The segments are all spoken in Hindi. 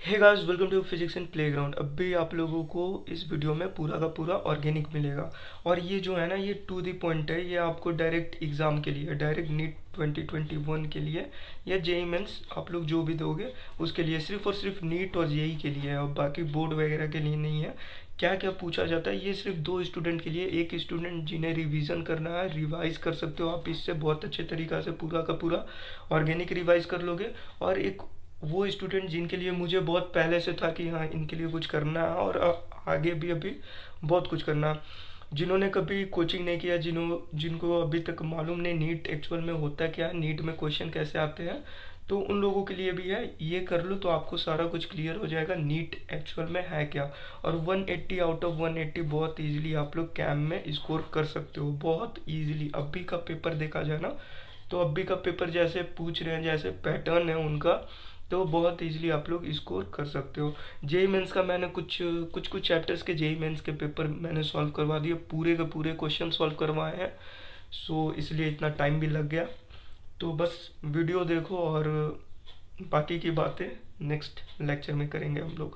Hey guys, welcome to physics in playground. अब भी आप लोगों को इस वीडियो में पूरा का पूरा ऑर्गेनिक मिलेगा। और ये जो है ना, ये टू द पॉइंट है। ये आपको डायरेक्ट एग्ज़ाम के लिए, डायरेक्ट नीट 2021 के लिए या जेई मेंस आप लोग जो भी दोगे उसके लिए, सिर्फ और सिर्फ नीट और जेई के लिए है और बाकी बोर्ड वगैरह के लिए नहीं है। क्या क्या पूछा जाता है, ये सिर्फ दो स्टूडेंट के लिए। एक स्टूडेंट जिन्हें रिवीजन करना है, रिवाइज कर सकते हो आप इससे बहुत अच्छे तरीक़ा से, पूरा का पूरा ऑर्गेनिक रिवाइज कर लोगे। और एक वो स्टूडेंट जिनके लिए मुझे बहुत पहले से था कि हाँ इनके लिए कुछ करना है और आगे भी अभी बहुत कुछ करना है। जिन्होंने कभी कोचिंग नहीं किया, जिनको अभी तक मालूम नहीं नीट एक्चुअल में होता क्या है, नीट में क्वेश्चन कैसे आते हैं, तो उन लोगों के लिए भी है। ये कर लो तो आपको सारा कुछ क्लियर हो जाएगा नीट एक्चुअल में है क्या। और 180 आउट ऑफ 180 बहुत इजीली आप लोग कैम में स्कोर कर सकते हो, बहुत इजीली। अभी का पेपर देखा जाए ना, तो अभी का पेपर जैसे पूछ रहे हैं, जैसे पैटर्न है उनका, तो बहुत इजीली आप लोग स्कोर कर सकते हो। जेई मेंस का मैंने कुछ कुछ चैप्टर्स के जेई मेंस के पेपर मैंने सॉल्व करवा दिए, पूरे के पूरे क्वेश्चन सॉल्व करवाए हैं। सो इसलिए इतना टाइम भी लग गया। तो बस वीडियो देखो और बाकी की बातें नेक्स्ट लेक्चर में करेंगे हम लोग।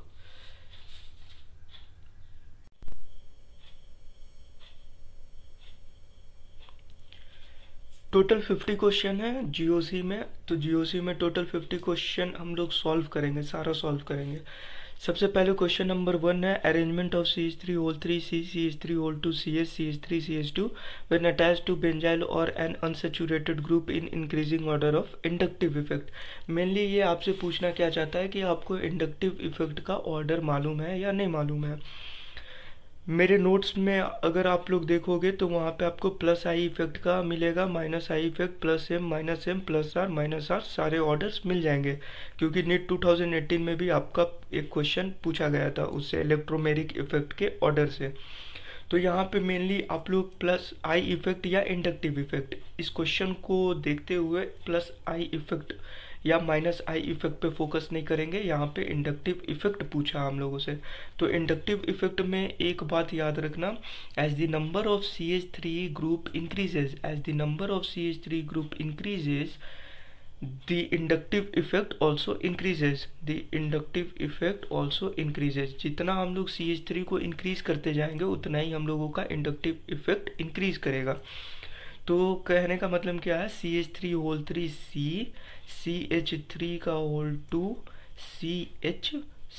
टोटल 50 क्वेश्चन है जीओसी में। तो जीओसी में टोटल 50 क्वेश्चन हम लोग सॉल्व करेंगे, सारा सॉल्व करेंगे। सबसे पहले क्वेश्चन नंबर 1 है, arrangement of CH3 whole 3 CH3 whole 2 CH3 CH2 when attached to benzyl और an unsaturated group in increasing order of inductive effect. Mainly ये आपसे पूछना क्या चाहता है कि आपको इंडक्टिव इफेक्ट का ऑर्डर मालूम है या नहीं मालूम है। मेरे नोट्स में अगर आप लोग देखोगे तो वहाँ पे आपको प्लस आई इफेक्ट का मिलेगा, minus I effect, plus M, minus M, plus R, minus R, सारे ऑर्डर्स मिल जाएंगे। क्योंकि नीट 2018 में भी आपका एक क्वेश्चन पूछा गया था उससे, इलेक्ट्रोमेरिक इफेक्ट के ऑर्डर से। तो यहाँ पे मेनली आप लोग प्लस आई इफेक्ट या इंडक्टिव इफेक्ट, इस क्वेश्चन को देखते हुए प्लस आई इफेक्ट या माइनस आई इफेक्ट पे फोकस नहीं करेंगे। यहाँ पे इंडक्टिव इफेक्ट पूछा हम लोगों से। तो इंडक्टिव इफेक्ट में एक बात याद रखना, as the number of CH3 group increases, as the number of CH3 group increases the inductive effect also increases, the inductive effect also increases। जितना हम लोग CH3 को इंक्रीज करते जाएंगे उतना ही हम लोगों का इंडक्टिव इफेक्ट इंक्रीज करेगा। तो कहने का मतलब क्या है, CH3 होल 3 C, CH3 का होल 2 CH,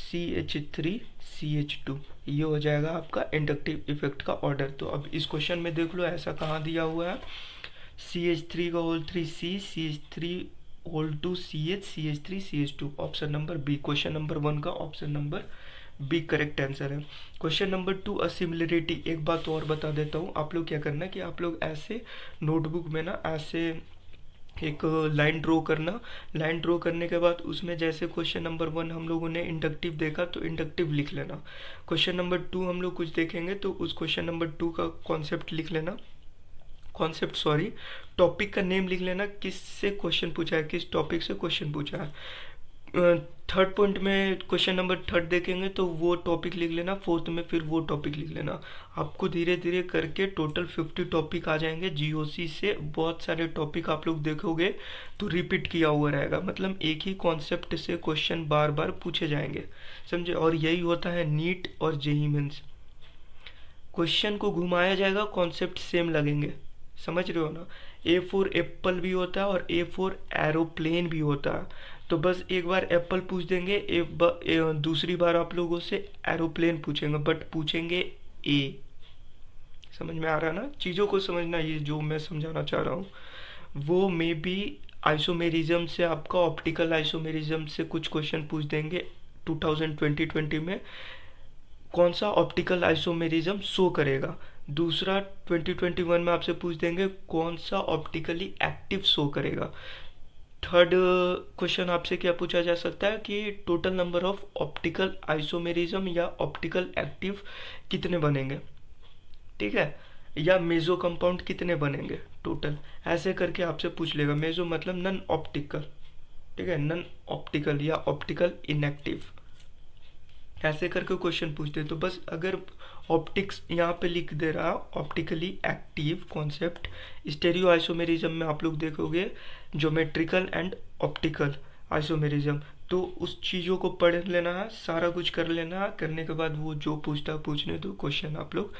CH3 CH2, ये हो जाएगा आपका इंडक्टिव इफेक्ट का ऑर्डर। तो अब इस क्वेश्चन में देख लो ऐसा कहाँ दिया हुआ है, CH3 का whole 3 C, CH3 whole 2 CH, CH3 CH2, option number B. Question number 1 का option number B correct answer है। Question number 2, a similarity. एक बात और बता देता हूँ, आप लोग क्या करना है कि आप लोग ऐसे नोटबुक में ना ऐसे एक लाइन ड्रॉ करना। लाइन ड्रॉ करने के बाद उसमें जैसे क्वेश्चन नंबर 1 हम लोगों ने इंडक्टिव देखा तो इंडक्टिव लिख लेना। क्वेश्चन नंबर 2 हम लोग कुछ देखेंगे तो उस क्वेश्चन नंबर 2 का कॉन्सेप्ट लिख लेना, कॉन्सेप्ट सॉरी, टॉपिक का नेम लिख लेना, किससे क्वेश्चन पूछा है, किस टॉपिक से क्वेश्चन पूछा है। थर्ड पॉइंट में क्वेश्चन नंबर 3 देखेंगे तो वो टॉपिक लिख लेना, फोर्थ में फिर वो टॉपिक लिख लेना। आपको धीरे धीरे करके टोटल 50 टॉपिक आ जाएंगे जीओसी से। बहुत सारे टॉपिक आप लोग देखोगे तो रिपीट किया हुआ रहेगा, मतलब एक ही कॉन्सेप्ट से क्वेश्चन बार बार पूछे जाएंगे, समझे। और यही होता है नीट और जेई मेंस, क्वेश्चन को घुमाया जाएगा, कॉन्सेप्ट सेम लगेंगे, समझ रहे हो ना। A4 एप्पल भी होता है और A4 एरोप्लेन भी होता है। तो बस एक बार एप्पल पूछ देंगे, दूसरी बार आप लोगों से एरोप्लेन पूछेंगे, बट पूछेंगे ए। समझ में आ रहा है ना, चीज़ों को समझना। ये जो मैं समझाना चाह रहा हूँ वो मे बी आइसोमेरिज्म से, आपका ऑप्टिकल आइसोमेरिज्म से कुछ क्वेश्चन पूछ देंगे 2020 में, कौन सा ऑप्टिकल आइसोमेरिज्म शो करेगा। दूसरा 2021 में आपसे पूछ देंगे कौन सा ऑप्टिकली एक्टिव शो करेगा। थर्ड क्वेश्चन आपसे क्या पूछा जा सकता है कि total number of optical isomerism या ऑप्टिकल एक्टिव कितने बनेंगे, ठीक है, या मेजो कंपाउंड कितने बनेंगे टोटल, ऐसे करके आपसे पूछ लेगा। मेजो मतलब नन ऑप्टिकल, ठीक है, नन ऑप्टिकल या ऑप्टिकल इनएक्टिव, ऐसे करके क्वेश्चन पूछते हैं। तो बस अगर ऑप्टिक्स यहाँ पे लिख दे रहा, optically active concept, stereo isomerism में आप लोग देखोगे ज्योमेट्रिकल एंड ऑप्टिकल आइसोमेरिज्म, तो उस चीज़ों को पढ़ लेना है, सारा कुछ कर लेना है, करने के बाद वो जो पूछता है पूछने दो, क्वेश्चन आप लोग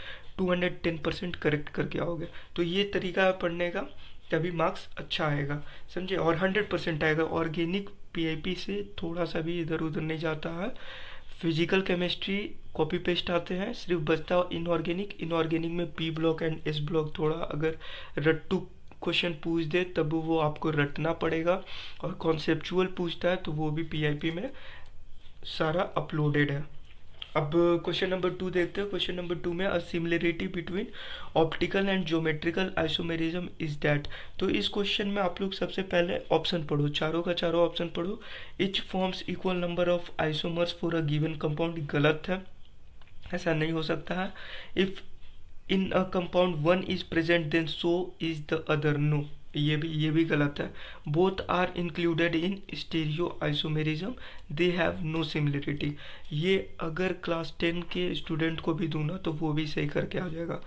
210% करेक्ट करके आओगे। तो ये तरीका है पढ़ने का, तभी मार्क्स अच्छा आएगा, समझे। और 100% आएगा। ऑर्गेनिक पीआईपी से थोड़ा सा भी इधर उधर नहीं जाता है। फिजिकल केमिस्ट्री कॉपी पेस्ट आते हैं, सिर्फ बचता है इनऑर्गेनिक। इनऑर्गेनिक में P block and S block थोड़ा अगर रट्टू क्वेश्चन पूछ दे तब वो आपको रटना पड़ेगा, और कॉन्सेप्चुअल पूछता है तो वो भी पीआईपी में सारा अपलोडेड है। अब क्वेश्चन नंबर 2 देखते हैं। क्वेश्चन नंबर 2 में a similarity between optical and geometrical isomerism is that. तो इस क्वेश्चन में आप लोग सबसे पहले ऑप्शन पढ़ो, चारों का चारों ऑप्शन पढ़ो। Each forms equal number of isomers for a given compound, गलत है, ऐसा नहीं हो सकता है। If in a compound one is present then so is the other, no, ये भी गलत है। Both are included in stereo isomerism, they have no similarity. ये अगर क्लास 10 के स्टूडेंट को भी दूँ ना तो वो भी सही करके आ जाएगा।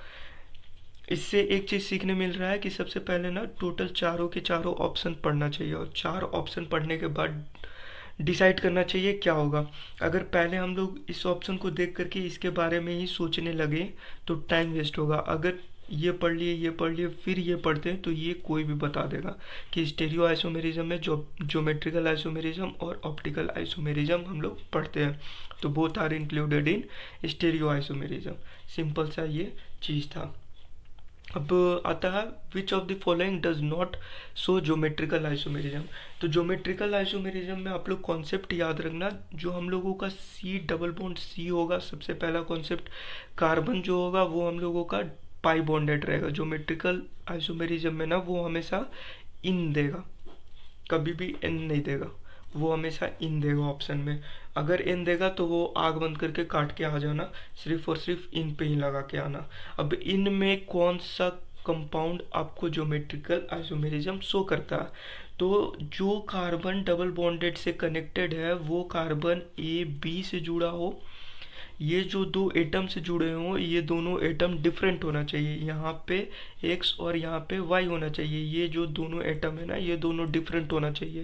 इससे एक चीज़ सीखने मिल रहा है कि सबसे पहले ना टोटल चारों के चारों ऑप्शन पढ़ना चाहिए, और 4 ऑप्शन पढ़ने के बाद डिसाइड करना चाहिए क्या होगा। अगर पहले हम लोग इस ऑप्शन को देख करके इसके बारे में ही सोचने लगे तो टाइम वेस्ट होगा। अगर ये पढ़ लिए फिर ये पढ़ते हैं तो ये कोई भी बता देगा कि स्टेरियो आइसोमेरिज्म में ज्योमेट्रिकल आइसोमेरिज्म और ऑप्टिकल आइसोमेरिज्म हम लोग पढ़ते हैं, तो both are included in stereo isomerism. Simple सा ये चीज़ था। अब आता है which of the following does not show geometrical isomerism. तो ज्योमेट्रिकल आइसोमेरिज्म में आप लोग कॉन्सेप्ट याद रखना, जो हम लोगों का सी डबल बॉन्ड सी होगा, सबसे पहला कॉन्सेप्ट। कार्बन जो होगा वो हम लोगों का पाई बॉन्डेड रहेगा। ज्योमेट्रिकल आइसोमेरिज्म में ना वो हमेशा इन देगा, कभी भी एन नहीं देगा, वो हमेशा इन देगा ऑप्शन में। अगर इन देगा तो वो आग बंद करके काट के आ जाना, सिर्फ और सिर्फ इन पे ही लगा के आना। अब इन में कौन सा कंपाउंड आपको ज्योमेट्रिकल आइसोमेरिज्म शो करता है, तो जो कार्बन डबल बॉन्डेड से कनेक्टेड है वो कार्बन ए बी से जुड़ा हो, ये जो दो एटम से जुड़े हों ये दोनों एटम डिफरेंट होना चाहिए, यहाँ पे एक्स और यहाँ पे वाई होना चाहिए। ये जो दोनों एटम है ना ये दोनों डिफरेंट होना चाहिए।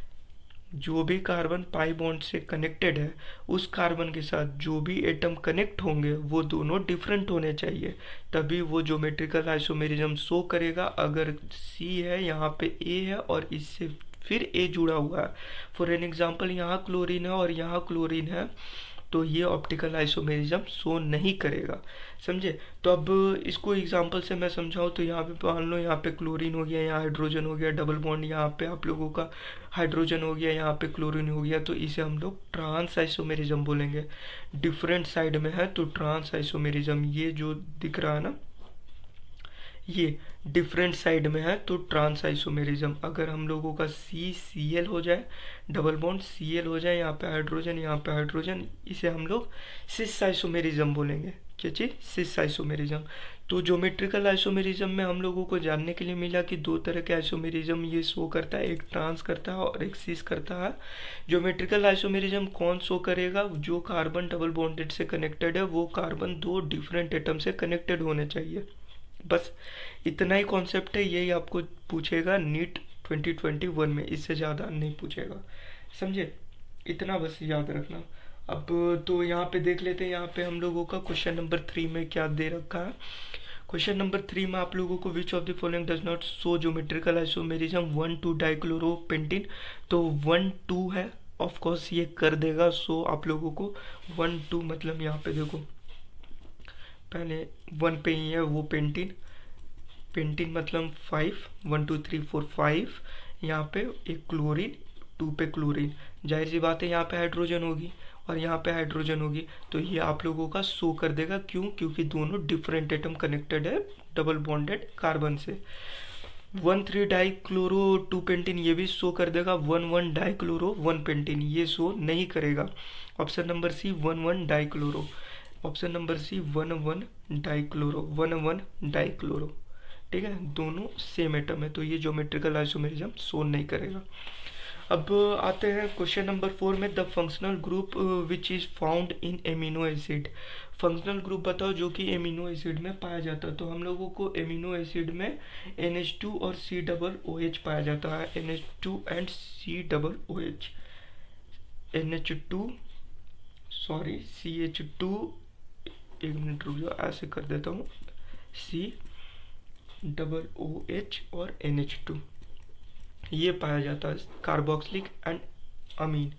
जो भी कार्बन पाई बॉन्ड से कनेक्टेड है उस कार्बन के साथ जो भी एटम कनेक्ट होंगे वो दोनों डिफरेंट होने चाहिए, तभी वो ज्योमेट्रिकल आइसोमेरिज्म शो करेगा। अगर सी है, यहाँ पे ए है और इससे फिर ए जुड़ा हुआ है, फॉर एन एग्जाम्पल यहाँ क्लोरीन है और यहाँ क्लोरीन है, तो ये ऑप्टिकल आइसोमेरिज्म शो नहीं करेगा, समझे। तो अब इसको एग्जांपल से मैं समझाऊँ तो यहाँ पे मान लो यहाँ पे क्लोरीन हो गया, यहाँ हाइड्रोजन हो गया, डबल बॉन्ड यहाँ पे आप लोगों का हाइड्रोजन हो गया, यहाँ पे क्लोरीन हो गया, तो इसे हम लोग ट्रांस आइसोमेरिज्म बोलेंगे। डिफरेंट साइड में है तो ट्रांस आइसोमेरिज्म। ये जो दिख रहा है ना ये डिफरेंट साइड में है तो ट्रांस आइसोमेरिज्म। अगर हम लोगों का सी सी एल हो जाए, डबल बॉन्ड सी एल हो जाए, यहाँ पे हाइड्रोजन यहाँ पे हाइड्रोजन, इसे हम लोग सिस आइसोमेरिज्म बोलेंगे। क्या चीज़? Cis isomerism. तो ज्योमेट्रिकल आइसोमेरिज्म में हम लोगों को जानने के लिए मिला कि दो तरह के आइसोमेरिज्म ये शो करता है, एक ट्रांस करता है और एक सिस करता है। ज्योमेट्रिकल आइसोमेरिज्म कौन शो करेगा? जो कार्बन डबल बॉन्डेड से कनेक्टेड है वो कार्बन दो डिफरेंट एटम से कनेक्टेड होने चाहिए। बस इतना ही कॉन्सेप्ट है, यही आपको पूछेगा नीट 2021 में, इससे ज़्यादा नहीं पूछेगा, समझे। इतना बस याद रखना। अब तो यहाँ पे देख लेते हैं, यहाँ पे हम लोगों का क्वेश्चन नंबर 3 में क्या दे रखा है। क्वेश्चन नंबर 3 में आप लोगों को which of the following does not show geometrical isomerism 1,2 dichloropentene. तो 1,2 है, ऑफ कोर्स ये कर देगा सो आप लोगों को 1,2 मतलब यहाँ पे देखो पहले 1 पे ही है वो पेंटीन, पेंटीन मतलब 5, 1 2 3 4 5, यहाँ पे एक क्लोरीन 2 पे क्लोरीन, जाहिर सी बात है यहाँ पे हाइड्रोजन होगी और यहाँ पे हाइड्रोजन होगी, तो ये आप लोगों का शो कर देगा। क्यों? क्योंकि दोनों डिफरेंट एटम कनेक्टेड है डबल बॉन्डेड कार्बन से। 1,3 डाइक्लोरो 2 पेंटीन ये भी शो कर देगा। 1,1 डाइक्लोरो 1 पेंटीन ये शो नहीं करेगा। Option number C 1,1 dichloro. Option number C 1,1 dichloro, 1,1 dichloro, ठीक है, दोनों सेम एटम है, तो ये ज्योमेट्रिकल आइसोमेरिज्म शो नहीं करेगा। अब आते हैं क्वेश्चन नंबर 4 में, the functional group which is found in amino acid. Functional group बताओ जो कि एमिनो एसिड में पाया जाता है। तो हम लोगों को एमिनो एसिड में NH2 और COOH पाया जाता है, NH2 and COOH। NH2, sorry CH2, एक मिनट रुक जाओ, ऐसे कर देता हूँ, COOH और NH2, ये पाया जाता है कार्बोक्सिलिक एंड अमीन।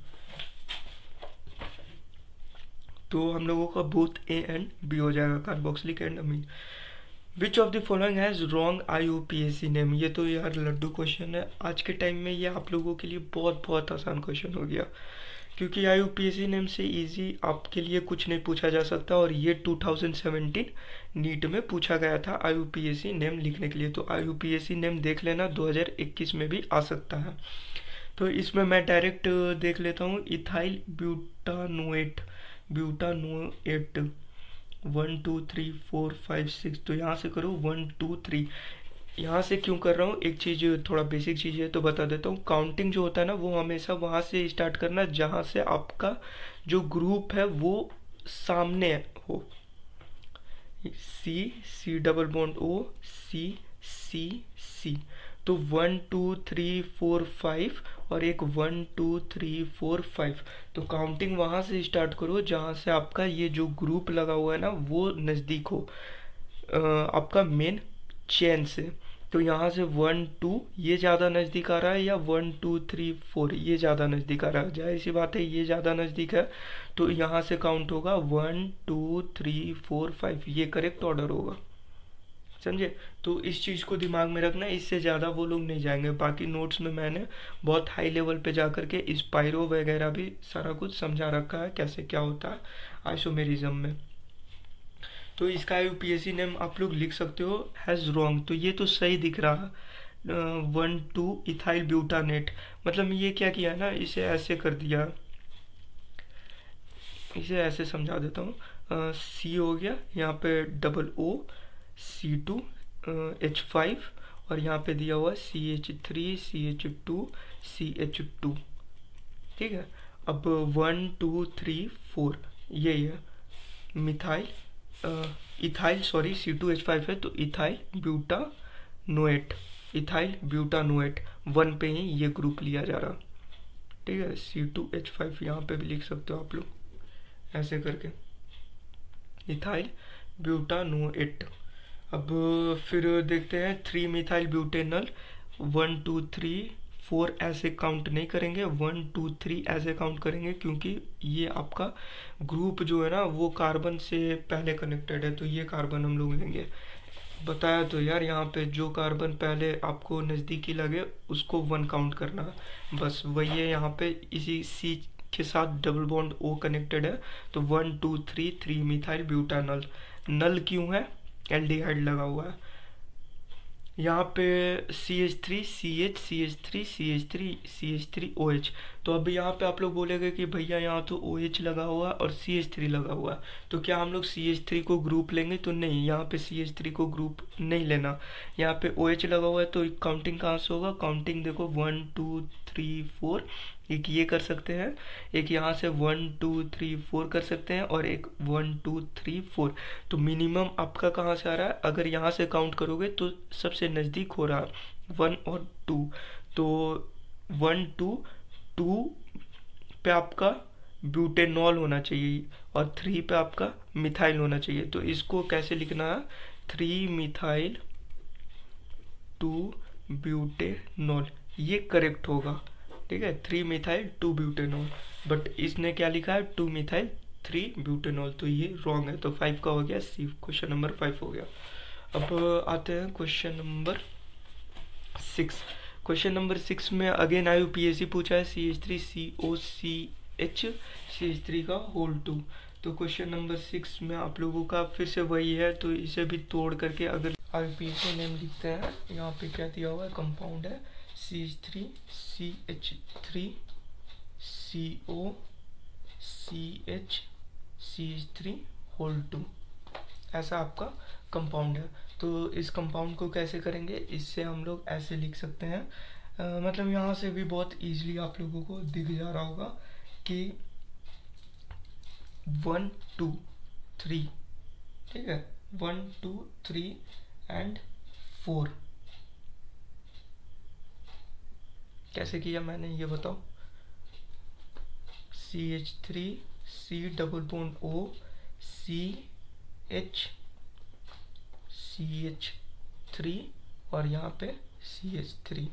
तो हम लोगों का बोथ A एंड B हो जाएगा, carboxylic and amine. Which of the following has wrong IUPAC name. ये तो यार लड्डू क्वेश्चन है आज के टाइम में, ये आप लोगों के लिए बहुत बहुत आसान क्वेश्चन हो गया, क्योंकि IUPAC नेम से इजी आपके लिए कुछ नहीं पूछा जा सकता, और ये 2017 नीट में पूछा गया था IUPAC नेम लिखने के लिए। तो IUPAC नेम देख लेना, 2021 में भी आ सकता है। तो इसमें मैं डायरेक्ट देख लेता हूँ, इथाइल ब्यूटानोएट, ब्यूटानोएट 1 2 3 4 5 6, तो यहाँ से करो 1 2 3। यहाँ से क्यों कर रहा हूँ, एक चीज़ थोड़ा बेसिक चीज़ है तो बता देता हूँ। काउंटिंग जो होता है ना, वो हमेशा वहाँ से स्टार्ट करना जहाँ से आपका जो ग्रुप है वो सामने हो। C double bond O, C। तो 1 2 3 4 5 और एक 1 2 3 4 5, तो काउंटिंग वहाँ से स्टार्ट करो जहाँ से आपका ये जो ग्रुप लगा हुआ है ना वो नज़दीक हो आपका मेन चेन से। तो यहाँ से 1 2 ये ज़्यादा नज़दीक आ रहा है, या 1 2 3 4 ये ज़्यादा नज़दीक आ रहा है, जाहिर सी बात है ये ज़्यादा नज़दीक है, तो यहाँ से काउंट होगा 1 2 3 4 5, ये करेक्ट ऑर्डर होगा, समझे। तो इस चीज़ को दिमाग में रखना, इससे ज़्यादा वो लोग नहीं जाएंगे। बाकी नोट्स में मैंने बहुत हाई लेवल पे जा करके स्पाइरो वगैरह भी सारा कुछ समझा रखा है, कैसे क्या होता है आइसोमेरिज्म में। तो इसका IUPAC नेम आप लोग लिख सकते हो हैज़ रॉन्ग, तो ये तो सही दिख रहा है 1 2 इथाइल ब्यूटानेट। मतलब ये क्या किया है ना, इसे ऐसे कर दिया, इसे ऐसे समझा देता हूँ। C हो गया, यहाँ पे डबल O C2 H5, और यहाँ पे दिया हुआ CH3 CH2 CH2, ठीक है। अब 1 2 3 4 यही है मिथाइल इथाइल, सॉरी C2H5 है, तो इथाइल ब्यूटानोएट, इथाइल ब्यूटानोएट 1 पे ही ये ग्रुप लिया जा रहा, ठीक है। C2H5 यहाँ पे भी लिख सकते हो आप लोग ऐसे करके, इथाइल ब्यूटानोएट। अब फिर देखते हैं 3 मिथाइल ब्यूटेनल, 1 2 3 4 ऐसे काउंट नहीं करेंगे, 1 2 3 ऐसे काउंट करेंगे, क्योंकि ये आपका ग्रुप जो है ना वो कार्बन से पहले कनेक्टेड है, तो ये कार्बन हम लोग लेंगे। बताया तो यार, यहाँ पे जो कार्बन पहले आपको नज़दीकी लगे उसको 1 काउंट करना, बस वही है। यहाँ पे इसी C के साथ डबल बॉन्ड O कनेक्टेड है, तो 1 2 3 3 मिथाइल ब्यूटानल। नल क्यों है, एल्डिहाइड लगा हुआ है। यहाँ पे CH3 CH CH3 CH3 CH3 OH, तो अब यहाँ पे आप लोग बोलेंगे कि भैया यहाँ तो OH लगा हुआ और CH3 लगा हुआ है, तो क्या हम लोग CH3 को ग्रुप लेंगे, तो नहीं, यहाँ पे CH3 को ग्रुप नहीं लेना। यहाँ पे OH लगा हुआ है, तो काउंटिंग कहाँ से होगा, काउंटिंग देखो 1 2 3 4, एक ये कर सकते हैं, एक यहाँ से 1 2 3 4 कर सकते हैं, और एक 1 2 3 4। तो मिनिमम आपका कहाँ से आ रहा है, अगर यहाँ से काउंट करोगे तो सबसे नज़दीक हो रहा है 1 और 2, तो 1 2 2 पे आपका ब्यूटेनॉल होना चाहिए, और 3 पे आपका मिथाइल होना चाहिए। तो इसको कैसे लिखना है, 3 मिथाइल 2 ब्यूटेनॉल, ये करेक्ट होगा, ठीक है। 3 मिथाइल 2 ब्यूटेनॉल, बट इसने क्या लिखा है 2 मिथाइल 3 ब्यूटेनॉल, तो ये रॉन्ग है। तो 5 का हो गया C, क्वेश्चन नंबर 5 हो गया। अब आते हैं क्वेश्चन नंबर 6। क्वेश्चन नंबर 6 में अगेन IUPAC पूछा है, CH3COCH CH3 का होल 2। तो क्वेश्चन नंबर 6 में आप लोगों का फिर से वही है, तो इसे भी तोड़ करके अगर IUPAC नेम लिखते हैं, यहाँ पे क्या दिया हुआ है, कंपाउंड है CH3 CH3 CO CH CH3 whole 2, ऐसा आपका कंपाउंड है। तो इस कंपाउंड को कैसे करेंगे, इससे हम लोग ऐसे लिख सकते हैं, मतलब यहाँ से भी बहुत इजीली आप लोगों को दिख जा रहा होगा कि 1 2 3, ठीक है, 1 2 3 एंड 4। कैसे किया मैंने ये बताओ, CH3 C double bond O CH CH3 और यहाँ पे CH3।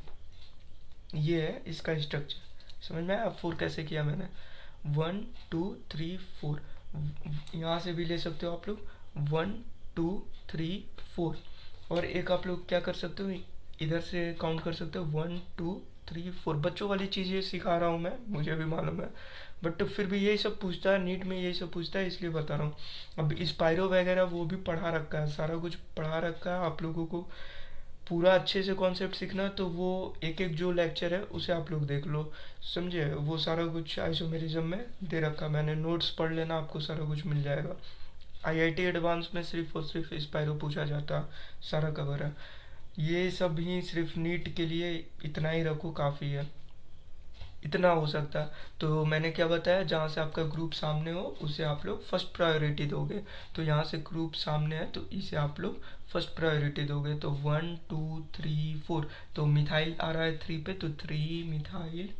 ये है इसका स्ट्रक्चर। समझ में आया 4 कैसे किया मैंने? 1 2 3 4। यहाँ से भी ले सकते हो आप लोग 1 2 3 4। और एक आप लोग क्या कर सकते हो, इधर से काउंट कर सकते हो 1 2 3 4। बच्चों वाली चीज़ें सिखा रहा हूँ मैं, मुझे भी मालूम है, बट फिर भी यही सब पूछता है नीट में, यही सब पूछता है इसलिए बता रहा हूँ। अब स्पायरो वगैरह वो भी पढ़ा रखा है, सारा कुछ पढ़ा रखा है। आप लोगों को पूरा अच्छे से कॉन्सेप्ट सीखना तो वो एक एक जो लेक्चर है उसे आप लोग देख लो, समझे? वो सारा कुछ आइसोमेरिज्म में दे रखा मैंने, नोट्स पढ़ लेना, आपको सारा कुछ मिल जाएगा। IIT एडवांस में सिर्फ और सिर्फ स्पायरो पूछा जाता, सारा कवर है। ये सब ही सिर्फ नीट के लिए इतना ही रखो, काफ़ी है, इतना हो सकता है। तो मैंने क्या बताया, जहाँ से आपका ग्रुप सामने हो उसे आप लोग फर्स्ट प्रायोरिटी दोगे। तो यहाँ से ग्रुप सामने है तो इसे आप लोग फर्स्ट प्रायोरिटी दोगे। तो 1 2 3 4, तो मिथाइल आ रहा है 3 पे, तो 3 मिथाइल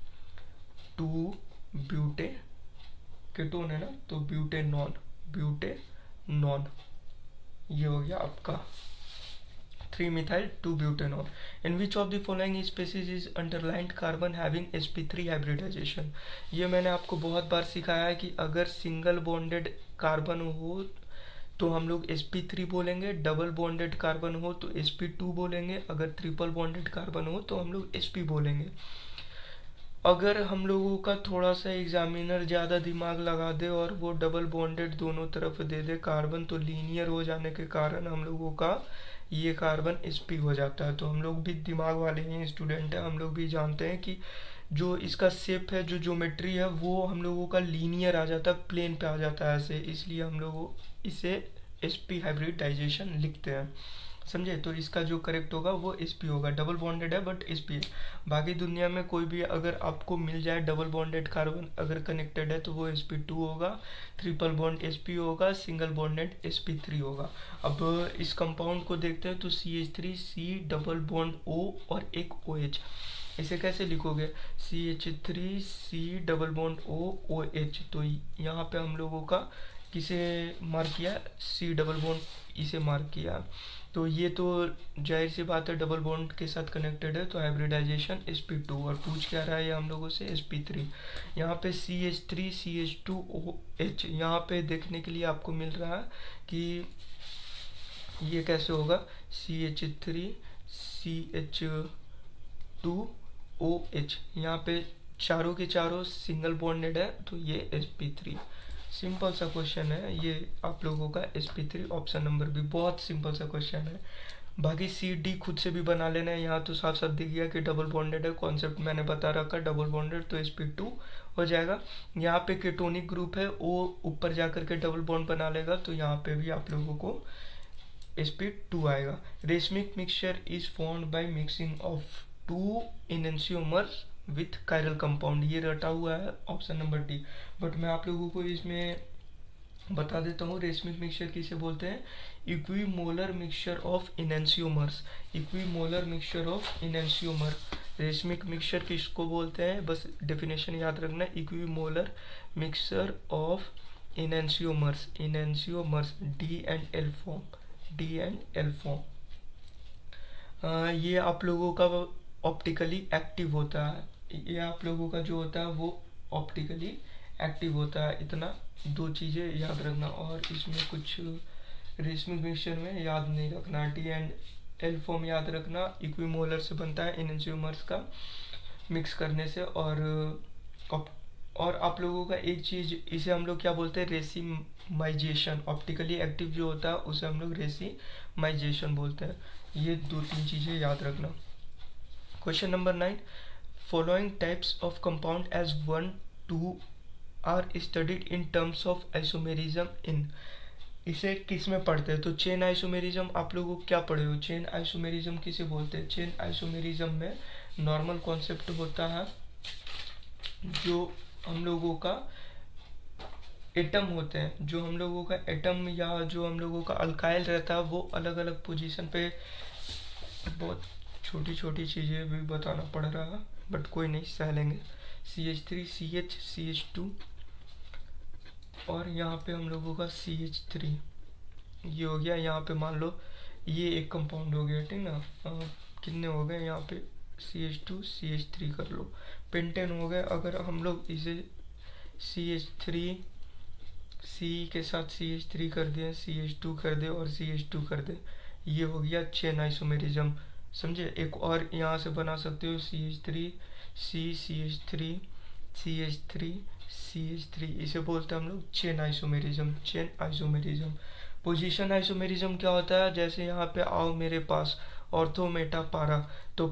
2 ब्यूटे, केटोन है ना, तो ब्यूटेनॉन, ब्यूटेनॉन, ये हो गया आपका 3 methyl 2 butanol. In which of the following species is underlined carbon having sp3 hybridization? ये मैंने आपको बहुत बार सिखाया है कि अगर सिंगल बॉन्डेड कार्बन हो तो हम लोग sp3 बोलेंगे, डबल बॉन्डेड कार्बन हो तो sp2 बोलेंगे, अगर ट्रिपल बॉन्डेड कार्बन हो तो हम लोग sp बोलेंगे। अगर हम लोगों का थोड़ा सा एग्जामिनर ज़्यादा दिमाग लगा दे और वो डबल बॉन्डेड दोनों तरफ दे दे कार्बन, तो लीनियर हो जाने के कारण हम लोगों का ये कार्बन sp हो जाता है। तो हम लोग भी दिमाग वाले ही स्टूडेंट हैं, हम लोग भी जानते हैं कि जो इसका शेप है, जो ज्योमेट्री है, वो हम लोगों का लीनियर आ जाता है, प्लेन पे आ जाता है ऐसे, इसलिए हम लोग इसे sp हाइब्रिडाइजेशन लिखते हैं, समझे? तो इसका जो करेक्ट होगा वो sp होगा। डबल बॉन्डेड है बट sp है। बाकी दुनिया में कोई भी अगर आपको मिल जाए डबल बॉन्डेड कार्बन अगर कनेक्टेड है तो वो sp2 होगा, ट्रिपल बॉन्ड sp होगा, सिंगल बॉन्डेड sp3 होगा। अब इस कंपाउंड को देखते हैं तो CH3 C double bond O और एक OH। इसे कैसे लिखोगे? CH3 C double bond O OH। तो यहाँ पे हम लोगों का किसे मार्क किया? C डबल बॉन्ड इसे मार्क किया। तो ये तो जाहिर सी बात है डबल बॉन्ड के साथ कनेक्टेड है, तो हाइब्रिडाइजेशन sp2। और पूछ क्या रहा है ये हम लोगों से? sp3। यहाँ पे CH3 CH2OH, यहाँ पे देखने के लिए आपको मिल रहा है कि ये कैसे होगा? CH3 CH2OH, यहाँ पे चारों के चारों सिंगल बॉन्डेड है तो ये sp3। सिंपल सा क्वेश्चन है ये आप लोगों का, sp3 ऑप्शन नंबर भी बहुत सिंपल सा क्वेश्चन है। बाकी CD खुद से भी बना लेना है, यहाँ तो साफ साफ दिख गया कि डबल बॉन्डेड है, कॉन्सेप्ट मैंने बता रखा डबल बॉन्डेड, तो sp2 हो जाएगा। यहाँ पे केटोनिक ग्रुप है, वो ऊपर जा करके डबल बॉन्ड बना लेगा, तो यहाँ पे भी आप लोगों को sp2 आएगा। Racemic mixture is formed by mixing of 2 enantiomers with chiral compound, ये रटा हुआ है ऑप्शन नंबर डी। बट मैं आप लोगों को इसमें बता देता हूँ रेशमिक मिक्सचर किसे बोलते हैं। Equimolar mixture of enantiomers, equimolar mixture of enantiomer. Racemic mixture किसको बोलते हैं, बस डेफिनेशन याद रखना, equimolar mixture of enantiomers, enantiomers D&L form, D&L form. ये आप लोगों का ऑप्टिकली एक्टिव होता है, ये आप लोगों का जो होता है वो ऑप्टिकली एक्टिव होता है। इतना 2 चीज़ें याद रखना, और इसमें कुछ रेशमिक मिक्सचर में याद नहीं रखना। D&L फॉर्म याद रखना, इक्विमोलर से बनता है इनेंशियोमर्स का मिक्स करने से। और आप लोगों का एक चीज़, इसे हम लोग क्या बोलते हैं? रेसिमाइजेशन। ऑप्टिकली एक्टिव जो होता है उसे हम लोग रेसिमाइजेशन बोलते हैं। ये 2-3 चीज़ें याद रखना। Question number 9, following types of compound as 1 2 are studied in terms of isomerism in. इसे किस में पढ़ते हैं? तो चेन आइसोमेरिज्म आप लोगों को क्या पढ़े हो? चेन आइसोमेरिज्म किसे बोलते हैं? चेन आइसोमेरिज्म में नॉर्मल कॉन्सेप्ट होता है, जो हम लोगों का एटम होते हैं, जो हम लोगों का एटम या जो हम लोगों का अल्काइल रहता है वो अलग अलग पोजीशन पे, बहुत छोटी छोटी चीज़ें भी बताना पड़ रहा है बट कोई नहीं, सह लेंगे। CH3CH और यहाँ पे हम लोगों का CH3, ये हो गया। यहाँ पे मान लो ये एक कंपाउंड हो गया, ठीक ना। कितने हो गए यहाँ पे, CH2CH3 कर लो, पेंटेन हो गए। अगर हम लोग इसे CH3 C के साथ CH3 कर दें, CH2 कर दे और CH2 कर दे, ये हो गया चेन आइसोमेरिज्म, समझे। एक और यहाँ से बना सकते हो CH3 C CH3 CH3 CH3, इसे बोलते हैं हम लोग chain isomerism, chain isomerism. Position isomerism क्या होता है, जैसे यहाँ पे आओ मेरे पास ऑर्थो मेटा पारा, तो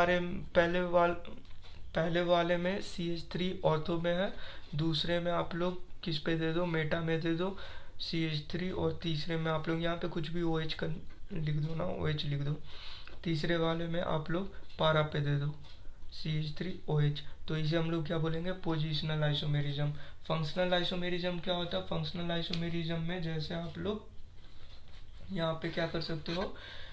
पहले वाले में CH3 ऑर्थो में है, दूसरे में आप लोग किस पे दे दो, मेटा में दे दो CH3, और तीसरे में आप लोग यहाँ पे कुछ भी OH का लिख दो ना, OH लिख दो। तीसरे वाले में आप लोग पारा पे दे दो CH3OH, तो इसे हम लोग क्या बोलेंगे, पोजिशनल आइसोमेरिज्म। फंक्शनल आइसोमेरिज्म क्या होता है, फंक्शनल आइसोमेरिज्म में जैसे आप लोग यहाँ पे क्या कर सकते हो,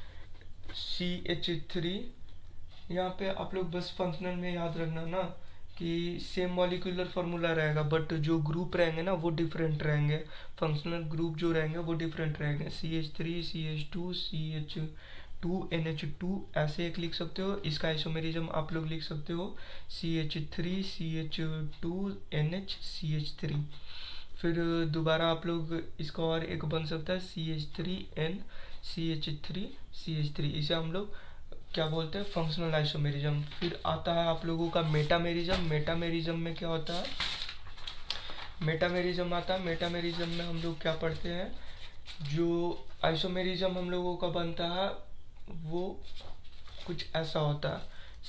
CH3, यहाँ पे आप लोग बस फंक्शनल में याद रखना ना कि सेम मॉलिक्यूलर फार्मूला रहेगा, बट जो ग्रुप रहेंगे ना वो डिफरेंट रहेंगे। फंक्शनल ग्रुप जो रहेंगे वो डिफरेंट रहेंगे। CH3 CH2 CH2 NH2 ऐसे एक लिख सकते हो। इसका आइसोमेरिज्म आप लोग लिख सकते हो CH3 CH2 NH CH3। फिर दोबारा आप लोग इसका और एक बन सकता है CH3N CH3 CH3, इसे हम लोग क्या बोलते हैं, फंक्शनल आइसोमेरिज्म। फिर आता है आप लोगों का मेटामेरिज्म। मेटामेरिज्म में क्या होता है, मेटामेरिज्म आता है। मेटामेरिज्म में हम लोग क्या पढ़ते हैं, जो आइसोमेरिज्म हम लोगों का बनता है वो कुछ ऐसा होता है,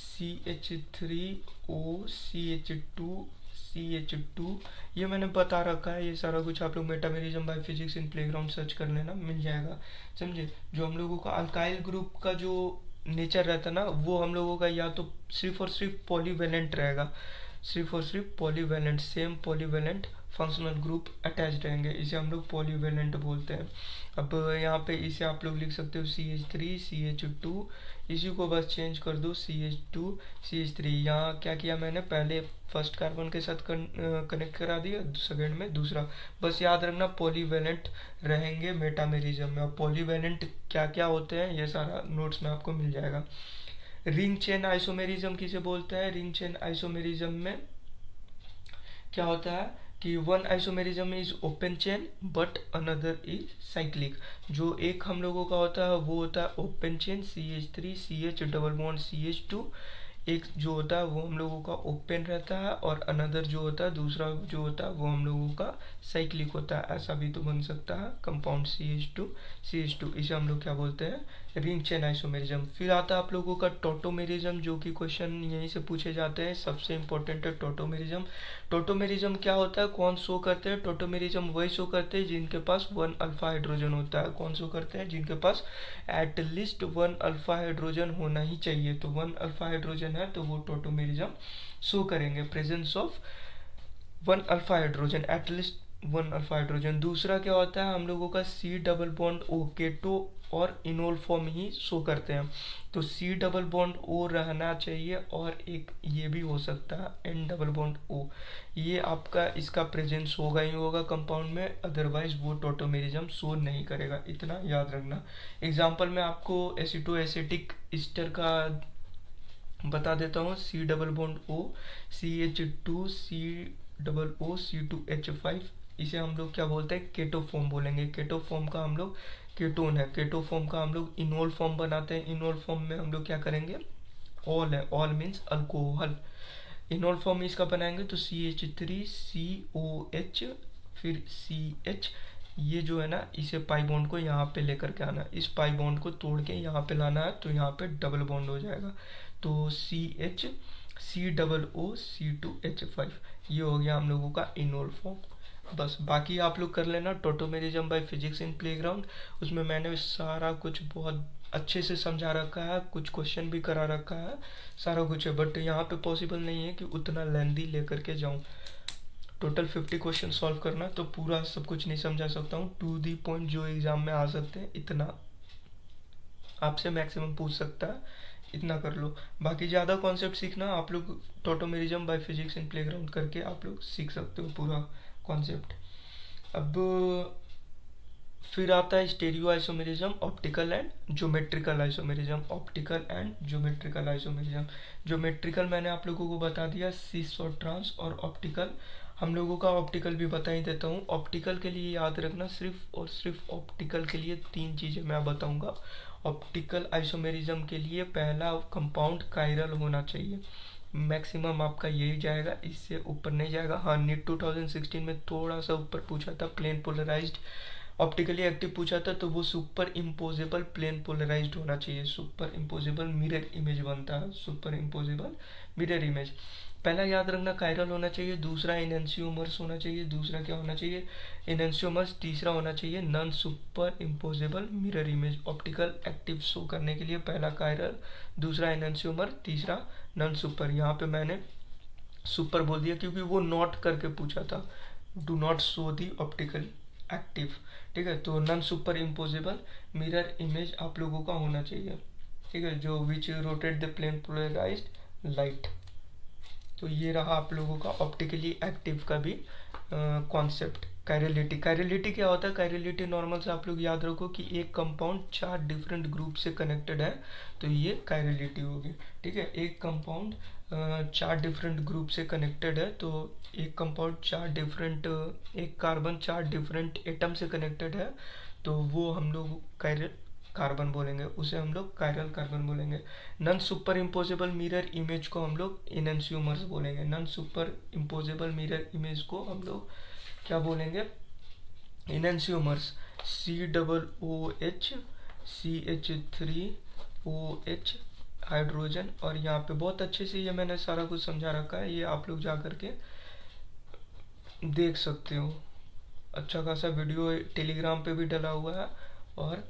CH3O CH2 ये मैंने बता रखा है, ये सारा कुछ आप लोग metamerism by physics in playground search कर लेना, मिल जाएगा, समझे। जो हम लोगों का अल्काइल ग्रुप का जो नेचर रहता है ना, वो हम लोगों का या तो सिर्फ और सिर्फ पॉलीवेलेंट रहेगा, सिर्फ और सिर्फ polyvalent, same polyvalent functional group attach रहेंगे, इसे हम लोग पॉलीवेलेंट बोलते हैं। अब यहाँ पे इसे आप लोग लिख सकते हो CH3 CH2, इसी को बस चेंज कर दो CH2 CH3। यहाँ क्या किया मैंने, पहले फर्स्ट कार्बन के साथ कनेक्ट करा दिया, सेकेंड में दूसरा। बस याद रखना पॉलीवेलेंट रहेंगे मेटामेरिज्म में। और पॉलीवेलेंट क्या क्या होते हैं ये सारा नोट्स में आपको मिल जाएगा। रिंग चेन आइसोमेरिज्म किसे बोलते हैं, रिंग चेन आइसोमेरिज्म में क्या होता है कि one isomerism is open chain but another is cyclic. जो एक हम लोगों का होता है वो होता है open chain CH3 CH double bond CH2, एक जो होता है वो हम लोगों का ओपन रहता है, और अनदर जो होता है दूसरा जो होता है वो हम लोगों का साइक्लिक होता है। ऐसा भी तो बन सकता है कंपाउंड CH2, इसे हम लोग क्या बोलते हैं, रिंग चेन आइसोमेरिज्म। फिर आता है आप लोगों का टोटोमेरिज्म, जो कि क्वेश्चन यहीं से पूछे जाते हैं, सबसे इंपॉर्टेंट है टोटोमेरिज्म। टोटोमेरिज्म क्या होता है, कौन शो करते हैं, टोटोमेरिज्म वही शो करते हैं जिनके पास 1 अल्फा हाइड्रोजन होता है। कौन शो करते हैं, जिनके पास एटलीस्ट 1 अल्फा हाइड्रोजन होना ही चाहिए, तो 1 अल्फा हाइड्रोजन है तो वो टोटोमेरिज्म शो करेंगे, presence of 1 alpha hydrogen, at least 1 alpha hydrogen. दूसरा क्या होता है हम लोगों का C double bond O, keto और इनोल फॉर्म ही शो करते हैं, तो C डबल बॉन्ड O रहना चाहिए, और एक ये भी हो सकता है N डबल बॉन्ड O, ये आपका इसका प्रेजेंस होगा ही होगा कंपाउंड में, अदरवाइज वो टोटोमेरिज्म शो नहीं करेगा, इतना याद रखना। एग्जाम्पल में आपको एसिटो एसिटिक ईस्टर का बता देता हूँ, C double bond O CH2 C double O C2H5, इसे हम लोग क्या बोलते हैं, केटो फॉर्म बोलेंगे। केटो फॉर्म का हम लोग केटोन है, केटो फॉर्म का हम लोग इनोल फॉर्म बनाते हैं। इनोल फॉर्म में हम लोग क्या करेंगे, ऑल है, ol means alcohol. Enol form इसका बनाएंगे तो CH3 COH फिर CH, ये जो है ना इसे पाई बॉन्ड को यहाँ पे लेकर के आना, इस पाई बॉन्ड को तोड़ के यहाँ पे लाना है, तो यहाँ पे डबल बॉन्ड हो जाएगा, तो CH C double O C2H5, ये हो गया हम लोगों का इनोल फॉर्म। बस बाकी आप लोग कर लेना tautomerism by physics in playground, उसमें मैंने सारा कुछ बहुत अच्छे से समझा रखा है, कुछ क्वेश्चन भी करा रखा है, सारा कुछ है, बट यहाँ पे पॉसिबल नहीं है कि उतना लेंदी लेकर के जाऊँ। टोटल 50 क्वेश्चन सॉल्व करना, तो पूरा सब कुछ नहीं समझा सकता हूँ, टू दी पॉइंट जो एग्जाम में आ सकते हैं इतना आपसे मैक्सिमम पूछ सकता है, इतना कर लो। बाकी ज़्यादा कॉन्सेप्ट सीखना आप लोग tautomerism by physics in playground करके आप लोग सीख सकते हो पूरा कॉन्सेप्ट। अब फिर आता है stereo isomerism, optical and geometrical isomerism. Optical and geometrical isomerism. Geometrical मैंने आप लोगों को बता दिया, सिस और ट्रांस। और ऑप्टिकल हम लोगों का ऑप्टिकल भी बता ही देता हूँ। ऑप्टिकल के लिए याद रखना सिर्फ और सिर्फ ऑप्टिकल के लिए 3 चीज़ें मैं बताऊँगा। ऑप्टिकल आइसोमेरिज्म के लिए पहला कंपाउंड कायरल होना चाहिए, मैक्सिमम आपका यही जाएगा, इससे ऊपर नहीं जाएगा। हाँ, नीट 2016 में थोड़ा सा ऊपर पूछा था, प्लेन पोलराइज्ड ऑप्टिकली एक्टिव पूछा था, तो वो सुपर इम्पोजेबल प्लेन पोलराइज्ड होना चाहिए। सुपर इम्पोजेबल मिरर इमेज बनता है, सुपर इम्पोजेबल मिरर इमेज। पहला याद रखना कायरल होना चाहिए, दूसरा इनएंशियोमर्स होना चाहिए, दूसरा क्या होना चाहिए इनएंशियोमर्स, तीसरा होना चाहिए non super imposable mirror image. Optical active show करने के लिए पहला कायरल, दूसरा इनएंशियोमर, तीसरा नॉन सुपर। यहाँ पे मैंने सुपर बोल दिया क्योंकि वो नॉट करके पूछा था, do not show the optical active. ठीक है, तो non super imposable mirror image आप लोगों का होना चाहिए। ठीक है, जो which rotate the plane polarised light. तो ये रहा आप लोगों का ऑप्टिकली एक्टिव का भी कॉन्सेप्ट। कायरलिटी, कायरलिटी क्या होता है? कायरलिटी नॉर्मल से आप लोग याद रखो कि एक कंपाउंड 4 डिफरेंट ग्रुप से कनेक्टेड है, तो ये कायरलिटी होगी। ठीक है, एक कंपाउंड 4 डिफरेंट ग्रुप से कनेक्टेड है, तो एक कंपाउंड 4 डिफरेंट, एक कार्बन 4 डिफरेंट एटम से कनेक्टेड है, तो वो हम लोग कायरल कार्बन बोलेंगे, उसे हम लोग कायरल कार्बन बोलेंगे। Non super imposable mirror image को हम लोग इनएंशियोमर्स बोलेंगे। Non super imposable mirror image को हम लोग क्या बोलेंगे? इनएंशियोमर्स। COOH CH3OH hydrogen. और यहाँ पे बहुत अच्छे से ये मैंने सारा कुछ समझा रखा है, ये आप लोग जा करके देख सकते हो। अच्छा खासा वीडियो टेलीग्राम पे भी डला हुआ है, और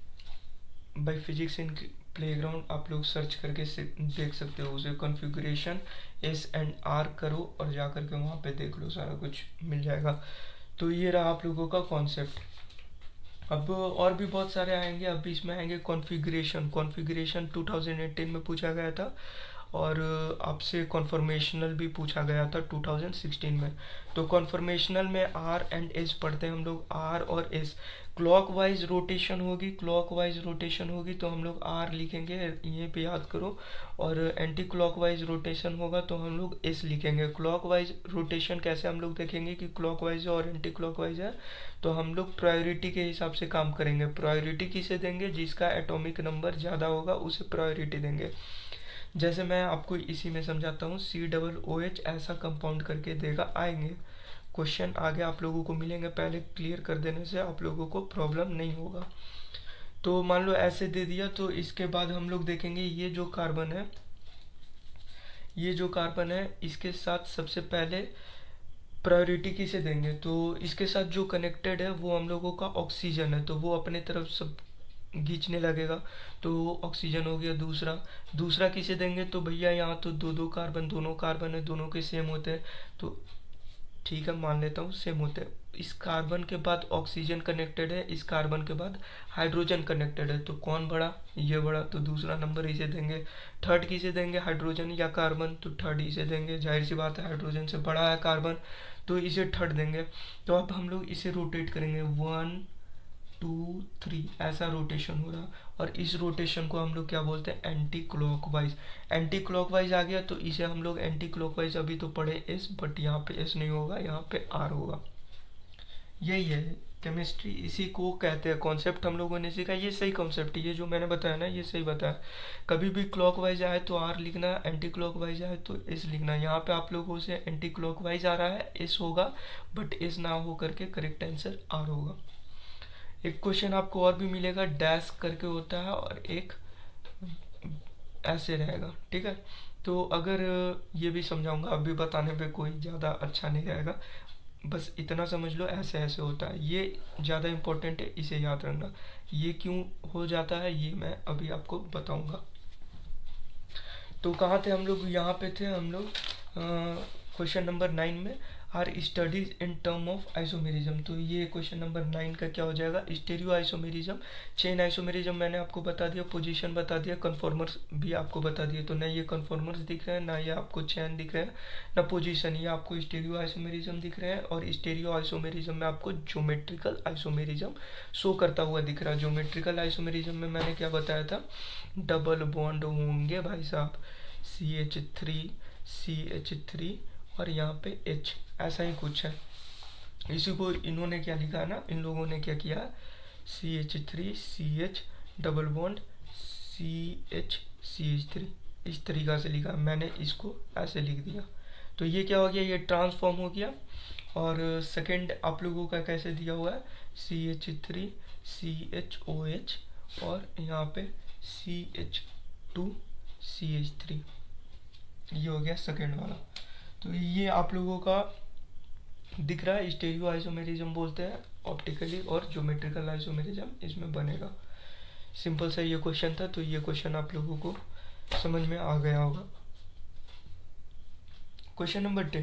बाय फिजिक्स इन प्लेग्राउंड आप लोग सर्च करके देख सकते हो उसे। कॉन्फ़िगरेशन S&R करो और जा करके वहाँ पे देख लो, सारा कुछ मिल जाएगा। तो ये रहा आप लोगों का कॉन्सेप्ट। अब और भी बहुत सारे आएंगे। अब इसमें आएंगे कॉन्फ़िगरेशन। कॉन्फ़िगरेशन 2018 में पूछा गया था, और आपसे कॉन्फॉर्मेशनल भी पूछा गया था 2016 में। तो कॉन्फॉर्मेशनल में R एंड S पढ़ते हैं हम लोग। R और S क्लॉकवाइज रोटेशन होगी, क्लॉकवाइज रोटेशन होगी तो हम लोग R लिखेंगे, ये पे याद करो। और एंटी क्लॉकवाइज रोटेशन होगा तो हम लोग S लिखेंगे। क्लॉकवाइज रोटेशन कैसे हम लोग देखेंगे कि क्लॉकवाइज है और एंटी क्लॉकवाइज है, तो हम लोग प्रायोरिटी के हिसाब से काम करेंगे। प्रायोरिटी किसे देंगे? जिसका एटॉमिक नंबर ज़्यादा होगा उसे प्रायोरिटी देंगे। जैसे मैं आपको इसी में समझाता हूँ, COOH ऐसा कंपाउंड करके देगा, आएंगे क्वेश्चन आगे आप लोगों को मिलेंगे, पहले क्लियर कर देने से आप लोगों को प्रॉब्लम नहीं होगा। तो मान लो ऐसे दे दिया, तो इसके बाद हम लोग देखेंगे ये जो कार्बन है, ये जो कार्बन है इसके साथ सबसे पहले प्रायोरिटी किसे देंगे? तो इसके साथ जो कनेक्टेड है वो हम लोगों का ऑक्सीजन है, तो वो अपने तरफ सब खींचने लगेगा, तो ऑक्सीजन हो गया। दूसरा किसे देंगे? तो भैया यहाँ तो दो कार्बन, दोनों कार्बन है, दोनों के सेम होते हैं, तो ठीक है मान लेता हूँ सेम होते हैं। इस कार्बन के बाद ऑक्सीजन कनेक्टेड है, इस कार्बन के बाद हाइड्रोजन कनेक्टेड है, तो कौन बड़ा? ये बड़ा, तो दूसरा नंबर इसे देंगे। थर्ड किसे देंगे? हाइड्रोजन या कार्बन, तो थर्ड इसे देंगे। जाहिर सी बात है हाइड्रोजन से बड़ा है कार्बन, तो इसे थर्ड देंगे। तो अब हम लोग इसे रोटेट करेंगे, 1 2 3 ऐसा रोटेशन हो रहा, और इस रोटेशन को हम लोग क्या बोलते हैं? Anti clockwise. एंटी क्लॉकवाइज आ गया, तो इसे हम लोग एंटी क्लॉकवाइज अभी तो पढ़े S, बट यहाँ पे S नहीं होगा, यहाँ पे R होगा। यही है केमिस्ट्री, इसी को कहते हैं कॉन्सेप्ट हम लोगों ने सीखा। ये सही कॉन्सेप्ट है, ये जो मैंने बताया ना ये सही बताया। कभी भी क्लॉकवाइज आए तो R लिखना, एंटी क्लॉकवाइज आए तो S लिखना। यहाँ पे आप लोगों से एंटी क्लॉकवाइज आ रहा है, S होगा, बट S ना हो करके करेक्ट आंसर R होगा। एक क्वेश्चन आपको और भी मिलेगा, डैश करके होता है, और एक ऐसे रहेगा। ठीक है, तो अगर ये भी समझाऊंगा, अभी बताने पे कोई ज़्यादा अच्छा नहीं रहेगा, बस इतना समझ लो ऐसे ऐसे होता है। ये ज़्यादा इम्पोर्टेंट है, इसे याद रखना। ये क्यों हो जाता है ये मैं अभी आपको बताऊंगा। तो कहाँ थे हम लोग? यहाँ पे थे हम लोग क्वेश्चन नंबर 9 में। Are studies in term of isomerism. तो ये क्वेश्चन नंबर 9 का क्या हो जाएगा, स्टेरियो आइसोमेरिज्म, चेन आइसोमेरिज्म मैंने आपको बता दिया, पोजीशन बता दिया, कन्फॉर्मर्स भी आपको बता दिए। तो ना ये कन्फॉर्मर्स दिख रहे हैं, ना ये आपको चेन दिख रहे हैं, ना पोजीशन, ये आपको स्टेरियो आइसोमेरिज्म दिख रहे हैं। और स्टेरियो आइसोमेरिज्म में आपको ज्योमेट्रिकल आइसोमेरिज्म शो करता हुआ दिख रहा है। ज्योमेट्रिकल आइसोमेरिज्म में मैंने क्या बताया था, डबल बॉन्ड होंगे भाई साहब, CH3 और यहाँ पे H, ऐसा ही कुछ है। इसी को इन्होंने क्या लिखा है ना, इन लोगों ने क्या किया, CH3 CH double bond CH इस तरीका से लिखा, मैंने इसको ऐसे लिख दिया। तो ये क्या हो गया, ये ट्रांसफॉर्म हो गया। और सेकंड आप लोगों का कैसे दिया हुआ है, CH3 CHOH और यहाँ पे CH2 CH3, ये हो गया सेकंड वाला। तो ये आप लोगों का दिख रहा है, स्टेरियो आइसोमेरिज्म बोलते हैं ऑप्टिकली, और ज्योमेट्रिकल आइसोमेरिज्म इसमें बनेगा। सिंपल सा ये क्वेश्चन था, तो ये क्वेश्चन आप लोगों को समझ में आ गया होगा। क्वेश्चन नंबर 10,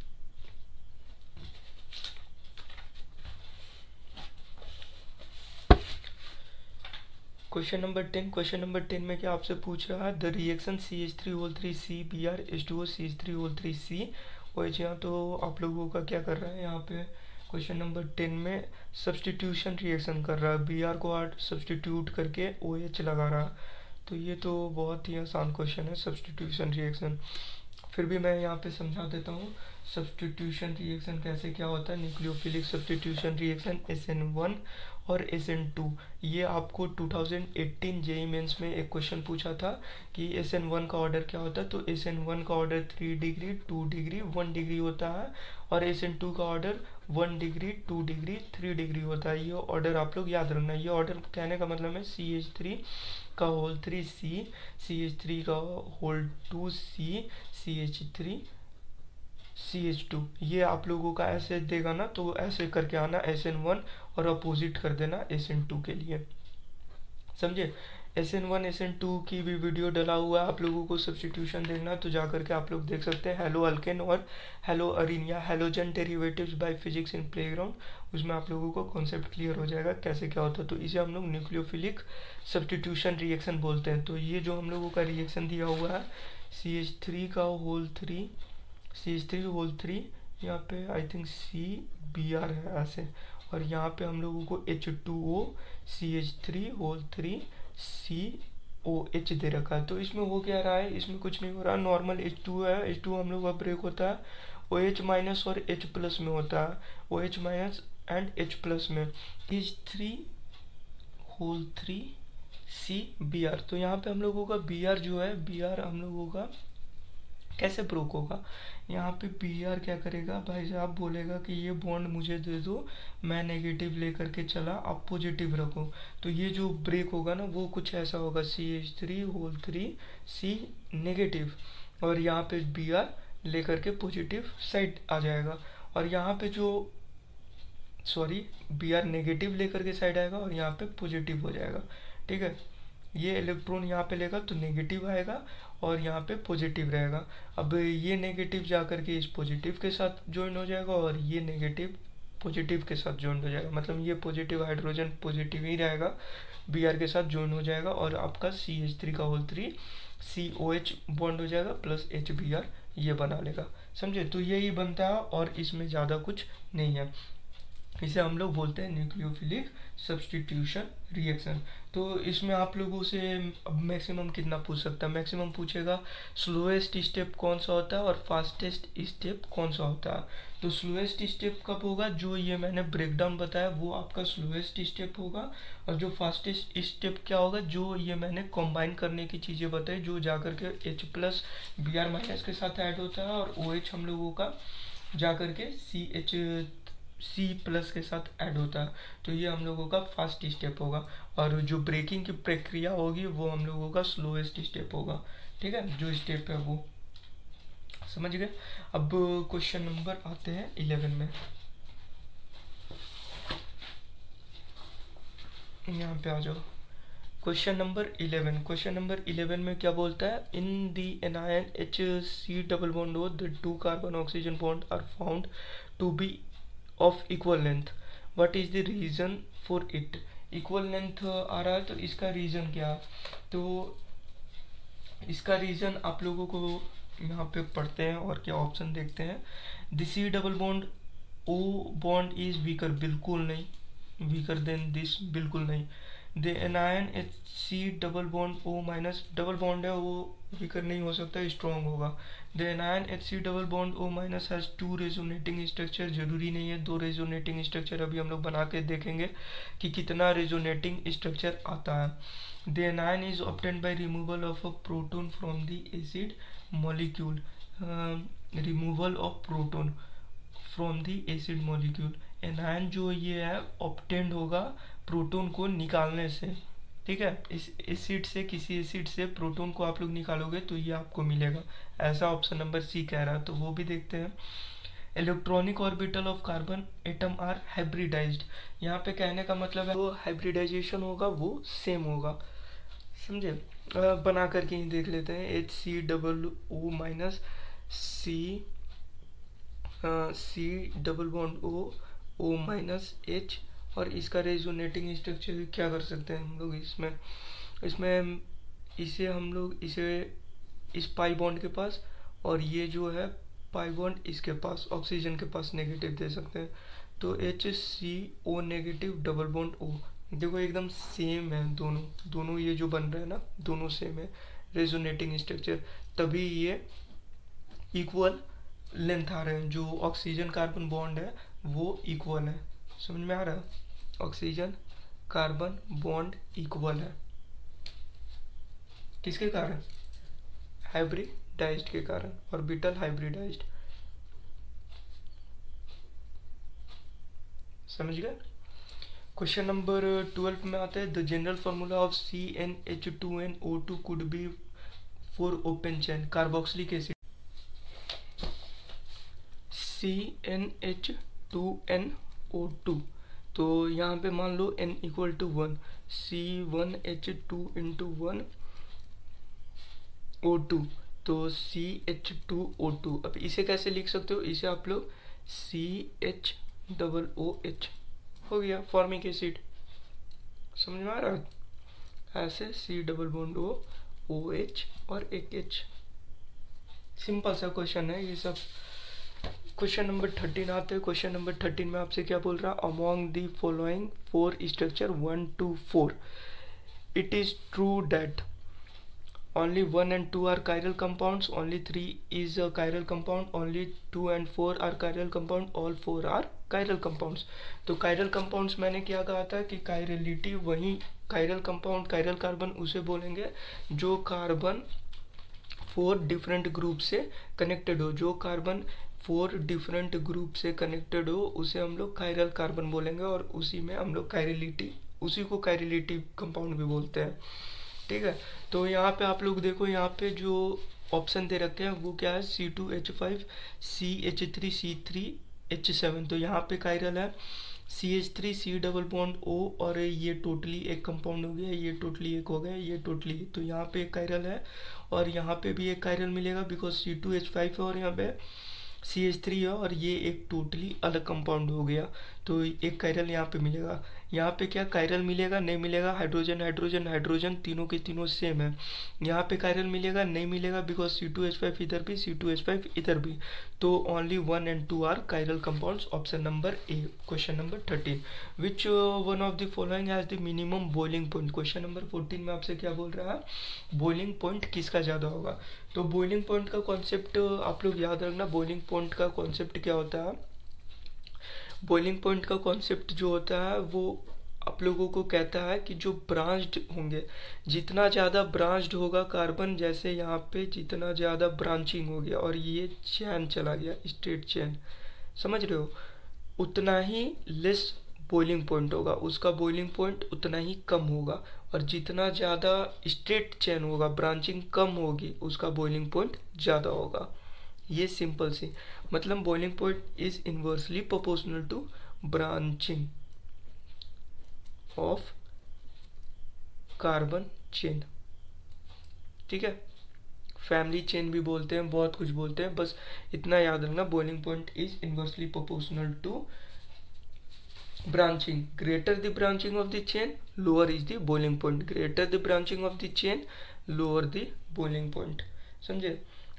क्वेश्चन नंबर 10 में क्या आपसे पूछ रहा है, the reaction CH3 CBr H2O CH3 OH। यहाँ तो आप लोगों का क्या कर रहा है, यहाँ पे क्वेश्चन नंबर 10 में सब्सटीट्यूशन रिएक्शन कर रहा है, Br को सब्सटीट्यूट करके OH लगा रहा है। तो ये तो बहुत ही आसान क्वेश्चन है, सब्सटीट्यूशन रिएक्शन। फिर भी मैं यहाँ पे समझा देता हूँ सब्सटीट्यूशन रिएक्शन कैसे क्या होता है। न्यूक्लियोफिलिक सब्सटीट्यूशन रिएक्शन SN1 और SN2, ये आपको 2018 जेईई मेंस में एक क्वेश्चन पूछा था कि SN1 का ऑर्डर क्या होता है। तो SN1 का ऑर्डर 3 डिग्री 2 डिग्री 1 डिग्री होता है, और SN2 का ऑर्डर 1 डिग्री 2 डिग्री 3 डिग्री होता है। ये ऑर्डर आप लोग याद रखना। ये ऑर्डर कहने का मतलब है CH3 का होल 3 C, CH3 का होल 2 C, CH3 CH2, ये आप लोगों का ऐसे देगा ना, तो ऐसे करके आना SN1 और अपोजिट कर देना SN2 के लिए, समझे। SN1 SN2 की भी वीडियो डला हुआ है, आप लोगों को सब्सटीट्यूशन देखना तो जा करके आप लोग देख सकते हैं। हेलो अल्केन और हेलो अरीन या halogen derivatives by physics in playground, उसमें आप लोगों को कॉन्सेप्ट क्लियर हो जाएगा कैसे क्या होता है। तो इसे हम लोग न्यूक्लियोफिलिक सब्सटीट्यूशन रिएक्शन बोलते हैं। तो ये जो हम लोगों का रिएक्शन दिया हुआ है, CH3 का होल 3 CH3 होल 3, यहाँ पे आई थिंक CBr है ऐसे, और यहाँ पे हम लोगों को H2O CH3 होल 3 COH दे रखा है। तो इसमें हो क्या रहा है, इसमें कुछ नहीं हो रहा, नॉर्मल H2 है, H2 हम लोग का ब्रेक होता है OH माइनस और H प्लस में होता है, OH minus and H plus में, H3 होल 3 CBr। तो यहाँ पे हम लोगों का Br जो है, Br हम लोगों का कैसे ब्रोक होगा, यहाँ पे Br क्या करेगा भाई साहब, बोलेगा कि ये बॉन्ड मुझे दे दो, मैं नेगेटिव लेकर के चला, आप पॉजिटिव रखो। तो ये जो ब्रेक होगा ना, वो कुछ ऐसा होगा, CH3 होल 3 C नेगेटिव, और यहाँ पे Br लेकर के पॉजिटिव साइड आ जाएगा, और यहाँ पे जो Br नेगेटिव लेकर के साइड आएगा और यहाँ पे पॉजिटिव हो जाएगा, ठीक है। ये इलेक्ट्रॉन यहाँ पे लेगा तो नेगेटिव आएगा और यहाँ पे पॉजिटिव रहेगा। अब ये नेगेटिव जा करके इस पॉजिटिव के साथ ज्वाइन हो जाएगा, और ये नेगेटिव पॉजिटिव के साथ ज्वाइन हो जाएगा, मतलब ये पॉजिटिव हाइड्रोजन पॉजिटिव ही रहेगा, Br के साथ ज्वाइन हो जाएगा, और आपका CH3 का होल 3 COH बॉन्ड हो जाएगा प्लस HBr ये बना लेगा, समझे। तो यही बनता है और इसमें ज़्यादा कुछ नहीं है। इसे हम लोग बोलते हैं न्यूक्लियोफिलिक सब्सटीट्यूशन रिएक्शन। तो इसमें आप लोगों से मैक्सिमम कितना पूछ सकता है, मैक्सिमम पूछेगा स्लोएस्ट स्टेप कौन सा होता है और फास्टेस्ट स्टेप कौन सा होता है। तो स्लोएस्ट स्टेप कब होगा, जो ये मैंने ब्रेकडाउन बताया वो आपका स्लोएस्ट स्टेप होगा, और जो फास्टेस्ट स्टेप क्या होगा, जो ये मैंने कंबाइन करने की चीज़ें बताई, जो जाकर के H प्लस Br माइनस के साथ ऐड होता है, और OH हम लोगों का जाकर के C प्लस के साथ ऐड होता है। तो ये हम लोगों का फास्ट स्टेप होगा, और जो ब्रेकिंग की प्रक्रिया होगी वो हम लोगों का स्लोएस्ट स्टेप होगा, ठीक है, जो स्टेप है वो समझ गए। अब क्वेश्चन नंबर आते हैं 11 में, यहाँ पे आ जाओ। क्वेश्चन नंबर 11 में क्या बोलता है, in the anion HC double bond O the two carbon oxygen bond are found to be of equal length, what is the reason for it. Equal length आ रहा है तो इसका रीजन क्या है, तो इसका रीजन आप लोगों को यहाँ पे पढ़ते हैं और क्या ऑप्शन देखते हैं। This C double bond O bond is weaker, बिल्कुल नहीं, वीकर देन दिस, बिल्कुल नहीं। The anion HC double bond O minus, double bond है वो वीकर नहीं हो सकता, स्ट्रॉन्ग होगा। The anion HC double bond O minus has two resonating structure, जरूरी नहीं है दो रेजोनेटिंग स्ट्रक्चर, अभी हम लोग बना के देखेंगे कि कितना रेजोनेटिंग स्ट्रक्चर आता है। The anion is obtained by removal of a proton from the acid molecule, removal of proton from the acid molecule. Anion जो ये है ऑब्टेंड होगा प्रोटोन को निकालने से, ठीक है, इस एसिड से, किसी एसिड से प्रोटोन को आप लोग निकालोगे तो ये आपको मिलेगा, ऐसा ऑप्शन नंबर सी कह रहा है, तो वो भी देखते हैं। Electronic orbital of carbon atom are hybridized, यहाँ पे कहने का मतलब है वो हाइब्रिडाइजेशन होगा वो सेम होगा, समझे। बना करके ही देख लेते हैं। HC double O minus C double bond O minus H, और इसका रेजोनेटिंग स्ट्रक्चर क्या कर सकते हैं हम लोग इसमें इसे हम लोग इसे इस पाई बॉन्ड के पास, और ये जो है पाई बॉन्ड इसके पास, ऑक्सीजन के पास नेगेटिव दे सकते हैं, तो HCO negative double bond O, देखो एकदम सेम है दोनों ये जो बन रहा है ना, दोनों सेम है रेजोनेटिंग स्ट्रक्चर, तभी ये इक्वल लेंथ आ रहे हैं। जो ऑक्सीजन कार्बन बॉन्ड है वो इक्वल है, समझ में आ रहा है, ऑक्सीजन कार्बन बॉन्ड इक्वल है, किसके कारण, हाइब्रिडाइज्ड के कारण, ऑर्बिटल हाइब्रिडाइज्ड, समझ गए। क्वेश्चन नंबर 12 में आते हैं, the general formula of CnH2nO2 could be for open chain carboxylic acid. CnH2nO2, तो यहाँ पे मान लो n equal to 1, C1H2 into 1 O2, तो CH2O2। अब इसे कैसे लिख सकते हो, इसे आप लोग CH OH हो गया, फॉर्मिक एसिड, समझ में आ रहा है, ऐसे C double bond O OH और एक H, सिंपल सा क्वेश्चन है ये सब। क्वेश्चन नंबर 13 आते हैं। क्वेश्चन नंबर 13 में आपसे क्या बोल रहा है, among the following 4 structure 1 to 4 it is true that only 1 and 2 are chiral compounds, only 3 is a chiral compound, only 2 and 4 are chiral compound, all 4 are chiral compounds। तो chiral compounds मैंने क्या कहा था कि chirality वही chiral compound, chiral carbon उसे बोलेंगे जो कार्बन 4 डिफरेंट ग्रुप से कनेक्टेड हो, जो कार्बन 4 डिफरेंट ग्रुप से कनेक्टेड हो उसे हम लोग कायरल कार्बन बोलेंगे, और उसी में हम लोग कायरलिटी, उसी को कायरलिटी कंपाउंड भी बोलते हैं, ठीक है। तो यहाँ पे आप लोग देखो, यहाँ पे जो ऑप्शन दे रखे हैं वो क्या है, C2H5 CH3 C3 H7, तो यहाँ पे कायरल है CH3 C double bond O, और ये टोटली एक कंपाउंड हो गया, ये टोटली एक हो गया, ये टोटली, तो यहाँ पे एक कायरल है, और यहाँ पे भी एक कायरल मिलेगा बिकॉज C2H5 है और यहाँ पे CH3 है, और ये एक टोटली अलग कंपाउंड हो गया, तो एक कायरल यहाँ पे मिलेगा। यहाँ पे क्या कायरल मिलेगा, नहीं मिलेगा, हाइड्रोजन हाइड्रोजन हाइड्रोजन तीनों के तीनों सेम है। यहाँ पे कायरल मिलेगा, नहीं मिलेगा बिकॉज C2H5 इधर भी, C2H5 इधर भी, तो only 1 and 2 are chiral compounds, option number A. Question number 13, which one of the following has the minimum boiling point. Question number 14 में आपसे क्या बोल रहा है, बॉइलिंग पॉइंट किसका ज़्यादा होगा। तो बॉइलिंग पॉइंट का कॉन्सेप्ट आप लोग याद रखना, बॉइलिंग पॉइंट का कॉन्सेप्ट क्या होता है, बॉइलिंग पॉइंट का कॉन्सेप्ट जो होता है वो आप लोगों को कहता है कि जो ब्रांच्ड होंगे, जितना ज़्यादा ब्रांच्ड होगा कार्बन, जैसे यहाँ पे जितना ज़्यादा ब्रांचिंग हो गया और ये चैन चला गया स्ट्रेट चैन, समझ रहे हो, उतना ही लेस बॉइलिंग पॉइंट होगा, उसका बॉइलिंग पॉइंट उतना ही कम होगा, और जितना ज़्यादा स्ट्रेट चैन होगा, ब्रांचिंग कम होगी, उसका बॉइलिंग पॉइंट ज़्यादा होगा। ये सिंपल सी मतलब boiling point is inversely proportional to branching of carbon chain, ठीक है। फैमिली चेन भी बोलते हैं, बहुत कुछ बोलते हैं, बस इतना याद रखना, boiling point is inversely proportional to branching. Greater the branching of the chain, lower is the boiling point. Greater the branching of the chain, lower the boiling point. समझे।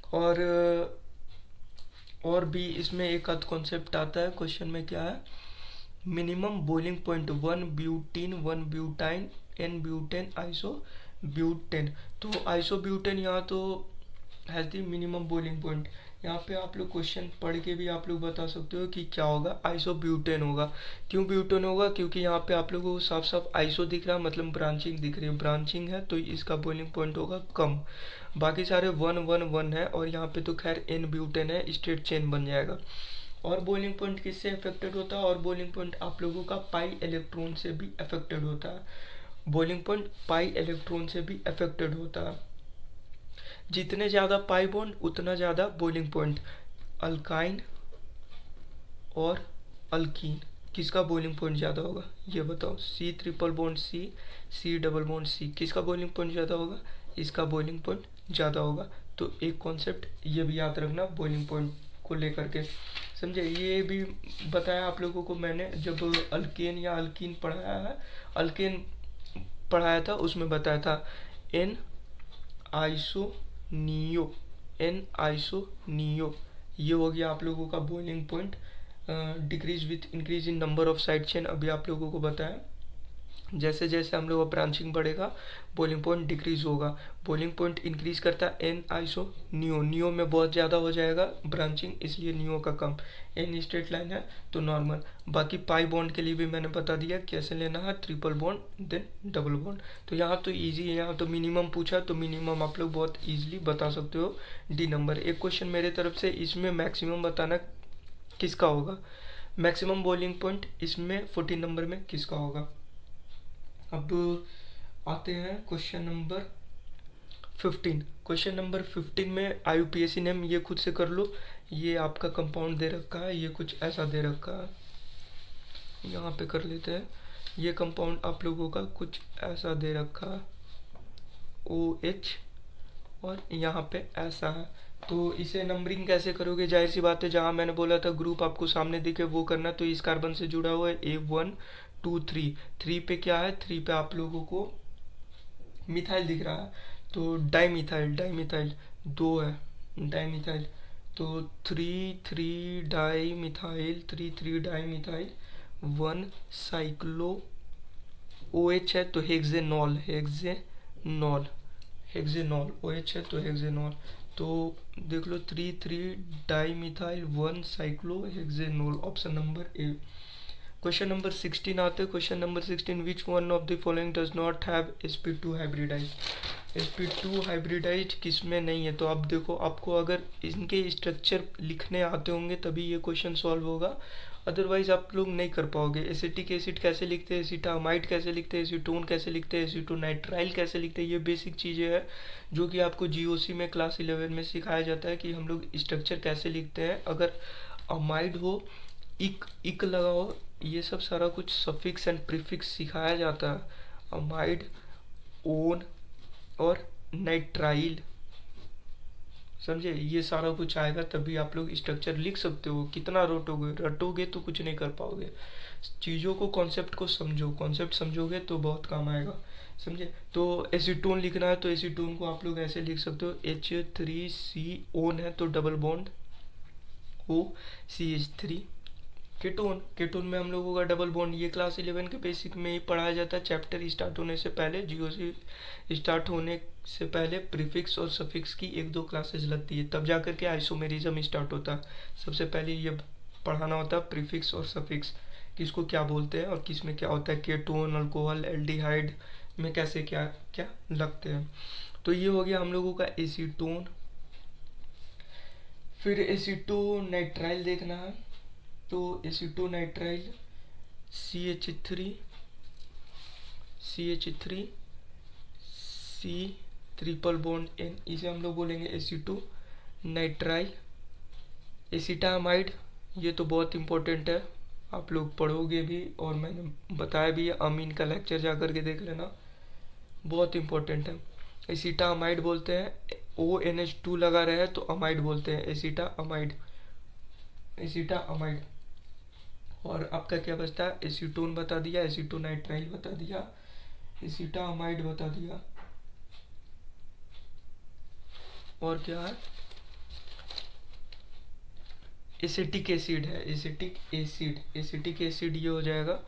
और भी इसमें एक आध कॉन्सेप्ट आता है क्वेश्चन में, क्या है, minimum boiling point 1 butene 1 butyne n butane iso butane. तो आइसो ब्यूटेन यहाँ तो has the minimum boiling point. यहाँ पे आप लोग क्वेश्चन पढ़ के भी आप लोग बता सकते हो कि क्या होगा, आइसो ब्यूटेन होगा। क्यों ब्यूटेन होगा, क्योंकि यहाँ पे आप लोगों को साफ साफ आइसो दिख रहा है, मतलब ब्रांचिंग दिख रही है, ब्रांचिंग है तो इसका बॉइलिंग पॉइंट होगा कम। बाकी सारे 1 1 1 है, और यहाँ पे तो खैर n ब्यूटेन है, स्ट्रेट चेन बन जाएगा। और बॉइलिंग पॉइंट किससे अफेक्टेड होता है, और बॉइलिंग पॉइंट आप लोगों का पाई इलेक्ट्रॉन से भी अफेक्टेड होता है। बॉइलिंग पॉइंट पाई इलेक्ट्रॉन से भी अफेक्टेड होता है। जितने ज़्यादा पाई बॉन्ड उतना ज़्यादा बॉइलिंग पॉइंट। अल्काइन और अल्कीन, किसका बॉइलिंग पॉइंट ज़्यादा होगा, ये बताओ। C triple bond C double bond C, किसका बॉइलिंग पॉइंट ज़्यादा होगा, इसका बॉइलिंग पॉइंट ज़्यादा होगा। तो एक कॉन्सेप्ट ये भी याद रखना बॉइलिंग पॉइंट को लेकर के, समझे। ये भी बताया आप लोगों को मैंने जब अल्केन या अल्कीन पढ़ाया है, अल्केन पढ़ाया था, उसमें बताया था एन आइसोनियो, एन आइसोनियो, ये हो गया आप लोगों का boiling point. Decrease with increase in number of side chain, अभी आप लोगों को बताया। जैसे जैसे हम लोग ब्रांचिंग बढ़ेगा बॉइलिंग पॉइंट डिक्रीज होगा। बॉइलिंग पॉइंट इंक्रीज करता है एन आइसो नियो, नियो में बहुत ज़्यादा हो जाएगा ब्रांचिंग, इसलिए नियो का कम। एन स्ट्रेट लाइन है तो नॉर्मल। बाकी पाई बॉन्ड के लिए भी मैंने बता दिया कैसे लेना है, triple bond than double bond. तो यहाँ तो ईजी है, यहाँ तो मिनिमम पूछा तो मिनिमम आप लोग बहुत ईजिली बता सकते हो, डी नंबर। एक क्वेश्चन मेरे तरफ से, इसमें मैक्सिमम बताना किसका होगा, मैक्सिमम बॉइलिंग पॉइंट इसमें 14 नंबर में किसका होगा। अब आते हैं क्वेश्चन नंबर 15। क्वेश्चन नंबर 15 में IUPAC नेम ये खुद से कर लो। ये आपका कंपाउंड दे रखा है, ये कुछ ऐसा दे रखा है, यहाँ पे कर लेते हैं। ये कंपाउंड आप लोगों का कुछ ऐसा दे रखा है OH, और यहाँ पे ऐसा है। तो इसे नंबरिंग कैसे करोगे, जाहिर सी बात है जहाँ मैंने बोला था ग्रुप आपको सामने दिखे वो करना। तो इस कार्बन से जुड़ा हुआ है A1 2 3, 3 पे क्या है, 3 पे आप लोगों को मिथाइल दिख रहा है, तो डाइमिथाइल, डाइमिथाइल 2 है डाइमिथाइल, तो 3 3 डाइमिथाइल 3 3 डाइमिथाइल 1 साइक्लो OH है तो हेक्सेनॉल, हेक्सेनॉल हेक्सेनॉल OH है तो हेक्सेनॉल। तो देख लो 3 3 dimethyl 1 cyclohexanol, option number A. Question number 16 आते हैं। Question number 16, which one of the following does not have sp2 hybridize. sp2 hybridize किसमें नहीं है, तो अब देखो आपको अगर इनके स्ट्रक्चर लिखने आते होंगे तभी ये क्वेश्चन सॉल्व होगा, अदरवाइज आप लोग नहीं कर पाओगे। एसिटिक एसिड कैसे लिखते हैं, एसिटामाइड कैसे लिखते हैं, एसीटोन कैसे लिखते हैं, एसीटोनाइट्राइल कैसे लिखते हैं, ये बेसिक चीज़ें हैं जो कि आपको GOC में क्लास 11 में सिखाया जाता है कि हम लोग स्ट्रक्चर कैसे लिखते हैं। अगर अमाइड हो, इक लगा हो, ये सब सारा कुछ सफिक्स एंड प्रीफिक्स सिखाया जाता है। अमाइड, ओन और नाइट्राइल, समझे, ये सारा कुछ आएगा तभी आप लोग स्ट्रक्चर लिख सकते हो। कितना रटोगे तो कुछ नहीं कर पाओगे। चीज़ों को, कॉन्सेप्ट को समझो, कॉन्सेप्ट समझोगे तो बहुत काम आएगा, समझे। तो एसीटोन लिखना है तो एसीटोन को आप लोग ऐसे लिख सकते हो, H3C ओन है तो double bond OCH3। Ketone, ketone में हम लोगों का डबल बॉन्ड, ये क्लास 11 के बेसिक में ही पढ़ाया जाता है। चैप्टर स्टार्ट होने से पहले, GOC स्टार्ट होने से पहले प्रीफिक्स और सफिक्स की 1-2 क्लासेस लगती है, तब जाकर के आइसोमेरिज्म स्टार्ट होता है। सबसे पहले ये पढ़ाना होता है प्रीफिक्स और सफिक्स, किसको क्या बोलते हैं और किस में क्या होता है, केटोन, अल्कोहल, एल्डिहाइड में कैसे क्या क्या लगते हैं। तो ये हो गया हम लोगों का एसीटोन। फिर एसीटोनाइट्राइल देखना है, तो acetonitrile CH3 C triple bond N, इसे हम लोग बोलेंगे एसीटोनाइट्राइल। एसिटामाइड, ये तो बहुत इंपॉर्टेंट है, आप लोग पढ़ोगे भी और मैंने बताया भी है, अमीन का लेक्चर जा करके देख लेना। बहुत इंपॉर्टेंट है। एसीटा अमाइड बोलते हैं, ONH2 लगा रहे हैं तो अमाइड बोलते हैं, एसीटा अमाइड, एसीटा अमाइड। और आपका क्या बचता है, एसीटोन बता दिया, एसीटोनाइट्राइल बता दिया, एसीटा अमाइड बता दिया, और क्या है, एसिटिक एसिड है, एसिटिक एसिड, एसिटिक एसिड ये हो जाएगा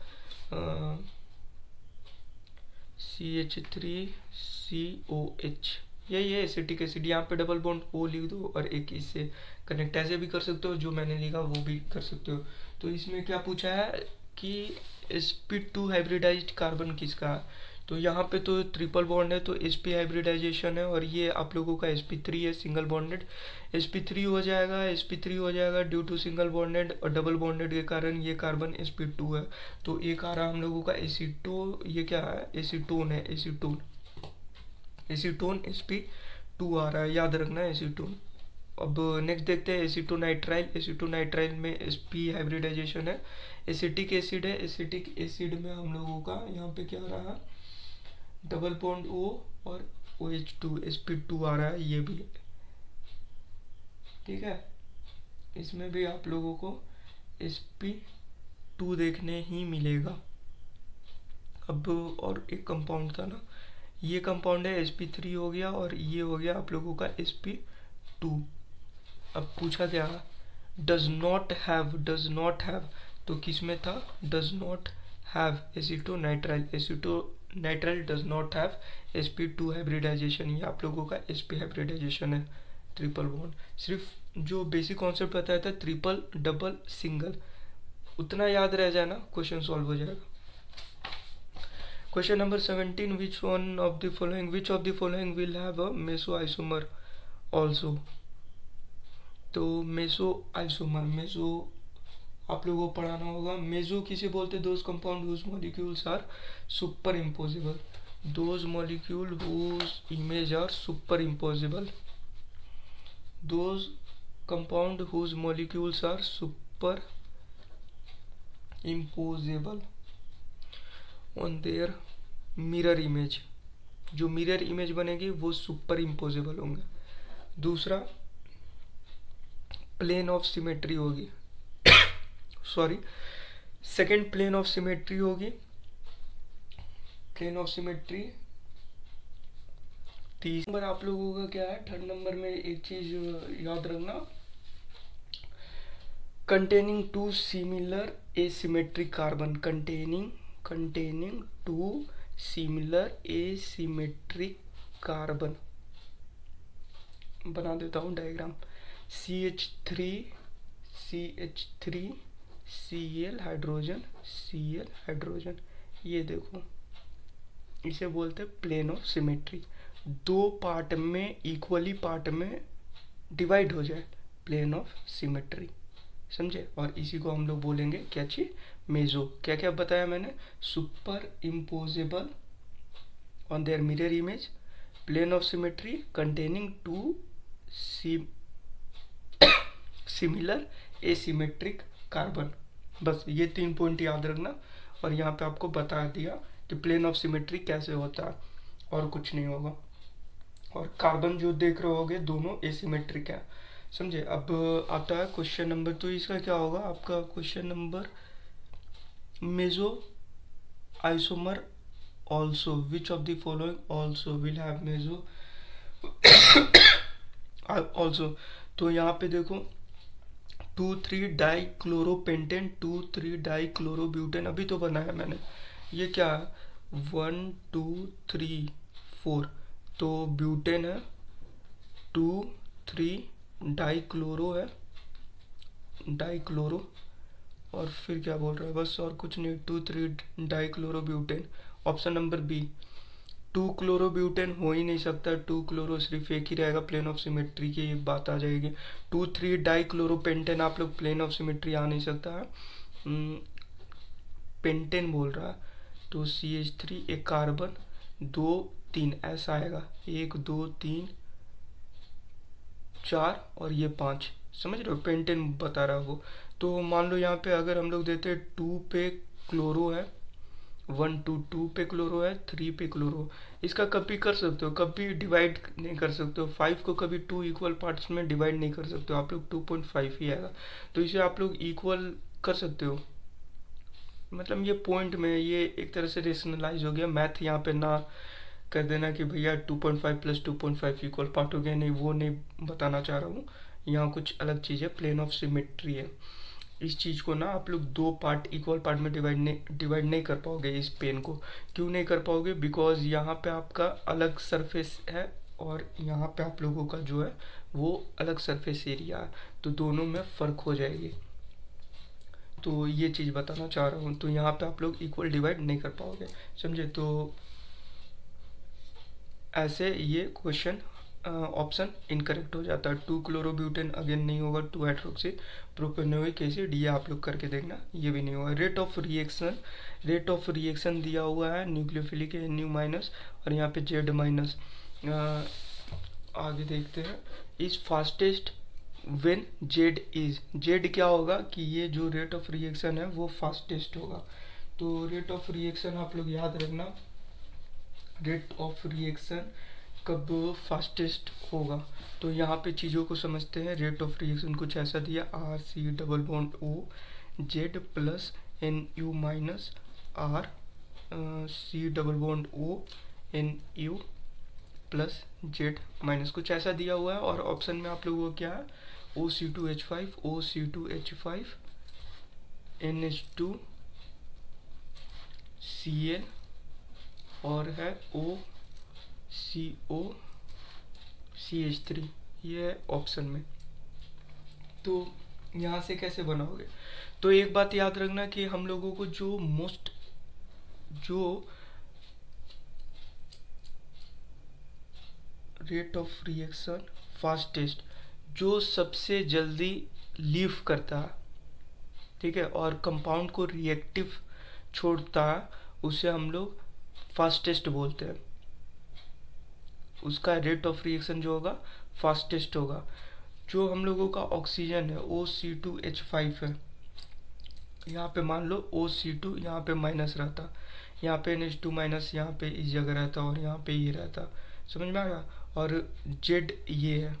CH3COH, यही है एसिटिक एसिड। यहाँ पे डबल बॉन्ड O लिख दो और एक इससे कनेक्ट, ऐसे भी कर सकते हो, जो मैंने लिखा वो भी कर सकते हो। तो इसमें क्या पूछा है कि sp2 हाइब्रिडाइज्ड कार्बन किसका है, तो यहाँ पे तो ट्रिपल बॉन्ड है तो sp हाइब्रिडाइजेशन है, और ये आप लोगों का sp3 है, सिंगल बॉन्डेड। sp3 हो जाएगा, sp3 हो जाएगा ड्यू टू सिंगल बॉन्डेड, और डबल बॉन्डेड के कारण ये कार्बन sp2 है। तो एक आ रहा हम लोगों का एसीटो, ये क्या है, एसीटोन है, एसीटोन, एसीटोन sp2 आ रहा है, याद रखना है एसीटोन। अब नेक्स्ट देखते हैं एसीटोनाइट्राइल, एसीटोनाइट्राइल में sp हाइब्रिडाइजेशन है, एसिटिक एसिड है, एसिटिक एसिड में हम लोगों का यहाँ पे क्या आ रहा है, डबल बॉन्ड O और OH2 sp2 आ रहा है, ये भी ठीक है। इसमें भी आप लोगों को sp2 देखने ही मिलेगा। अब और एक कंपाउंड था ना, ये कंपाउंड है sp3 हो गया, और ये हो गया आप लोगों का sp2। अब पूछा क्या, does not have, does not have, तो किस में था, does not have acetonitrile, acetonitrile does not have sp2 hybridization, ये आप लोगों का sp हाइब्रिडाइजेशन है, ट्रिपल बॉन्ड। सिर्फ जो बेसिक कॉन्सेप्ट बताया था, ट्रिपल डबल सिंगल, उतना याद रह जाए ना, क्वेश्चन सॉल्व हो जाएगा। Question number 17, which of the following will have a meso isomer also, तो मेसो आइसोमर, मेसो आप लोगों को पढ़ाना होगा। मेसो किसे बोलते हैं, those compound whose molecules are super impossible, those molecule whose image are super impossible, those compound whose molecules are super imposable on their mirror image, जो मिरर इमेज बनेगी वो सुपर इम्पोजेबल होंगे। दूसरा प्लेन ऑफ सिमेट्री होगी sorry, second plane of symmetry होगी, प्लेन ऑफ सिमेट्री। तीसरा नंबर आप लोगों का क्या है, थर्ड नंबर में एक चीज याद रखना, containing two similar asymmetric carbon, containing two similar asymmetric carbon, बना देता हूँ diagram, CH3 Cl hydrogen, Cl hydrogen, ये देखो इसे बोलते हैं प्लेन ऑफ सिमेट्री, दो पार्ट में इक्वली पार्ट में डिवाइड हो जाए, प्लेन ऑफ सिमेट्री, समझे। और इसी को हम लोग बोलेंगे क्या चीज, मेजो। क्या क्या बताया मैंने, super imposable on their mirror image, plane of symmetry, containing two similar asymmetric carbon, बस ये 3 पॉइंट याद रखना। और यहाँ पे आपको बता दिया कि प्लेन ऑफ सिमेट्री कैसे होता है, और कुछ नहीं होगा। और कार्बन जो देख रहे होगे दोनों एसिमेट्रिक है, समझे। अब आता है क्वेश्चन नंबर, तो इसका क्या होगा आपका question number, meso isomer also, which of the following also will have meso also. तो यहाँ पे देखो 2,3 डाइक्लोरोपेंटेन, 2,3 डाइक्लोरोब्यूटेन, अभी तो बनाया मैंने, ये क्या है 1 2 3 4, तो ब्यूटेन है, 2,3 डाइक्लोरो है, डाइक्लोरो, और फिर क्या बोल रहा है, बस और कुछ नहीं, 2,3 dichlorobutane. Option number B, 2 chlorobutane हो ही नहीं सकता, 2 क्लोरो सिर्फ एक ही रहेगा, प्लेन ऑफ सिमेट्री की बात आ जाएगी। 2,3 डाइक्लोरोपेंटेन आप लोग प्लेन ऑफ सिमेट्री आ नहीं सकता है, पेंटेन बोल रहा है, तो CH3 एक कार्बन, 2 3 ऐसा आएगा, 1 2 3 4 और ये 5, समझ रहे हो, पेंटेन बता रहा है वो। तो मान लो यहाँ पे अगर हम लोग देते हैं 2 पे क्लोरो है, 1 टू 2 पे क्लोरो है, 3 पे क्लोरो। इसका कभी कर सकते हो, कभी डिवाइड नहीं कर सकते हो। 5 को कभी 2 इक्वल पार्ट्स में डिवाइड नहीं कर सकते हो, आप लोग 2.5 ही आएगा। तो इसे आप लोग इक्वल कर सकते हो, मतलब ये पॉइंट में ये एक तरह से रेशनलाइज हो गया। मैथ यहाँ पे ना कर देना कि भैया 2.5 प्लस 2.5 इक्वल पार्ट हो गया, नहीं वो नहीं बताना चाह रहा हूँ। यहाँ कुछ अलग चीज़ है, प्लेन ऑफ सिमेट्री है। इस चीज़ को ना आप लोग 2 पार्ट इक्वल पार्ट में डिवाइड नहीं कर पाओगे। इस पेन को क्यों नहीं कर पाओगे? बिकॉज यहाँ पे आपका अलग सरफेस है और यहाँ पे आप लोगों का जो है वो अलग सरफेस एरिया है, तो दोनों में फ़र्क हो जाएगी। तो ये चीज़ बताना चाह रहा हूँ। तो यहाँ पे आप लोग इक्वल डिवाइड नहीं कर पाओगे, समझे? तो ऐसे ये क्वेश्चन ऑप्शन इनकरेक्ट हो जाता है। 2 क्लोरोब्यूटेन अगेन नहीं होगा, 2 हाइड्रोक्सी प्रोपेनोइक एसिड, ये आप लोग करके देखना, ये भी नहीं होगा। रेट ऑफ रिएक्शन दिया हुआ है, न्यूक्लियोफिलिक NU माइनस और यहाँ पे Z माइनस। आगे देखते हैं। इज फास्टेस्ट व्हेन Z क्या होगा कि ये जो रेट ऑफ रिएक्शन है वो फास्टेस्ट होगा। तो रेट ऑफ रिएक्शन आप लोग याद रखना, रेट ऑफ रिएक्शन कब फास्टेस्ट होगा। तो यहाँ पे चीज़ों को समझते हैं। रेट ऑफ रिएक्शन कुछ ऐसा दिया, RC double bond O Z plus NU minus R C double bond O NU plus Z minus, कुछ ऐसा दिया हुआ है। और ऑप्शन में आप लोगों को क्या है, OC2H5 OC2H5 NH2 Cl और है OCO CH3, ये है ऑप्शन में। तो यहाँ से कैसे बनाओगे? तो एक बात याद रखना कि हम लोगों को जो रेट ऑफ रिएक्शन फास्टेस्ट, जो सबसे जल्दी लीव करता है, ठीक है, और कंपाउंड को रिएक्टिव छोड़ता है, उसे हम लोग फास्टेस्ट बोलते हैं। उसका रेट ऑफ रिएक्शन जो होगा फास्टेस्ट होगा। जो हम लोगों का ऑक्सीजन है OC2H5 है, यहाँ पे मान लो OC2 यहाँ पे माइनस रहता, यहाँ पे NH2 माइनस यहाँ पे इस जगह रहता और यहाँ पे ये रहता, समझ में आ गया? और Z ये है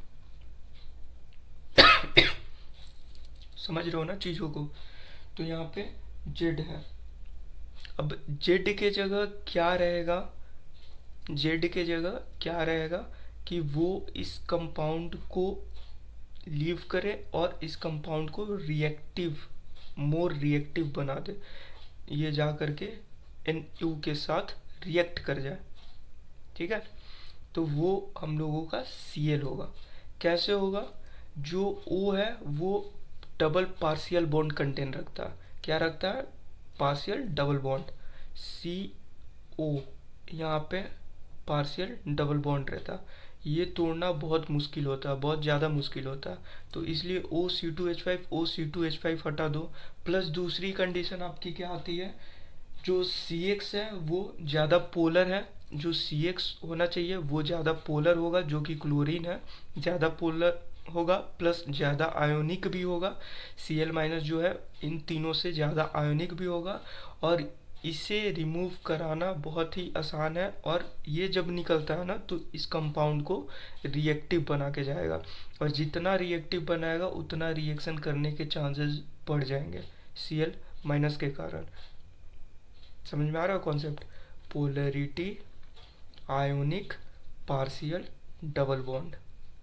समझ रहे हो ना चीज़ों को? तो यहाँ पे Z है। अब Z के जगह क्या रहेगा, Z के जगह क्या रहेगा कि वो इस कंपाउंड को लीव करे और इस कंपाउंड को मोर रिएक्टिव बना दे, ये जा करके NU के साथ रिएक्ट कर जाए, ठीक है? तो वो हम लोगों का Cl होगा। कैसे होगा? जो O है वो डबल पार्शियल बॉन्ड कंटेन रखता है। क्या रखता है? Partial double bond. CO यहाँ पे पार्शियल डबल बॉन्ड रहता, ये तोड़ना बहुत मुश्किल होता है, बहुत ज़्यादा मुश्किल होता है। तो इसलिए OC2H5 हटा दो। प्लस दूसरी कंडीशन आपकी क्या आती है, जो CX है वो ज़्यादा पोलर है, जो CX होना चाहिए वो ज़्यादा पोलर होगा, जो कि क्लोरीन है ज़्यादा पोलर होगा, प्लस ज़्यादा आयोनिक भी होगा। Cl माइनस जो है इन तीनों से ज़्यादा आयोनिक भी होगा, और इसे रिमूव कराना बहुत ही आसान है। और ये जब निकलता है ना तो इस कंपाउंड को रिएक्टिव बना के जाएगा, और जितना रिएक्टिव बनाएगा उतना रिएक्शन करने के चांसेस बढ़ जाएंगे Cl माइनस के कारण। समझ में आ रहा है concept? Polarity, ionic, partial, double bond,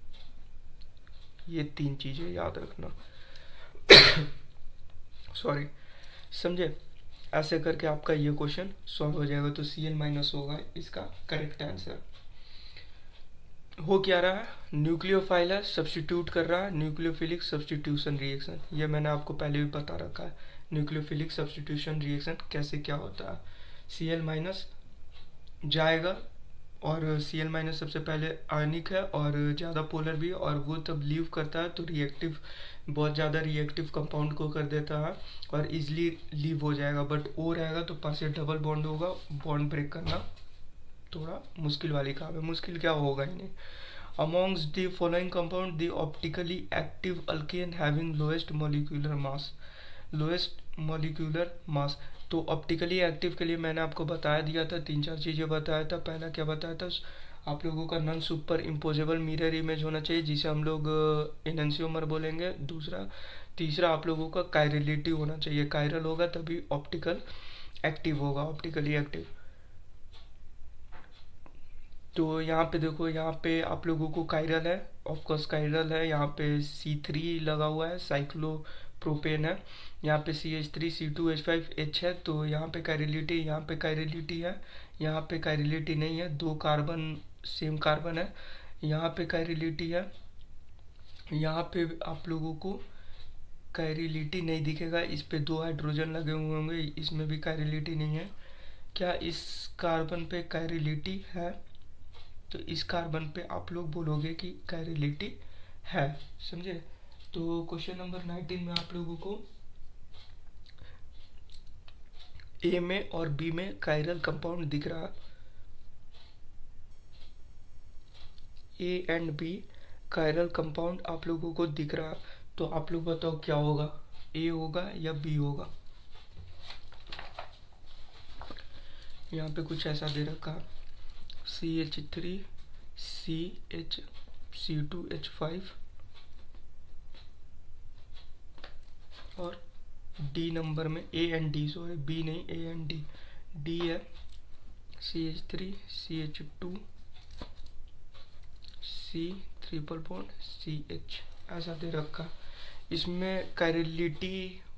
ये 3 चीज़ें याद रखना सॉरी, समझे? ऐसे करके आपका ये क्वेश्चन सॉल्व हो जाएगा। तो Cl माइनस होगा इसका करेक्ट आंसर। हो क्या रहा है, न्यूक्लियोफाइल है, सब्स्टिट्यूट कर रहा है, न्यूक्लियोफिलिक सब्स्टिट्यूशन रिएक्शन, ये मैंने आपको पहले भी बता रखा है। न्यूक्लियोफिलिक सब्स्टिट्यूशन रिएक्शन कैसे क्या होता है, Cl माइनस जाएगा, और Cl माइनस सबसे पहले आयनिक है और ज़्यादा पोलर भी है, और वो तब लीव करता है तो रिएक्टिव, बहुत ज़्यादा रिएक्टिव कंपाउंड को कर देता है और इजली लीव हो जाएगा। बट O रहेगा तो पार्शियल डबल बॉन्ड होगा, बॉन्ड ब्रेक करना थोड़ा मुश्किल वाली काम है, मुश्किल क्या होगा ही नहीं। Amongst the following compound the optically active alkane having lowest molecular mass, lowest molecular mass. तो ऑप्टिकली एक्टिव के लिए मैंने आपको बताया दिया था, 3-4 चीज़ें बताया था। पहला क्या बताया था, आप लोगों का non super imposable mirror image होना चाहिए, जिसे हम लोग एनंसियोमर बोलेंगे। तीसरा आप लोगों का कायरलिटी होना चाहिए, कायरल होगा तभी ऑप्टिकल एक्टिव होगा, ऑप्टिकली एक्टिव। तो यहाँ पे देखो, यहाँ पे आप लोगों को कायरल है, ऑफकोर्स कायरल है। यहाँ पे C3 लगा हुआ है, साइक्लोप्रोपेन है। यहाँ पे CH3 C2H5H है। तो यहाँ पे कायरलिटी, यहाँ पे कायरलिटी है, यहाँ पे कायरलिटी नहीं है, 2 कार्बन सेम कार्बन है। यहाँ पे कायरलिटी है, यहाँ पे आप लोगों को कायरलिटी नहीं दिखेगा, इस पे 2 हाइड्रोजन लगे हुए होंगे, इसमें भी कायरलिटी नहीं है। क्या इस कार्बन पे कायरलिटी है? तो इस कार्बन पे आप लोग बोलोगे कि कायरलिटी है, समझे। तो क्वेश्चन नंबर 19 में आप लोगों को ए में और बी में कायरल कंपाउंड दिख रहा, A and B chiral compound आप लोगों को दिख रहा। तो आप लोग बताओ क्या होगा, ए होगा या बी होगा। यहाँ पे कुछ ऐसा दे रखा, CH3 CH C2H5 और डी नंबर में A and D, sorry B नहीं, ए एंड डी। डी है CH3 CH2 C triple bond CH, ऐसा दे रखा। इसमें कायरलिटी,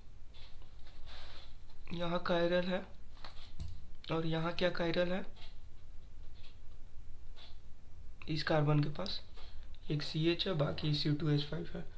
यहाँ कायरल है और यहाँ क्या कायरल है, इस कार्बन के पास एक CH है, बाकी C2H5 है।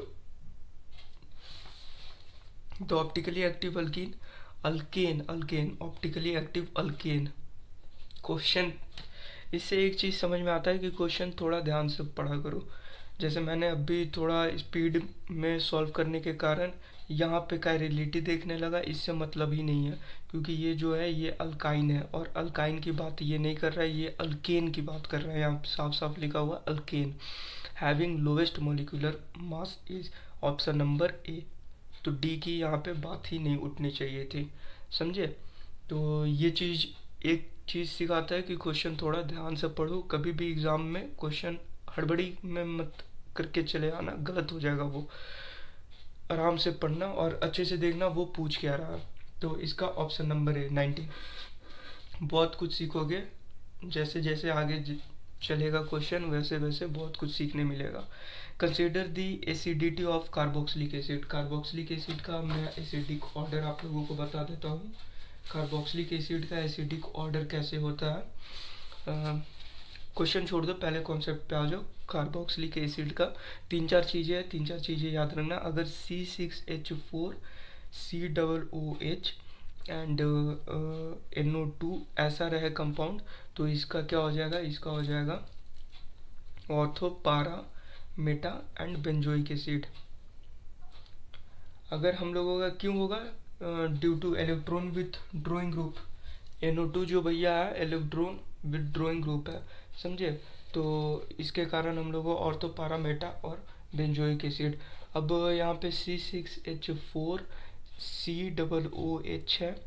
तो optically active alkene, alkane, alkane optically active alkane. Question, इससे एक चीज़ समझ में आता है कि क्वेश्चन थोड़ा ध्यान से पढ़ा करो। जैसे मैंने अभी थोड़ा स्पीड में सॉल्व करने के कारण यहाँ पे कायरलिटी देखने लगा, इससे मतलब ही नहीं है, क्योंकि ये जो है ये अल्काइन है और अल्काइन की बात ये नहीं कर रहा है, ये अल्केन की बात कर रहा है। यहाँ साफ साफ लिखा हुआ alkane, having lowest molecular mass is option number A. तो डी की यहाँ पे बात ही नहीं उठनी चाहिए थी, समझे। तो ये चीज़, एक चीज़ सिखाता है कि क्वेश्चन थोड़ा ध्यान से पढ़ो। कभी भी एग्ज़ाम में क्वेश्चन हड़बड़ी में मत करके चले आना, गलत हो जाएगा वो। आराम से पढ़ना और अच्छे से देखना वो पूछ क्या रहा। तो इसका ऑप्शन नंबर है 19। बहुत कुछ सीखोगे, जैसे जैसे आगे चलेगा क्वेश्चन, वैसे वैसे बहुत कुछ सीखने मिलेगा। Consider the acidity of carboxylic acid. Carboxylic acid का मैं एसिडिक ऑर्डर आप लोगों को बता देता हूँ। कार्बोक्सिलिक एसिड का एसिडिक ऑर्डर कैसे होता है। क्वेश्चन छोड़ दो, पहले कॉन्सेप्ट पे आ जाओ। कार्बोक्सिलिक एसिड का 3-4 चीज़ें हैं, 3-4 चीज़ें याद रखना। अगर C6H4 COOH एंड NO2 ऐसा रहे कंपाउंड, तो इसका क्या हो जाएगा, इसका हो जाएगा ortho, para, Meta and benzoic acid. अगर हम लोगों का क्यों होगा, due to electron withdrawing group. NO2 जो भैया है इलेक्ट्रॉन विथ ड्रॉइंग ग्रुप है, समझे। तो इसके कारण हम लोगों को ऑर्थो, पारा, मेटा और बेंजोइक एसिड। अब यहाँ पे C6H4 COOH है,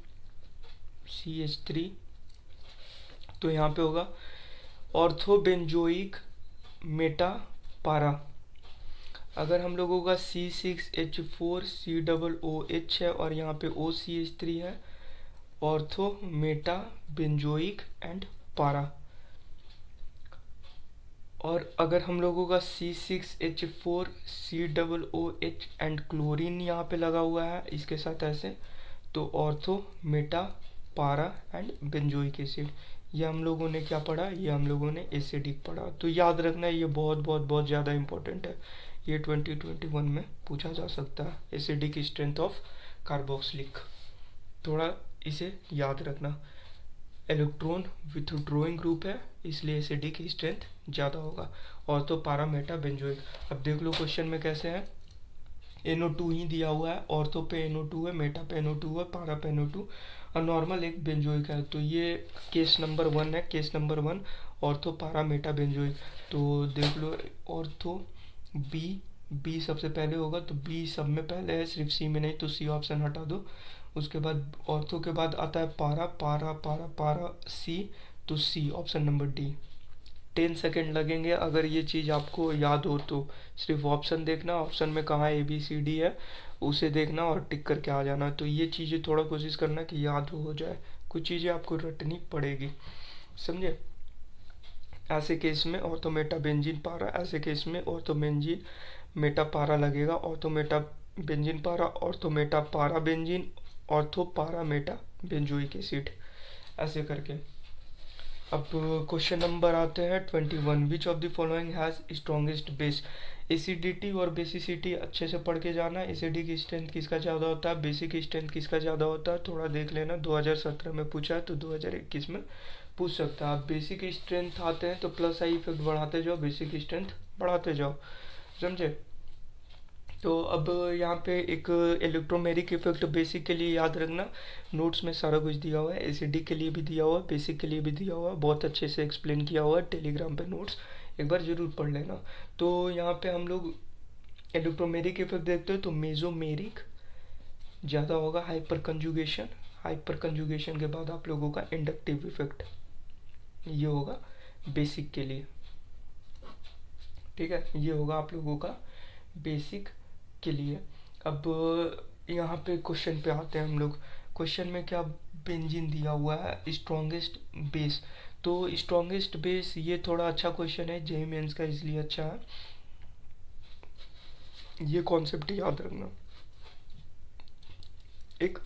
CH3, तो यहाँ पे होगा ऑर्थो, बेंजोइक, मेटा, पारा। अगर हम लोगों का C6H4 COOH है और यहाँ पे OCH3 है, ऑर्थो, मेटा, बेंजोइक एंड पारा। और अगर हम लोगों का C6H4 COOH एंड क्लोरीन यहाँ पे लगा हुआ है इसके साथ ऐसे, तो ortho, meta, para and benzoic acid. ये हम लोगों ने क्या पढ़ा, ये हम लोगों ने एसिडिक पढ़ा। तो याद रखना, ये बहुत बहुत बहुत ज़्यादा इंपॉर्टेंट है, ये 2021 में पूछा जा सकता है। एसिडिक स्ट्रेंथ ऑफ कार्बोक्सिलिक, थोड़ा इसे याद रखना। इलेक्ट्रॉन विथ ड्रॉइंग ग्रुप है, इसलिए एसिडिक स्ट्रेंथ ज़्यादा होगा। और तो पारा, मेटा, बेंजोइक। अब देख लो क्वेश्चन में कैसे है, NO2 ही दिया हुआ है, ऑर्थो पे NO2 है, मेटा पे NO2 है, पारा पे NO2 और नॉर्मल एक बेंजोइक है। तो ये केस नंबर 1 है, case number 1 ortho, para, meta, benzoic. तो देख लो ऑर्थो B बी सबसे पहले होगा, तो बी सब में पहले है, सिर्फ सी में नहीं, तो सी ऑप्शन हटा दो। उसके बाद ऑर्थो के बाद आता है पारा, पारा पारा पारा सी, तो C option number D. 10 second लगेंगे, अगर ये चीज़ आपको याद हो तो सिर्फ ऑप्शन देखना, ऑप्शन में कहाँ ए बी सी डी है उसे देखना और टिक करके आ जाना। तो ये चीज़ें थोड़ा कोशिश करना कि याद हो जाए, कुछ चीज़ें आपको रटनी पड़ेगी, समझे। ऐसे केस में ऑर्थोमेटा बेंजीन पारा, ऐसे केस में ऑर्थोमेंजीन मेटा पारा लगेगा, ortho meta benzene para, ortho meta para benzene, ortho para meta benzoic acid, ऐसे करके। अब क्वेश्चन नंबर आते हैं 21। Which of the following has strongest base. Acidity और बेसिसिटी अच्छे से पढ़ के जाना। एसिडिक स्ट्रेंथ किसका ज़्यादा होता है, बेसिक स्ट्रेंथ किसका ज़्यादा होता है, थोड़ा देख लेना। 2017 में पूछा है तो 2021 में पूछ सकता है। आप बेसिक स्ट्रेंथ आते हैं तो प्लस आई इफेक्ट बढ़ाते जाओ, बेसिक स्ट्रेंथ बढ़ाते जाओ, समझे। तो अब यहाँ पे एक इलेक्ट्रोमेरिक इफेक्ट बेसिक के लिए याद रखना, नोट्स में सारा कुछ दिया हुआ है, एसिडिक के लिए भी दिया हुआ है, बेसिक के लिए भी दिया हुआ है, बहुत अच्छे से एक्सप्लेन किया हुआ है टेलीग्राम पे नोट्स, एक बार जरूर पढ़ लेना। तो यहाँ पे हम लोग इलेक्ट्रोमेरिक इफेक्ट देखते हैं तो मेजोमेरिक ज़्यादा होगा, हाइपर कंजुगेशन, हाइपर कंजुगेशन के बाद आप लोगों का इंडक्टिव इफेक्ट ये होगा बेसिक के लिए, ठीक है, ये होगा आप लोगों का बेसिक के लिए। अब यहाँ पे क्वेश्चन पे आते हैं हम लोग। क्वेश्चन में क्या बेंजीन दिया हुआ है, स्ट्रॉन्गेस्ट बेस। तो स्ट्रॉन्गेस्ट बेस ये थोड़ा अच्छा क्वेश्चन है जेईई मेंस का, इसलिए अच्छा है, ये कॉन्सेप्ट याद रखना। एक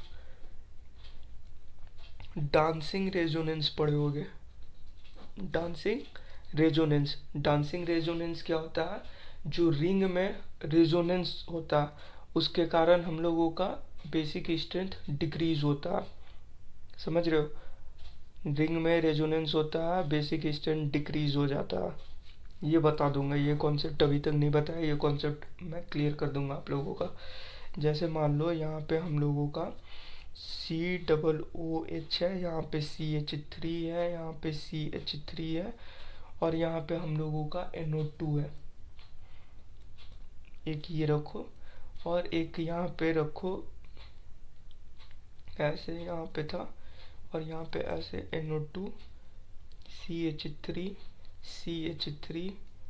डांसिंग रेजोनेंस पढ़े होगे, डांसिंग रेजोनेंस। डांसिंग रेजोनेंस क्या होता है, जो रिंग में रेजोनेंस होता है उसके कारण हम लोगों का बेसिक स्ट्रेंथ डिक्रीज होता है, समझ रहे हो। रिंग में रेजोनेंस होता है, बेसिक स्ट्रेंथ डिक्रीज हो जाता है, ये बता दूंगा। ये कॉन्सेप्ट अभी तक नहीं बताया, ये कॉन्सेप्ट मैं क्लियर कर दूंगा आप लोगों का। जैसे मान लो यहाँ पे हम लोगों का COOH है, यहाँ पे CH3 है, यहाँ पे CH3 है, और यहाँ पे हम लोगों का NO2 है। एक ये रखो और एक यहाँ पे रखो, ऐसे यहाँ पे था, और यहाँ पे ऐसे NO2 CH3 CH3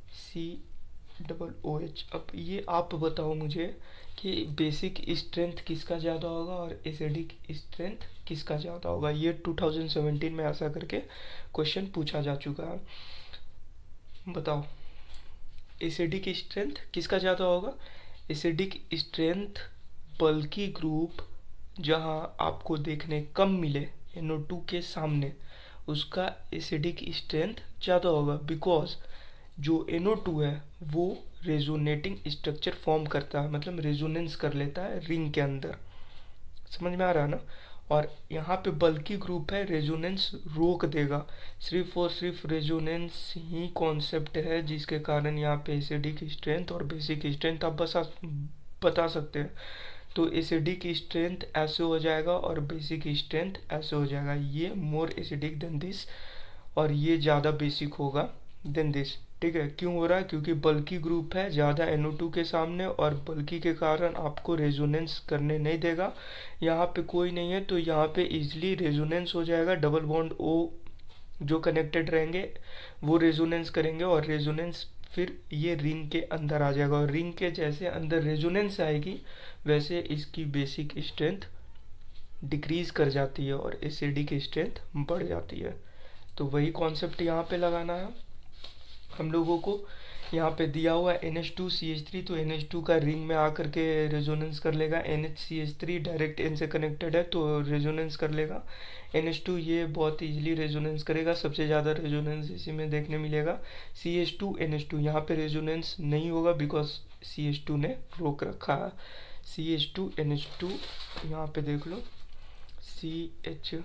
COOH। अब ये आप बताओ मुझे कि बेसिक स्ट्रेंथ किसका ज़्यादा होगा और एसिडिक स्ट्रेंथ किसका ज़्यादा होगा। ये 2017 में ऐसा करके क्वेश्चन पूछा जा चुका है, बताओ एसिडिक स्ट्रेंथ किसका ज़्यादा होगा। एसिडिक स्ट्रेंथ बल्कि ग्रुप जहाँ आपको देखने कम मिले NO2 के सामने, उसका एसिडिक स्ट्रेंथ ज़्यादा होगा, बिकॉज जो NO2 है वो रेजोनेटिंग स्ट्रक्चर फॉर्म करता है, मतलब रेजोनेंस कर लेता है रिंग के अंदर, समझ में आ रहा है ना। और यहाँ पे बल्कि ग्रुप है, रेजोनेंस रोक देगा, सिर्फ और सिर्फ रेजोनेंस ही कॉन्सेप्ट है जिसके कारण यहाँ पे एसिडिक स्ट्रेंथ और बेसिक स्ट्रेंथ आप बता सकते हैं। तो एसिडिक स्ट्रेंथ ऐसे हो जाएगा और बेसिक स्ट्रेंथ ऐसे हो जाएगा, ये मोर एसिडिक देन दिस और ये ज़्यादा बेसिक होगा देन दिस, ठीक है। क्यों हो रहा है, क्योंकि बल्कि ग्रुप है ज़्यादा NO2 के सामने, और बल्कि के कारण आपको रेजोनेंस करने नहीं देगा। यहाँ पे कोई नहीं है तो यहाँ पे इजीली रेजोनेंस हो जाएगा, डबल बॉन्ड O जो कनेक्टेड रहेंगे वो रेजोनेंस करेंगे, और रेजोनेंस फिर ये रिंग के अंदर आ जाएगा, और रिंग के जैसे अंदर रेजोनेंस आएगी वैसे इसकी बेसिक स्ट्रेंथ डिक्रीज कर जाती है और एसिडिक स्ट्रेंथ बढ़ जाती है। तो वही कॉन्सेप्ट यहाँ पे लगाना है हम लोगों को। यहाँ पे दिया हुआ है NH2CH3, तो NH2 का रिंग में आकर के रेजोनेंस कर लेगा, NHCH3 डायरेक्ट N से कनेक्टेड है तो रेजोनेंस कर लेगा, NH2 ये बहुत इजीली रेजोनेंस करेगा, सबसे ज़्यादा रेजोनेंस इसी में देखने मिलेगा। CH2 NH2 यहाँ पे रेजोनेंस नहीं होगा बिकॉज CH2 ने रोक रखा है। CH2 NH2 यहाँ पे देख लो, CH2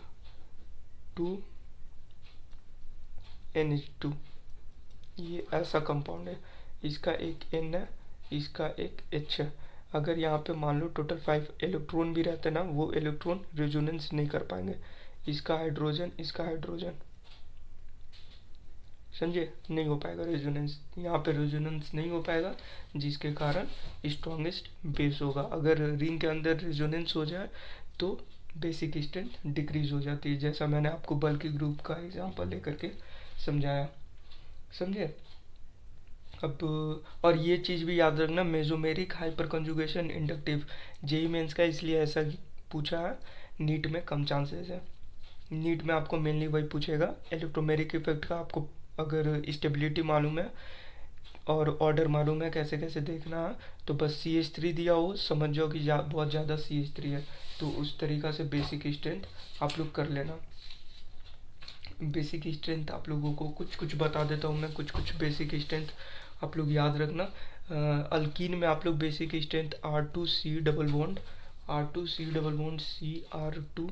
NH2 ये ऐसा कंपाउंड है, इसका एक N है, इसका एक H है। अगर यहाँ पे मान लो टोटल 5 इलेक्ट्रॉन भी रहते ना, वो इलेक्ट्रॉन रेजोनेंस नहीं कर पाएंगे, इसका हाइड्रोजन, इसका हाइड्रोजन, समझे, नहीं हो पाएगा रेजोनेंस, यहाँ पे रेजोनेंस नहीं हो पाएगा, जिसके कारण स्ट्रॉन्गेस्ट बेस होगा। अगर रिंग के अंदर रेजोनेंस हो जाए तो बेसिक स्ट्रेंथ डिक्रीज हो जाती है, जैसा मैंने आपको बल्कि ग्रुप का एग्जांपल लेकर के समझाया, समझे। अब और ये चीज़ भी याद रखना, mesomeric hyper conjugation inductive, JEE Mains का इसलिए ऐसा पूछा है, नीट में कम चांसेस है। नीट में आपको मेनली वही पूछेगा, इलेक्ट्रोमेरिक इफेक्ट का आपको अगर स्टेबिलिटी मालूम है और ऑर्डर मालूम है कैसे कैसे देखना है, तो बस CH3 दिया हो, समझ जाओ कि बहुत ज़्यादा CH3 है, तो उस तरीक़ा से बेसिक स्ट्रेंथ आप लोग कर लेना। बेसिक स्ट्रेंथ आप लोगों को कुछ कुछ बता देता हूँ मैं, कुछ कुछ बेसिक स्ट्रेंथ आप लोग याद रखना। अल्कीन में आप लोग basic strength R2C double bond, R2C double bond CR2,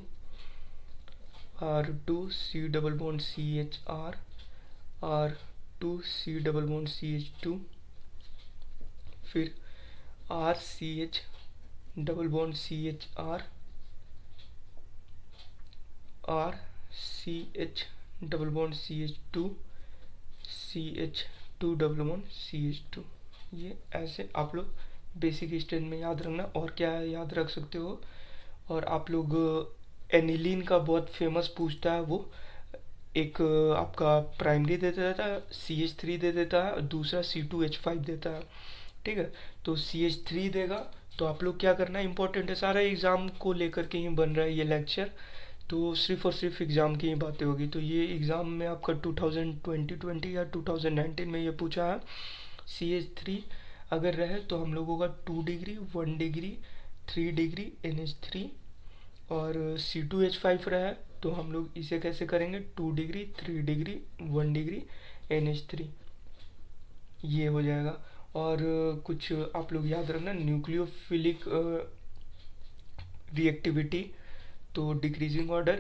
R2C double bond CHR, R2C double bond CH2, फिर RCH double bond CHR, RCH double bond CH2, CH2 double bond CH2। ये ऐसे आप लोग बेसिक स्ट्रेंथ में याद रखना। और क्या याद रख सकते हो, और आप लोग एनिलीन का बहुत फेमस पूछता है, वो एक आपका प्राइमरी दे देता है, CH3 दे देता है, और दूसरा C2H5 देता है, ठीक है। तो CH3 देगा तो आप लोग क्या करना है, इंपॉर्टेंट है, सारा एग्ज़ाम को लेकर के ही बन रहा है ये लेक्चर, तो सिर्फ और सिर्फ एग्ज़ाम की ही बातें होगी। तो ये एग्ज़ाम में आपका 2020 या 2019 में ये पूछा है, CH3 अगर रहे तो हम लोगों का 2 डिग्री 1 डिग्री 3 डिग्री NH3, और C2H5 रहा है तो हम लोग इसे कैसे करेंगे, 2 डिग्री 3 डिग्री 1 डिग्री NH3, ये हो जाएगा। और कुछ आप लोग याद रखना, न्यूक्लियोफिलिक रिएक्टिविटी, तो decreasing order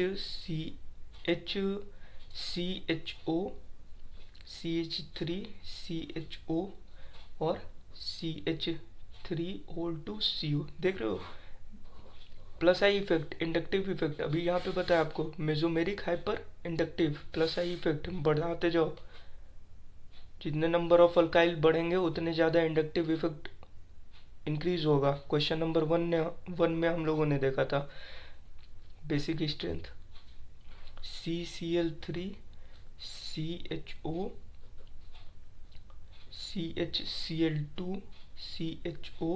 HCHO, CH3 CHO और CH3O2CO, देख रहे हो। Plus I effect, inductive effect, अभी यहाँ पे बताया आपको, mesomeric hyper inductive, plus I effect बढ़ाते जाओ, जितने नंबर ऑफ अल्काइल बढ़ेंगे उतने ज़्यादा इंडक्टिव इफेक्ट इंक्रीज होगा। क्वेश्चन नंबर 1 में हम लोगों ने देखा था basic strength, CCl3 CHO, CHCl2 CHO,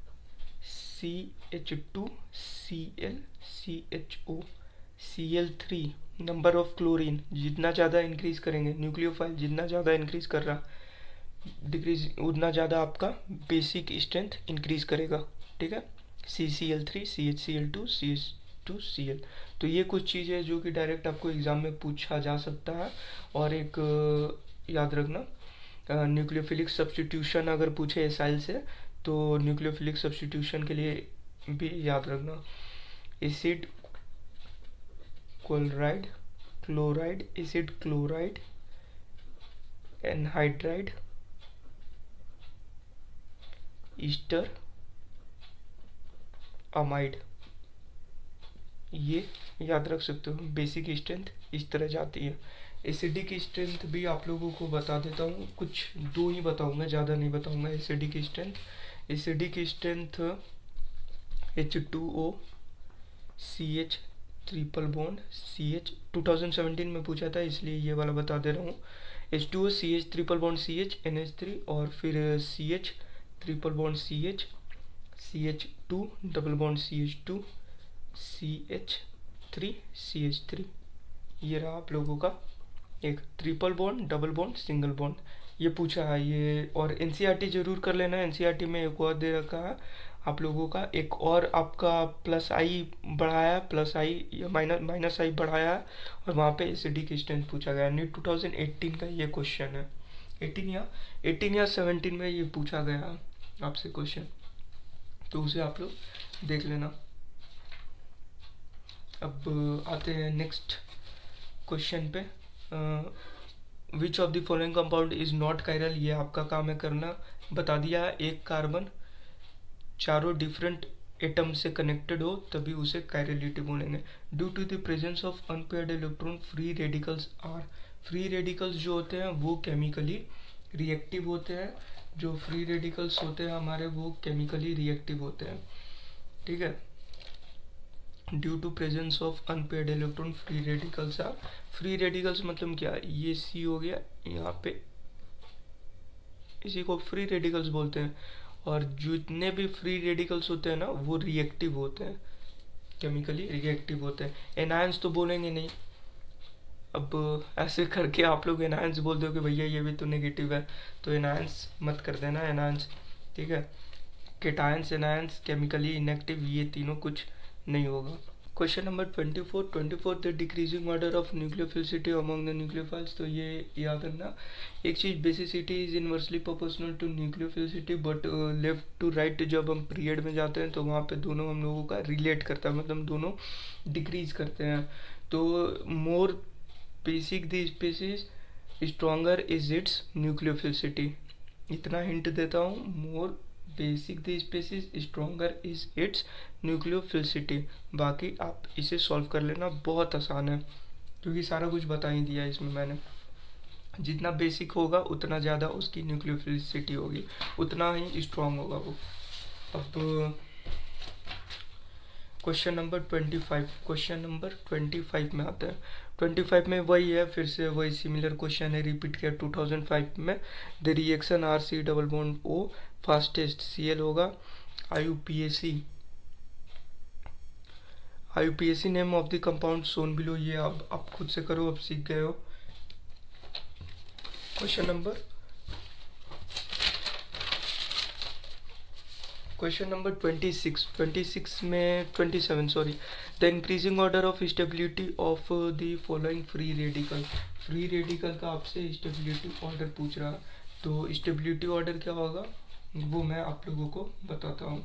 CH2 Cl CHO, Cl3, number of chlorine जितना ज़्यादा इंक्रीज करेंगे, न्यूक्लियोफाइल जितना ज़्यादा इंक्रीज कर रहा डिक्रीज, उतना ज़्यादा आपका बेसिक स्ट्रेंथ इंक्रीज करेगा, ठीक है। CCl3 CHCl2 CH2 Cl, तो ये कुछ चीज़ें जो कि डायरेक्ट आपको एग्ज़ाम में पूछा जा सकता है। और एक याद रखना, न्यूक्लियोफिलिक सब्स्टिट्यूशन अगर पूछे एसाइल से, तो न्यूक्लियोफिलिक सब्स्टिट्यूशन के लिए भी याद रखना, acid chloride chloride, acid chloride, anhydride, ester amide, ये याद रख सकते हो। बेसिक स्ट्रेंथ इस तरह जाती है। एसिडिक स्ट्रेंथ भी आप लोगों को बता देता हूँ, कुछ 2 ही बताऊँगा, ज़्यादा नहीं बताऊँगा। Acidic strength H2O CH triple bond CH, 2017 में पूछा था इसलिए ये वाला बता दे रहा हूँ। H2O CH triple bond CH NH3, और फिर CH triple bond CH, CH2 double bond CH2, CH3 CH3, ये रहा आप लोगों का एक triple bond double bond single bond, ये पूछा है ये। और NCERT जरूर कर लेना, NCERT में एक और दे रखा है आप लोगों का, एक और आपका प्लस आई बढ़ाया, प्लस आई या माइनस आई बढ़ाया, और वहाँ पे एसिडिक स्ट्रेंथ पूछा गया। नीट 2018 का ये क्वेश्चन है, 18 या 17 में ये पूछा गया आपसे क्वेश्चन, तो उसे आप लोग देख लेना। अब आते हैं नेक्स्ट क्वेश्चन पे। Which of the following compound is not chiral, ये आपका काम है करना। बता दिया है, एक कार्बन चारों डिफरेंट एटम से कनेक्टेड हो तभी उसे कायरलिटी बोलेंगे। Due to the presence of unpaired electron free radicals are free radicals जो होते हैं वो केमिकली रिएक्टिव होते हैं, जो फ्री रेडिकल्स होते हैं हमारे वो केमिकली रिएक्टिव होते हैं, ठीक है। Due to presence of unpaired electron free radicals are, free radicals मतलब क्या, ये सी हो गया यहाँ पे, इसी को फ्री रेडिकल्स बोलते हैं। और जितने भी फ्री रेडिकल्स होते हैं ना वो रिएक्टिव होते हैं, केमिकली रिएक्टिव होते हैं। एनायंस तो बोलेंगे नहीं, अब ऐसे करके आप लोग एनायंस बोल दो कि भैया ये भी तो नेगेटिव है, तो एनायंस मत कर देना एनायंस, ठीक है। केटायंस, एनायंस, केमिकली इनएक्टिव, ये तीनों कुछ नहीं होगा। Question number 24 the decreasing order of nucleophilicity among the nucleophiles. तो ये याद रखना, एक चीज़ basicity is inversely proportional to nucleophilicity, but left to right जब हम पीरियड में जाते हैं तो वहाँ पे दोनों हम लोगों का रिलेट करता है, मतलब दोनों डिक्रीज करते हैं। तो more basic the species stronger is its nucleophilicity, इतना हिंट देता हूँ, more basic the species stronger is its nucleophilicity. बाकी आप इसे सॉल्व कर लेना, बहुत आसान है क्योंकि सारा कुछ बता ही दिया इसमें मैंने। जितना बेसिक होगा उतना ज़्यादा उसकी न्यूक्लियोफिलिसिटी होगी, उतना ही स्ट्रॉन्ग होगा वो। अब क्वेश्चन नंबर 25 में आता है। 25 में वही है, फिर से वही सिमिलर क्वेश्चन है, रिपीट किया 2005 में। The reaction R C double bond O fastest Cl होगा। IUPAC name of the compound shown below, ये आप खुद से करो, अब सीख गए हो। क्वेश्चन नंबर 26 में 27 sorry, the increasing order of stability of the following free radical. Free radical का आपसे स्टेबिलिटी ऑर्डर पूछ रहा, तो स्टेबिलिटी ऑर्डर क्या होगा वो मैं आप लोगों को बताता हूँ।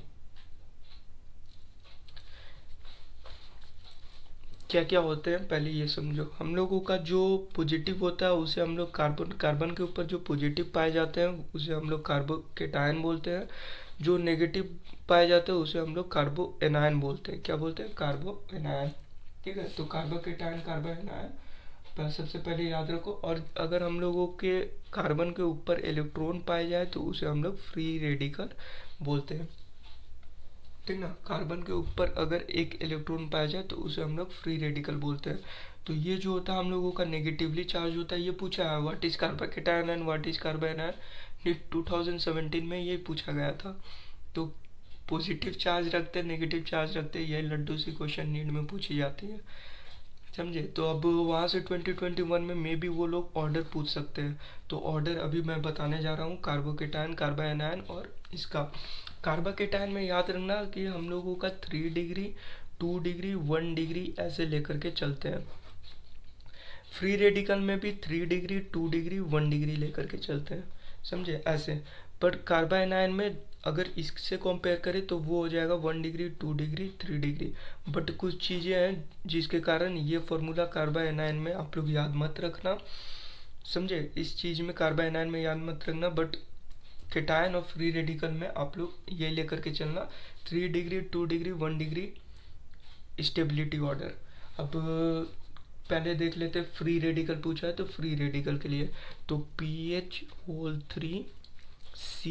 क्या क्या होते हैं पहले ये समझो। हम लोगों का जो पॉजिटिव होता है उसे हम लोग कार्बन के ऊपर जो पॉजिटिव पाए जाते हैं उसे हम लोग कार्बोकेटायन बोलते हैं। जो नेगेटिव पाए जाते हैं उसे हम लोग कार्बो एनायन बोलते हैं। क्या बोलते हैं? कार्बो एनायन, ठीक है। तो कार्बोकेटायन, कार्बो एनायन सबसे पहले याद रखो। और अगर हम लोगों के कार्बन के ऊपर इलेक्ट्रॉन पाए जाए तो उसे हम लोग फ्री रेडिकल बोलते हैं, ठीक ना। कार्बन के ऊपर अगर एक इलेक्ट्रॉन पाया जाए तो उसे हम लोग फ्री रेडिकल बोलते हैं। तो ये जो होता है हम लोगों का नेगेटिवली चार्ज होता है, ये पूछा है what is carbocation and what is carbo anion, NEET 2017 में ये पूछा गया था। तो पॉजिटिव चार्ज रखते हैं, नेगेटिव चार्ज रखते हैं, यही लड्डू सी क्वेश्चन नीट में पूछी जाती है, समझे। तो अब वहाँ से 2021 में मे भी वो लोग ऑर्डर पूछ सकते हैं। तो ऑर्डर अभी मैं बताने जा रहा हूँ, कार्बोकेटायन, कार्बो एनायन और इसका। कार्बोकेटायन में याद रखना कि हम लोगों का 3 डिग्री, 2 डिग्री, 1 डिग्री ऐसे लेकर के चलते हैं। फ्री रेडिकल में भी 3 डिग्री, 2 डिग्री, 1 डिग्री लेकर के चलते हैं, समझे, ऐसे। पर कार्बो एनायन में अगर इससे कंपेयर करें तो वो हो जाएगा 1 डिग्री, 2 डिग्री, 3 डिग्री। बट कुछ चीज़ें हैं जिसके कारण ये फॉर्मूला कार्बो एनायन में आप लोग याद मत रखना, समझे। इस चीज़ में कार्बो एनायन में याद मत रखना, बट केटायन और फ्री रेडिकल में आप लोग ये लेकर के चलना, 3 degree, 2 degree, 1 degree stability order. अब पहले देख लेते हैं, फ्री रेडिकल पूछा है तो फ्री रेडिकल के लिए तो PH3 C,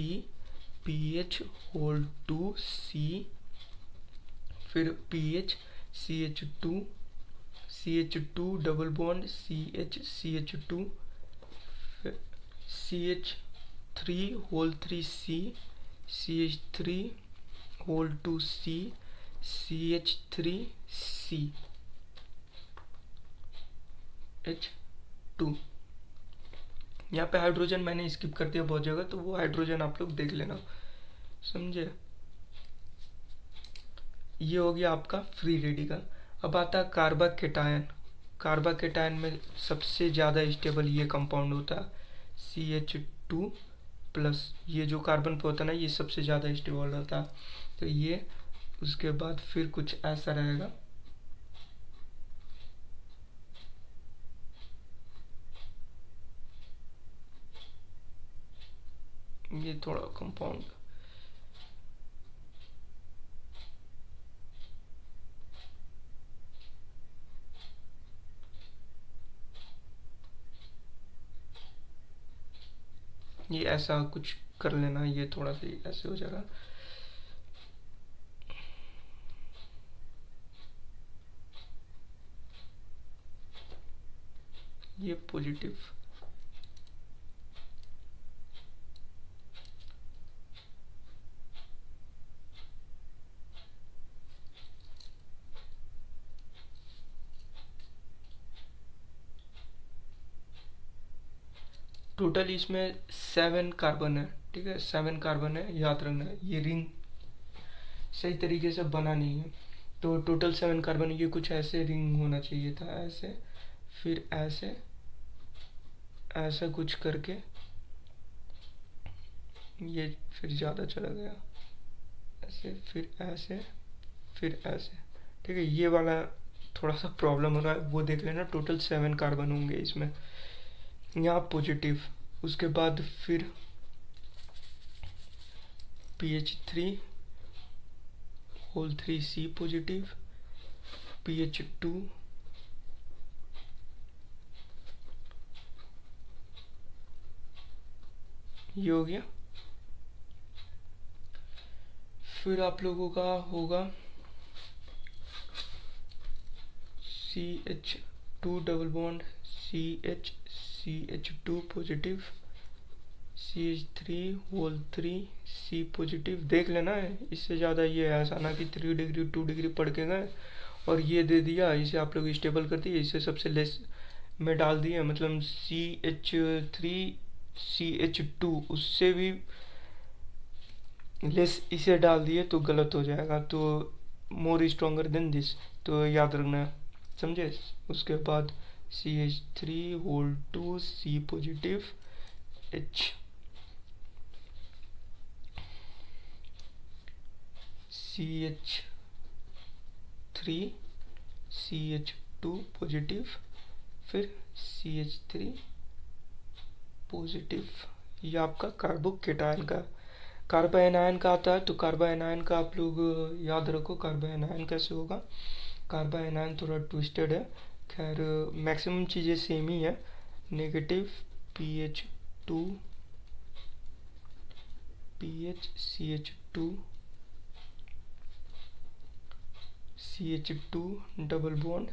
PH2 C, फिर PH CH2 double bond CH2, CH3 C, CH3 C, CH3 C H2। यहाँ पे हाइड्रोजन मैंने स्किप कर दिया बहुत जगह, तो वो हाइड्रोजन आप लोग देख लेना, समझे। ये हो गया आपका फ्री रेडिकल। अब आता है कार्बोकेटायन। कार्बोकेटायन में सबसे ज़्यादा स्टेबल ये कंपाउंड होता है CH2 प्लस, ये जो कार्बन पे होता है ना ये सबसे ज़्यादा स्टेबल होता है। तो ये उसके बाद फिर कुछ ऐसा रहेगा, ये थोड़ा कंपाउंड, ये ऐसा कुछ कर लेना, ये थोड़ा सा ऐसे हो जाएगा। ये पॉजिटिव, टोटल इसमें 7 कार्बन है, ठीक है, 7 कार्बन है, याद रखना। ये रिंग सही तरीके से बना नहीं है, तो टोटल 7 कार्बन, ये कुछ ऐसे रिंग होना चाहिए था, ऐसे, फिर ऐसे, ऐसा कुछ करके, ये फिर ज़्यादा चला गया, ऐसे, फिर ऐसे, फिर ऐसे, ठीक है। ये वाला थोड़ा सा प्रॉब्लम हो रहा है, वो देख लेना। टोटल 7 कार्बन होंगे इसमें, यहाँ पॉजिटिव, उसके बाद फिर PH3 whole 3C positive, PH2 ये हो गया। फिर आप लोगों का होगा CH2 double bond, CH2 positive, CH3 whole 3C positive. देख लेना है, इससे ज़्यादा ये ऐसा ना कि 3 डिग्री 2 डिग्री पढ़ के गए और ये दे दिया, इसे आप लोग स्टेबल कर दिए, इसे सबसे लेस में डाल दिए, मतलब CH3 CH2 उससे भी लेस इसे डाल दिए तो गलत हो जाएगा, तो मोर स्ट्रोंगर देन दिस, तो याद रखना, समझे। उसके बाद CH3 whole 2C positive, H CH3 CH2 positive, फिर CH3 पॉजिटिव। ये आपका कार्बोकेटायन का, कार्बोएनायन का आता है, तो कार्बोएनायन का आप लोग याद रखो। कार्बोएनायन कैसे होगा, कार्बोएनायन थोड़ा ट्विस्टेड है, खैर मैक्सिमम चीज़ें सेम ही है। Negative PH2 CH2 CH2 double bond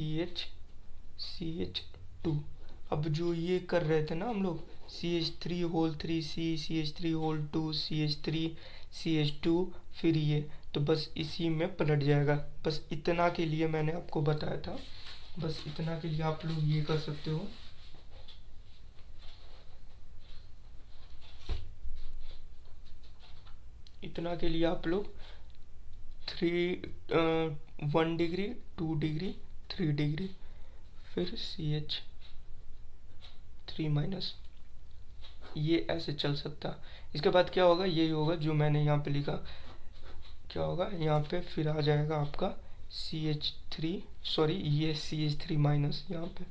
CH2। अब जो ये कर रहे थे ना हम लोग, CH3 whole 3C, CH3 whole 2, CH3 CH2, फिर ये, तो बस इसी में पलट जाएगा। बस इतना के लिए मैंने आपको बताया था, बस इतना के लिए आप लोग ये कर सकते हो। इतना के लिए आप लोग 1 डिग्री 2 डिग्री 3 डिग्री, फिर CH3 माइनस, ये ऐसे चल सकता। इसके बाद क्या होगा, यही होगा जो मैंने यहाँ पे लिखा, क्या होगा यहाँ पे, फिर आ जाएगा आपका CH3, सॉरी ये CH3 माइनस, यहाँ पे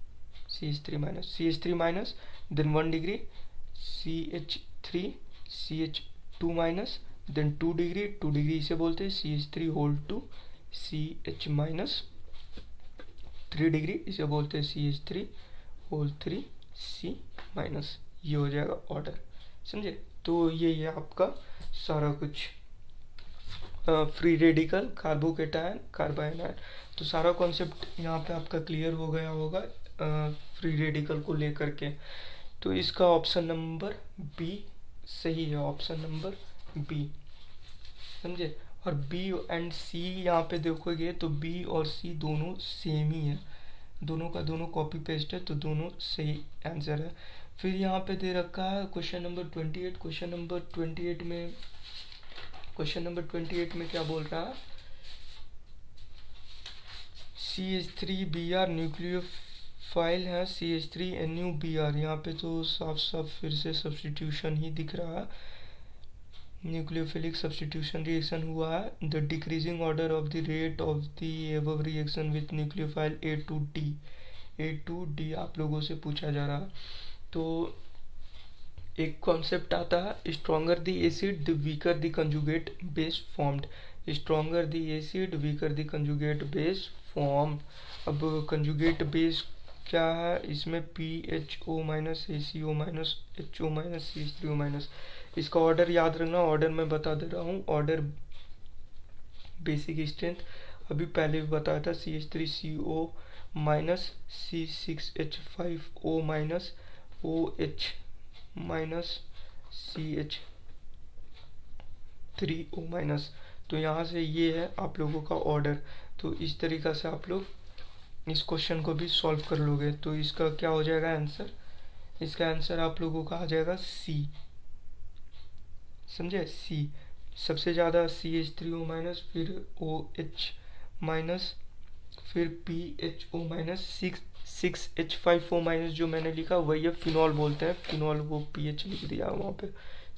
CH3 minus, then 1 degree CH3 CH2 minus, then 2 degree, 2 degree इसे बोलते हैं CH3 whole 2 CH minus, 3 degree इसे बोलते हैं CH3 होल 3 C माइनस। ये हो जाएगा ऑर्डर, समझे। तो ये आपका सारा कुछ फ्री रेडिकल, कार्बोकेटायन, कार्बोएनायन, तो सारा कॉन्सेप्ट यहाँ पे आपका क्लियर हो गया होगा फ्री रेडिकल को लेकर के। तो इसका ऑप्शन नंबर बी सही है, ऑप्शन नंबर बी, समझे। और बी एंड सी यहाँ पे देखोगे तो बी और सी दोनों सेम ही है, दोनों का दोनों कॉपी पेस्ट है, तो दोनों सही आंसर है। फिर यहाँ पे दे रखा है क्वेश्चन नंबर 28। क्वेश्चन नंबर 28 में क्या बोल रहा है, CH3Br न्यूक्लियोफाइल है, CH3NuBr, यहाँ पे तो साफ साफ फिर से सब्स्टिट्यूशन ही दिख रहा है, न्यूक्लियोफिलिक सब्स्टिट्यूशन रिएक्शन हुआ है। The decreasing order of the rate of the above reaction with nucleophile A2D आप लोगों से पूछा जा रहा है। तो एक कॉन्सेप्ट आता है, stronger the acid the weaker the conjugate base formed, stronger the acid weaker the conjugate base form. अब कंजुगेट बेस क्या है इसमें, PHO minus ACO minus HO minus CH3O minus. इसका ऑर्डर याद रखना, ऑर्डर मैं बता दे रहा हूँ। ऑर्डर बेसिक स्ट्रेंथ अभी पहले भी बताया था, CH3CO minus C6H5O minus OH minus CH3O minus. तो यहाँ से ये है आप लोगों का ऑर्डर। तो इस तरीक़ा से आप लोग इस क्वेश्चन को भी सॉल्व कर लोगे। तो इसका क्या हो जाएगा आंसर, इसका आंसर आप लोगों का आ जाएगा C, समझे, C। सबसे ज़्यादा CH3O माइनस, फिर OH माइनस, फिर PHO माइनस, 6H5O माइनस जो मैंने लिखा वही है फिनॉल बोलते हैं, फिनॉल, वो PH लिख दिया वहाँ पे,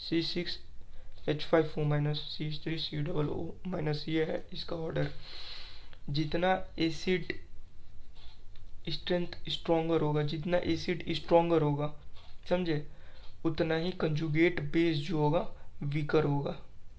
C6H5O माइनस, CH3CO माइनस। ये है इसका ऑर्डर। जितना एसिड स्ट्रेंथ स्ट्रॉन्गर होगा, जितना एसिड स्ट्रॉन्गर होगा, समझे, उतना ही कंजुगेट बेस जो होगा वीकर होगा।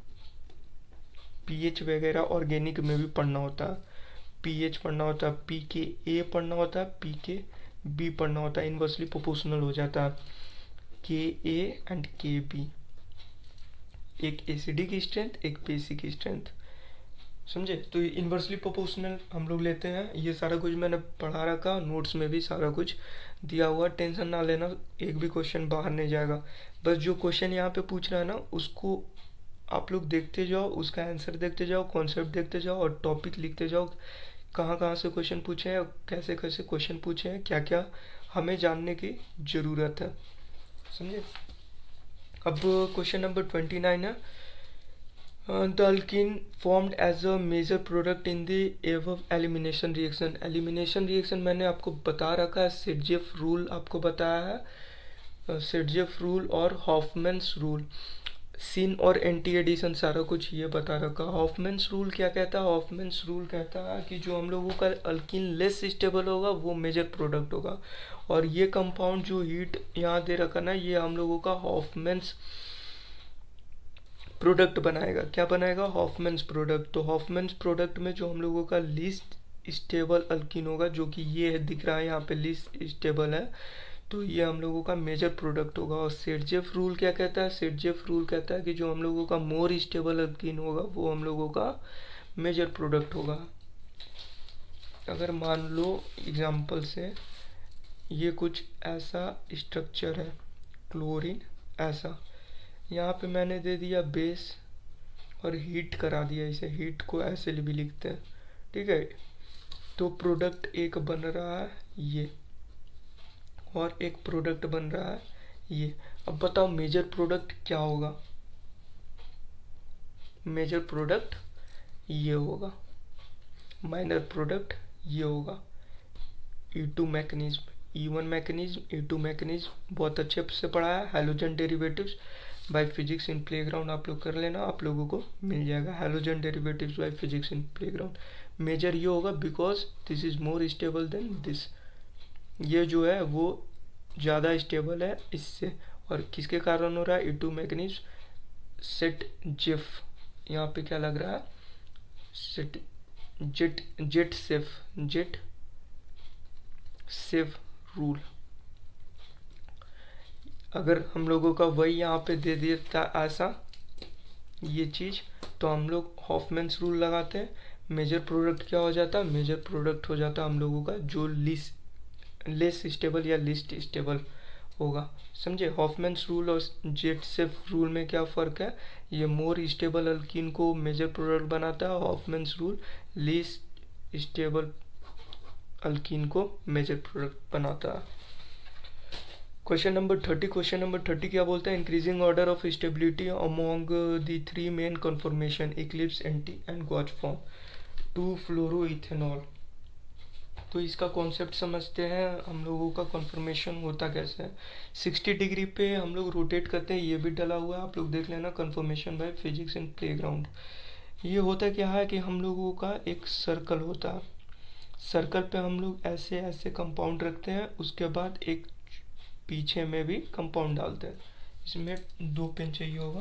पीएच वगैरह ऑर्गेनिक में भी पढ़ना होता है, पीएच पढ़ना होता है, pKa पढ़ना होता है, pKb पढ़ना होता है, इन्वर्सली प्रोपोर्शनल हो जाता है Ka एंड Kb, एक एसिडिक स्ट्रेंथ एक बेसिक स्ट्रेंथ, समझे। तो इन्वर्सली प्रोपोर्शनल हम लोग लेते हैं। ये सारा कुछ मैंने पढ़ा रखा, नोट्स में भी सारा कुछ दिया हुआ, टेंशन ना लेना, एक भी क्वेश्चन बाहर नहीं जाएगा। बस जो क्वेश्चन यहाँ पे पूछ रहा है ना उसको आप लोग देखते जाओ, उसका आंसर देखते जाओ, कॉन्सेप्ट देखते जाओ और टॉपिक लिखते जाओ, कहाँ कहाँ से क्वेश्चन पूछे हैं, कैसे कैसे क्वेश्चन पूछे हैं, क्या क्या हमें जानने की ज़रूरत है, समझे। अब क्वेश्चन नंबर 29 है, the alkene formed as a major product in the above elimination reaction. Elimination reaction मैंने आपको बता रखा है, सेडजेफ रूल आपको बताया है, सेडजेफ रूल और हॉफमैन्स रूल, सिन और एंटी एडिशन सारा कुछ ये बता रखा। हॉफमैन्स रूल क्या कहता है, हॉफमैन्स रूल कहता है कि जो हम लोगों का अल्कीन लेस स्टेबल होगा वो मेजर प्रोडक्ट होगा, और ये कंपाउंड जो हीट यहाँ दे रखा ना, ये हम लोगों का हॉफमैन्स प्रोडक्ट बनाएगा। क्या बनाएगा, हॉफमैन्स प्रोडक्ट। तो हॉफमैन्स प्रोडक्ट में जो हम लोगों का लीस्ट स्टेबल अल्कीन होगा, जो कि ये है, दिख रहा है यहाँ पे लीस्ट स्टेबल है, तो ये हम लोगों का मेजर प्रोडक्ट होगा। और सेडजेफ रूल क्या कहता है, सेडजेफ रूल कहता है कि जो हम लोगों का मोर स्टेबल अल्कीन होगा वो हम लोगों का मेजर प्रोडक्ट होगा। अगर मान लो एग्जांपल से ये कुछ ऐसा स्ट्रक्चर है, क्लोरीन ऐसा, यहाँ पे मैंने दे दिया बेस और हीट करा दिया, इसे हीट को ऐसे भी लिखते हैं, ठीक है। तो प्रोडक्ट एक बन रहा है ये, और एक प्रोडक्ट बन रहा है ये। अब बताओ मेजर प्रोडक्ट क्या होगा, मेजर प्रोडक्ट ये होगा, माइनर प्रोडक्ट ये होगा। E2 mechanism, E1 mechanism, E2 mechanism बहुत अच्छे से पढ़ा है। Halogen derivatives by physics in playground आप लोग कर लेना, आप लोगों को मिल जाएगा halogen derivatives by physics in playground. Major ये होगा because this is more stable than this, ये जो है वो ज़्यादा स्टेबल है इससे। और किसके कारण हो रहा है, E2 मैकेनिज्म, सेट जेफ, यहाँ पे क्या लग रहा है, सेट जेट सेफ रूल। अगर हम लोगों का वही यहाँ पे दे देता ऐसा ये चीज़, तो हम लोग हॉफमैन्स रूल लगाते हैं। मेजर प्रोडक्ट क्या हो जाता है, मेजर प्रोडक्ट हो जाता है हम लोगों का जो लेस स्टेबल या लिस्ट स्टेबल होगा, समझे। हॉफमैन्स रूल और जेटसेफ रूल में क्या फ़र्क है, ये मोर स्टेबल अल्कीन को मेजर प्रोडक्ट बनाता है, Hofmann's rule least stable alkene को मेजर प्रोडक्ट बनाता है। क्वेश्चन नंबर 30, क्वेश्चन नंबर 30 क्या बोलता है, increasing order of stability among the three main conformation eclipse anti and gauche form two fluoroethanol. तो इसका कॉन्सेप्ट समझते हैं हम लोगों का, कन्फर्मेशन होता कैसे है। 60 डिग्री पे हम लोग रोटेट करते हैं, ये भी डला हुआ है, आप लोग देख लेना, conformation by physics in playground. ये होता क्या है कि हम लोगों का एक सर्कल होता है, सर्कल पे हम लोग ऐसे ऐसे कंपाउंड रखते हैं, उसके बाद एक पीछे में भी कंपाउंड डालते हैं। इसमें 2 पेन चाहिए होगा,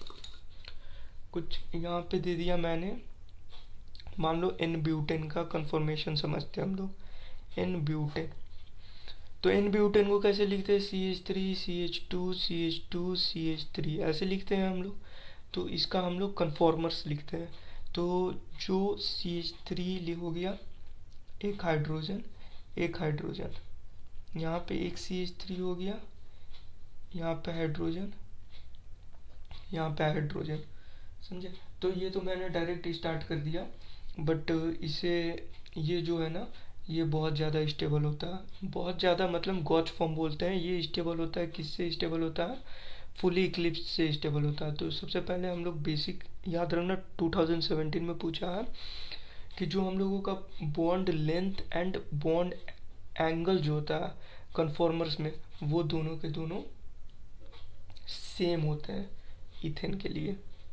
कुछ यहाँ पे दे दिया मैंने। मान लो N ब्यूटेन का कन्फर्मेशन समझते हैं हम लोग, N ब्यूटेन, तो इन ब्यूटेन को कैसे लिखते हैं, CH3 CH2 CH2 CH3 ऐसे लिखते हैं हम लोग। तो इसका हम लोग कन्फॉर्मर्स लिखते हैं। तो जो CH3 हो गया, एक हाइड्रोजन एक हाइड्रोजन, यहाँ पे एक CH3 हो गया, यहाँ पे हाइड्रोजन, यहाँ पे हाइड्रोजन, समझे। तो ये तो मैंने डायरेक्ट स्टार्ट कर दिया, बट इसे ये जो है ना, ये बहुत ज़्यादा स्टेबल होता है, बहुत ज़्यादा मतलब गॉच फॉर्म बोलते हैं। ये स्टेबल होता है, किससे स्टेबल होता है, फुली इक्लिप्स से स्टेबल होता है। तो सबसे पहले हम लोग बेसिक याद रखना, 2017 में पूछा है कि जो हम लोगों का bond length and bond angle जो होता है कन्फॉर्मर्स में, वो दोनों के दोनों सेम होते हैं इथेन के लिए।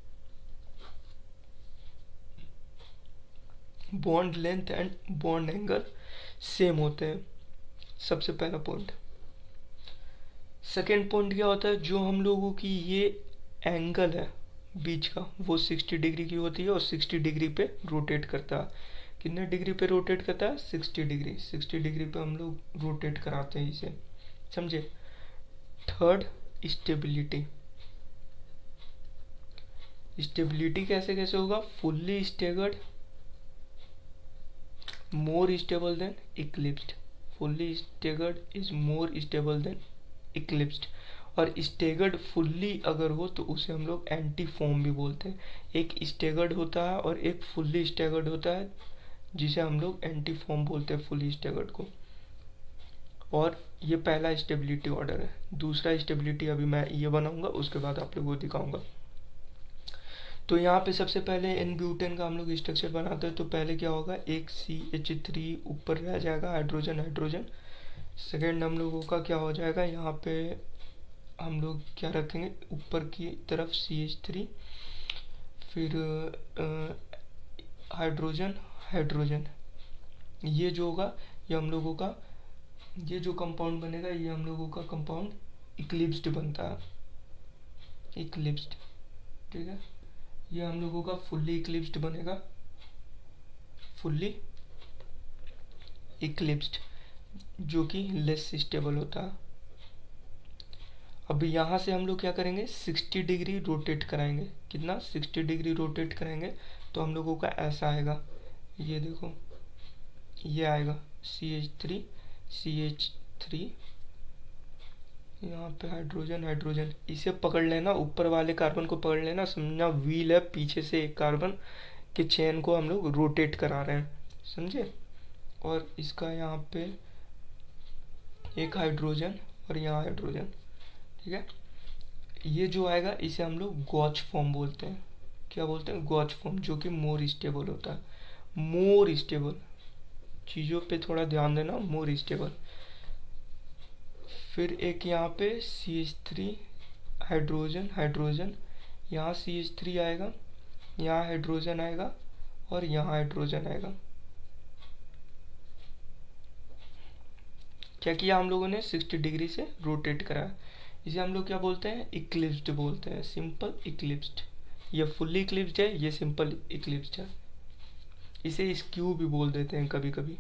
Bond length and bond angle same होते हैं, सबसे पहला पॉइंट। सेकेंड पॉइंट क्या होता है, जो हम लोगों की ये एंगल है बीच का, वो 60 डिग्री की होती है और 60 डिग्री पे रोटेट करता है। कितने डिग्री पे रोटेट करता है, 60 डिग्री। 60 डिग्री पे हम लोग रोटेट कराते हैं इसे, समझे। Third, stability. स्टेबिलिटी कैसे कैसे होगा, fully staggered, more stable than eclipsed. Fully staggered is more stable than eclipsed. और स्टेगर्ड फुल्ली अगर हो तो उसे हम लोग एंटी फॉर्म भी बोलते हैं। एक स्टेगर्ड होता है और एक फुल्ली स्टेगर्ड होता है, जिसे हम लोग एंटी फॉर्म बोलते हैं फुल्ली स्टेगर्ड को। और ये पहला स्टेबिलिटी ऑर्डर है। दूसरा स्टेबिलिटी अभी मैं ये बनाऊंगा, उसके बाद आप लोगों को दिखाऊंगा। तो यहाँ पे सबसे पहले एन ब्यूटेन का हम लोग स्ट्रक्चर बनाते हैं। तो पहले क्या होगा, एक CH3 ऊपर रह जाएगा, हाइड्रोजन हाइड्रोजन। सेकेंड हम लोगों का क्या हो जाएगा, यहाँ पे हम लोग क्या रखेंगे, ऊपर की तरफ CH3, फिर हाइड्रोजन हाइड्रोजन। ये जो होगा, ये हम लोगों का, ये जो कंपाउंड बनेगा, ये हम लोगों का कंपाउंड इक्लिप्स्ड बनता है, इक्लिप्स्ड, ठीक है। ये हम लोगों का फुल्ली इक्लिप्स्ड बनेगा, फुल्ली इक्लिप्स्ड, जो कि लेस स्टेबल होता है। अब यहाँ से हम लोग क्या करेंगे, 60 डिग्री रोटेट कराएंगे। कितना, 60 डिग्री रोटेट करेंगे तो हम लोगों का ऐसा आएगा, ये देखो, ये आएगा CH3 CH3, यहाँ पे हाइड्रोजन हाइड्रोजन। इसे पकड़ लेना, ऊपर वाले कार्बन को पकड़ लेना, समझना व्हील है, पीछे से एक कार्बन के चेन को हम लोग रोटेट करा रहे हैं, समझे। और इसका यहाँ पे एक हाइड्रोजन और यहाँ हाइड्रोजन, ठीक है। ये जो आएगा इसे हम लोग गॉच फॉर्म बोलते हैं। क्या बोलते हैं, गॉच फॉर्म, जो कि मोर स्टेबल होता है, मोर स्टेबल। चीज़ों पे थोड़ा ध्यान देना, मोर स्टेबल। फिर एक यहाँ पे CH3 हाइड्रोजन हाइड्रोजन, यहाँ CH3 आएगा, यहाँ हाइड्रोजन आएगा और यहाँ हाइड्रोजन आएगा। क्या किया हम लोगों ने, 60 डिग्री से रोटेट करा। इसे हम लोग क्या बोलते हैं, इक्लिप्स्ड बोलते हैं, सिंपल इक्लिप्स्ड। ये फुल्ली इक्लिप्स्ड है, ये सिंपल इक्लिप्स्ड है। इसे स्क्यू भी बोल देते हैं कभी कभी।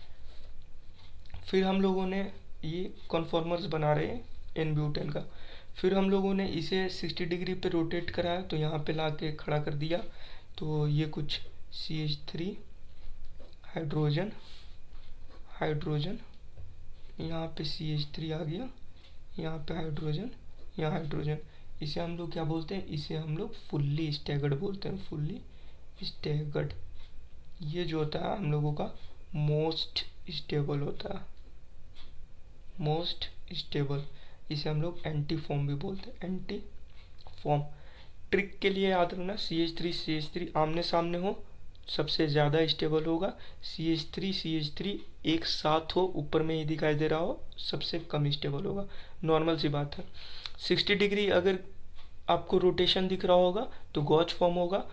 फिर हम लोगों ने ये कॉन्फॉर्मर्स बना रहे हैं एन ब्यूटेन का। फिर हम लोगों ने इसे 60 डिग्री पे रोटेट कराया, तो यहाँ पे ला के खड़ा कर दिया। तो ये कुछ CH3 हाइड्रोजन हाइड्रोजन, यहाँ पे CH3 आ गया, यहाँ पे हाइड्रोजन, यहाँ हाइड्रोजन। इसे हम लोग क्या बोलते हैं, इसे हम लोग फुल्ली स्टैगर्ड बोलते हैं, फुल्ली स्टैगर्ड। ये जो होता है हम लोगों का मोस्ट स्टेबल होता है, मोस्ट स्टेबल। इसे हम लोग एंटी फॉर्म भी बोलते हैं, एंटी फॉर्म। ट्रिक के लिए याद रखना, CH3 आमने सामने हो सबसे ज़्यादा स्टेबल होगा, CH3 एक साथ हो, ऊपर में ही दिखाई दे रहा हो, सबसे कम स्टेबल होगा। नॉर्मल सी बात है। 60 डिग्री अगर आपको रोटेशन दिख रहा होगा तो गॉच फॉर्म होगा।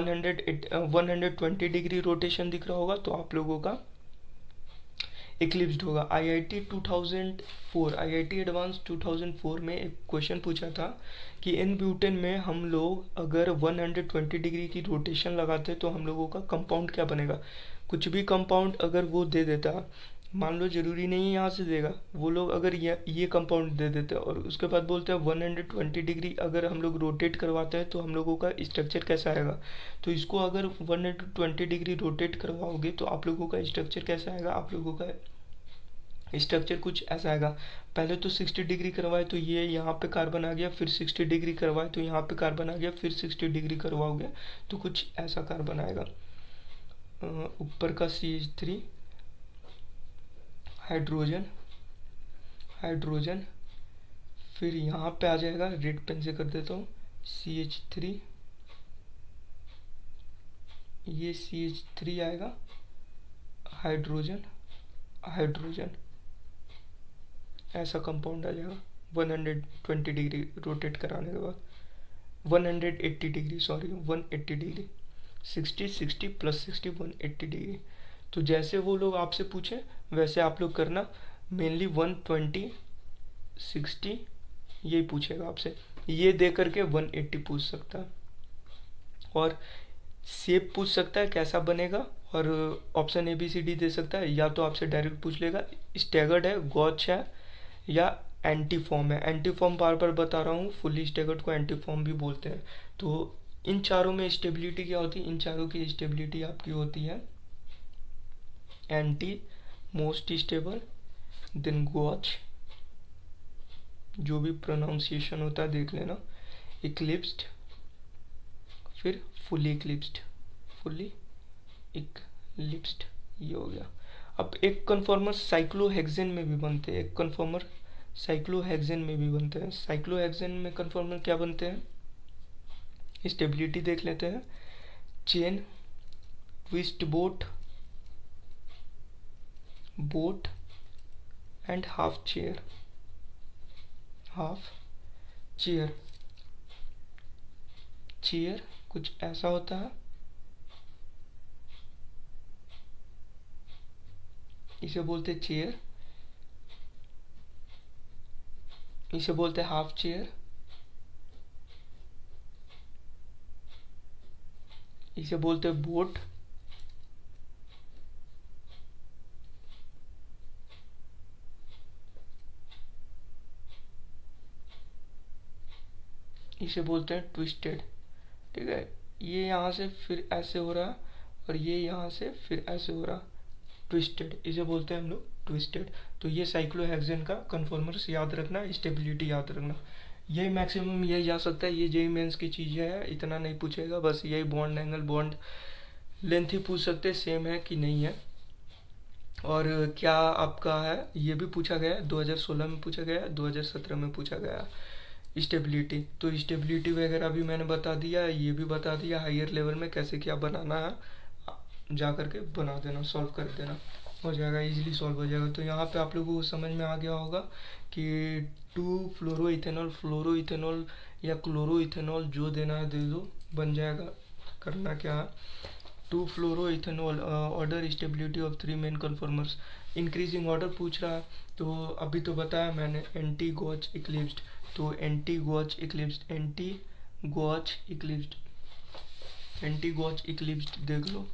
120 डिग्री रोटेशन दिख रहा होगा तो आप लोगों का इक्लिप्स्ड होगा। IIT एडवांस 2004 में एक क्वेश्चन पूछा था कि इन ब्यूटेन में हम लोग अगर 120 डिग्री की रोटेशन लगाते तो हम लोगों का कंपाउंड क्या बनेगा। कुछ भी कंपाउंड अगर वो दे देता, मान लो जरूरी नहीं है यहाँ से देगा, वो लोग अगर ये कंपाउंड दे देते हैं और उसके बाद बोलते हैं 120 डिग्री अगर हम लोग रोटेट करवाते हैं तो हम लोगों का स्ट्रक्चर कैसा आएगा। तो इसको अगर 120 डिग्री रोटेट करवाओगे तो आप लोगों का स्ट्रक्चर कैसा आएगा, आप लोगों का स्ट्रक्चर कुछ ऐसा आएगा। पहले तो 60 डिग्री करवाए तो ये यहाँ पे कार्बन आ गया, फिर 60 डिग्री करवाए तो यहाँ पे कार्बन आ गया, फिर 60 डिग्री करवाओगे तो कुछ ऐसा कार्बन आएगा। ऊपर का CH3 हाइड्रोजन हाइड्रोजन, फिर यहाँ पे आ जाएगा, रेड पेन से कर देता हूँ, CH3, ये CH3 आएगा, हाइड्रोजन हाइड्रोजन, ऐसा कंपाउंड आ जाएगा 120 डिग्री रोटेट कराने के बाद, 180 degree, sorry 180 degree, 60 60 plus 60 180 degree. तो जैसे वो लोग आपसे पूछे वैसे आप लोग करना, मेनली 120 60 यही पूछेगा आपसे, ये दे करके 180 पूछ सकता है, और शेप पूछ सकता है कैसा बनेगा, और ऑप्शन ABCD दे सकता है, या तो आपसे डायरेक्ट पूछ लेगा स्टैगर्ड है, गॉच है, या एंटीफॉर्म है। एंटीफॉर्म बार बार बता रहा हूँ, फुली स्टैगर्ड को एंटीफॉर्म भी बोलते हैं। तो इन चारों में स्टेबिलिटी क्या होती है, इन चारों की स्टेबिलिटी आपकी होती है anti, most stable, then gauche, जो भी प्रोनाउंसिएशन होता है देख लेना, इक्लिप्स्ड, फिर फुली इक्लिप्स्ड, फुली इक्लिप्स्ड, ये हो गया। अब एक कन्फॉर्मर साइक्लोहेक्सेन में भी बनते हैं, एक कन्फॉर्मर साइक्लोहेक्सेन में भी बनते हैं। साइक्लोहेक्सेन में कन्फॉर्मर क्या बनते हैं, स्टेबिलिटी देख लेते हैं, chair, twist boat, boat and half chair, half chair, chair कुछ ऐसा होता है, इसे बोलते चेयर, इसे बोलते हाफ चेयर, इसे बोलते बोट, इसे बोलते हैं ट्विस्टेड। ठीक है, ये यहाँ से फिर ऐसे हो रहा है और ये यहाँ से फिर ऐसे हो रहा, ट्विस्टेड, इसे बोलते हैं हम लोग ट्विस्टेड। तो ये साइक्लोहेक्सेन का कन्फॉर्मर्स याद रखना, स्टेबिलिटी याद रखना, यही मैक्सिमम यही जा सकता है, ये जेई मेंस की चीज़ें है, इतना नहीं पूछेगा, बस यही बॉन्ड एंगल, बॉन्ड लेंथ ही पूछ सकते सेम है कि नहीं है। और क्या आपका है ये भी पूछा गया है, 2016 में पूछा गया है, 2017 में पूछा गया है स्टेबिलिटी। तो स्टेबिलिटी वगैरह भी मैंने बता दिया, ये भी बता दिया हायर लेवल में कैसे क्या बनाना है, जा करके बना देना, सॉल्व कर देना, हो जाएगा, इजीली सॉल्व हो जाएगा। तो यहाँ पे आप लोगों को समझ में आ गया होगा कि 2 फ्लोरो इथेनॉल, फ्लोरो इथेनॉल या क्लोरो इथेनॉल जो देना है दे दो, बन जाएगा। करना क्या है, 2 fluoro ethanol, order stability of 3 main conformers, increasing order पूछ रहा है। तो अभी तो बताया मैंने एंटी गॉच इक्लिप्स्ड, तो anti gauche eclipsed, anti gauche eclipsed, anti gauche eclipsed देख लो।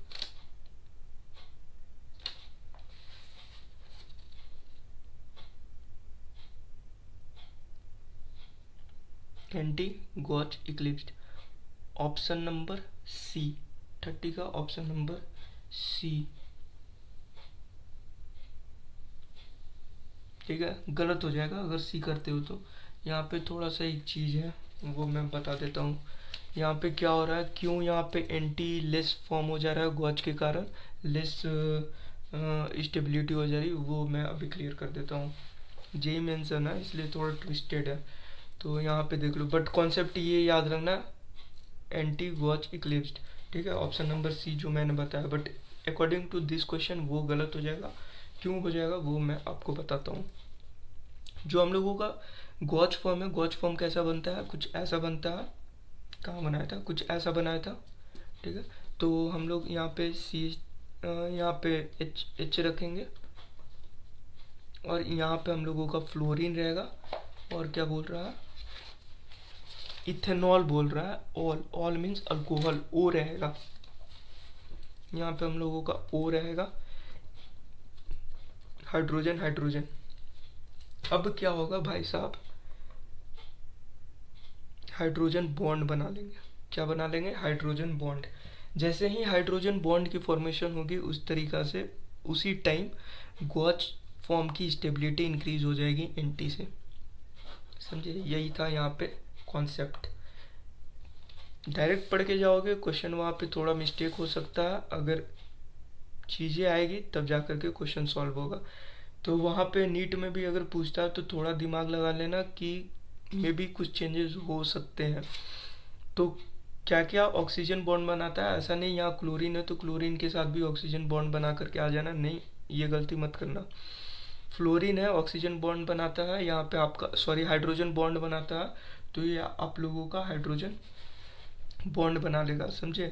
Anti gauche eclipsed, option number C, 30 का ऑप्शन नंबर सी। ठीक है, गलत हो जाएगा अगर सी करते हो तो। यहाँ पे थोड़ा सा एक चीज़ है वो मैं बता देता हूँ, यहाँ पे क्या हो रहा है, क्यों यहाँ पे एंटी लेस फॉर्म हो जा रहा है गॉच के कारण, लेस स्टेबिलिटी हो जा रही, वो मैं अभी क्लियर कर देता हूँ। जेई मेंस है ना, इसलिए थोड़ा ट्विस्टेड है, तो यहाँ पे देख लो, बट कॉन्सेप्ट ये याद रखना, एंटी गॉच इक्लिप्स्ड। ठीक है, ऑप्शन नंबर सी जो मैंने बताया, but according to this question वो गलत हो जाएगा, क्यों हो जाएगा वो मैं आपको बताता हूँ। जो हम लोगों का गॉच फॉर्म है, गॉच फॉर्म कैसा बनता है, कुछ ऐसा बनता है, कहाँ बनाया था, कुछ ऐसा बनाया था। ठीक है, तो हम लोग यहाँ पे सी, यहाँ पे एच रखेंगे, और यहाँ पे हम लोगों का फ्लोरीन रहेगा, और क्या बोल रहा है, इथेनॉल बोल रहा है, ol, ol means alcohol, O रहेगा, यहाँ पे हम लोगों का ओ रहेगा, हाइड्रोजन हाइड्रोजन। अब क्या होगा भाई साहब, हाइड्रोजन बॉन्ड बना लेंगे। क्या बना लेंगे? Hydrogen bond. जैसे ही हाइड्रोजन बॉन्ड की फॉर्मेशन होगी उस तरीका से उसी टाइम गॉच फॉर्म की स्टेबिलिटी इंक्रीज हो जाएगी एंटी से। समझे? यही था यहाँ पे कॉन्सेप्ट। डायरेक्ट पढ़ के जाओगे क्वेश्चन, वहाँ पे थोड़ा मिस्टेक हो सकता है, अगर चीज़ें आएगी तब जा करके क्वेश्चन सॉल्व होगा। तो वहाँ पे नीट में भी अगर पूछता है तो थोड़ा दिमाग लगा लेना कि में भी कुछ चेंजेस हो सकते हैं। तो क्या क्या ऑक्सीजन बॉन्ड बनाता है, ऐसा नहीं यहाँ क्लोरीन है तो क्लोरीन के साथ भी ऑक्सीजन बॉन्ड बना करके आ जाना, नहीं, ये गलती मत करना। फ्लोरीन है ऑक्सीजन बॉन्ड बनाता है, यहाँ पे आपका सॉरी हाइड्रोजन बॉन्ड बनाता है, तो ये आप लोगों का हाइड्रोजन बॉन्ड बना लेगा। समझे?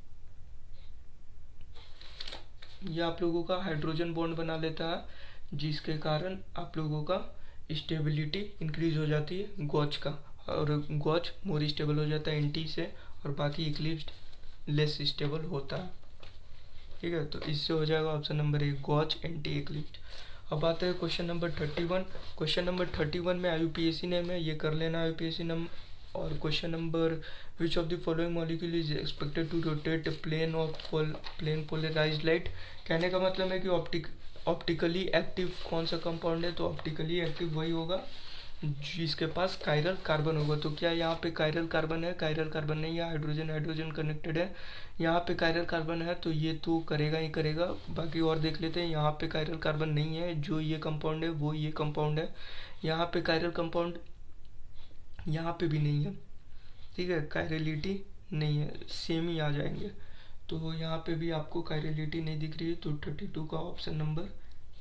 ये आप लोगों का हाइड्रोजन बॉन्ड बना लेता है, जिसके कारण आप लोगों का स्टेबिलिटी इंक्रीज हो जाती है गॉच का, और गॉच मोर स्टेबल हो जाता है एंटी से, और बाकी इक्लिप्स्ड लेस स्टेबल होता है। ठीक है, तो इससे हो जाएगा option number A gauche anti eclipsed. अब आते हैं क्वेश्चन नंबर 31। क्वेश्चन नंबर 31 में IUPAC नेम है, ये कर लेना IUPAC नेम। और question number, which of the following molecule is expected to rotate plane polarised light. कहने का मतलब है कि ऑप्टिकली एक्टिव कौन सा कंपाउंड है, तो ऑप्टिकली एक्टिव वही होगा जिसके पास कायरल कार्बन होगा। तो क्या यहाँ पे कायरल कार्बन है? कायरल कार्बन नहीं है, हाइड्रोजन हाइड्रोजन कनेक्टेड है। यहाँ पे कायरल कार्बन है तो ये तो करेगा ही करेगा। बाकी और देख लेते हैं, यहाँ पे कायरल कार्बन नहीं है, जो ये कंपाउंड है वो ये कंपाउंड है। यहाँ पे कायरल कंपाउंड यहाँ पे भी नहीं है। ठीक है, कायरलिटी नहीं है, सेम ही आ जाएंगे। तो यहाँ पे भी आपको कायरलिटी नहीं दिख रही है, तो 32 का ऑप्शन नंबर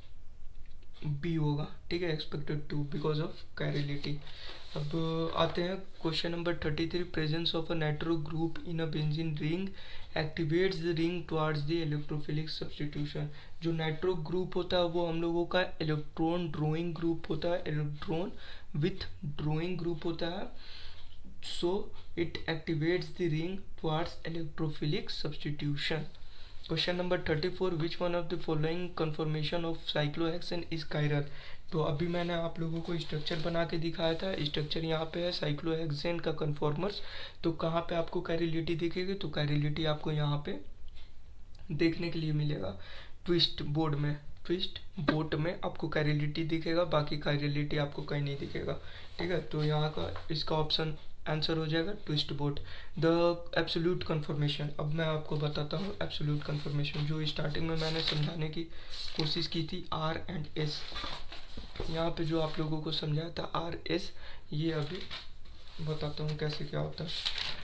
बी होगा। ठीक है, expected to because of chirality. अब आते हैं question number 33। Presence of a nitro group in a benzene ring activates the ring towards the electrophilic substitution. जो नाइट्रो ग्रुप होता है वो हम लोगों का इलेक्ट्रॉन ड्रॉइंग ग्रुप होता है, इलेक्ट्रॉन विथ ड्रॉइंग ग्रुप होता है। so it activates the ring towards electrophilic substitution. Question number 34, which one of the following conformation of cyclohexane is chiral। तो अभी मैंने आप लोगों को स्ट्रक्चर बना के दिखाया था, स्ट्रक्चर यहाँ पे है साइक्लोहेक्सेन का कन्फॉर्मर्स। तो कहाँ पे आपको कायरलिटी दिखेगी, तो कायरलिटी आपको यहाँ पे देखने के लिए मिलेगा ट्विस्ट बोर्ड में, ट्विस्ट बोट में आपको कायरलिटी दिखेगा, बाकी कायरलिटी आपको कहीं नहीं दिखेगा। ठीक है, तो यहाँ का इसका ऑप्शन आंसर हो जाएगा twist boat. The absolute conformation, अब मैं आपको बताता हूँ एब्सोल्यूट कन्फर्मेशन, जो स्टार्टिंग में मैंने समझाने की कोशिश की थी R and S। यहाँ पे जो आप लोगों को समझाया था RS, ये अभी बताता हूँ कैसे क्या होता है।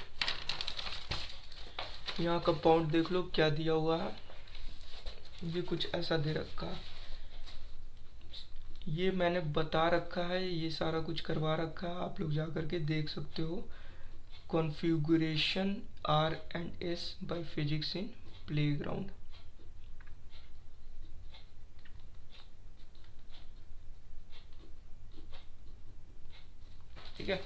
यहाँ का पाउंड देख लो क्या दिया हुआ है, ये कुछ ऐसा दे रखा है, ये मैंने बता रखा है, ये सारा कुछ करवा रखा है, आप लोग जा करके देख सकते हो। Configuration R&S by physics in playground. ठीक है,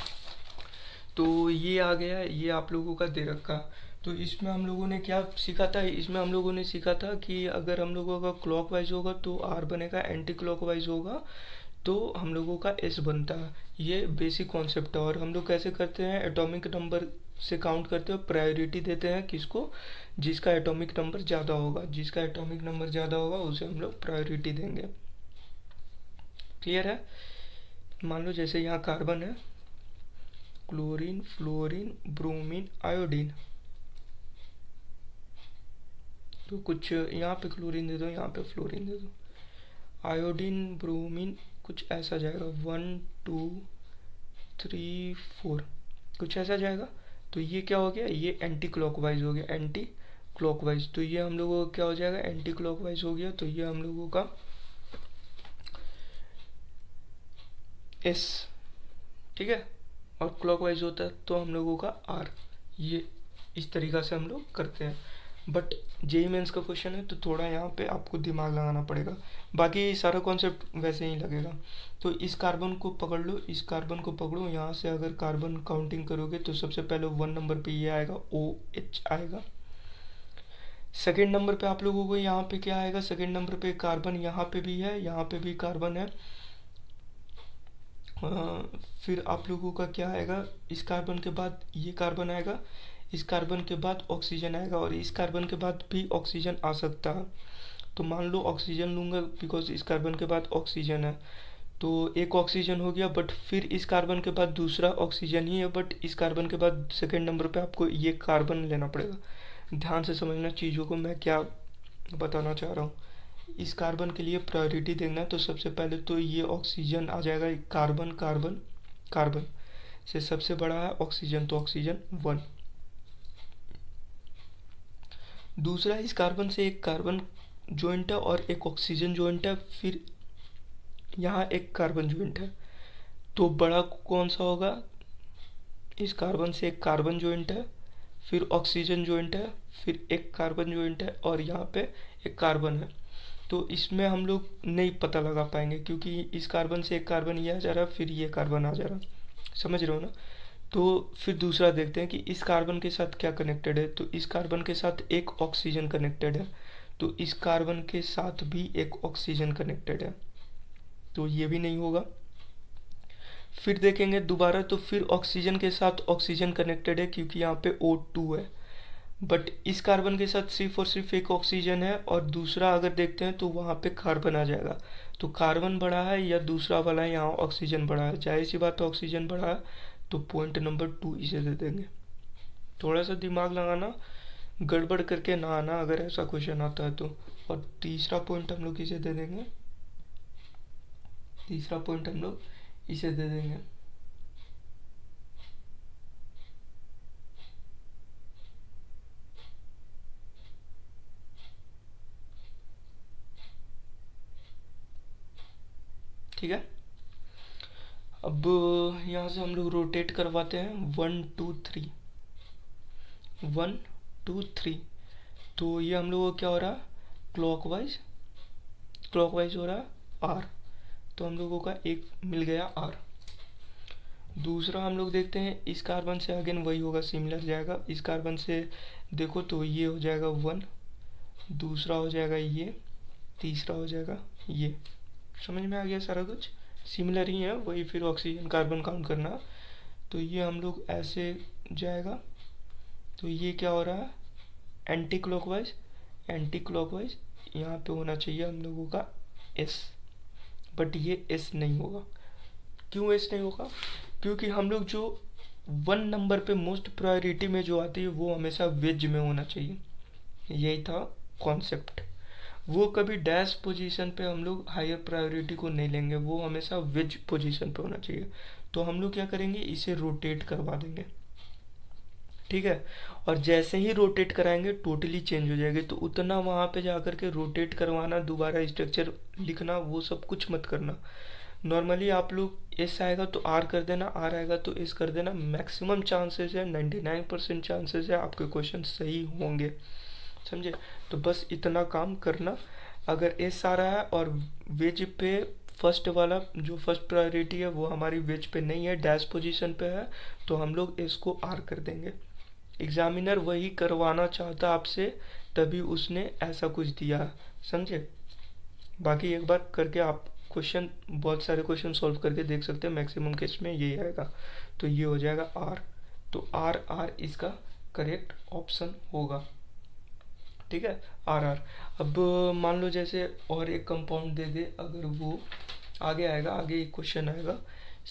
तो ये आ गया, ये आप लोगों का दे रखा। तो इसमें हम लोगों ने क्या सीखा था, इसमें हम लोगों ने सीखा था कि अगर हम लोगों का क्लॉकवाइज होगा तो R बनेगा, एंटी क्लॉकवाइज होगा तो हम लोगों का S बनता है। ये बेसिक कॉन्सेप्ट है। और हम लोग कैसे करते हैं, एटॉमिक नंबर से काउंट करते हैं, प्रायोरिटी देते हैं किसको, जिसका एटॉमिक नंबर ज़्यादा होगा, जिसका एटॉमिक नंबर ज़्यादा होगा उसे हम लोग प्रायोरिटी देंगे। क्लियर है? मान लो जैसे यहाँ कार्बन है, क्लोरीन, फ्लोरीन, ब्रोमीन, आयोडीन, तो कुछ यहाँ पे क्लोरीन दे दो, यहाँ पे फ्लोरीन दे दो, आयोडीन, ब्रोमीन, कुछ ऐसा जाएगा 1 2 3 4, कुछ ऐसा जाएगा। तो ये क्या हो गया, ये एंटी क्लॉकवाइज हो गया, एंटी क्लॉकवाइज। तो ये हम लोगों का क्या हो जाएगा, एंटी क्लॉकवाइज हो गया। तो ये हम लोगों का S, ठीक है, और क्लॉकवाइज होता है तो हम लोगों का R। ये इस तरीक़ा से हम लोग करते हैं। बट जेईई मेंस का क्वेश्चन है तो थोड़ा यहाँ पे आपको दिमाग लगाना पड़ेगा, बाकी सारा कॉन्सेप्ट वैसे ही लगेगा। तो इस कार्बन को पकड़ लो, इस कार्बन को पकड़ो, यहाँ से अगर कार्बन काउंटिंग करोगे तो सबसे पहले 1 नंबर पे ये आएगा, OH आएगा। सेकेंड नंबर पे आप लोगों को यहाँ पे क्या आएगा, सेकेंड नंबर पे कार्बन यहाँ पे भी है, यहाँ पे भी कार्बन है। फिर आप लोगों का क्या आएगा, इस कार्बन के बाद ये कार्बन आएगा, इस कार्बन के बाद ऑक्सीजन आएगा, और इस कार्बन के बाद भी ऑक्सीजन आ सकता है। तो मान लो ऑक्सीजन लूँगा बिकॉज इस कार्बन के बाद ऑक्सीजन है, तो एक ऑक्सीजन हो गया। बट फिर इस कार्बन के बाद दूसरा ऑक्सीजन ही है, बट इस कार्बन के बाद सेकेंड नंबर पे आपको ये कार्बन लेना पड़ेगा। ध्यान से समझना चीज़ों को, मैं क्या बताना चाह रहा हूँ। इस कार्बन के लिए प्रायोरिटी देना है, तो सबसे पहले तो ये ऑक्सीजन आ जाएगा, कार्बन कार्बन कार्बन से सबसे बड़ा है ऑक्सीजन, तो ऑक्सीजन 1। दूसरा, इस कार्बन से एक कार्बन ज्वाइंट है और एक ऑक्सीजन ज्वाइंट है, फिर यहाँ एक कार्बन ज्वाइंट है, तो बड़ा कौन सा होगा, इस कार्बन से एक कार्बन ज्वाइंट है, फिर ऑक्सीजन ज्वाइंट है, फिर एक कार्बन ज्वाइंट है, और यहाँ पे एक कार्बन है। तो इसमें हम लोग नहीं पता लगा पाएंगे क्योंकि इस कार्बन से एक कार्बन ये आ जा रहा है, फिर ये कार्बन आ जा रहा है, समझ रहे हो ना। तो फिर दूसरा देखते हैं कि इस कार्बन के साथ क्या कनेक्टेड है, तो इस कार्बन के साथ एक ऑक्सीजन कनेक्टेड है, तो इस कार्बन के साथ भी एक ऑक्सीजन कनेक्टेड है, तो ये भी नहीं होगा। फिर देखेंगे दोबारा, तो फिर ऑक्सीजन के साथ ऑक्सीजन कनेक्टेड है क्योंकि यहाँ पे O2 है, बट इस कार्बन के साथ सिर्फ और सिर्फ एक ऑक्सीजन है, और दूसरा अगर देखते हैं तो वहाँ पे कार्बन आ जाएगा। तो कार्बन बड़ा है या दूसरा वाला है, यहाँ ऑक्सीजन बड़ा है, जाहिर सी बात है ऑक्सीजन बड़ा है, तो पॉइंट नंबर 2 इसे दे देंगे। थोड़ा सा दिमाग लगाना, गड़बड़ करके ना आना अगर ऐसा क्वेश्चन आता है तो। और तीसरा पॉइंट हम लोग इसे दे देंगे, तीसरा पॉइंट हम लोग इसे दे देंगे। ठीक है, अब यहाँ से हम लोग रोटेट करवाते हैं 1 2 3, 1 2 3, तो ये हम लोगों को क्या हो रहा है, क्लॉकवाइज क्लॉकवाइज हो रहा है आर, तो हम लोगों का एक मिल गया आर। दूसरा हम लोग देखते हैं, इस कार्बन से अगेन वही होगा, सिमिलर जाएगा। इस कार्बन से देखो तो ये हो जाएगा 1, दूसरा हो जाएगा ये, तीसरा हो जाएगा ये। समझ में आ गया, सारा कुछ सिमिलर ही है, वही फिर ऑक्सीजन कार्बन काउंट करना। तो ये हम लोग ऐसे जाएगा, तो ये क्या हो रहा है, एंटी क्लॉकवाइज, एंटी क्लॉकवाइज यहाँ पे होना चाहिए हम लोगों का एस, बट ये एस नहीं होगा। क्यों एस नहीं होगा, क्योंकि हम लोग जो 1 नंबर पे मोस्ट प्रायोरिटी में जो आती है वो हमेशा वेज में होना चाहिए, यही था कॉन्सेप्ट। वो कभी डैश पोजीशन पे हम लोग हायर प्रायोरिटी को नहीं लेंगे, वो हमेशा वेज पोजीशन पे होना चाहिए। तो हम लोग क्या करेंगे, इसे रोटेट करवा देंगे, ठीक है। और जैसे ही रोटेट कराएंगे टोटली चेंज हो जाएगी, तो उतना वहाँ पे जा करके रोटेट करवाना, दोबारा स्ट्रक्चर लिखना, वो सब कुछ मत करना। नॉर्मली आप लोग एस आएगा तो आर कर देना, आर आएगा तो एस कर देना। मैक्सिमम चांसेस है, 99% चांसेस है आपके क्वेश्चन सही होंगे, समझे। तो बस इतना काम करना। अगर एस आ रहा है और वेज पे फर्स्ट वाला जो फर्स्ट प्रायोरिटी है वो हमारी वेज पे नहीं है, डैश पोजीशन पे है, तो हम लोग एस को आर कर देंगे। एग्जामिनर वही करवाना चाहता आपसे, तभी उसने ऐसा कुछ दिया, समझे। बाकी एक बार करके आप क्वेश्चन, बहुत सारे क्वेश्चन सॉल्व करके देख सकते हैं, मैक्सिमम केस में यही आएगा। तो ये हो जाएगा आर, तो आर आर इसका करेक्ट ऑप्शन होगा, ठीक है, आर आर। अब मान लो जैसे और एक कंपाउंड दे दे, अगर वो आगे आएगा, आगे एक क्वेश्चन आएगा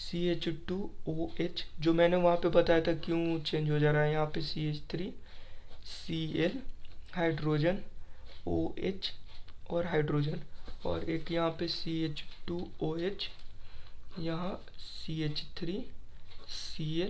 CH2OH, जो मैंने वहाँ पे बताया था क्यों चेंज हो जा रहा है, यहाँ पे CH3 Cl हाइड्रोजन OH और हाइड्रोजन, और एक यहाँ पे CH2OH, यहाँ CH3 Cl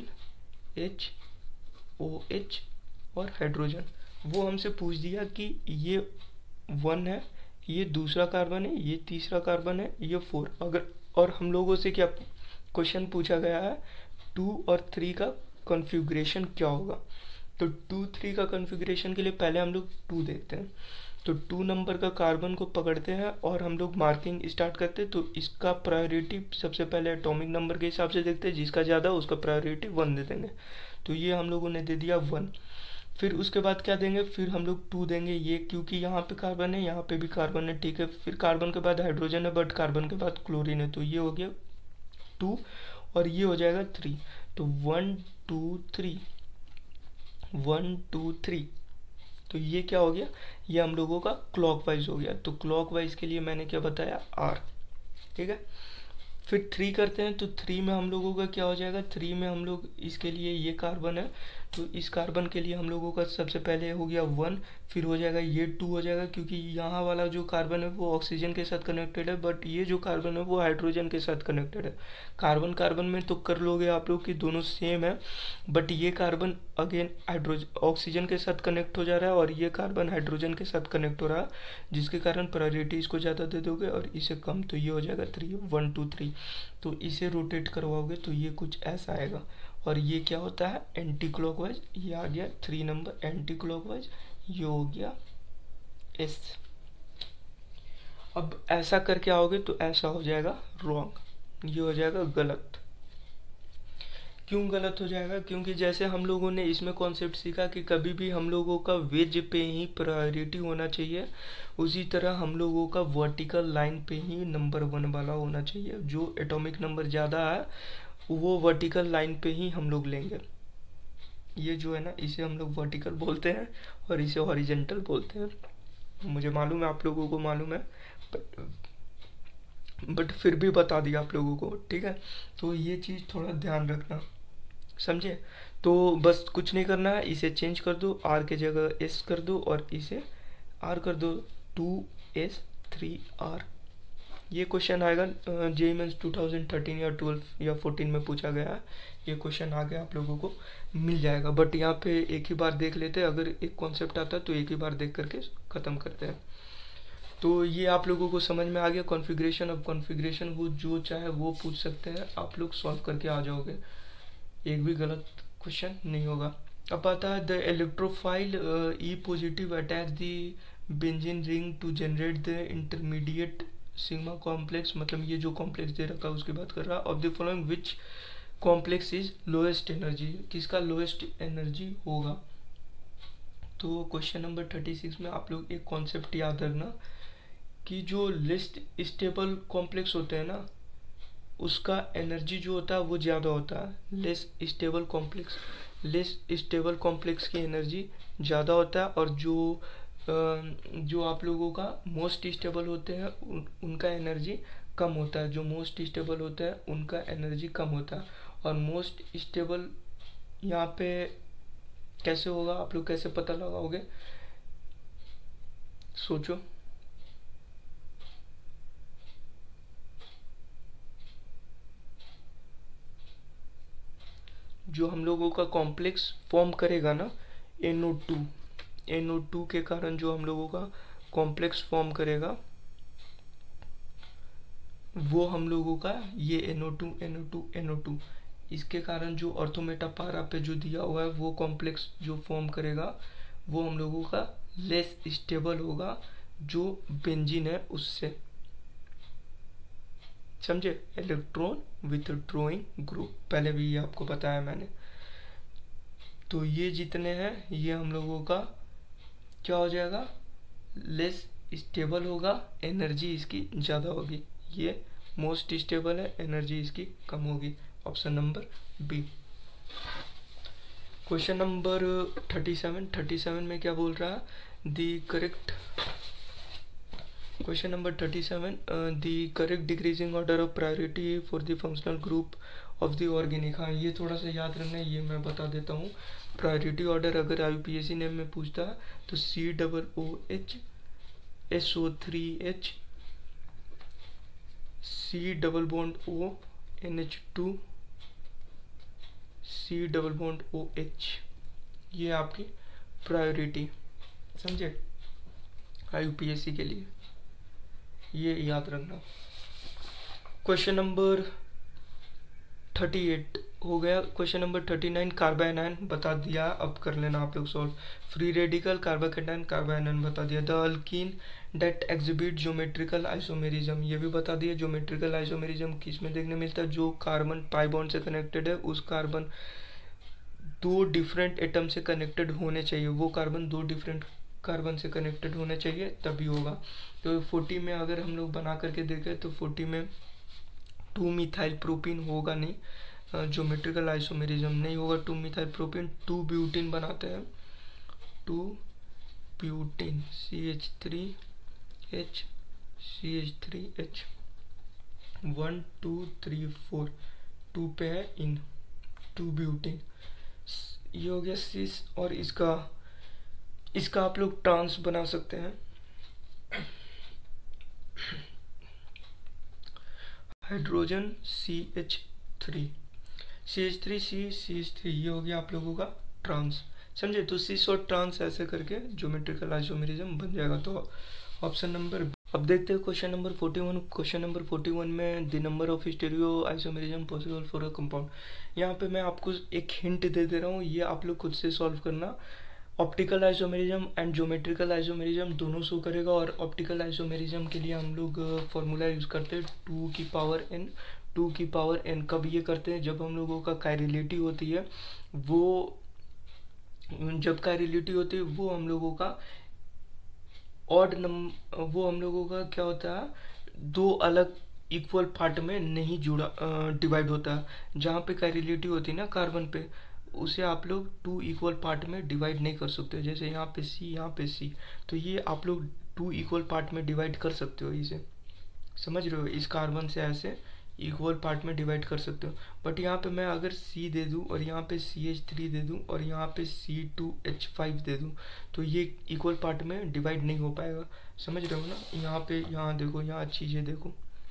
HOH और हाइड्रोजन। वो हमसे पूछ दिया कि ये 1 है, ये दूसरा कार्बन है, ये तीसरा कार्बन है, ये 4। अगर और हम लोगों से क्या क्वेश्चन पूछा गया है, 2 और 3 का कॉन्फ़िगरेशन क्या होगा। तो 2 3 का कॉन्फ़िगरेशन के लिए पहले हम लोग 2 देखते हैं। तो 2 नंबर का कार्बन को पकड़ते हैं और हम लोग मार्किंग स्टार्ट करते हैं। तो इसका प्रायोरिटी सबसे पहले एटॉमिक नंबर के हिसाब से देखते हैं, जिसका ज़्यादा उसका प्रायोरिटी 1 दे देंगे। तो ये हम लोगों ने दे दिया 1। फिर उसके बाद क्या देंगे, फिर हम लोग 2 देंगे, ये क्योंकि यहाँ पे कार्बन है, यहाँ पे भी कार्बन है, ठीक है। फिर कार्बन के बाद हाइड्रोजन है, बट कार्बन के बाद क्लोरीन है, तो ये हो गया 2 और ये हो जाएगा 3। तो 1 2 3, 1 2 3। तो ये क्या हो गया, ये हम लोगों का क्लॉकवाइज हो गया। तो क्लॉकवाइज के लिए मैंने क्या बताया, आर, ठीक है। फिर 3 करते हैं, तो 3 में हम लोगों का क्या हो जाएगा, 3 में हम लोग इसके लिए ये कार्बन है, तो इस कार्बन के लिए हम लोगों का सबसे पहले हो गया 1, फिर हो जाएगा ये 2 हो जाएगा, क्योंकि यहाँ वाला जो कार्बन है वो ऑक्सीजन के साथ कनेक्टेड है, बट ये जो कार्बन है वो हाइड्रोजन के साथ कनेक्टेड है। कार्बन कार्बन में तो कर लोगे आप लोग कि दोनों सेम है, बट ये कार्बन अगेन हाइड्रोजन ऑक्सीजन के साथ कनेक्ट हो जा रहा है और ये कार्बन हाइड्रोजन के साथ कनेक्ट हो रहा है, जिसके कारण प्रायोरिटी इसको ज़्यादा दे दोगे और इसे कम, तो ये हो जाएगा 3, 1 2 3। तो इसे रोटेट करवाओगे तो ये कुछ ऐसा आएगा, और ये क्या होता है, एंटी क्लॉकवाइज। ये आ गया 3 नंबर एंटी क्लॉकवाइज, ये हो गया एस। अब ऐसा करके आओगे तो ऐसा हो जाएगा रॉन्ग, ये हो जाएगा गलत। क्यों गलत हो जाएगा, क्योंकि जैसे हम लोगों ने इसमें कॉन्सेप्ट सीखा कि कभी भी हम लोगों का वेज पे ही प्रायोरिटी होना चाहिए, उसी तरह हम लोगों का वर्टिकल लाइन पे ही नंबर 1 वाला होना चाहिए। जो एटॉमिक नंबर ज़्यादा है वो वर्टिकल लाइन पे ही हम लोग लेंगे। ये जो है ना, इसे हम लोग वर्टिकल बोलते हैं और इसे हॉरिजेंटल बोलते हैं। मुझे मालूम है, आप लोगों को मालूम है, बट फिर भी बता दिया आप लोगों को, ठीक है। तो ये चीज़ थोड़ा ध्यान रखना, समझे। तो बस कुछ नहीं करना है, इसे चेंज कर दो, आर के जगह एस कर दो और इसे आर कर दो, 2s3r। ये क्वेश्चन आएगा जेईई मेंस 2013 या 12 या 14 में पूछा गया है। ये क्वेश्चन आ गया, आप लोगों को मिल जाएगा, बट यहाँ पे एक ही बार देख लेते हैं। अगर एक कॉन्सेप्ट आता है तो एक ही बार देख करके ख़त्म करते हैं। तो ये आप लोगों को समझ में आ गया कॉन्फ़िगरेशन। अब कॉन्फ़िगरेशन वो जो चाहे वो पूछ सकते हैं, आप लोग सॉल्व करके आ जाओगे, एक भी गलत क्वेश्चन नहीं होगा। अब आता है the electrophile E positive attach the benzene ring to generate the intermediate sigma complex. मतलब ये जो कॉम्प्लेक्स दे रखा है उसकी बात कर रहा है। Of the following which complex is lowest energy, किसका लोएस्ट एनर्जी होगा। तो क्वेश्चन नंबर 36 में आप लोग एक कॉन्सेप्ट याद रखना कि जो लिस्ट स्टेबल कॉम्प्लेक्स होते हैं ना, उसका एनर्जी जो होता है वो ज़्यादा होता है। लेस स्टेबल कॉम्प्लेक्स की एनर्जी ज़्यादा होता है, और जो आप लोगों का मोस्ट स्टेबल होते हैं उनका एनर्जी कम होता है। जो मोस्ट स्टेबल होता है उनका एनर्जी कम होता है। और मोस्ट स्टेबल यहाँ पे कैसे होगा, आप लोग कैसे पता लगाओगे, सोचो। जो हम लोगों का कॉम्प्लेक्स फॉर्म करेगा ना, NO2 के कारण जो हम लोगों का कॉम्प्लेक्स फॉर्म करेगा वो हम लोगों का ये NO2 इसके कारण जो ऑर्थोमेटा पारा पे जो दिया हुआ है वो कॉम्प्लेक्स जो फॉर्म करेगा वो हम लोगों का लेस स्टेबल होगा जो बेंजीन है उससे, समझे। इलेक्ट्रॉन विथड्रॉइंग ग्रुप, पहले भी ये आपको बताया मैंने। तो ये जितने हैं ये हम लोगों का क्या हो जाएगा, लेस स्टेबल होगा, एनर्जी इसकी ज़्यादा होगी। ये मोस्ट स्टेबल है, एनर्जी इसकी कम होगी। Option number B. Question number 37 में क्या बोल रहा है, the correct question number 37 the correct decreasing order of priority for the functional group of the organic. हाँ, ये थोड़ा सा याद रखना है, ये मैं बता देता हूँ। प्रायोरिटी ऑर्डर अगर IUPAC नेम में पूछता है तो COOH SO3H C double bond O NH2 C double bond OH, ये आपकी प्रायोरिटी, समझे, IUPAC के लिए, ये याद रखना। क्वेश्चन नंबर 38 हो गया। क्वेश्चन नंबर 39 कार्बाइनाइन बता दिया, अब कर लेना आप लोग solve. Free radical, carbocation, carbanion बता दिया। The alkene that exhibit geometrical isomerism, ये भी बता दिया। ज्योमेट्रिकल आइसोमेरिज्म किस में देखने मिलता है, जो कार्बन पाई बॉन्ड से कनेक्टेड है उस कार्बन दो डिफरेंट एटम से कनेक्टेड होने चाहिए, वो कार्बन दो डिफरेंट कार्बन से कनेक्टेड होने चाहिए तभी होगा। तो 40 में अगर हम लोग बना करके देखें तो 40 में 2 मिथाइल प्रोपीन होगा नहीं, ज्योमेट्रिकल आइसोमेरिज्म नहीं होगा। 2 मिथाइल प्रोपीन 2 ब्यूटीन बनाते हैं, 2 ब्यूटीन CH3H CH3H 1 2 3 4 2 पे है इन, 2 ब्यूटीन, ये हो गया सिस। और इसका इसका आप लोग ट्रांस बना सकते हैं, हाइड्रोजन CH3 ये हो गया आप लोगों का ट्रांस, समझे। तो सिस और ट्रांस ऐसे करके ज्योमेट्रिकल आइसोमेरिज्म बन जाएगा। तो ऑप्शन नंबर, अब देखते हैं क्वेश्चन नंबर 41। क्वेश्चन नंबर 41 में the number of stereo isomerism possible for a compound. यहाँ पे मैं आपको एक हिंट दे दे रहा हूँ, ये आप लोग खुद से सॉल्व करना। Optical isomerism and geometrical isomerism दोनों शो करेगा। और ऑप्टिकल आइसोमेरिज्म के लिए हम लोग फॉर्मूला यूज़ करते हैं 2 की पावर n, 2 की पावर n। कब ये करते हैं, जब हम लोगों का कायरिलिटी होती है, वो जब कायरिलिटी होती है वो हम लोगों का ऑड नंबर, वो हम लोगों का क्या होता है, दो अलग इक्वल पार्ट में नहीं जुड़ा डिवाइड होता है। जहाँ पे कायरिलिटी होती है ना कार्बन पे, उसे आप लोग 2 इक्वल पार्ट में डिवाइड नहीं कर सकते। जैसे यहाँ पे C, यहाँ पे C, तो ये आप लोग 2 इक्वल पार्ट में डिवाइड कर सकते हो इसे, समझ रहे हो। इस कार्बन से ऐसे इक्वल पार्ट में डिवाइड कर सकते हो। बट यहाँ पे मैं अगर C दे दूँ और यहाँ पे CH3 दे दूँ और यहाँ पे C2H5 दे दूँ, तो ये इक्वल पार्ट में डिवाइड नहीं हो पाएगा, समझ रहे हो ना। यहाँ पे, यहाँ देखो, यहाँ चीज़ें देखो,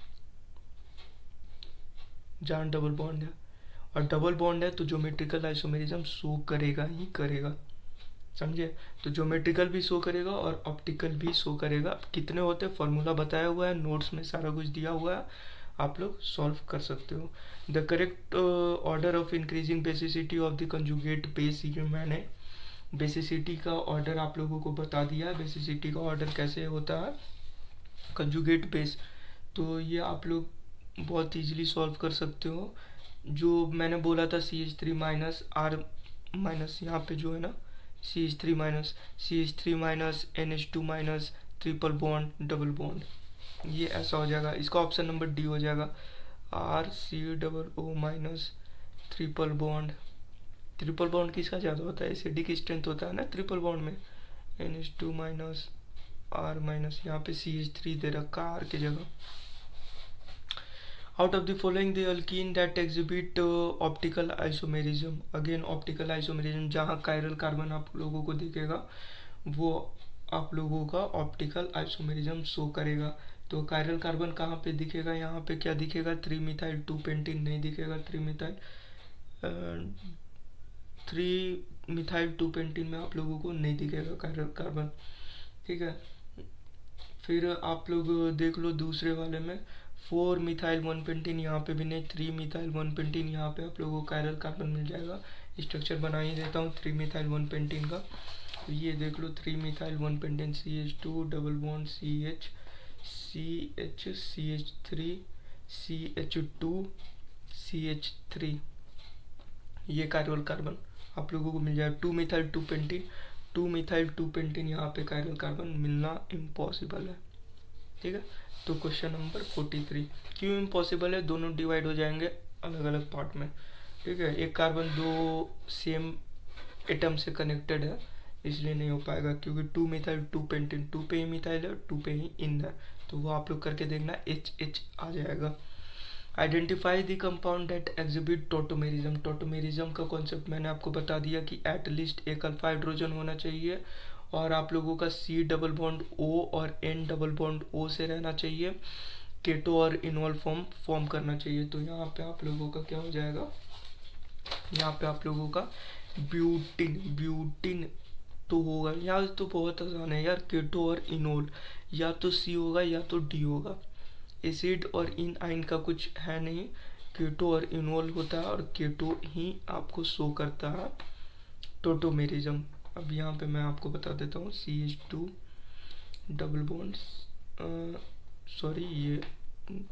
जहाँ डबल बॉन्ड है, और डबल बॉन्ड है तो ज्योमेट्रिकल आइसोमेरिज्म शो करेगा ही करेगा, समझे। तो ज्योमेट्रिकल भी शो करेगा और ऑप्टिकल भी शो करेगा। कितने होते हैं फॉर्मूला बताया हुआ है, नोट्स में सारा कुछ दिया हुआ है, आप लोग सॉल्व कर सकते हो। The correct order of increasing basicity of the conjugate base, ये मैंने बेसिसिटी का ऑर्डर आप लोगों को बता दिया है। बेसिसिटी का ऑर्डर कैसे होता है कंजुगेट बेस, तो ये आप लोग बहुत इजीली सॉल्व कर सकते हो। जो मैंने बोला था CH3 माइनस R माइनस, यहाँ पे जो है ना CH3 minus NH2 minus triple bond double bond, ये ऐसा हो जाएगा। इसका ऑप्शन नंबर डी हो जाएगा, RCOO minus triple bond. Triple bond किसका ज़्यादा होता है, एसिडिक स्ट्रेंथ होता है ना ट्रिपल बॉन्ड में। NH2 माइनस R माइनस, यहाँ पे CH3 दे रखा R की जगह। Out of the following the alkene that exhibit optical isomerism, again optical isomerism, जहाँ कायरल कार्बन आप लोगों को दिखेगा वो आप लोगों का ऑप्टिकल आइसोमेरिज्म शो करेगा। तो कायरल कार्बन कहाँ पे दिखेगा, यहाँ पे क्या दिखेगा, 3 मिथाइल 2 पेंटीन नहीं दिखेगा। 3 मिथाइल 2 पेंटीन में आप लोगों को नहीं दिखेगा कायरल कार्बन, ठीक है। फिर आप लोग देख लो दूसरे वाले में 4 मिथाइल 1 पेंटीन, यहाँ पे भी नहीं। 3 मिथाइल 1 पेंटीन, यहाँ पे आप लोगों को कायरल कार्बन मिल जाएगा। स्ट्रक्चर बना ही देता हूँ 3 मिथाइल 1 पेंटीन का। तो ये देख लो 3 methyl 1 pentene, CH2 double bond CH CH3 CH2 CH3, ये कायरल कार्बन आप लोगों को मिल जाएगा। 2 मिथाइल 2 पेंटीन, 2 मिथाइल 2 पेंटीन, यहाँ पे कायरल कार्बन मिलना इम्पॉसिबल है, ठीक है। तो क्वेश्चन नंबर 43, क्यों इम्पॉसिबल है, दोनों डिवाइड हो जाएंगे अलग अलग पार्ट में, ठीक है। एक कार्बन दो सेम एटम से कनेक्टेड है इसलिए नहीं हो पाएगा, क्योंकि 2 मिथाइल 2 पेंटीन, 2 पे ही मिथाइल है, 2 पे ही इन है, तो वो आप लोग करके देखना, HH आ जाएगा। Identify the compound that exhibit tautomerism. Tautomerism का कॉन्सेप्ट मैंने आपको बता दिया कि एटलीस्ट एक अल्फा हाइड्रोजन होना चाहिए और आप लोगों का C डबल बॉन्ड O और N डबल बॉन्ड O से रहना चाहिए। केटो और इनोल फॉर्म करना चाहिए। तो यहाँ पे आप लोगों का क्या हो जाएगा, यहाँ पे आप लोगों का ब्यूटिन तो होगा। यार तो बहुत आसान है यार, केटो और इनोल, या तो C होगा या तो D होगा। एसिड और इन आइन का कुछ है नहीं, केटो और इनोल होता है और केटो ही आपको शो करता है टोटोमेरिज्म। अब यहाँ पे मैं आपको बता देता हूँ CH2 डबल बॉन्ड, सॉरी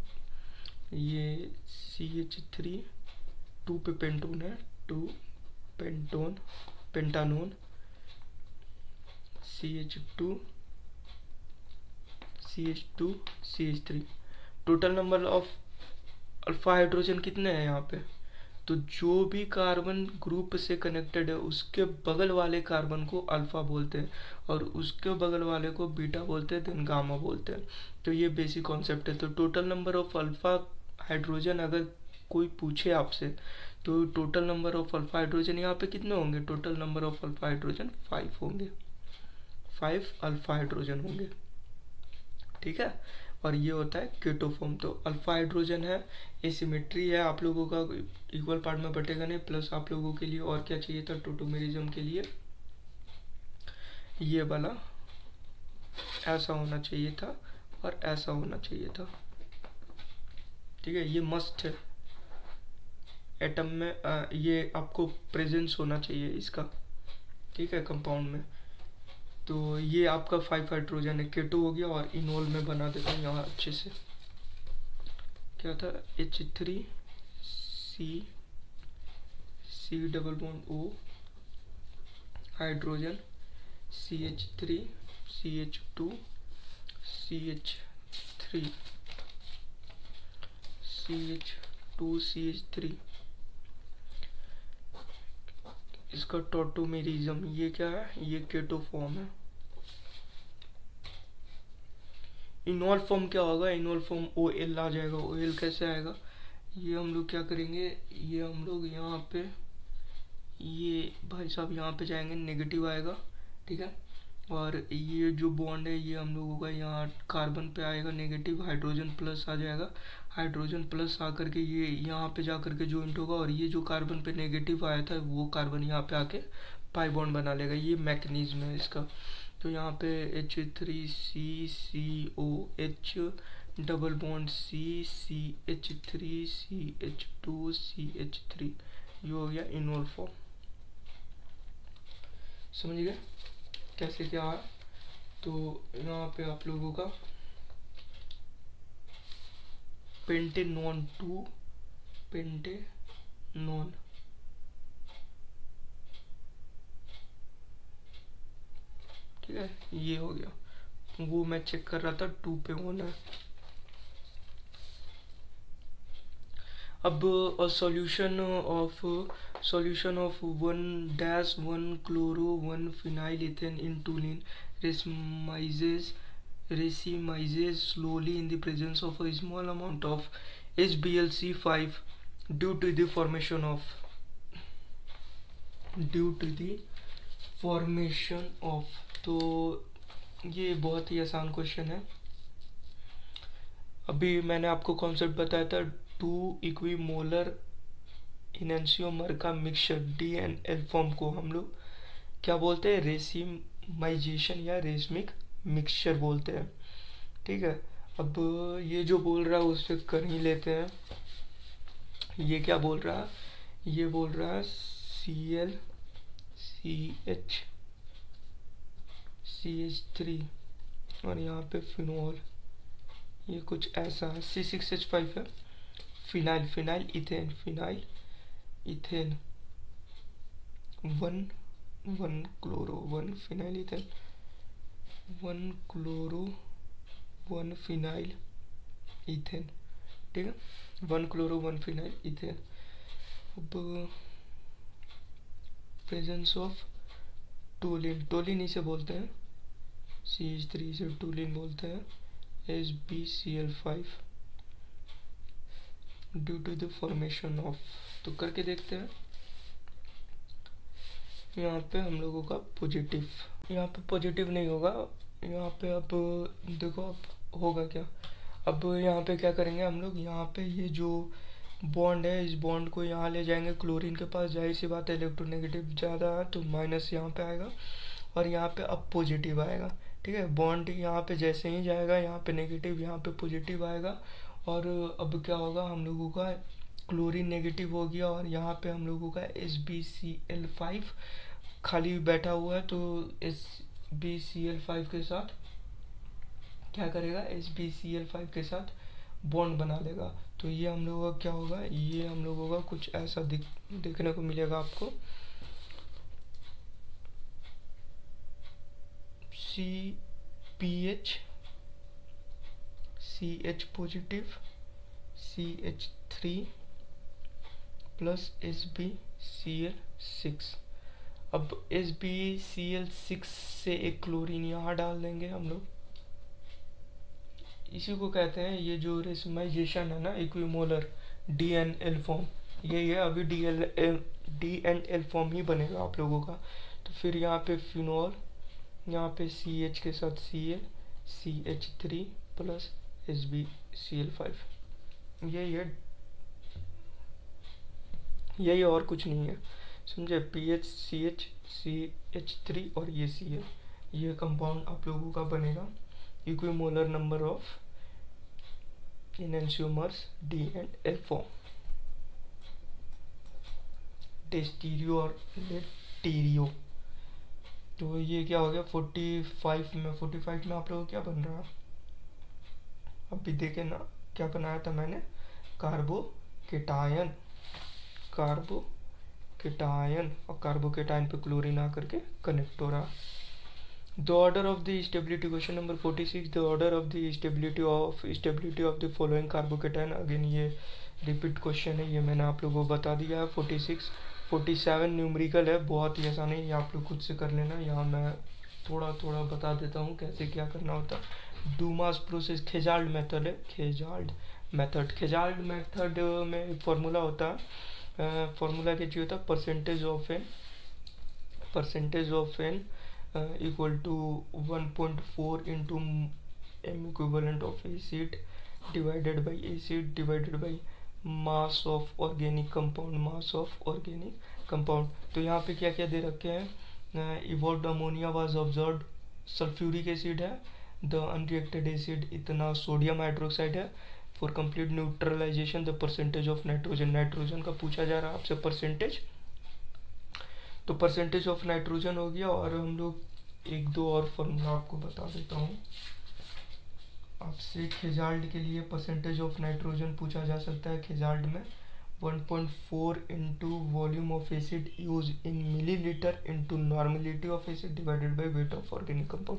ये CH3 2 पे पेंटोन है, 2 pentanone, pentanone, CH2 total number of alpha hydrogen कितने हैं यहाँ पे? तो जो भी कार्बन ग्रुप से कनेक्टेड है उसके बगल वाले कार्बन को अल्फा बोलते हैं और उसके बगल वाले को बीटा बोलते हैं, देन गामा बोलते हैं। तो ये बेसिक कॉन्सेप्ट है। तो total number of alpha hydrogen अगर कोई पूछे आपसे तो total number of alpha hydrogen यहाँ पे कितने होंगे? Total number of alpha hydrogen 5 होंगे, 5 अल्फा हाइड्रोजन होंगे, ठीक है। और ये होता है केटोफॉर्म। तो अल्फा हाइड्रोजन है, एसिमेट्री है, आप लोगों का इक्वल पार्ट में बटेगा नहीं, प्लस आप लोगों के लिए और क्या चाहिए था टोटोमेरिज्म के लिए? ये वाला ऐसा होना चाहिए था और ऐसा होना चाहिए था, ठीक है। ये मस्ट है एटम में, ये आपको प्रेजेंस होना चाहिए इसका, ठीक है, कंपाउंड में। तो ये आपका 5 हाइड्रोजन है, केटो हो गया। और इनोल में बना देता हूँ यहाँ अच्छे से। क्या था? H3C double bond O hydrogen CH3 CH2 CH3 CH2 CH3। इसका टॉटोमेरिज्म ये क्या है? ये केटो फॉर्म है। इनोल फॉर्म क्या होगा? इनोल फॉर्म OL आ जाएगा। OL कैसे आएगा? ये हम लोग क्या करेंगे, ये हम लोग यहाँ पे, ये भाई साहब यहाँ पे जाएंगे, नेगेटिव आएगा, ठीक है। और ये जो बॉन्ड है ये हम लोगों का यहाँ कार्बन पे आएगा नेगेटिव, हाइड्रोजन प्लस आ जाएगा। हाइड्रोजन प्लस आकर के ये यहाँ पे जा करके ज्वाइंट होगा और ये जो कार्बन पे नेगेटिव आया था वो कार्बन यहाँ पे आके पाई बॉन्ड बना लेगा। ये मैकेनिज्म है इसका। तो यहाँ पे H3CCOH डबल बॉन्ड CCH3CH2CH3, ये हो गया इनोल फॉर्म। समझ गए कैसे क्या है? तो यहाँ पे आप लोगों का पेंटेनॉन 2 पेंटेनॉन, ठीक है, ये हो गया। वो मैं चेक कर रहा था 2 पे होना है। अब solution of 1-1 chloro 1 phenyl ethane in toluene racemizes slowly in the presence of a small amount of HBlC5 due to the formation of तो ये बहुत ही आसान क्वेश्चन है। अभी मैंने आपको कॉन्सेप्ट बताया था 2 इक्विमोलर इनैंसियोमर का मिक्सचर DNL फॉर्म को हम लोग क्या बोलते हैं? रेसिमाइजेशन या रेसमिक मिक्सचर बोलते हैं, ठीक है। अब ये जो बोल रहा है उससे कर ही लेते हैं। ये क्या बोल रहा है? ये बोल रहा है ClCH3 और यहाँ पे फिनोल, ये कुछ ऐसा है। C6H5 है। Phenyl ethane 1 chloro 1 phenyl ethane 1 chloro 1 phenyl ethane, ठीक है। 1 क्लोरो 1 फिनाइल इथेन। अब प्रेजेंस ऑफ टोलिन इसे बोलते हैं, CH3 से टोलिन बोलते हैं HbCl5 due to the formation of. तो करके देखते हैं। यहाँ पे हम लोगों का पॉजिटिव, यहाँ पे पॉजिटिव नहीं होगा, यहाँ पे अब देखो अब होगा क्या। अब यहाँ पे क्या करेंगे हम लोग, यहाँ पे ये जो बॉन्ड है इस बॉन्ड को यहाँ ले जाएंगे क्लोरीन के पास। जाहिर सी बात है इलेक्ट्रोनेगेटिव ज़्यादा है तो माइनस यहाँ पे आएगा और यहाँ पे अब पॉजिटिव आएगा, ठीक है। बॉन्ड यहाँ पे जैसे ही जाएगा यहाँ पे नेगेटिव, यहाँ पे पॉजिटिव आएगा। और अब क्या होगा, हम लोगों का क्लोरीन नेगेटिव हो गया और यहाँ पे हम लोगों का HbCl5 खाली बैठा हुआ है। तो HbCl5 के साथ क्या करेगा, HbCl5 के साथ बॉन्ड बना लेगा। तो ये हम लोगों का क्या होगा, ये हम लोगों का कुछ ऐसा देखने को मिलेगा आपको। CPH, CH positive, CH3 plus SbCl6। अब SbCl6 से एक क्लोरीन यहाँ डाल देंगे हम लोग। इसी को कहते हैं, ये जो रेसमाइजेशन है ना, इक्विमोलर DNL फॉर्म, ये अभी DNL फॉर्म ही बनेगा आप लोगों का। तो फिर यहाँ पे फिनॉल, यहाँ पे CH के साथ Cl, CH3 प्लस SbCl5, यही और कुछ नहीं है, समझे। PH, CH, CH3 और ये Cl, ये कंपाउंड आप लोगों का बनेगा equimolar number of enantiomers DNL form. टेस्टीरियो और लेटीरियो। तो ये क्या हो गया 45 में। 45 में आप लोगों को क्या बन रहा है, अभी देखे ना क्या बनाया था मैंने, कार्बोकेटायन, और कार्बोकेटायन पे क्लोरीन आकर के कनेक्ट हो रहा। The order of the stability, question number 46, the order of the stability of the following carbocation. Again ये रिपीट क्वेश्चन है, ये मैंने आप लोगों को बता दिया है। 46, 47 न्यूमेरिकल है, बहुत ही आसान है, ये आप लोग खुद से कर लेना। यहाँ मैं थोड़ा थोड़ा बता देता हूँ कैसे क्या करना होता है। डूमास प्रोसेस खेजाल्ड मेथड है, खेजाल्ड मेथड में एक फार्मूला होता है, फार्मूला क्या होता है, percentage of N equal to 1.4 into m equivalent of acid divided by mass of organic compound. तो यहाँ पे क्या क्या दे रखे हैं, evolved ammonia was observed, sulphuric acid है, द अनरिएक्टेड एसिड इतना सोडियम हाइड्रोक्साइड है। For complete neutralisation the percentage of nitrogen का पूछा जा रहा है आपसे परसेंटेज। तो परसेंटेज ऑफ नाइट्रोजन हो गया, और हम लोग एक दो और फॉर्मूला आपको बता देता हूँ आपसे। खेजाल्ड के लिए परसेंटेज ऑफ नाइट्रोजन पूछा जा सकता है। खेजाल्ड में 1.4 into volume of acid use in millilitre into normality of acid divided by weight of organic compound.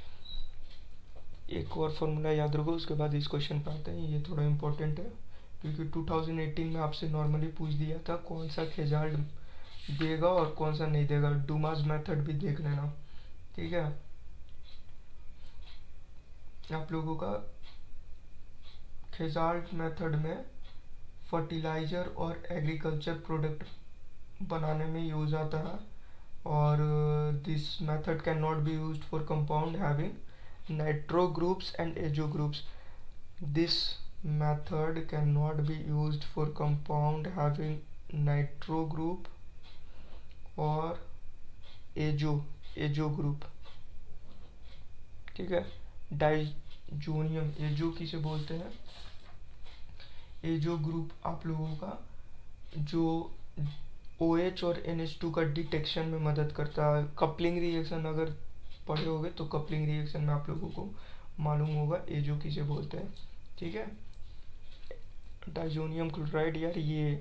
एक और फॉर्मूला याद रखो, उसके बाद इस क्वेश्चन पे आते हैं। ये थोड़ा इंपॉर्टेंट है क्योंकि 2018 में आपसे नॉर्मली पूछ दिया था कौन सा खेजाल्ड देगा और कौन सा नहीं देगा। डूमास मेथड भी देख लेना, ठीक है। आप लोगों का खेजाल्ड मेथड में फर्टिलाइजर और एग्रीकल्चर प्रोडक्ट बनाने में यूज आता है, और this method can not be used for compound having nitro groups and azo groups. This method can not be used for compound having nitro group और एजो ग्रुप, ठीक है। डाइजोनियम एजो किसे बोलते हैं, एजो ग्रुप आप लोगों का जो OH और NH2 का डिटेक्शन में मदद करता है। कपलिंग रिएक्शन अगर पढ़े होगे तो कपलिंग रिएक्शन में आप लोगों को मालूम होगा एजो किसे बोलते हैं, ठीक है। डाइजोनियम क्लोराइड यार, ये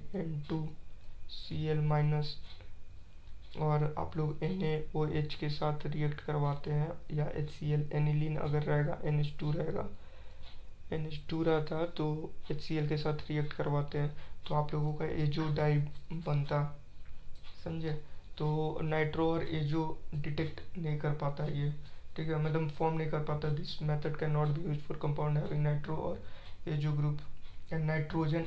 N2Cl- और आप लोग NaOH के साथ रिएक्ट करवाते हैं, या HCl एनिलीन अगर रहेगा, NH2 रहता तो HCl के साथ रिएक्ट करवाते हैं, तो आप लोगों का एजो डाई बनता, समझे। तो नाइट्रो और एजो डिटेक्ट नहीं कर पाता ये, ठीक है, मतलब फॉर्म नहीं कर पाता। This method can not be used for compound having nitro और azo group. And nitrogen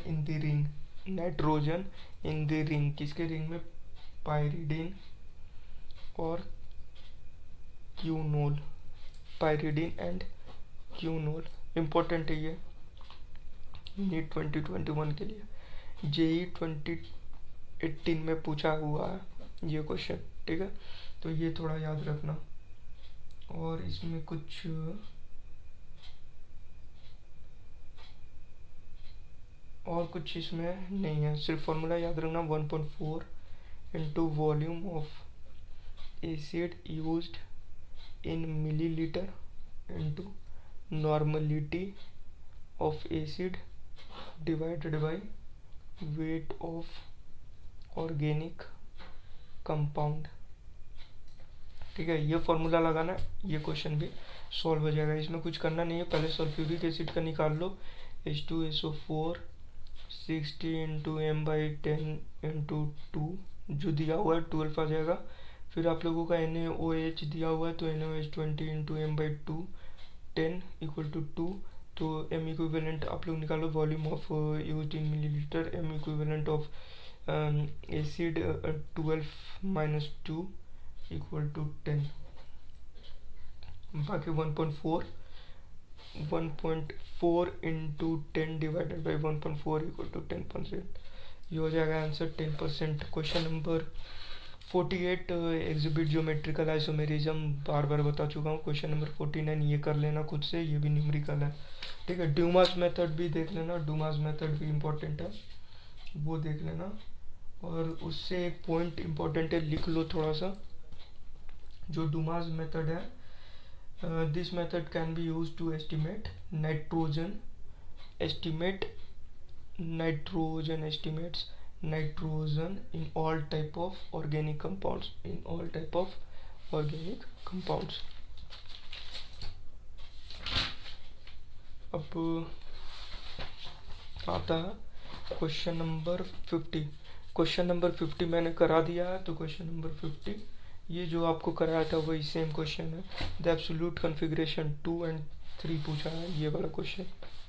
in the ring, किसके रिंग में, पायरिडीन और quinol, pyridine and quinol. Important है ये नीट 2021 के लिए, JEE 2018 में पूछा हुआ है ये क्वेश्चन, ठीक है। तो ये थोड़ा याद रखना। और इसमें कुछ इसमें नहीं है, सिर्फ फॉर्मूला याद रखना। 1.4 into volume of acid used in millilitre into normality of acid divided by weight of organic compound. ठीक है, ये फॉर्मूला लगाना है, ये क्वेश्चन भी सॉल्व हो जाएगा। इसमें कुछ करना नहीं है, पहले सल्फ्यूरिक एसिड का निकाल लो, H2SO4 60 इंटू m/10 × 2 जो दिया हुआ है 12 आ जाएगा। फिर आप लोगों का NaOH दिया हुआ है तो NaOH 20 इंटू m/2 10 = 2। तो m इक्विवेलेंट आप लोग निकालो, volume of used in millilitre, m equivalent of acid 12 - 2 = 10। बाकी 1.4 इंटू 10 डिवाइडेड बाई 1.4 = 10%। ये हो जाएगा answer 10%। Question number 48 exhibit geometrical isomerism बार बार बता चुका हूँ। क्वेश्चन नंबर 49 ये कर लेना खुद से, ये भी न्यूमेरिकल है। ठीक है, ड्यूमास मेथड भी देख लेना, ड्यूमास मेथड भी इम्पोर्टेंट है, वो देख लेना। और उससे एक पॉइंट इम्पोर्टेंट है, लिख लो थोड़ा सा, जो ड्यूमास मेथड है, this method can be used to estimate nitrogen estimates nitrogen in all type of organic compounds, अब आता है क्वेश्चन नंबर 50। क्वेश्चन नंबर 50 मैंने करा दिया है, तो क्वेश्चन नंबर 50 ये जो आपको कराया था वही सेम क्वेश्चन है। द एब्सोल्यूट कॉन्फ़िगरेशन 2 और 3 पूछा है, ये वाला क्वेश्चन।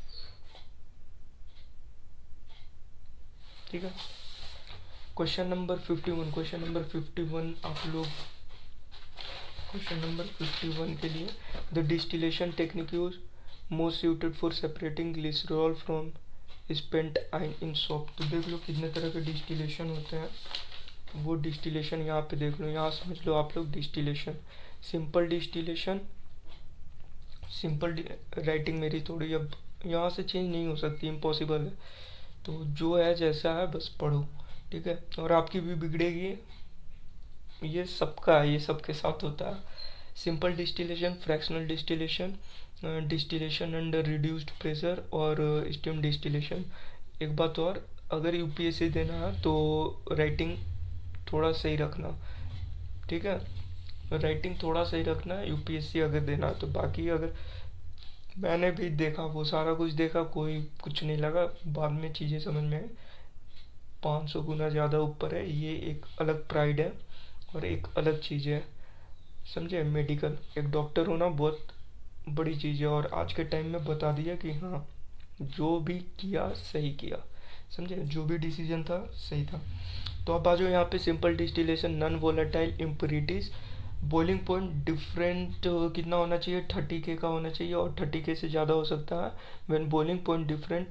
ठीक है, क्वेश्चन नंबर 51। क्वेश्चन नंबर 51 आप लोग, क्वेश्चन नंबर 51 के लिए, the distillation technique use most suited for separating glycerol from spent lye in soap. तो देख लो कितने तरह के डिस्टिलेशन होते हैं, वो डिस्टिलेशन यहाँ पे देख लो, यहाँ समझ लो आप लोग distillation. Simple distillation, simple writing मेरी थोड़ी अब यहाँ से चेंज नहीं हो सकती, इम्पॉसिबल है, तो जो है जैसा है बस पढ़ो। ठीक है, और आपकी भी बिगड़ेगी, ये सबका है, ये सबके साथ होता है। Simple distillation, fractional distillation, distillation under reduced pressure और स्टीम डिस्टिलेशन। एक बात और, अगर यूपीएससी देना है तो राइटिंग थोड़ा सही रखना। ठीक है, राइटिंग थोड़ा सही रखना यूपीएससी अगर देना है तो। बाकी अगर मैंने भी देखा, वो सारा कुछ देखा, कोई कुछ नहीं लगा, बाद में चीज़ें समझ में आई, 500 गुना ज़्यादा ऊपर है, ये एक अलग प्राइड है और एक अलग चीज़ है, समझे। मेडिकल, एक डॉक्टर होना बहुत बड़ी चीज़ है, और आज के टाइम में बता दिया कि हाँ जो भी किया सही किया, समझे, जो भी डिसीजन था सही था। तो अब आ जाओ यहाँ पे, simple distillation, non volatile impurities, boiling point different कितना होना चाहिए, 30K का होना चाहिए, और 30K से ज़्यादा हो सकता है। When boiling point different,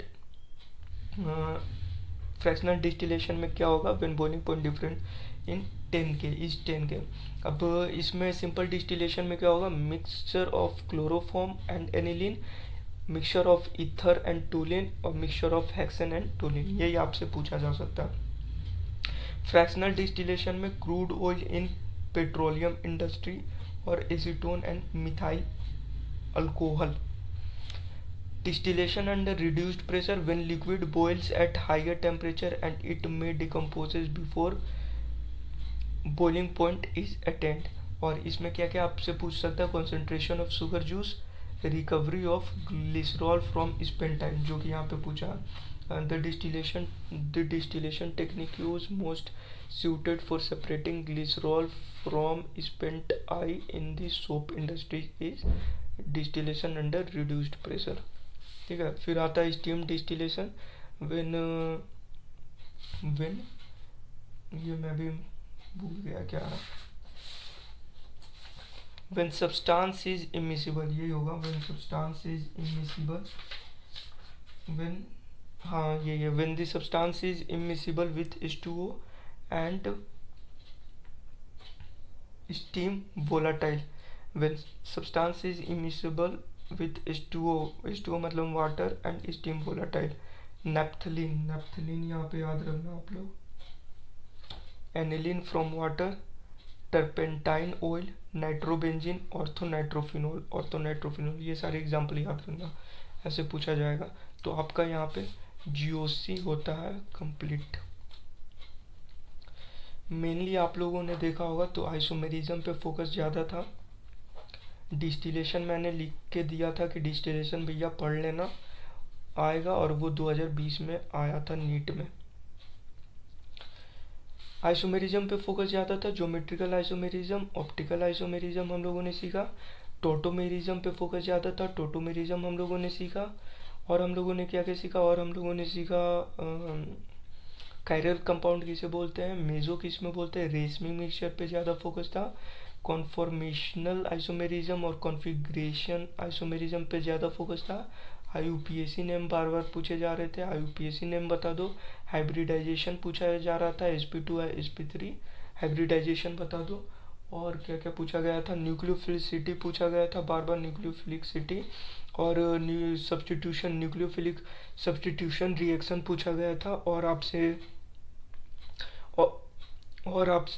fractional distillation में क्या होगा, when boiling point different in 10K is 10K। अब इसमें सिंपल डिस्टिलेशन में क्या होगा, mixture of chloroform and aniline, mixture of ether and toluene, और mixture of hexane and toluene, यही आपसे पूछा जा सकता है। फ्रैक्शनल डिस्टिलेशन में crude oil in petroleum industry और acetone and methyl alcohol. Distillation under reduced pressure, when liquid boils at higher temperature and it may decomposes before boiling point is attained। और इसमें क्या क्या आपसे पूछ सकता है, concentration of sugar juice, recovery of glycerol from spent time, जो कि यहाँ पे पूछा। the distillation technique used most suited for separating glycerol from spent I in the soap industry is distillation under reduced pressure। ठीक है, फिर आता है स्टीम डिस्टिलेशन, व्हेन ये मैं भी भूल गया क्या है, व्हेन सब्सटेंस इज इमिसिबल, यही होगा, when substance is immiscible, when, हाँ ये when the substance is immiscible with H2O and steam volatile, when substance is immiscible with H2O मतलब water and steam volatile. Naphthalene यहाँ पे याद रखना आप लोग, aniline from water, turpentine oil, nitrobenzene, orthonitrophenol, ये सारे एग्जाम्पल याद रखना, ऐसे पूछा जाएगा। तो आपका यहाँ पे GOC होता है कंप्लीट। मेनली आप लोगों ने देखा होगा तो आइसोमेरिज्म पे फोकस ज़्यादा था। डिस्टिलेशन मैंने लिख के दिया था कि डिस्टिलेशन भैया पढ़ लेना, आएगा, और वो 2020 में आया था नीट में। आइसोमेरिज्म पे फोकस ज़्यादा था, ज्योमेट्रिकल आइसोमेरिज्म, ऑप्टिकल आइसोमेरिज्म हम लोगों ने सीखा। टोटोमेरिज्म पे फोकस ज़्यादा था, टोटोमेरिज्म हम लोगों ने सीखा। और हम लोगों ने क्या क्या सीखा, और हम लोगों ने सीखा कायरल कंपाउंड किसे बोलते हैं, मेजो किस में बोलते हैं, रेशमी मिक्सचर पे ज़्यादा फोकस था। कॉन्फॉर्मेशनल आइसोमेरिज्म और कॉन्फिग्रेशन आइसोमेरिज्म पे ज़्यादा फोकस था। IUPAC नेम बार बार पूछे जा रहे थे, IUPAC नेम बता दो। हाइब्रिडाइजेशन पूछा जा रहा था, sp2 sp3 हाइब्रिडाइजेशन बता दो। और क्या क्या पूछा गया था, न्यूक्लियोफिलिसिटी पूछा गया था बार बार, न्यूक्लियोफिलिसिटी और सब्सटीट्यूशन, न्यूक्लियोफिलिक सब्सटीट्यूशन रिएक्शन पूछा गया था। और आपसे और आप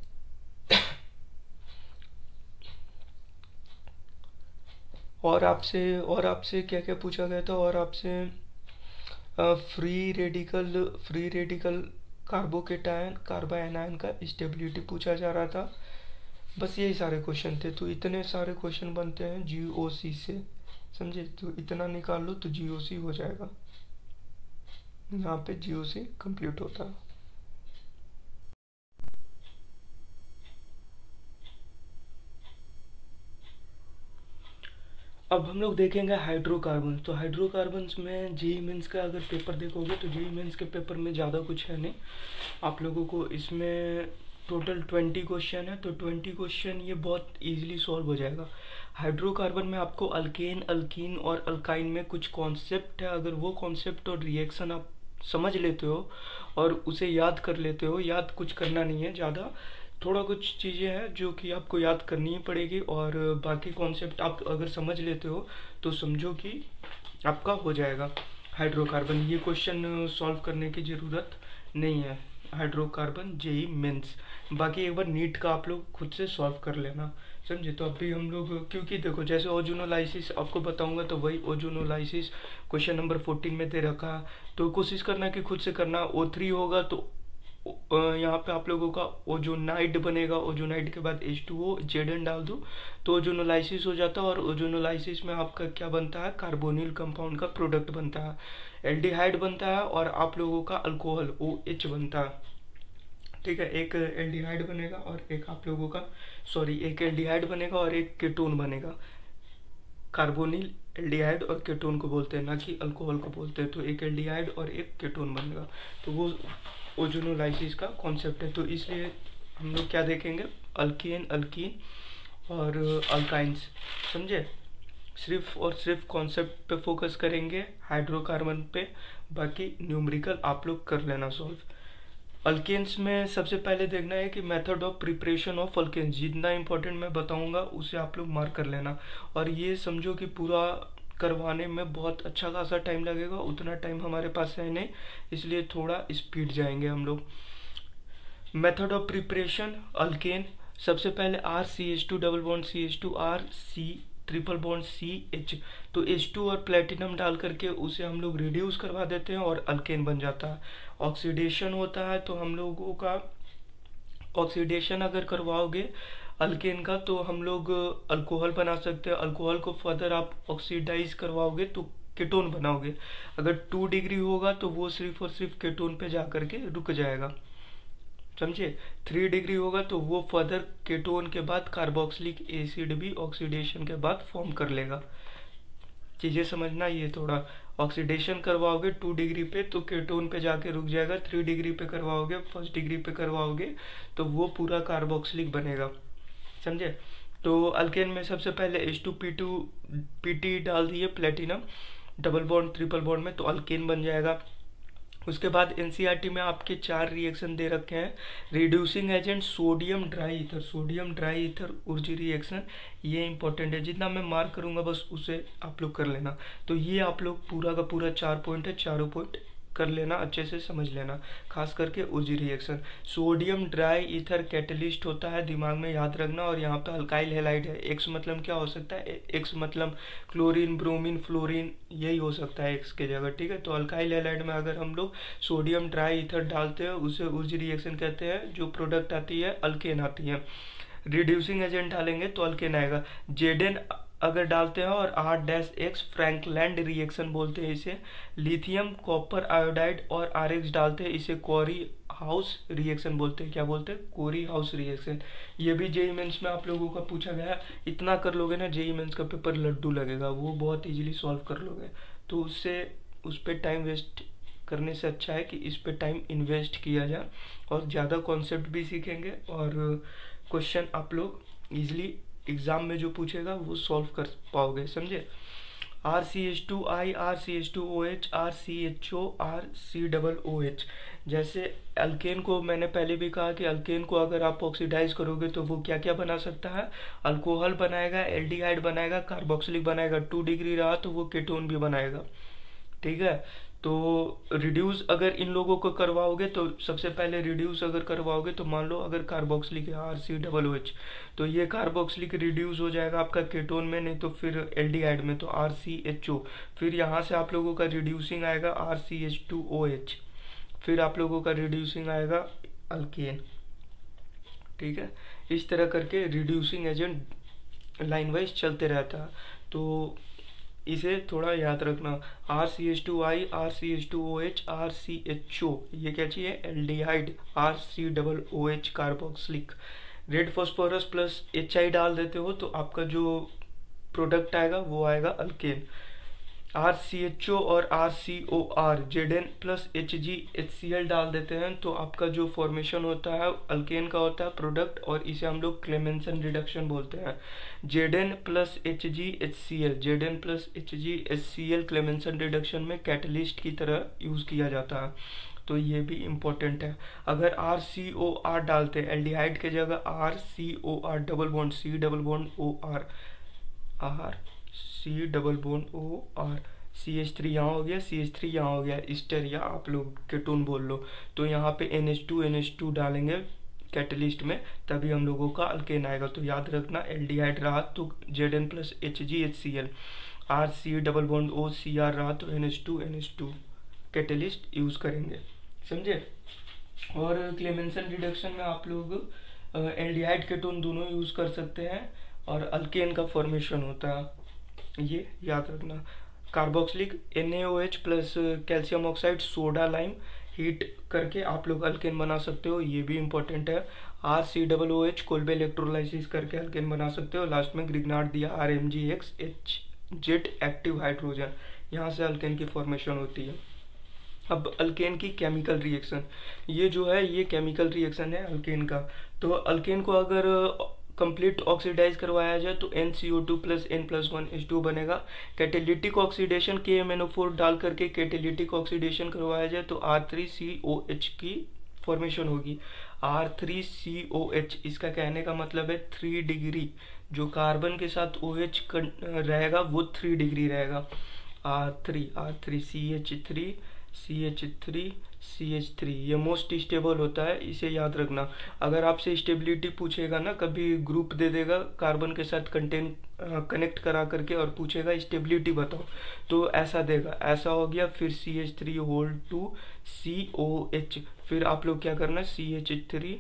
और आपसे क्या क्या पूछा गया था, और आपसे फ्री रेडिकल कार्बोकेटायन कार्बाएनायन का स्टेबिलिटी पूछा जा रहा था। बस यही सारे क्वेश्चन थे। तो इतने सारे क्वेश्चन बनते हैं GOC से, समझे। तो इतना निकाल लो तो GOC हो जाएगा, यहाँ पे GOC कंप्लीट होता है। अब हम लोग देखेंगे हाइड्रोकार्बन। तो हाइड्रोकार्बन्स में जेईई मेंस का अगर पेपर देखोगे तो जेईई मेंस के पेपर में ज़्यादा कुछ है नहीं आप लोगों को। इसमें टोटल 20 क्वेश्चन है, तो 20 क्वेश्चन ये बहुत इजीली सॉल्व हो जाएगा। हाइड्रोकार्बन में आपको अल्केन, अल्कीन और अल्काइन में कुछ कॉन्सेप्ट है, अगर वो कॉन्सेप्ट और रिएक्शन आप समझ लेते हो और उसे याद कर लेते हो, याद कुछ करना नहीं है ज़्यादा, थोड़ा कुछ चीज़ें हैं जो कि आपको याद करनी ही पड़ेगी, और बाकी कॉन्सेप्ट आप अगर समझ लेते हो तो समझो कि आपका हो जाएगा हाइड्रोकार्बन। ये क्वेश्चन सॉल्व करने की ज़रूरत नहीं है हाइड्रोकार्बन जेईई मेंस। बाकी एक बार नीट का आप लोग खुद से सॉल्व कर लेना, समझे। तो अभी हम लोग, क्योंकि देखो जैसे ओजोनोलाइसिस आपको बताऊंगा तो वही ओजोनोलाइसिस क्वेश्चन नंबर 14 में दे रखा है, तो कोशिश करना कि खुद से करना। O3 होगा तो यहाँ पे आप लोगों का ओजोनाइड बनेगा, ओजोनाइड के बाद H2O Zn डाल दो तो ओजोनोलाइसिस हो जाता है, और ओजोनोलाइसिस में आपका क्या बनता है, कार्बोनिल कंपाउंड का प्रोडक्ट बनता है, एल्डिहाइड बनता है, और आप लोगों का अल्कोहल OH बनता है। ठीक है, एक एल्डिहाइड बनेगा और एक आप लोगों का, सॉरी, एक एल्डिहाइड बनेगा और एक कीटोन बनेगा। कार्बोनिल एल्डिहाइड और कीटोन को बोलते हैं, ना कि अल्कोहल को बोलते हैं। तो एक एल्डिहाइड और एक कीटोन बनेगा, तो वो ओजोनोलाइसिस का कॉन्सेप्ट है। तो इसलिए हम लोग क्या देखेंगे, अल्केन, अल्कीन और अल्काइंस, समझे। सिर्फ और सिर्फ कॉन्सेप्ट पे फोकस करेंगे, हाइड्रोकार्बन पे, बाकी न्यूमेरिकल आप लोग कर लेना सॉल्व। अल्केन्स में सबसे पहले देखना है कि method of preparation of alkanes, जितना इंपॉर्टेंट मैं बताऊंगा उसे आप लोग मार्क कर लेना। और ये समझो कि पूरा करवाने में बहुत अच्छा खासा टाइम लगेगा, उतना टाइम हमारे पास है नहीं, इसलिए थोड़ा स्पीड जाएंगे हम लोग। मेथड ऑफ प्रिपरेशन अल्केन, सबसे पहले RCH2 double bond CH2 R C triple bond CH, तो H2 और प्लेटिनम डाल करके उसे हम लोग रिड्यूस करवा देते हैं और अल्केन बन जाता है। ऑक्सीडेशन होता है, तो हम लोगों का ऑक्सीडेशन अगर करवाओगे अल्केन का तो हम लोग अल्कोहल बना सकते हैं। अल्कोहल को फर्दर आप ऑक्सीडाइज करवाओगे तो कीटोन बनाओगे। अगर 2 डिग्री होगा तो वो सिर्फ और सिर्फ कीटोन पे जा करके रुक जाएगा, समझे। 3 डिग्री होगा तो वो फर्दर कीटोन के बाद कार्बोक्सिलिक एसिड भी ऑक्सीडेशन के बाद फॉर्म कर लेगा। चीज़ें समझना, ये थोड़ा ऑक्सीडेशन करवाओगे 2 डिग्री पे तो कीटोन पे जाके रुक जाएगा, 3 डिग्री पे करवाओगे, 1 डिग्री पे करवाओगे तो वो पूरा कार्बोक्सिलिक बनेगा, समझे। तो अल्केन में सबसे पहले H2P2 डाल दिए platinum double bond triple bond में, तो अल्केन बन जाएगा। उसके बाद एनसीईआरटी में आपके 4 रिएक्शन दे रखे हैं। Reducing agent sodium dry ether, sodium dry ether Wurtz reaction, ये इंपॉर्टेंट है, जितना मैं मार्क करूंगा बस उसे आप लोग कर लेना। तो ये आप लोग पूरा का पूरा 4 पॉइंट है, चारों पॉइंट कर लेना, अच्छे से समझ लेना, खास करके उजी reaction. Sodium dry ether catalyst होता है, दिमाग में याद रखना। और यहाँ पे अल्काइल हैलाइड है, एक्स मतलब क्या हो सकता है, एक्स मतलब क्लोरीन, ब्रोमीन, फ्लोरीन, यही हो सकता है एक्स के जगह, ठीक है। तो अल्काइल हैलाइड में अगर हम लोग सोडियम ड्राई ईथर डालते हैं उसे उजी रिएक्शन कहते हैं। जो प्रोडक्ट आती है अल्केन आती है। रिड्यूसिंग एजेंट डालेंगे तो अल्केन आएगा। जेडेन अगर डालते हैं और R-X फ्रैंकलैंड रिएक्शन बोलते हैं इसे। लिथियम कॉपर आयोडाइड और RX डालते हैं, इसे कोरी हाउस रिएक्शन बोलते हैं। क्या बोलते हैं, कोरी हाउस रिएक्शन। ये भी जेई मेंस में आप लोगों का पूछा गया। इतना कर लोगे ना जेई मेंस का पेपर लड्डू लगेगा, वो बहुत इजीली सॉल्व कर लोगे। तो उससे उस पर टाइम वेस्ट करने से अच्छा है कि इस पे टाइम इन्वेस्ट किया जाए और ज़्यादा कॉन्सेप्ट भी सीखेंगे और क्वेश्चन आप लोग इजीली एग्जाम में जो पूछेगा वो सॉल्व कर पाओगे, समझे। RCH2I, RCH2OH, RCHO, RCOOH। जैसे अल्केन को मैंने पहले भी कहा कि अल्केन को अगर आप ऑक्सीडाइज करोगे तो वो क्या क्या बना सकता है, अल्कोहल बनाएगा, एल्डिहाइड बनाएगा, कार्बोक्सिलिक बनाएगा। 2 डिग्री रहा तो वो केटोन भी बनाएगा, ठीक है। तो रिड्यूस अगर इन लोगों को करवाओगे तो सबसे पहले रिड्यूस अगर करवाओगे तो मान लो अगर कार्बोक्सिलिक है RCOOH, तो ये कार्बोक्सिलिक रिड्यूस हो जाएगा आपका केटोन में, नहीं तो फिर एल्डिहाइड में तो RCHO। फिर यहाँ से आप लोगों का रिड्यूसिंग आएगा RCH2OH, फिर आप लोगों का रिड्यूसिंग आएगा अल्केन, ठीक है। इस तरह करके रिड्यूसिंग एजेंट लाइन वाइज चलते रहता है, तो इसे थोड़ा याद रखना। RCH2I, RCH2OH, RCHO, ये क्या चीज़ है, aldehyde. RCOOH carboxylic. Red phosphorus plus HI डाल देते हो तो आपका जो प्रोडक्ट आएगा वो आएगा अल्केन। RCHO और RCOR, जेडेन प्लस HgHCl डाल देते हैं तो आपका जो फॉर्मेशन होता है अल्केन का होता है प्रोडक्ट, और इसे हम लोग क्लेमेंसन रिडक्शन बोलते हैं। Z N plus HgHCl, Z N plus HgHCl Clemmensen reduction में कैटलिस्ट की तरह यूज़ किया जाता है, तो ये भी इम्पोर्टेंट है। अगर RCOR डालते हैं एल्डिहाइड के जगह RCOR, double bond C double bond OR, C double bond OR, CH3 यहाँ हो गया, CH3 यहाँ हो गया, इस्टर या आप लोग केटोन बोल लो। तो यहाँ पे NH2 डालेंगे कैटलिस्ट में, तभी हम लोगों का अल्केन आएगा। तो याद रखना एल्डिहाइड रहा तो Zn plus HgHCl, RC double bond OCr रहा तो NH2 कैटलिस्ट यूज़ करेंगे, समझे। और क्लेमेंसन रिडक्शन में आप लोग एल्डिहाइड केटोन दोनों यूज़ कर सकते हैं और अल्केन का फॉर्मेशन होता है, ये याद रखना। Carboxylic NaOH plus calcium oxide soda lime heat करके आप लोग अल्केन बना सकते हो, ये भी इंपॉर्टेंट है। RCOOH कोल्बे इलेक्ट्रोलाइसिस करके अल्केन बना सकते हो। लास्ट में ग्रिग्नार्ड दिया RMgxHz एक्टिव हाइड्रोजन, यहाँ से अल्केन की फॉर्मेशन होती है। अब अल्केन की केमिकल रिएक्शन, ये जो है ये केमिकल रिएक्शन है अल्केन का। तो अल्केन को अगर कंप्लीट ऑक्सीडाइज करवाया जाए तो NCO2 प्लस N+1H2 बनेगा। कैटेलिटिक ऑक्सीडेशन KMnO4 डाल करके कैटेलिटिक ऑक्सीडेशन करवाया जाए तो R3COH की फॉर्मेशन होगी। R3COH, इसका कहने का मतलब है 3 डिग्री, जो कार्बन के साथ OH रहेगा वो 3 डिग्री रहेगा। CH3 ये मोस्ट स्टेबल होता है, इसे याद रखना। अगर आपसे स्टेबिलिटी पूछेगा ना, कभी ग्रुप दे देगा कार्बन के साथ कनेक्ट करा करके और पूछेगा स्टेबिलिटी बताओ, तो ऐसा देगा, ऐसा हो गया, फिर CH3 COH, फिर आप लोग क्या करना CH3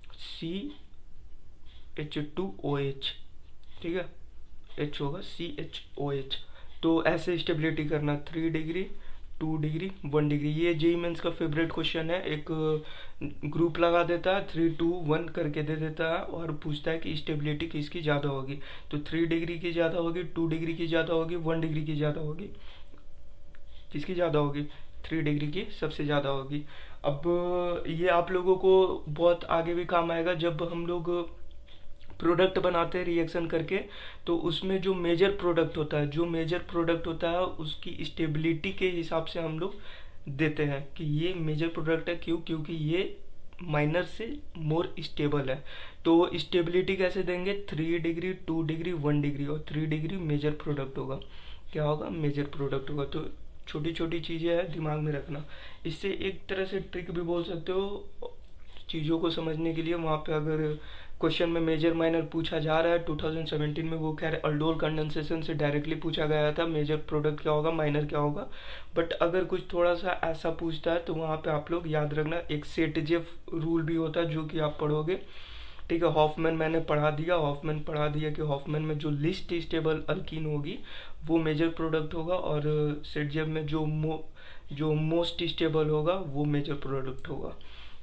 CH2OH, ठीक है, H होगा CHOH। तो ऐसे स्टेबिलिटी करना 3 डिग्री 2 डिग्री 1 डिग्री। ये जेईई मेंस का फेवरेट क्वेश्चन है, एक ग्रुप लगा देता है 3 2 1 करके दे देता है और पूछता है कि स्टेबिलिटी किसकी ज़्यादा होगी, तो 3 डिग्री की ज़्यादा होगी, 2 डिग्री की ज़्यादा होगी, 1 डिग्री की ज़्यादा होगी। किसकी ज़्यादा होगी, 3 डिग्री की सबसे ज़्यादा होगी। अब ये आप लोगों को बहुत आगे भी काम आएगा जब हम लोग प्रोडक्ट बनाते हैं रिएक्शन करके, तो उसमें जो मेजर प्रोडक्ट होता है उसकी स्टेबिलिटी के हिसाब से हम लोग देते हैं कि ये मेजर प्रोडक्ट है, क्योंकि ये माइनर से मोर स्टेबल है। तो स्टेबिलिटी कैसे देंगे, 3 डिग्री 2 डिग्री 1 डिग्री और 3 डिग्री मेजर प्रोडक्ट होगा, क्या होगा, मेजर प्रोडक्ट होगा। तो छोटी छोटी चीज़ें हैं, दिमाग में रखना। इससे एक तरह से ट्रिक भी बोल सकते हो चीज़ों को समझने के लिए। वहाँ पे अगर क्वेश्चन में मेजर माइनर पूछा जा रहा है 2017 में, वो खैर अल्डोल कंडेंसेशन से डायरेक्टली पूछा गया था, मेजर प्रोडक्ट क्या होगा, माइनर क्या होगा। बट अगर कुछ थोड़ा सा ऐसा पूछता है तो वहाँ पे आप लोग याद रखना एक सेटजेफ रूल भी होता है जो कि आप पढ़ोगे, ठीक है। हॉफमैन मैंने पढ़ा दिया कि हॉफमैन में जो लिस्ट स्टेबल अल्कीन होगी वो मेजर प्रोडक्ट होगा, और सेटजेफ में जो मोस्ट स्टेबल होगा वो मेजर प्रोडक्ट होगा।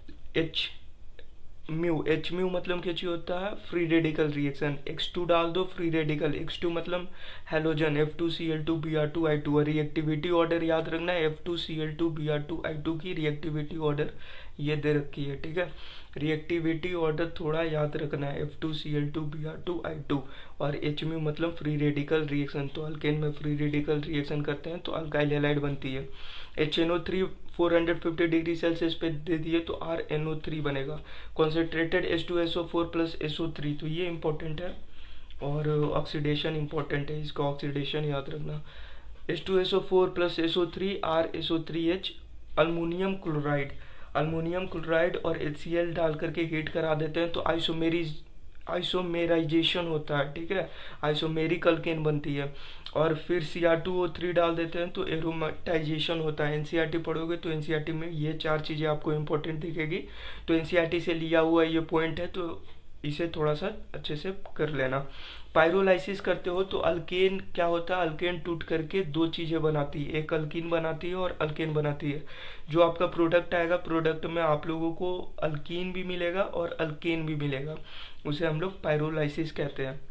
एच म्यू मतलब क्या चीज होता है, फ्री रेडिकल रिएक्शन। X2 डाल दो, फ्री रेडिकल। X2 मतलब हेलोजन, F2Cl2Br2I2। और रिएक्टिविटी ऑर्डर याद रखना है, F2Cl2Br2I2 की रिएक्टिविटी ऑर्डर ये दे रखी है, ठीक है। रिएक्टिविटी ऑर्डर थोड़ा याद रखना है, F2Cl2Br2I2। और एच म्यू मतलब फ्री रेडिकल रिएक्शन। तो अल्केन में फ्री रेडिकल रिएक्शन करते हैं तो अल्काइल हैलाइड बनती है। HNO3 450 डिग्री सेल्सियस पे दे दिए तो RNO3 बनेगा। कॉन्सेंट्रेटेड H2SO4 प्लस SO3, तो ये इंपॉर्टेंट है। और ऑक्सीडेशन इंपॉर्टेंट है, इसका ऑक्सीडेशन याद रखना। H2SO4 plus SO3 RSO3H। Aluminium chloride और HCl डाल करके हीट करा देते हैं तो आइसोमेराइजेशन होता है, ठीक है। आइसोमेरिक अल्केन बनती है। और फिर Cr2O3 डाल देते हैं तो एरोमेटाइजेशन होता है। एनसीईआरटी पढ़ोगे तो एनसीईआरटी में ये 4 चीज़ें आपको इंपॉर्टेंट दिखेगी। तो एनसीईआरटी से लिया हुआ ये पॉइंट है, तो इसे थोड़ा सा अच्छे से कर लेना। पायरोलाइसिस करते हो तो अल्केन क्या होता है, अल्केन टूट करके 2 चीज़ें बनाती है, एक अल्कीन बनाती है और अल्केन बनाती है। जो आपका प्रोडक्ट आएगा, प्रोडक्ट में आप लोगों को अल्कीन भी मिलेगा और अल्केन भी मिलेगा, उसे हम लोग पायरोलाइसिस कहते हैं।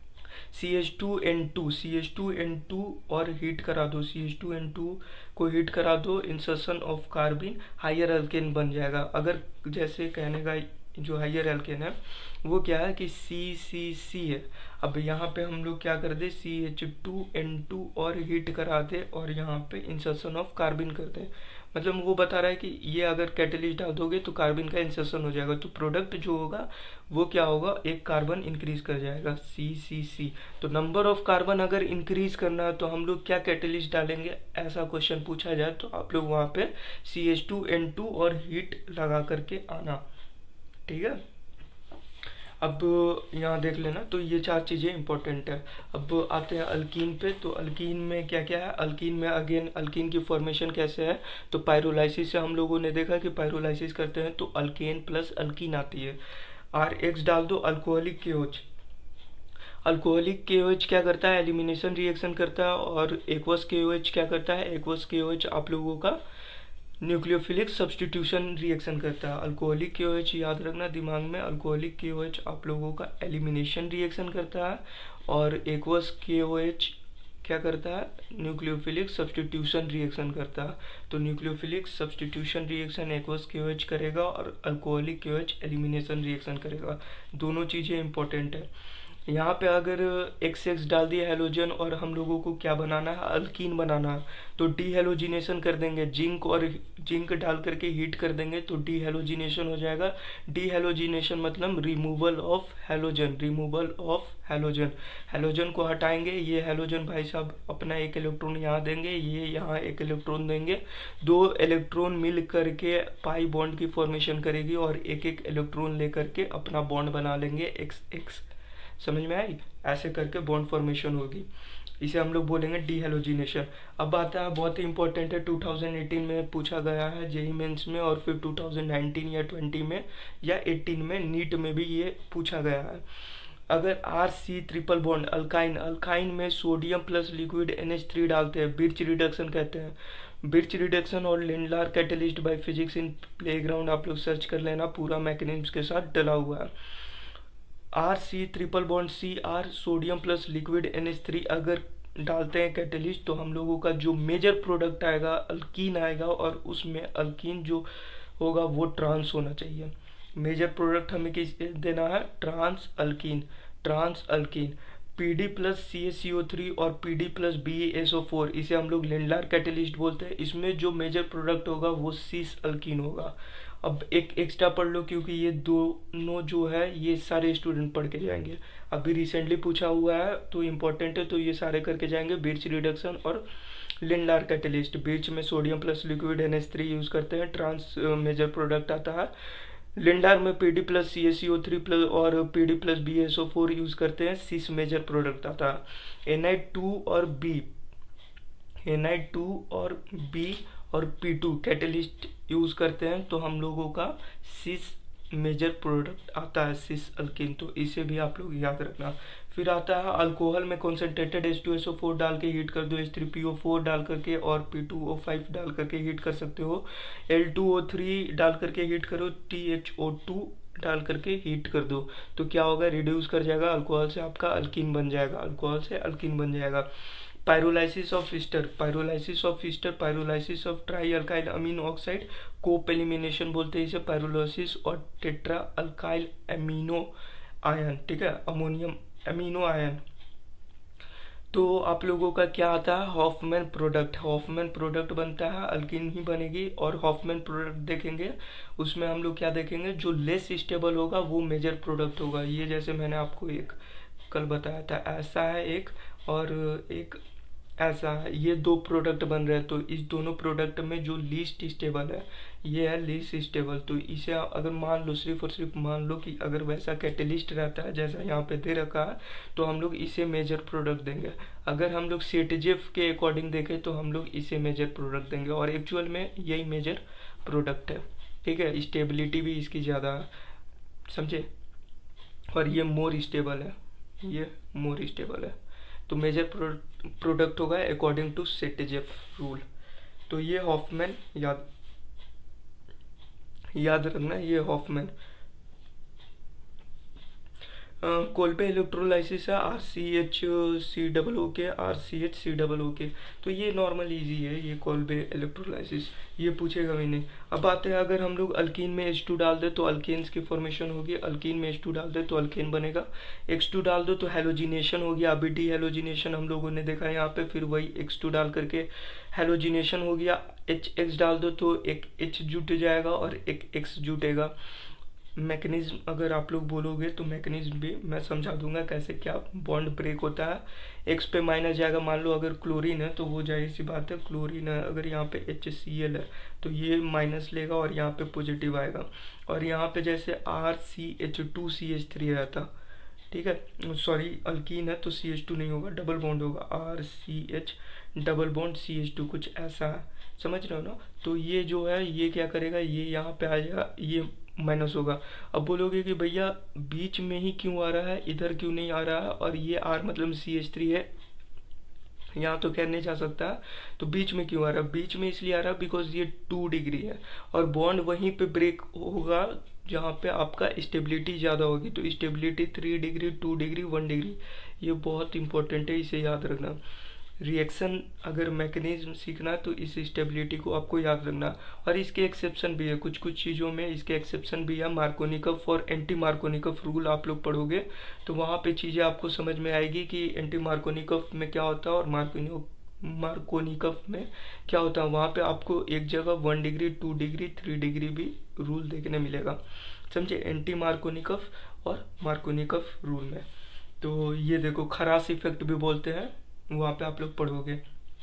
CH2N2 और हीट करा दो, CH2N2 को हीट करा दो, insertion of carbene, higher alkane बन जाएगा। अगर जैसे कहने का जो हायर एल्केन है वो क्या है कि CCC है। अब यहाँ पे हम लोग क्या कर दे, CH2N2 और हीट करा दे और यहाँ पे इंसर्शन ऑफ कार्बिन कर दे। मतलब वो बता रहा है कि ये अगर कैटलिस्ट डाल दोगे तो कार्बन का इंसर्शन हो जाएगा, तो प्रोडक्ट जो होगा वो क्या होगा, एक कार्बन इंक्रीज कर जाएगा, CCC। तो नंबर ऑफ कार्बन अगर इंक्रीज करना है तो हम लोग क्या कैटलिस्ट डालेंगे, ऐसा क्वेश्चन पूछा जाए तो आप लोग वहाँ पे CH2N2 और हीट लगा करके आना, ठीक है। अब यहाँ देख लेना, तो ये 4 चीज़ें इंपॉर्टेंट है। अब आते हैं अल्कीन पे। तो अल्कीन में क्या क्या है, अल्कीन में अगेन अल्कीन की फॉर्मेशन कैसे है, तो पायरोलाइसिस से हम लोगों ने देखा कि पायरोलाइसिस करते हैं तो अल्केन प्लस अल्कीन आती है। RH डाल दो, अल्कोहलिक KOH। अल्कोहलिक KOH क्या करता है, एलिमिनेशन रिएक्शन करता है। और एक्वस KOH क्या करता है, एक्वस KOH आप लोगों का न्यूक्लियोफिलिक सब्स्टिट्यूशन रिएक्शन करता है। अल्कोहलिक KOH याद रखना दिमाग में, अल्कोहलिक KOH आप लोगों का एलिमिनेशन रिएक्शन करता है। और एक्वस KOH क्या करता है, न्यूक्लियोफिलिक सब्स्टिट्यूशन रिएक्शन करता है। तो nucleophilic substitution reaction aqueous KOH करेगा और अल्कोहलिक KOH एलिमिनेशन रिएक्शन करेगा। दोनों चीज़ें इंपॉर्टेंट है। यहाँ पे अगर XX डाल दिया हेलोजन और हम लोगों को क्या बनाना है, अल्कीन बनाना है, तो डीहेलोजिनेशन कर देंगे, जिंक डाल करके हीट कर देंगे तो डीहेलोजिनेशन हो जाएगा। डीहेलोजिनेशन मतलब रिमूवल ऑफ हेलोजन, हेलोजन को हटाएंगे। ये हेलोजन भाई साहब अपना एक इलेक्ट्रॉन यहाँ देंगे, ये यहाँ एक इलेक्ट्रॉन देंगे, 2 इलेक्ट्रॉन मिल करके पाई बॉन्ड की फॉर्मेशन करेगी और एक एक इलेक्ट्रॉन लेकर के अपना बॉन्ड बना लेंगे XX। समझ में आई, ऐसे करके बॉन्ड फॉर्मेशन होगी, इसे हम लोग बोलेंगे डीहेलोजिनेशन। अब आता है बहुत ही इंपॉर्टेंट है, 2018 में पूछा गया है जेईई मेंस में, और फिर 2019 या 20 में या 18 में नीट में भी ये पूछा गया है। अगर RC ट्रिपल बॉन्ड अल्काइन में सोडियम प्लस लिक्विड NH3 डालते हैं, बिर्च रिडक्शन कहते हैं। बिर्च रिडक्शन और Lindlar catalyst by physics in playground आप लोग सर्च कर लेना, पूरा मैकेनिज्म के साथ डला हुआ है। RC triple bond CR sodium plus liquid NH3 अगर डालते हैं कैटलिस्ट तो हम लोगों का जो मेजर प्रोडक्ट आएगा अल्कीन आएगा, और उसमें अल्कीन जो होगा वो ट्रांस होना चाहिए। मेजर प्रोडक्ट हमें किस देना है, trans alkyne. PD plus CaCO3 और PD प्लस BaSO4, इसे हम लोग लिंडलार कैटलिस्ट बोलते हैं। इसमें जो मेजर प्रोडक्ट होगा वो सीस अल्कीन होगा। अब एक एक्स्ट्रा पढ़ लो क्योंकि ये दोनों जो है ये सारे स्टूडेंट पढ़ के जाएंगे, अभी रिसेंटली पूछा हुआ है तो इम्पोर्टेंट है, तो ये सारे करके जाएंगे, बिर्च रिडक्शन और लिंडार कैटलिस्ट, बीच में sodium plus liquid NH3 use करते हैं, ट्रांस मेजर प्रोडक्ट आता है। लिंडार में PD प्लस CaCO3 प्लस और PD प्लस BSO4 यूज करते हैं, सिस मेजर प्रोडक्ट आता है। Ni2 और B और P2 कैटलिस्ट यूज करते हैं, तो हम लोगों का सिस मेजर प्रोडक्ट आता है, सिस अल्किन, तो इसे भी आप लोग याद रखना। फिर आता है अल्कोहल में कॉन्सेंट्रेटेड H2SO4 डाल के हीट कर दो, H3PO4 डाल करके और P2O5 डाल करके हीट कर सकते हो, L2O3 डाल करके हीट करो, THO2 डाल करके हीट कर दो, तो क्या होगा, रिड्यूस कर जाएगा, अल्कोहल से आपका अल्किन बन जाएगा, अल्कोहल से अल्किन बन जाएगा। Pyrolysis of ester, pyrolysis of tri alkyl amine oxide, Cope elimination बोलते हैं इसे, पायरोलाइसिस और टेट्रा अल्काइल एमिनो आयन, ठीक है, अमोनियम एमिनो आयन। तो आप लोगों का क्या आता है, हॉफमैन प्रोडक्ट बनता है, अल्किन ही बनेगी। और हॉफमैन प्रोडक्ट देखेंगे, उसमें हम लोग क्या देखेंगे, जो लेस स्टेबल होगा वो मेजर प्रोडक्ट होगा। ये जैसे मैंने आपको एक कल बताया था, ऐसा है एक और एक ऐसा है, ये दो प्रोडक्ट बन रहे हैं, तो इस दोनों प्रोडक्ट में जो लीस्ट स्टेबल है ये है लीस्ट स्टेबल। तो इसे अगर मान लो, सिर्फ और सिर्फ मान लो कि अगर वैसा कैटलिस्ट रहता है जैसा यहाँ पे दे रखा है, तो हम लोग इसे मेजर प्रोडक्ट देंगे। अगर हम लोग सेटजेफ के अकॉर्डिंग देखें तो हम लोग इसे मेजर प्रोडक्ट देंगे, और एक्चुअल में यही मेजर प्रोडक्ट है, ठीक है। स्टेबिलिटी भी इसकी ज़्यादा है, समझे, और ये मोर स्टेबल है, ये मोर स्टेबल है। तो मेजर प्रोडक्ट होगा अकॉर्डिंग टू सेटजेफ रूल। तो ये हॉफमैन याद रखना, ये हॉफमैन। कोल्बे इलेक्ट्रोलाइसिस है RCHCOO के, RCHCOO के, तो ये नॉर्मल इजी है, ये कोल्बे इलेक्ट्रोलाइसिस, ये पूछेगा भी नहीं। अब आते हैं, अगर हम लोग अल्कीन में H2 डाल दे तो अल्केन्स की फॉर्मेशन होगी, अल्कीन में H2 डाल दे तो अल्केन बनेगा, X2 डाल दो तो हेलोजिनेशन हो गया, अभी डी हेलोजिनेशन हम लोगों ने देखा यहाँ पे, फिर वही X2 डाल करके हेलोजिनेशन हो गया, HX डाल दो तो एक H जुट जाएगा और एक X जुटेगा। मैकेनिज्म अगर आप लोग बोलोगे तो मैकेनिज्म भी मैं समझा दूंगा कैसे क्या बॉन्ड ब्रेक होता है। एक्स पे माइनस जाएगा, मान लो अगर क्लोरीन है तो वो जाहिर सी बात है क्लोरीन है, अगर यहाँ पे HCl है तो ये माइनस लेगा और यहाँ पे पॉजिटिव आएगा, और यहाँ पे जैसे RCH2CH3 रहता, ठीक है, सॉरी अल्कीन है तो CH2 नहीं होगा, डबल बॉन्ड होगा, RCH डबल बॉन्ड CH2, कुछ ऐसा है, समझ रहे हो ना। तो ये जो है ये क्या करेगा, ये यहाँ पे आ जाएगा, ये माइनस होगा। अब बोलोगे कि भैया बीच में ही क्यों आ रहा है, इधर क्यों नहीं आ रहा है, और ये R मतलब CH3 है, यहाँ तो खैर नहीं जा सकता, तो बीच में क्यों आ रहा है, बीच में इसलिए आ रहा है बिकॉज ये 2 डिग्री है, और बॉन्ड वहीं पे ब्रेक होगा जहाँ पे आपका स्टेबिलिटी ज़्यादा होगी, तो स्टेबिलिटी 3 डिग्री 2 डिग्री 1 डिग्री, ये बहुत इंपॉर्टेंट है, इसे याद रखना। रिएक्शन अगर मैकेनिज्म सीखना तो इस स्टेबिलिटी को आपको याद रखना, और इसके एक्सेप्शन भी है, कुछ कुछ चीज़ों में इसके एक्सेप्शन भी है। मार्कोनिकफ और एंटी मार्कोनिकफ रूल आप लोग पढ़ोगे तो वहाँ पे चीज़ें आपको समझ में आएगी कि एंटी मार्कोनिकफ में क्या होता है और मार्कोनिकफ में क्या होता है। वहाँ पे आपको एक जगह 1 डिग्री 2 डिग्री 3 डिग्री भी रूल देखने मिलेगा, समझे, एंटी मार्कोनिकफ और मार्कोनिकफ रूल में। तो ये देखो खरास इफेक्ट भी बोलते हैं, वहाँ पे आप लोग पढ़ोगे।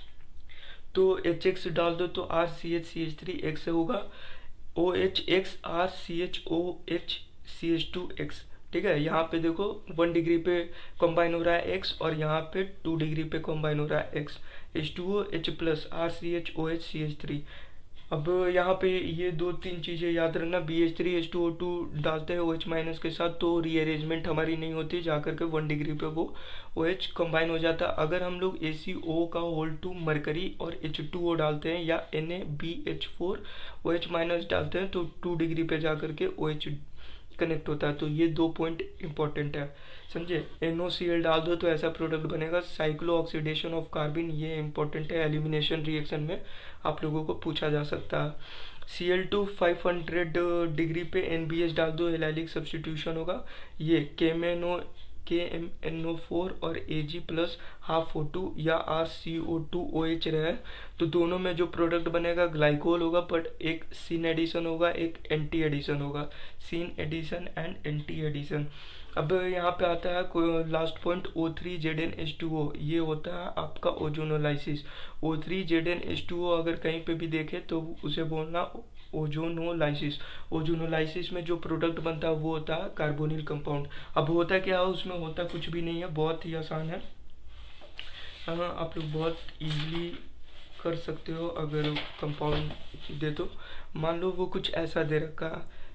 तो HX डाल दो तो RCH CH3 X होगा, OHX RCHOH CH2X, ठीक है। यहाँ पे देखो 1 डिग्री पे कंबाइन हो रहा है X, और यहाँ पे 2 डिग्री पे कंबाइन हो रहा है X, H2O H plus RCHOH CH3। अब यहाँ पे ये 2-3 चीज़ें याद रखना, BH3H2O2 डालते हैं OH माइनस के साथ तो रीअरेंजमेंट हमारी नहीं होती, जाकर के 1 डिग्री पे वो OH कंबाइन हो जाता है। अगर हम लोग ACO का होल टू मरकरी और H2O डालते हैं या NaBH4 OH माइनस डालते हैं तो 2 डिग्री पे जाकर के OH कनेक्ट होता है। तो ये 2 पॉइंट इंपॉर्टेंट है, समझे। NOCl डाल दो तो ऐसा प्रोडक्ट बनेगा, साइक्लो ऑक्सीडेशन ऑफ कार्बन, ये इंपॉर्टेंट है, एलिमिनेशन रिएक्शन में आप लोगों को पूछा जा सकता है। Cl2 500 डिग्री पे NBH डाल दो, एलाइलिक सब्सटीट्यूशन होगा। ये KMnO4 और Ag प्लस हाफ O2 या RCO2OH रहे, तो दोनों में जो प्रोडक्ट बनेगा ग्लाइकोल होगा, बट एक सिन एडिशन होगा, एक एंटी एडिशन होगा, syn addition and anti addition. अब यहाँ पे आता है लास्ट पॉइंट O3ZnH2O, ये होता है आपका ओजोनोलाइसिस। O3ZnH2O अगर कहीं पे भी देखे तो उसे बोलना ओजोनोलाइसिस। ओजोनोलाइसिस में जो प्रोडक्ट बनता है वो होता है कार्बोनिल कंपाउंड। अब होता क्या है उसमें, होता कुछ भी नहीं है, बहुत ही आसान है। आप लोग बहुत इजीली कर सकते हो अगर कंपाउंड दे तो। मान लो वो कुछ ऐसा दे रखा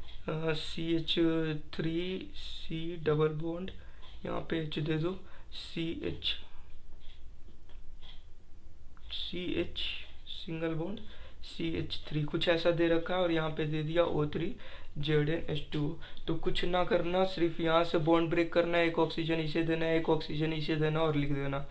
CH3C डबल बॉन्ड, यहाँ पे H दे दो, CH सिंगल बॉन्ड CH3, कुछ ऐसा दे रखा है, और यहाँ पे दे दिया O3ZnH2O। तो कुछ ना करना, सिर्फ यहाँ से बॉन्ड ब्रेक करना है, एक ऑक्सीजन इसे देना है, एक ऑक्सीजन इसे देना, और लिख देना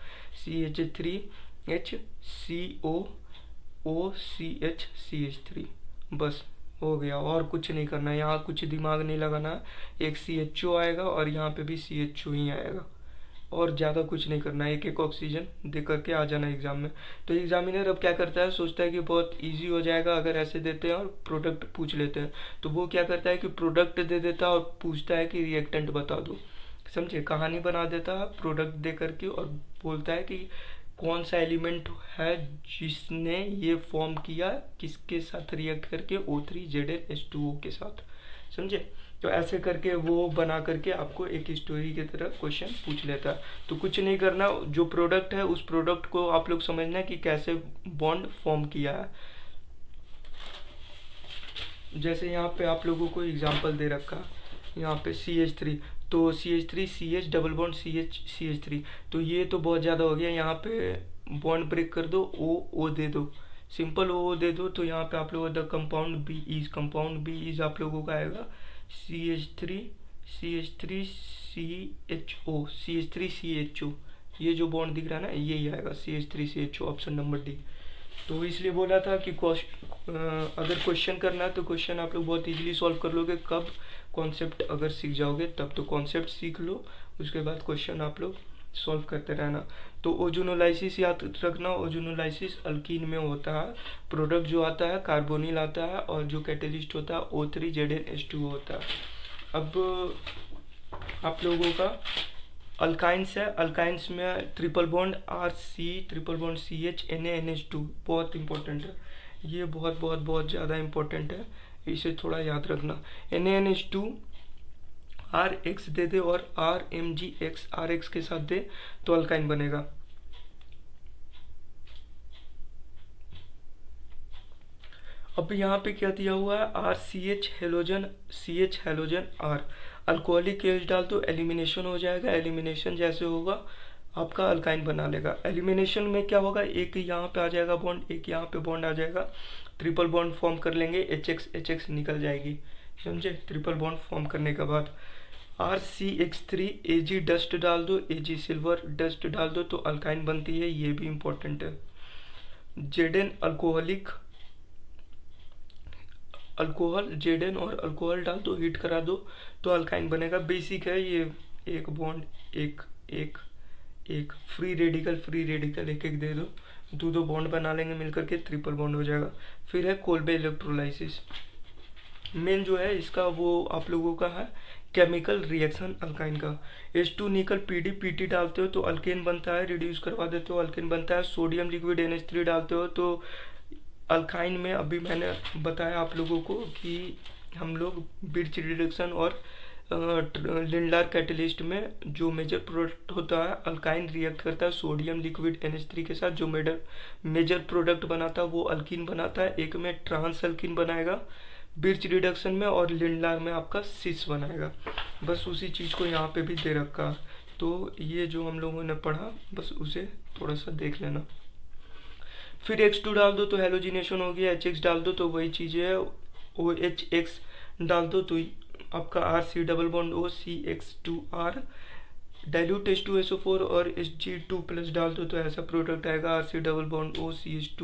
CH3HCOOCH बस हो गया। और कुछ नहीं करना, यहाँ कुछ दिमाग नहीं लगाना। एक CHO आएगा और यहाँ पे भी CHO ही आएगा, और ज़्यादा कुछ नहीं करना, एक एक ऑक्सीजन दे करके आ जाना एग्जाम में। तो एग्जामिनर अब क्या करता है, सोचता है कि बहुत इजी हो जाएगा अगर ऐसे देते हैं और प्रोडक्ट पूछ लेते हैं, तो वो क्या करता है कि प्रोडक्ट दे देता है और पूछता है कि रिएक्टेंट बता दो। समझे, कहानी बना देता है प्रोडक्ट दे करके, और बोलता है कि कौन सा एलिमेंट है जिसने ये फॉर्म किया, किसके साथ रिएक्ट करके, O3ZnH2O के साथ। समझे, तो ऐसे करके वो बना करके आपको एक स्टोरी की तरह क्वेश्चन पूछ लेता है। तो कुछ नहीं करना, जो प्रोडक्ट है उस प्रोडक्ट को आप लोग समझना कि कैसे बॉन्ड फॉर्म किया है। जैसे यहाँ पे आप लोगों को एग्जांपल दे रखा, यहाँ पे CH3, तो CH3 CH double bond CH3, तो ये तो बहुत ज़्यादा हो गया। यहाँ पे बॉन्ड ब्रेक कर दो, O दे दो, सिंपल O दे दो। तो यहाँ पे आप लोगों का कंपाउंड B इज आप लोगों का आएगा CH3CHO, ये जो बॉन्ड दिख रहा है ना, यही आएगा CH3CHO, ऑप्शन नंबर D। तो इसलिए बोला था कि अगर क्वेश्चन करना है तो क्वेश्चन आप लोग बहुत इजीली सॉल्व कर लोगे। कब, कॉन्सेप्ट अगर सीख जाओगे तब। तो कॉन्सेप्ट सीख लो, उसके बाद क्वेश्चन आप लोग सॉल्व करते रहना। तो ओजोनोलाइसिस याद रखना, ओजोनोलाइसिस अल्कीन में होता है, प्रोडक्ट जो आता है कार्बोनिल आता है, और जो कैटेलिस्ट होता है O3ZnH2O होता है। अब आप लोगों का अल्काइंस है, अल्काइंस में triple bond RC triple bond CH NaNH2 बहुत इंपॉर्टेंट है, ये बहुत बहुत बहुत ज़्यादा इंपॉर्टेंट है, इसे थोड़ा याद रखना। NaNH2 RX दे दे और RMgX RX के साथ दे तो अल्काइन बनेगा। अब यहाँ पे क्या दिया हुआ है, RCH halogen CH halogen R, alcoholic H डाल तो एलिमिनेशन हो जाएगा, एलिमिनेशन जैसे होगा आपका अल्काइन बना लेगा। एलिमिनेशन में क्या होगा, एक यहाँ पे आ जाएगा बॉन्ड, एक यहाँ पे बॉन्ड आ जाएगा, ट्रिपल बॉन्ड फॉर्म कर लेंगे, HX निकल जाएगी। समझे, ट्रिपल बॉन्ड फॉर्म करने के बाद RCX3 Ag डस्ट डाल दो, Ag सिल्वर डस्ट डाल दो तो अल्काइन बनती है, ये भी इंपॉर्टेंट है। Zn अल्कोहलिक, अल्कोहल Zn और अल्कोहल डाल दो, हीट करा दो तो अल्काइन बनेगा। बेसिक है ये, एक बॉन्ड एक एक एक, फ्री रेडिकल एक एक दे दो, दो बॉन्ड बना लेंगे मिलकर के, ट्रिपल बॉन्ड हो जाएगा। फिर है कोल्बे इलेक्ट्रोलाइसिस, मेन जो है इसका वो आप लोगों का है केमिकल रिएक्शन अल्काइन का। H2 निकल PT डालते हो तो अल्केन बनता है, रिड्यूस करवा देते हो अल्केन बनता है। सोडियम लिक्विड NH3 डालते हो तो अल्काइन में, अभी मैंने बताया आप लोगों को कि हम लोग बिर्च रिडक्शन और लिंडलार कैटलिस्ट में जो मेजर प्रोडक्ट होता है अल्काइन रिएक्ट करता है सोडियम लिक्विड NH3 के साथ, जो मेजर प्रोडक्ट बनाता है वो अल्कीन बनाता है, एक में ट्रांस अल्कीन बनाएगा बिर्च रिडक्शन में, और लिंडलार में आपका सिस बनाएगा। बस उसी चीज़ को यहाँ पे भी दे रखा, तो ये जो हम लोगों ने पढ़ा बस उसे थोड़ा सा देख लेना। फिर X2 डाल दो तो हेलोजिनेशन हो गया, HX डाल दो तो वही चीज़ है, OHX डाल दो तो आपका RC double bond O CX2R, dilute H2SO4 और Hg2 प्लस डाल दो तो ऐसा प्रोडक्ट आएगा RC double bond O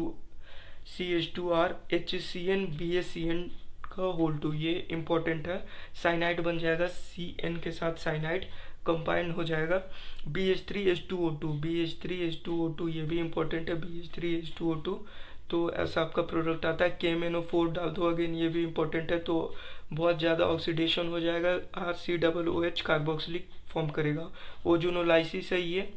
CH2R HCN BaCN का होल 2, ये इंपॉर्टेंट है। साइनाइड बन जाएगा CN के साथ साइनाइड, कंबाइन हो जाएगा BH3H2O2, BH3H2O2, ये भी इंपॉर्टेंट है, BH3H2O2। तो ऐसा आपका प्रोडक्ट आता है। KMnO4 डाल दो, अगेन ये भी इंपॉर्टेंट है। तो बहुत ज़्यादा ऑक्सीडेशन हो जाएगा, RCOOH कार्बोक्सिलिक फॉर्म करेगा। ओजोनोलाइसिस है ये,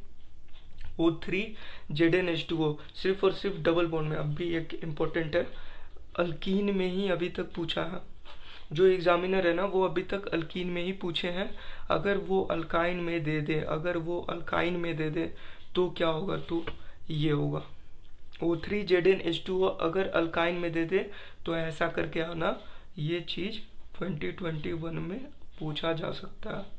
O3ZnH2O, सिर्फ और सिर्फ डबल बॉन्ड में। अब भी एक इम्पोर्टेंट है, अल्कीन में ही अभी तक पूछा है। जो एग्जामिनर है ना, वो अभी तक अल्कीन में ही पूछे हैं। अगर वो अल्काइन में दे दे, अगर वो अल्काइन में दे दे तो क्या होगा, तो ये होगा O3ZnH2O। अगर अल्काइन में दे दे तो ऐसा करके आना, ये चीज 2021 में पूछा जा सकता है,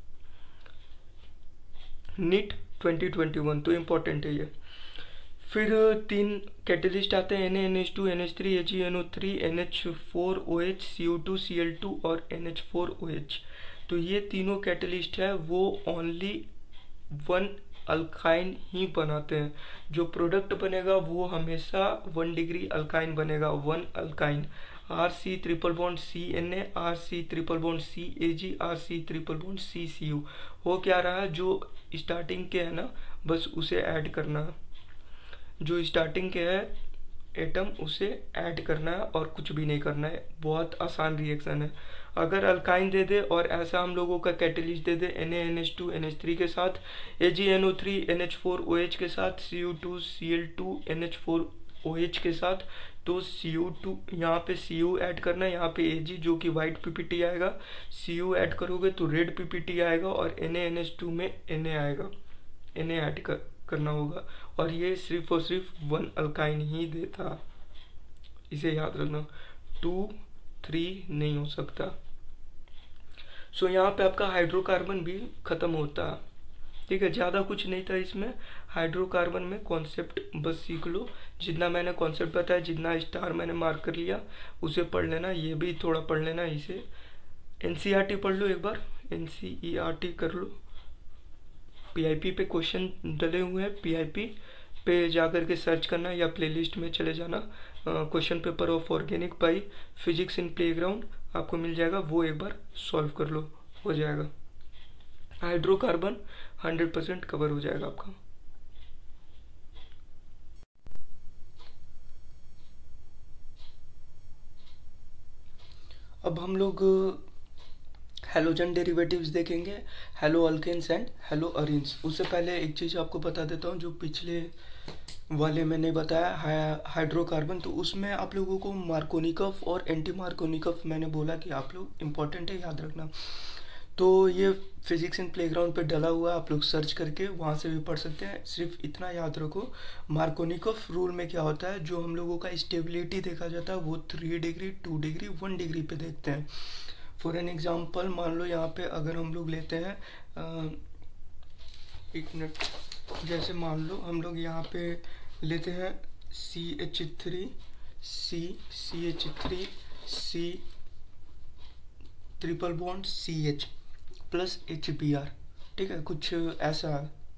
नीट 2021, तो इम्पोर्टेंट है ये। फिर 3 कैटलिस्ट आते हैं, NaNH2, NH3, AgNO3, NH4OH, CO2, Cl2 और NH4OH। तो ये तीनों कैटलिस्ट है वो ओनली 1 अल्काइन ही बनाते हैं। जो प्रोडक्ट बनेगा वो हमेशा 1 डिग्री अल्काइन बनेगा, 1 alkyne. RC triple bond CNA, RC triple bond CAG, RC triple bond CCU। हो क्या रहा है, जो स्टार्टिंग के है ना, बस उसे ऐड करना है। जो स्टार्टिंग के है एटम, उसे ऐड करना है और कुछ भी नहीं करना है। बहुत आसान रिएक्शन है। अगर अल्काइन दे दे और ऐसा हम लोगों का कैटलिस्ट दे दे NaNH2 NH3 के साथ, AgNO3 NH4OH के साथ, Cu2 Cl2 NH4OH के साथ, तो Cu2 यहाँ पे Cu ऐड करना है, यहाँ पे Ag जो कि वाइट PPT आएगा, Cu ऐड करोगे तो रेड PPT आएगा, और NaNH2 में Na आएगा, Na ऐड करना होगा। और ये सिर्फ और सिर्फ 1 अल्काइन ही देता, इसे याद रखना, 2 3 नहीं हो सकता। सो यहाँ पे आपका हाइड्रोकार्बन भी खत्म होता है। ठीक है, ज़्यादा कुछ नहीं था इसमें। हाइड्रोकार्बन में कॉन्सेप्ट बस सीख लो, जितना मैंने कॉन्सेप्ट बताया, जितना स्टार मैंने मार्क कर लिया उसे पढ़ लेना। ये भी थोड़ा पढ़ लेना, इसे NCERT पढ़ लो एक बार, NCERT कर लो। PIP पे क्वेश्चन डले हुए हैं, PIP पे जाकर के सर्च करना या प्लेलिस्ट में चले जाना, question paper of organic by physics in playground आपको मिल जाएगा, वो एक बार सॉल्व कर लो, हो जाएगा। हाइड्रोकार्बन 100% कवर हो जाएगा आपका। अब हम लोग हैलोजन डेरिवेटिव्स देखेंगे, halo alkanes and halo arenes. उससे पहले एक चीज़ आपको बता देता हूँ, जो पिछले वाले में नहीं बताया, हाइड्रोकार्बन, तो उसमें आप लोगों को मार्कोनिकफ और एंटी मार्कोनिकफ मैंने बोला कि आप लोग इम्पोर्टेंट है, याद रखना। तो ये फिजिक्स इन प्लेग्राउंड पे डला हुआ है, आप लोग सर्च करके वहाँ से भी पढ़ सकते हैं। सिर्फ इतना याद रखो, मार्कोनिकफ रूल में क्या होता है, जो हम लोगों का स्टेबिलिटी देखा जाता है वो 3 डिग्री 2 डिग्री 1 डिग्री पे देखते हैं। फॉर एन एग्जाम्पल मान लो यहाँ पे अगर हम लोग लेते हैं, एक मिनट, जैसे मान लो हम लोग यहाँ पे लेते हैं CH3 CH3 C triple bond CH plus HBr। ठीक है, कुछ ऐसा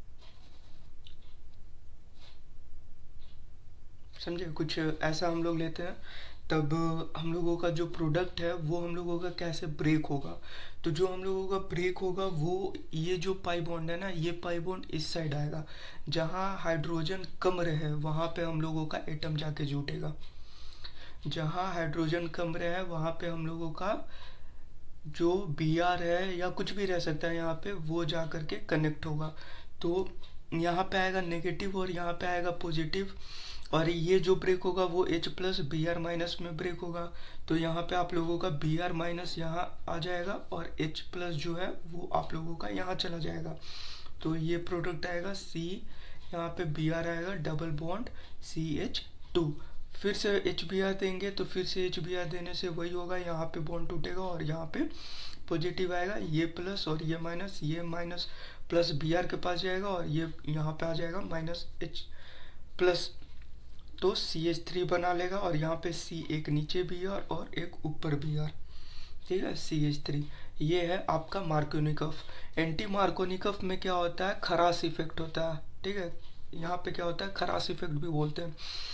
समझे, कुछ ऐसा हम लोग लेते हैं, तब हम लोगों का जो प्रोडक्ट है वो हम लोगों का कैसे ब्रेक होगा। तो जो हम लोगों का ब्रेक होगा वो ये जो पाई बॉन्ड है ना, ये पाई बॉन्ड इस साइड आएगा, जहाँ हाइड्रोजन कम रहे वहाँ पे हम लोगों का एटम जाके जुटेगा। जहाँ हाइड्रोजन कम रहे वहाँ पे हम लोगों का जो Br है या कुछ भी रह सकता है यहाँ पे, वो जा करके कनेक्ट होगा। तो यहाँ पे आएगा नेगेटिव और यहाँ पे आएगा पॉजिटिव, और ये जो ब्रेक होगा वो H प्लस Br माइनस में ब्रेक होगा। तो यहाँ पे आप लोगों का Br माइनस यहाँ आ जाएगा और H प्लस जो है वो आप लोगों का यहाँ चला जाएगा। तो ये प्रोडक्ट आएगा C, यहाँ पे Br आएगा, डबल बॉन्ड CH2। फिर से HBr देंगे तो फिर से HBr देने से वही होगा, यहाँ पे बॉन्ड टूटेगा और यहाँ पे पॉजिटिव आएगा, ये प्लस और ये माइनस प्लस Br के पास जाएगा और ये यहाँ पे आ जाएगा माइनस H प्लस, तो CH3 बना लेगा और यहाँ पे C एक नीचे Br और एक ऊपर Br। ठीक है, CH3। ये है आपका मार्कोनिकफ। एंटी मार्कोनिकफ में क्या होता है, खरास इफेक्ट होता है। ठीक है, यहाँ पे क्या होता है, खरास इफेक्ट भी बोलते हैं।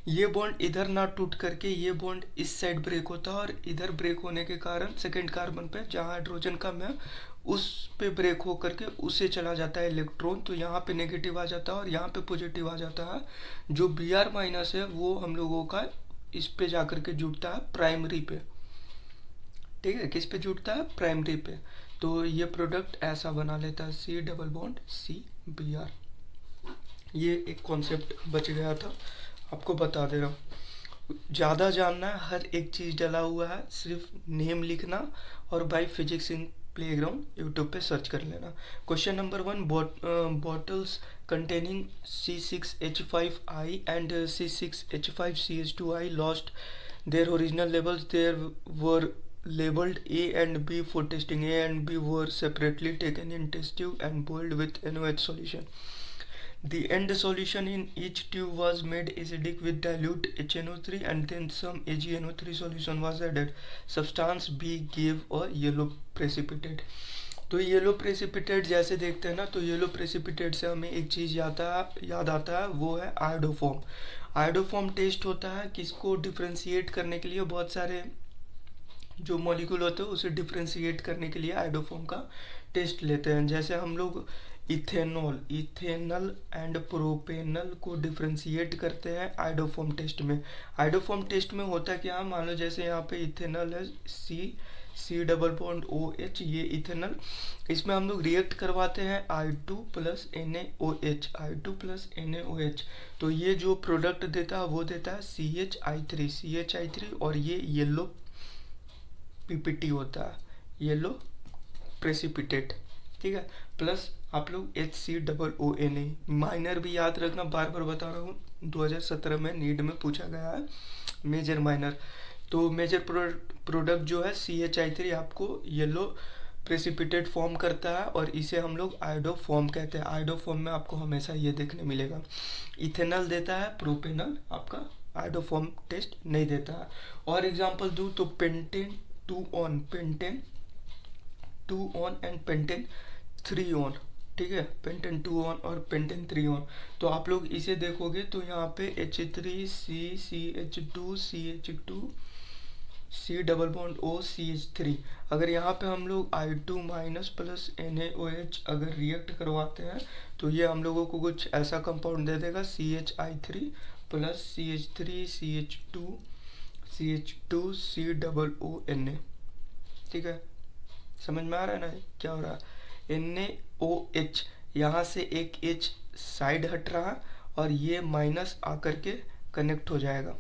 ये बॉन्ड इधर ना टूट करके ये बॉन्ड इस साइड ब्रेक होता है, और इधर ब्रेक होने के कारण सेकेंड कार्बन पे जहाँ हाइड्रोजन कम है उस पे ब्रेक हो करके उससे चला जाता है इलेक्ट्रॉन, तो यहाँ पे नेगेटिव आ जाता है और यहाँ पे पॉजिटिव आ जाता है। जो Br माइनस है वो हम लोगों का इस पे जा करके जुड़ता है प्राइमरी पे, ठीक है। किस पे जुड़ता है? प्राइमरी पे। तो ये प्रोडक्ट ऐसा बना लेता है C डबल बॉन्ड CBr। ये एक कॉन्सेप्ट बच गया था, आपको बता दे रहा हूँ। ज़्यादा जानना है, हर एक चीज़ डला हुआ है, सिर्फ नेम लिखना और by physics in playground YouTube पे सर्च कर लेना। Question number 1, bottles containing C6H5I and C6H5CH2I lost their original labels. They were labeled A and B for testing. A and B were separately taken in test tube and boiled with NaOH solution. The end solution in each tube was made acidic with dilute HNO3 and then some AgNO3 solution was added. Substance B gave a yellow precipitate. तो येलो प्रेसिपिटेट जैसे देखते हैं ना, तो येलो प्रेसिपिटेट से हमें एक चीज़ याद आता है, वो है आयोडोफॉर्म। आयोडोफॉर्म टेस्ट होता है किसको डिफ्रेंशिएट करने के लिए, बहुत सारे जो मॉलिक्यूल होते हैं उसे डिफ्रेंशिएट करने के लिए आयोडोफॉर्म का टेस्ट लेते हैं। जैसे हम लोग इथेनल एंड प्रोपेनल को डिफ्रेंशिएट करते हैं आयोडोफॉर्म टेस्ट में। आयोडोफॉर्म टेस्ट में होता क्या, मान लो जैसे यहाँ पे इथेनल है C डबल बॉन्ड OH, ये इथेनल, इसमें हम लोग रिएक्ट करवाते हैं I2 प्लस NaOH। तो ये जो प्रोडक्ट देता है वो देता है CH3 और ये येलो PPT होता है, येलो प्रेसिपिटेट, ठीक है। प्लस आप लोग HCOONA, माइनर भी याद रखना, बार बार बता रहा हूँ, 2017 में नीट में पूछा गया है मेजर माइनर। तो मेजर प्रोडक्ट जो है CH3 आपको येलो प्रेसिपिटेट फॉर्म करता है और इसे हम लोग आयोडोफॉर्म कहते हैं। आयोडोफॉर्म में आपको हमेशा ये देखने मिलेगा। इथेनल देता है, प्रोपेनल आपका आयोडोफॉर्म टेस्ट नहीं देता है। और एग्जांपल दूँ तो pentane 2 one and pentane 3 one, ठीक है। पेंटेन 2 ऑन और पेंटेन 3 ऑन, तो आप लोग इसे देखोगे तो यहाँ पे H3C CH2 CH2 C double bond O CH3। अगर यहाँ पे हम लोग I2 माइनस प्लस NaOH अगर रिएक्ट करवाते हैं तो ये हम लोगों को कुछ ऐसा कंपाउंड दे देगा CHI3 plus CH3 CH2 C double ONA, ठीक है। समझ में आ रहा है ना क्या हो रहा है? NaOH, यहाँ से एक H साइड हट रहा और ये माइनस आकर के कनेक्ट हो जाएगा,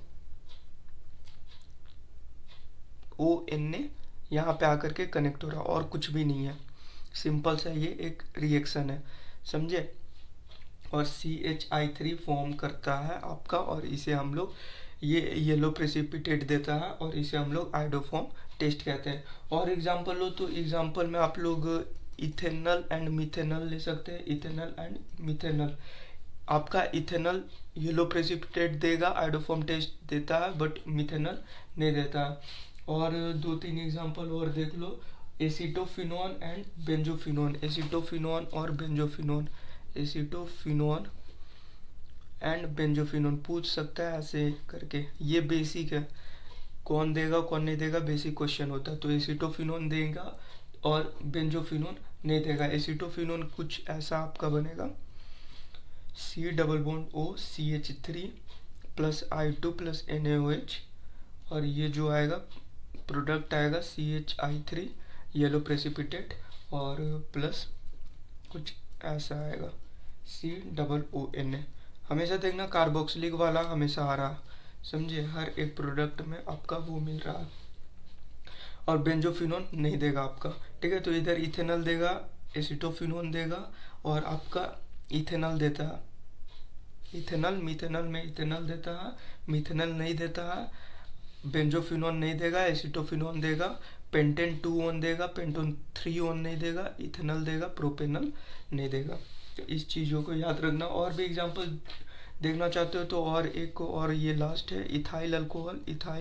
ONA यहाँ पे आकर के कनेक्ट हो रहा, और कुछ भी नहीं है, सिंपल सा ये एक रिएक्शन है, समझे। और CHI3 फॉर्म करता है आपका, और इसे हम लोग ये येलो प्रेसिपिटेट देता है और इसे हम लोग आयोडोफॉर्म टेस्ट कहते हैं। और एग्जांपल लो तो एग्जांपल में आप लोग इथेनल एंड मिथेनल ले सकते हैं। इथेनल एंड मिथेनल, आपका इथेनल येलो प्रेसिपिटेट देगा, आयोडोफॉर्म टेस्ट देता है, बट मिथेनल नहीं देता। और 2-3 एग्जांपल और देख लो, एसिटोफिनोन एंड बेंजोफिनोन, एसिटोफिनोन और बेंजोफिनोन, एसिटोफिनोन एंड बेंजोफिनोन पूछ सकता है ऐसे करके। ये बेसिक है, कौन देगा कौन नहीं देगा बेसिक क्वेश्चन होता है। तो एसिटोफिनोन देगा और बेंजोफिनोन नहीं देगा। एसिटोफिनोन कुछ ऐसा आपका बनेगा C double bond O CH3 plus I2 plus NaOH, और ये जो आएगा प्रोडक्ट आएगा CHI3 येलो प्रेसिपिटेट और प्लस कुछ ऐसा आएगा C डबल ONA। हमेशा देखना कार्बोक्सिलिक वाला हमेशा आ रहा, समझे, हर एक प्रोडक्ट में आपका वो मिल रहा है। और बेंजोफिनोन नहीं देगा आपका, ठीक है। तो इधर इथेनल देगा, एसिटोफिनोन देगा और आपका इथेनल देता है, इथेनल मिथेनल में इथेनल देता है, मिथेनल नहीं देता है, बेंजोफिनोन नहीं देगा, एसिटोफिनोन देगा, पेंटेन 2 ऑन देगा, पेंटेन 3 ऑन नहीं देगा, इथेनल देगा, प्रोपेनल नहीं देगा। तो इस चीज़ों को याद रखना। और भी एग्जांपल देखना चाहते हो तो और एक को, और ये लास्ट है, ethyl alcohol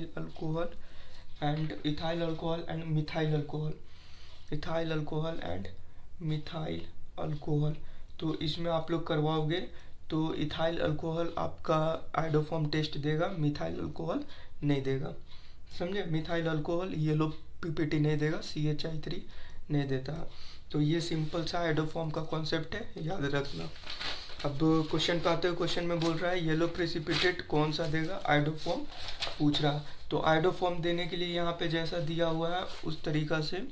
and methyl alcohol. तो इसमें आप लोग करवाओगे तो इथाइल अल्कोहल आपका आयोडोफॉर्म टेस्ट देगा, मिथाइल अल्कोहल नहीं देगा। समझे, मिथाइल अल्कोहल येलो पीपीटी नहीं देगा, CHI3 नहीं देता। तो ये सिंपल सा आयोडोफॉर्म का कॉन्सेप्ट है, याद रखना। अब क्वेश्चन पे आते हुए, क्वेश्चन में बोल रहा है येलो प्रेसिपिटेट कौन सा देगा, आयोडोफॉर्म पूछ रहा। तो आयोडोफॉर्म देने के लिए यहाँ पे जैसा दिया हुआ है उस तरीका से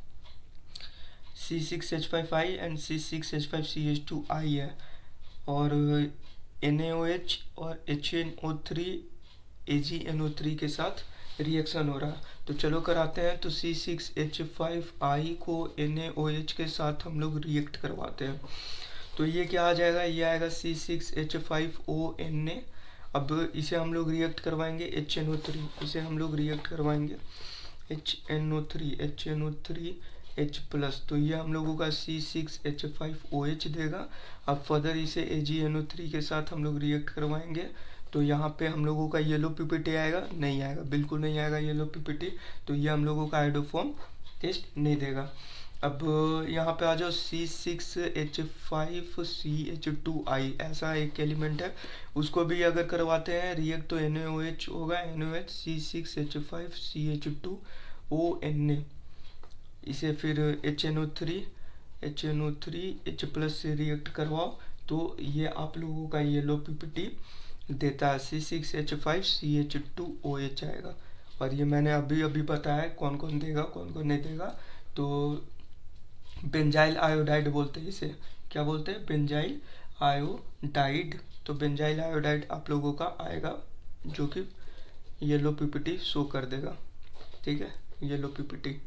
C6H5I एंड C6H5CH2I है, और NaOH और HNO3 AgNO3 के साथ रिएक्शन हो रहा है। तो चलो कराते हैं। तो C6H5I को NaOH के साथ हम लोग रिएक्ट करवाते हैं। तो ये क्या आ जाएगा, ये आएगा C6H5ONa। अब इसे हम लोग रिएक्ट करवाएंगे HNO3, इसे हम लोग रिएक्ट करवाएंगे HNO3H+, तो ये हम लोगों का C6H5OH देगा। अब फर्दर इसे AgNO3 के साथ हम लोग रिएक्ट करवाएंगे, तो यहाँ पे हम लोगों का येलो पीपीटी आएगा, नहीं आएगा, बिल्कुल नहीं आएगा येलो पीपीटी। तो ये हम लोगों का आयोडोफॉर्म टेस्ट नहीं देगा। अब यहाँ पे आ जाओ, C6H5CH2I ऐसा एक एलिमेंट है, उसको भी अगर करवाते हैं रिएक्ट तो NaOH होगा, NaOH C6H5CH2ONa। इसे फिर HNO3H+ से रिएक्ट करवाओ, तो ये आप लोगों का येलो पीपीटी देता है, C6H5CH2OH आएगा। और ये मैंने अभी बताया कौन कौन देगा कौन कौन नहीं देगा। तो बेंजाइल आयोडाइड बोलते हैं इसे, क्या बोलते हैं, बेंजाइल आयोडाइड। तो बेंजाइल आयोडाइड आप लोगों का आएगा, जो कि येलो पीपीटी शो कर देगा। ठीक है, येलो पीपीटी।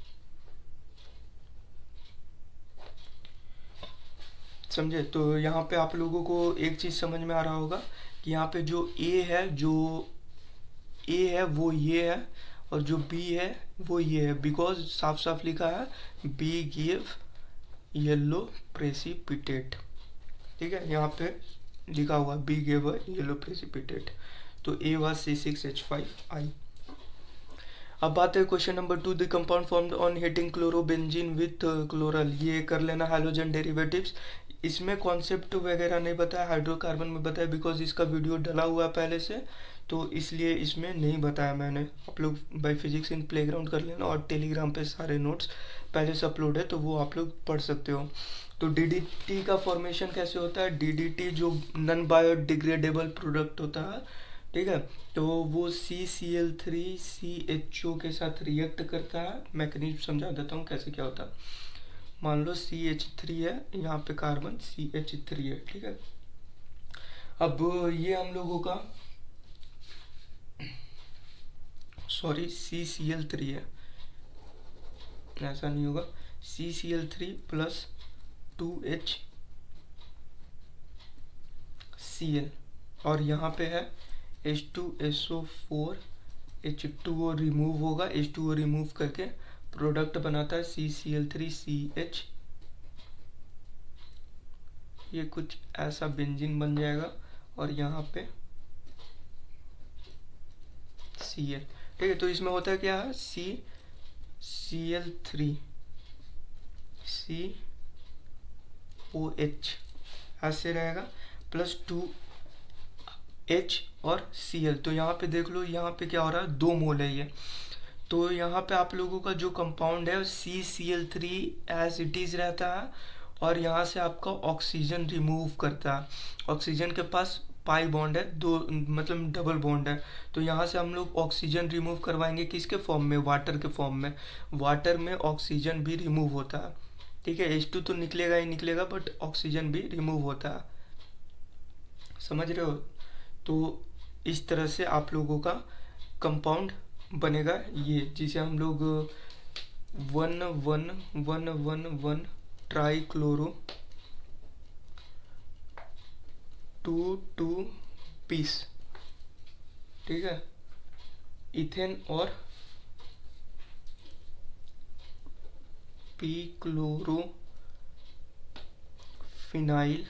समझे। तो यहाँ पे आप लोगों को एक चीज समझ में आ रहा होगा कि यहाँ पे जो A है वो ये है, और जो B है वो ये है, बिकॉज साफ साफ लिखा है B गिव येलो प्रेसिपिटेट। ठीक है, यहाँ पे लिखा हुआ B गिव येलो प्रेसिपिटेट। तो A was C6H5I। अब बात है question number 2, the compound formed on heating chlorobenzene with chloral. ये कर लेना हैलोजन डेरिवेटिव्स। इसमें कॉन्सेप्ट वगैरह नहीं बताया, हाइड्रोकार्बन में बताया, बिकॉज इसका वीडियो डला हुआ है पहले से, तो इसलिए इसमें नहीं बताया मैंने। आप लोग बाय फिजिक्स इन प्लेग्राउंड कर लेना, और टेलीग्राम पे सारे नोट्स पहले से अपलोड है, तो वो आप लोग पढ़ सकते हो। तो DDT का फॉर्मेशन कैसे होता है, DDT जो नॉन बायोडिग्रेडेबल प्रोडक्ट होता है, ठीक है, तो वो CCl3CHO के साथ रिएक्ट करता है। मैकेनिज्म समझा देता हूँ कैसे क्या होता है। मान लो CH3 है, यहाँ पे कार्बन CH3 है, ठीक है। अब ये हम लोगों का CCl3 है, ऐसा नहीं होगा, CCl3 + 2HCl, और यहाँ पे है H2SO4, H2O रिमूव होगा, H2O रिमूव करके प्रोडक्ट बनाता है CCl3CH। ये कुछ ऐसा बेंजीन बन जाएगा, और यहाँ पे Cl। ठीक है, तो इसमें होता है क्या है, CCl3 COH ऐसे रहेगा, + 2H और Cl। तो यहाँ पे देख लो, यहाँ पे क्या हो रहा है, 2 मोल है ये। तो यहाँ पे आप लोगों का जो कंपाउंड है CCl3 एज इट इज रहता है, और यहाँ से आपका ऑक्सीजन रिमूव करता है। ऑक्सीजन के पास पाई बॉन्ड है, 2 मतलब डबल बॉन्ड है। तो यहाँ से हम लोग ऑक्सीजन रिमूव करवाएंगे, किसके फॉर्म में, वाटर के फॉर्म में। वाटर में ऑक्सीजन भी रिमूव होता है, ठीक है। H2 तो निकलेगा ही निकलेगा, बट ऑक्सीजन भी रिमूव होता है, समझ रहे हो। तो इस तरह से आप लोगों का कंपाउंड बनेगा ये, जिसे हम लोग 1,1,1,1,1 ट्राईक्लोरो 2,2 पीस, ठीक है, इथेन और पीक्लोरो फिनाइल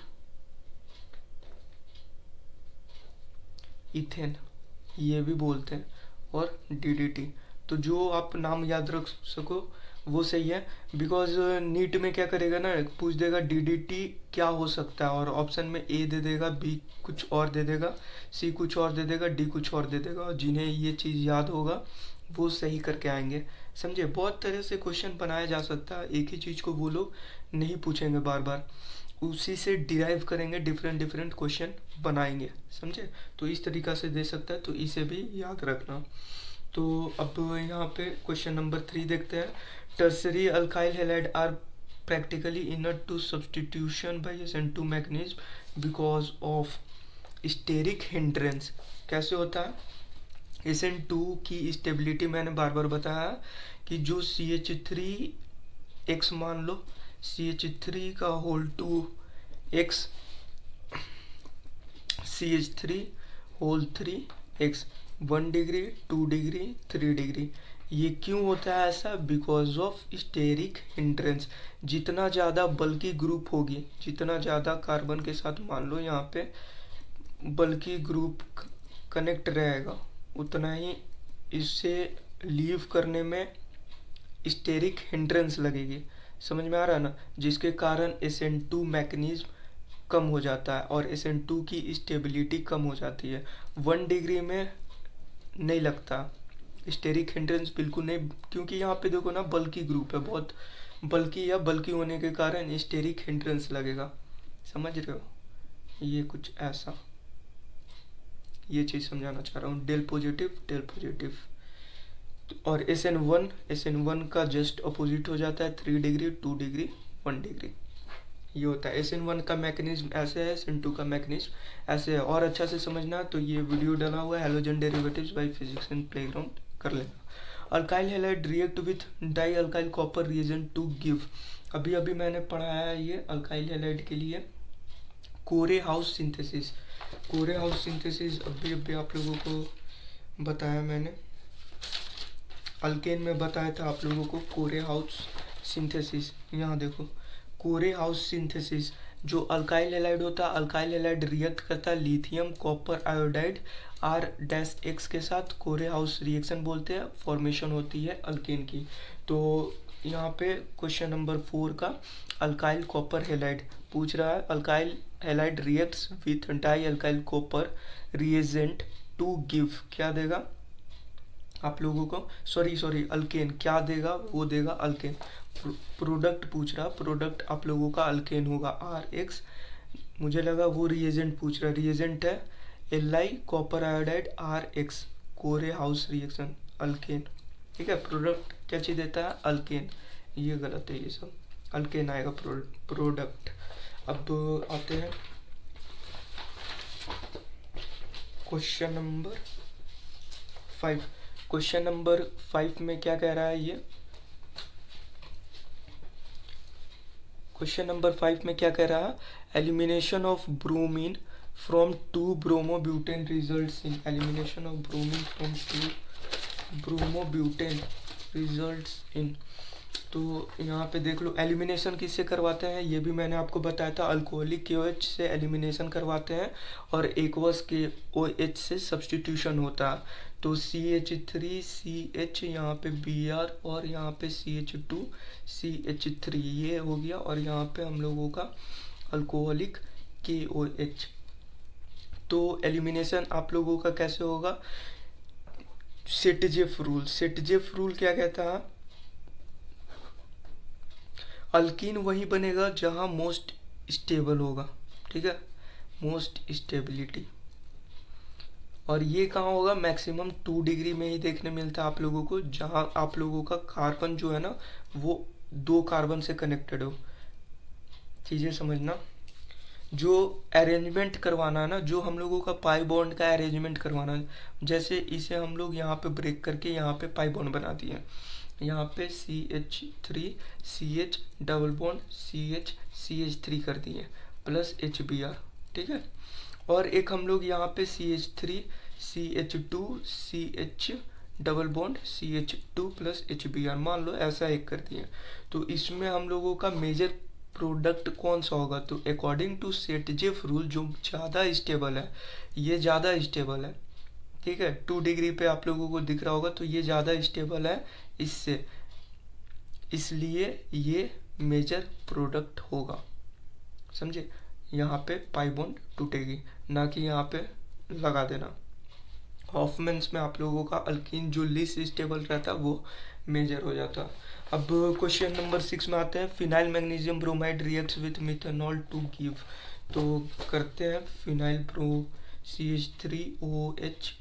इथेन ये भी बोलते हैं, और DDT। तो जो आप नाम याद रख सको वो सही है, बिकॉज नीट में क्या करेगा ना, पूछ देगा डीडीटी क्या हो सकता है, और ऑप्शन में ए दे देगा, बी कुछ और दे देगा, सी कुछ और दे देगा, डी कुछ और दे देगा, और जिन्हें ये चीज़ याद होगा वो सही करके आएंगे। समझे, बहुत तरह से क्वेश्चन बनाया जा सकता है, एक ही चीज़ को वो लोग नहीं पूछेंगे बार बार, उसी से डिराइव करेंगे, डिफरेंट डिफरेंट क्वेश्चन बनाएंगे। समझे, तो इस तरीक़ा से दे सकता है, तो इसे भी याद रखना। तो अब यहाँ पे क्वेश्चन नंबर 3 देखते हैं। Tertiary alkyl halide are practically inert to substitution by SN2 mechanism because of steric hindrance। कैसे होता है, SN2 की स्टेबिलिटी मैंने बार बार बताया कि जो CH3 मान लो, CH3 का whole 2x, CH3 whole 3x, 1 degree, 2 degree, 3 degree. ये क्यों होता है ऐसा, बिकॉज ऑफ स्टेरिक हिंड्रेंस। जितना ज़्यादा बल्कि ग्रुप होगी, जितना ज़्यादा कार्बन के साथ मान लो यहाँ पे बल्कि ग्रुप कनेक्ट रहेगा, उतना ही इससे लीव करने में स्टेरिक हिंड्रेंस लगेगी। समझ में आ रहा है ना, जिसके कारण SN2 मैकेनिज्म कम हो जाता है और SN2 की स्टेबिलिटी कम हो जाती है। 1 डिग्री में नहीं लगता स्टेरिक हिंड्रेंस, बिल्कुल नहीं, क्योंकि यहाँ पे देखो ना बल्कि ग्रुप है, बहुत बल्कि या बल्कि होने के कारण स्टेरिक हिंड्रेंस लगेगा। समझ रहे हो, ये कुछ ऐसा, ये चीज़ समझाना चाह रहा हूँ। Del positive. और SN1 का जस्ट अपोजिट हो जाता है, 3 डिग्री, 2 डिग्री, 1 डिग्री, ये होता है। SN1 का मैकेनिज्म ऐसे है, SN2 का मैकेनिज्म ऐसे है। और अच्छा से समझना, तो ये वीडियो डाला हुआ है halogen derivatives by physics and playground, कर लेना। Alkyl halide react with di alkyl copper reagent to give, अभी अभी मैंने पढ़ाया है ये अल्काइल हैलाइड के लिए Corey House synthesis. Corey House synthesis अभी अभी आप लोगों को बताया मैंने, अल्केन में बताया था आप लोगों को कोरे हाउस सिंथेसिस। यहाँ देखो कोरे हाउस सिंथेसिस, जो अल्काइल हैलाइड होता है, अल्काइल हैलाइड रिएक्ट करता है लिथियम कॉपर आयोडाइड R-X के साथ, कोरे हाउस रिएक्शन बोलते हैं, फॉर्मेशन होती है अल्केन की। तो यहाँ पे क्वेश्चन नंबर 4 का अल्काइल कॉपर हैलाइड पूछ रहा है। Alkyl halide reacts with di alkyl copper reagent to give, क्या देगा आप लोगों को, सॉरी अल्केन, क्या देगा, वो देगा अल्केन। प्रोडक्ट पूछ रहा, प्रोडक्ट आप लोगों का अल्केन होगा R-X, मुझे लगा वो रिएजेंट पूछ रहा, रिएजेंट है Li कॉपर आयोडाइड R-X, कोरे हाउस रिएक्शन अल्केन, ठीक है। प्रोडक्ट क्या चीज़ देता है, अल्केन, ये गलत है, ये सब अल्केन आएगा प्रोडक्ट। अब आते हैं क्वेश्चन नंबर 5। क्वेश्चन नंबर 5 में क्या कह रहा है ये, क्वेश्चन नंबर 5 में क्या कह रहा है, elimination of bromine from 2 bromobutane results in, elimination of bromine from 2 bromobutane results in. तो यहाँ पे देख लो एलिमिनेशन किससे करवाते हैं, ये भी मैंने आपको बताया था, अल्कोहलिक KOH से एलिमिनेशन करवाते हैं और एक्वस KOH से सब्स्टिट्यूशन होता है। तो CH3CH, यहाँ पे Br और यहाँ पे CH2CH3, ये हो गया, और यहाँ पे हम लोगों का अल्कोहलिक KOH। तो एलिमिनेशन आप लोगों का कैसे होगा, सेटजेफ रूल। सेटजेफ रूल क्या कहता है, अल्कीन वही बनेगा जहां मोस्ट स्टेबल होगा, ठीक है, मोस्ट स्टेबिलिटी। और ये कहाँ होगा, मैक्सिमम 2 डिग्री में ही देखने मिलता है आप लोगों को, जहां आप लोगों का कार्बन जो है ना वो 2 कार्बन से कनेक्टेड हो। चीज़ें समझना, जो अरेंजमेंट करवाना है ना, जो हम लोगों का पाई बॉन्ड का अरेंजमेंट करवाना है, जैसे इसे हम लोग यहाँ पे ब्रेक करके यहाँ पे पाई बॉन्ड बना दिए, यहाँ पे CH3CH डबल बॉन्ड CH3 कर दिए प्लस HBr, ठीक है। और एक हम लोग यहाँ पे CH3CH2CH double bond CH2 plus HBr मान लो ऐसा एक कर दिए। तो इसमें हम लोगों का मेजर प्रोडक्ट कौन सा होगा, तो अकॉर्डिंग टू सेटजेफ रूल जो ज़्यादा स्टेबल है, ये ज़्यादा स्टेबल है, ठीक है। 2 डिग्री पे आप लोगों को दिख रहा होगा, तो ये ज़्यादा स्टेबल है इससे, इसलिए ये मेजर प्रोडक्ट होगा। समझे, यहाँ पे पाई बॉन्ड टूटेगी, ना कि यहाँ पे लगा देना। हॉफमैन्स में आप लोगों का अल्कीन जो लीस्ट स्टेबल रहता है वो मेजर हो जाता। अब क्वेश्चन नंबर 6 में आते हैं। Phenyl magnesium bromide reacts with methanol to give. तो करते हैं phenyl bro CH3OH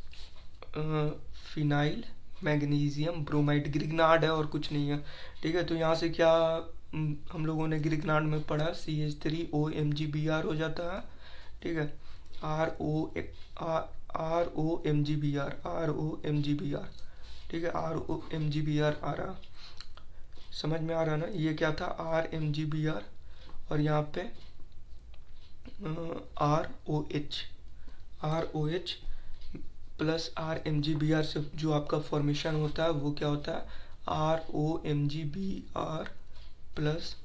phenyl magnesium bromide, Grignard है और कुछ नहीं है। ठीक है, तो यहाँ से क्या हम लोगों ने ग्रिग्नार्ड में पढ़ा, CH3OMgBr हो जाता है। ठीक है, ROMgBr, ठीक है, ROMgBr आ रहा, समझ में आ रहा ना। ये क्या था, RMgBr, और यहाँ पे ROH प्लस RMgBr से जो आपका फॉर्मेशन होता है वो क्या होता है, ROMgBr प्लस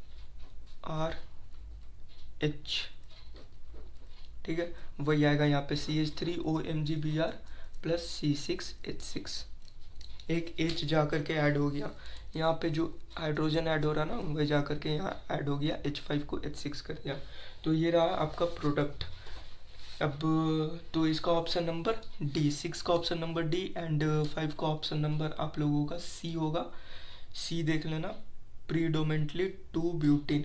RH। ठीक है, वही आएगा यहाँ पे CH3OMgBr प्लस C6H6, एक H जा करके ऐड हो गया यहाँ पे, जो हाइड्रोजन ऐड हो रहा ना वह जा करके यहाँ ऐड हो गया, H5 को H6 कर दिया। तो ये रहा आपका प्रोडक्ट। अब तो इसका ऑप्शन नंबर डी, 6 का ऑप्शन नंबर डी एंड 5 का ऑप्शन नंबर आप लोगों का सी होगा। सी देख लेना, प्रीडोमेंटली टू ब्यूटीन।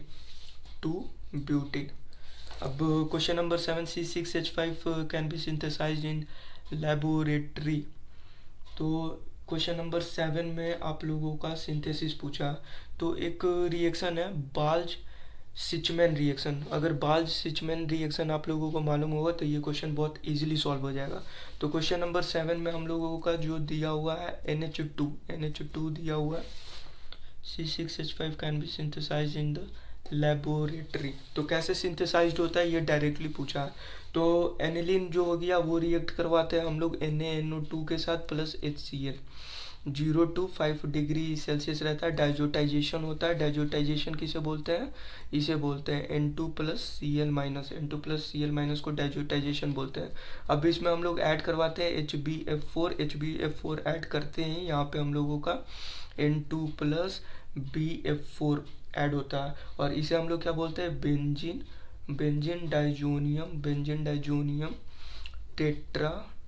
अब question number 7, C6H5 can be synthesized in laboratory. तो क्वेश्चन नंबर 7 में आप लोगों का सिंथेसिस पूछा। तो एक रिएक्शन है बाल्ज सिचमैन रिएक्शन। अगर बाल्ज सिचमैन रिएक्शन आप लोगों को मालूम होगा तो ये क्वेश्चन बहुत इजीली सॉल्व हो जाएगा। तो क्वेश्चन नंबर 7 में हम लोगों का जो दिया हुआ है NH2 दिया हुआ है, C6H5 can be synthesized in the laboratory. तो कैसे सिंथेसाइज्ड होता है ये डायरेक्टली पूछा है। तो एनिलीन जो हो गया वो रिएक्ट करवाते हैं हम लोग NaNO2 के साथ plus HCl, 0 to 5 degree Celsius रहता है। डाइजोटाइजेशन होता है। डाइजोटाइजेशन किसे बोलते हैं, इसे बोलते हैं N2 प्लस Cl माइनस को डाइजोटाइजेशन बोलते हैं। अब इसमें हम लोग ऐड करवाते हैं HbF4 ऐड करते हैं, यहाँ पे हम लोगों का N2 प्लस BF4 ऐड होता है, और इसे हम लोग क्या बोलते हैं, benzene diazonium tetra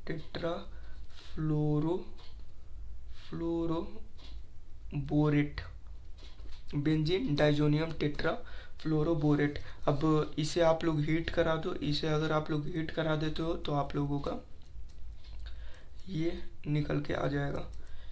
fluoroborate, benzene diazonium tetra fluoroborate. अब इसे आप लोग हीट करा दो, इसे अगर आप लोग हीट करा देते हो तो आप लोगों का ये निकल के आ जाएगा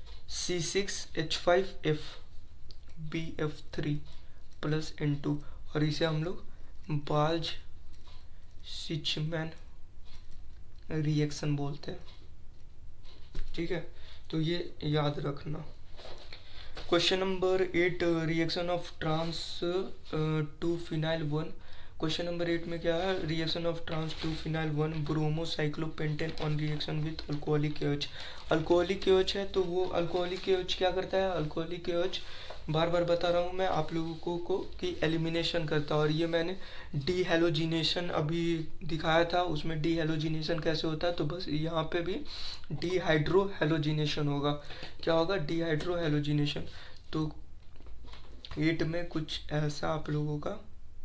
C6H5F BF3 प्लस N2, और इसे हम लोग बाल्ज सिचमैन रिएक्शन बोलते हैं। ठीक है, तो ये याद रखना। Question number 8, reaction of trans two phenyl 1। Question number 8 में क्या है, reaction of trans two phenyl 1 bromocyclopentane on reaction with alcoholic KOH। Alcoholic KOH है तो वो अल्कोहलिक KOH क्या करता है, अल्कोहलिक KOH बार बार बता रहा हूँ मैं आप लोगों को कि एलिमिनेशन करता है। और ये मैंने डी हेलोजिनेशन अभी दिखाया था, उसमें डी हेलोजिनेशन कैसे होता है, तो बस यहाँ पे भी डी हाइड्रो हेलोजिनेशन होगा। क्या होगा, डी हाइड्रो हेलोजिनेशन। तो 8 में कुछ ऐसा आप लोगों का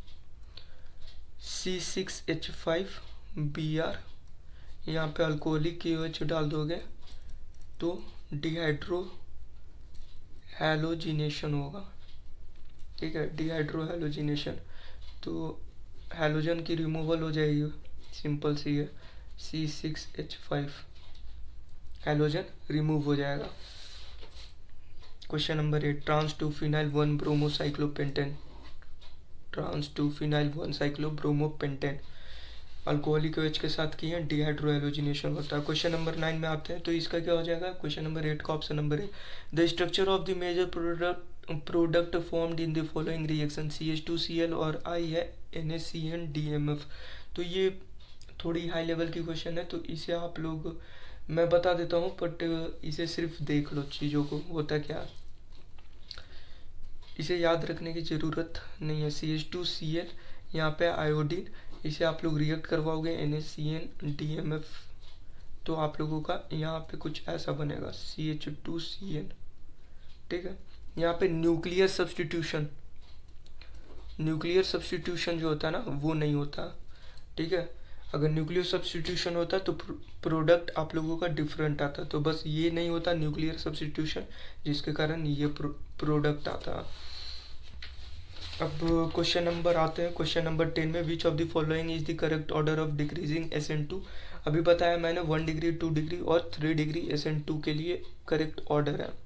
C6H5Br, यहाँ पे अल्कोहलिक KOH डाल दोगे तो डिहाइड्रो हैलोजिनेशन होगा। ठीक है, डिहाइड्रो हैलोजिनेशन, तो हैलोजन की रिमूवल हो जाएगी, सिंपल सी है, C6H5 हैलोजन रिमूव हो जाएगा। Question number 8, trans two phenyl 1 bromocyclopentane, trans two phenyl 1 cyclobromopentane alcoholic OH के साथ की है, डिहाइड्रो हैलोजिनेशन होता है। क्वेश्चन नंबर 9 में आते हैं, तो इसका क्या हो जाएगा, क्वेश्चन नंबर 8 का option number A, the structure of the major product formed in the following reaction, CH2Cl और I है NaCN-DMF। तो ये थोड़ी हाई लेवल की क्वेश्चन है, तो इसे आप लोग, मैं बता देता हूँ बट इसे सिर्फ देख लो चीज़ों को होता क्या, इसे याद रखने की ज़रूरत नहीं है। CH2Cl यहाँ पे आयोडीन, इसे आप लोग रिएक्ट करवाओगे NaCN-DMF, तो आप लोगों का यहाँ पे कुछ ऐसा बनेगा CH2Cl। ठीक है, यहाँ पे न्यूक्लियर सब्स्टिट्यूशन जो होता है ना वो नहीं होता, ठीक है। अगर न्यूक्लियर सब्स्टिट्यूशन होता तो प्रोडक्ट आप लोगों का डिफरेंट आता, तो बस ये नहीं होता न्यूक्लियर सब्स्टिट्यूशन, जिसके कारण ये प्रोडक्ट आता। अब क्वेश्चन नंबर आते हैं, क्वेश्चन नंबर 10 में which of the following is the correct order of decreasing SN2। अभी बताया मैंने 1 डिग्री 2 डिग्री और 3 डिग्री SN2 के लिए करेक्ट ऑर्डर है,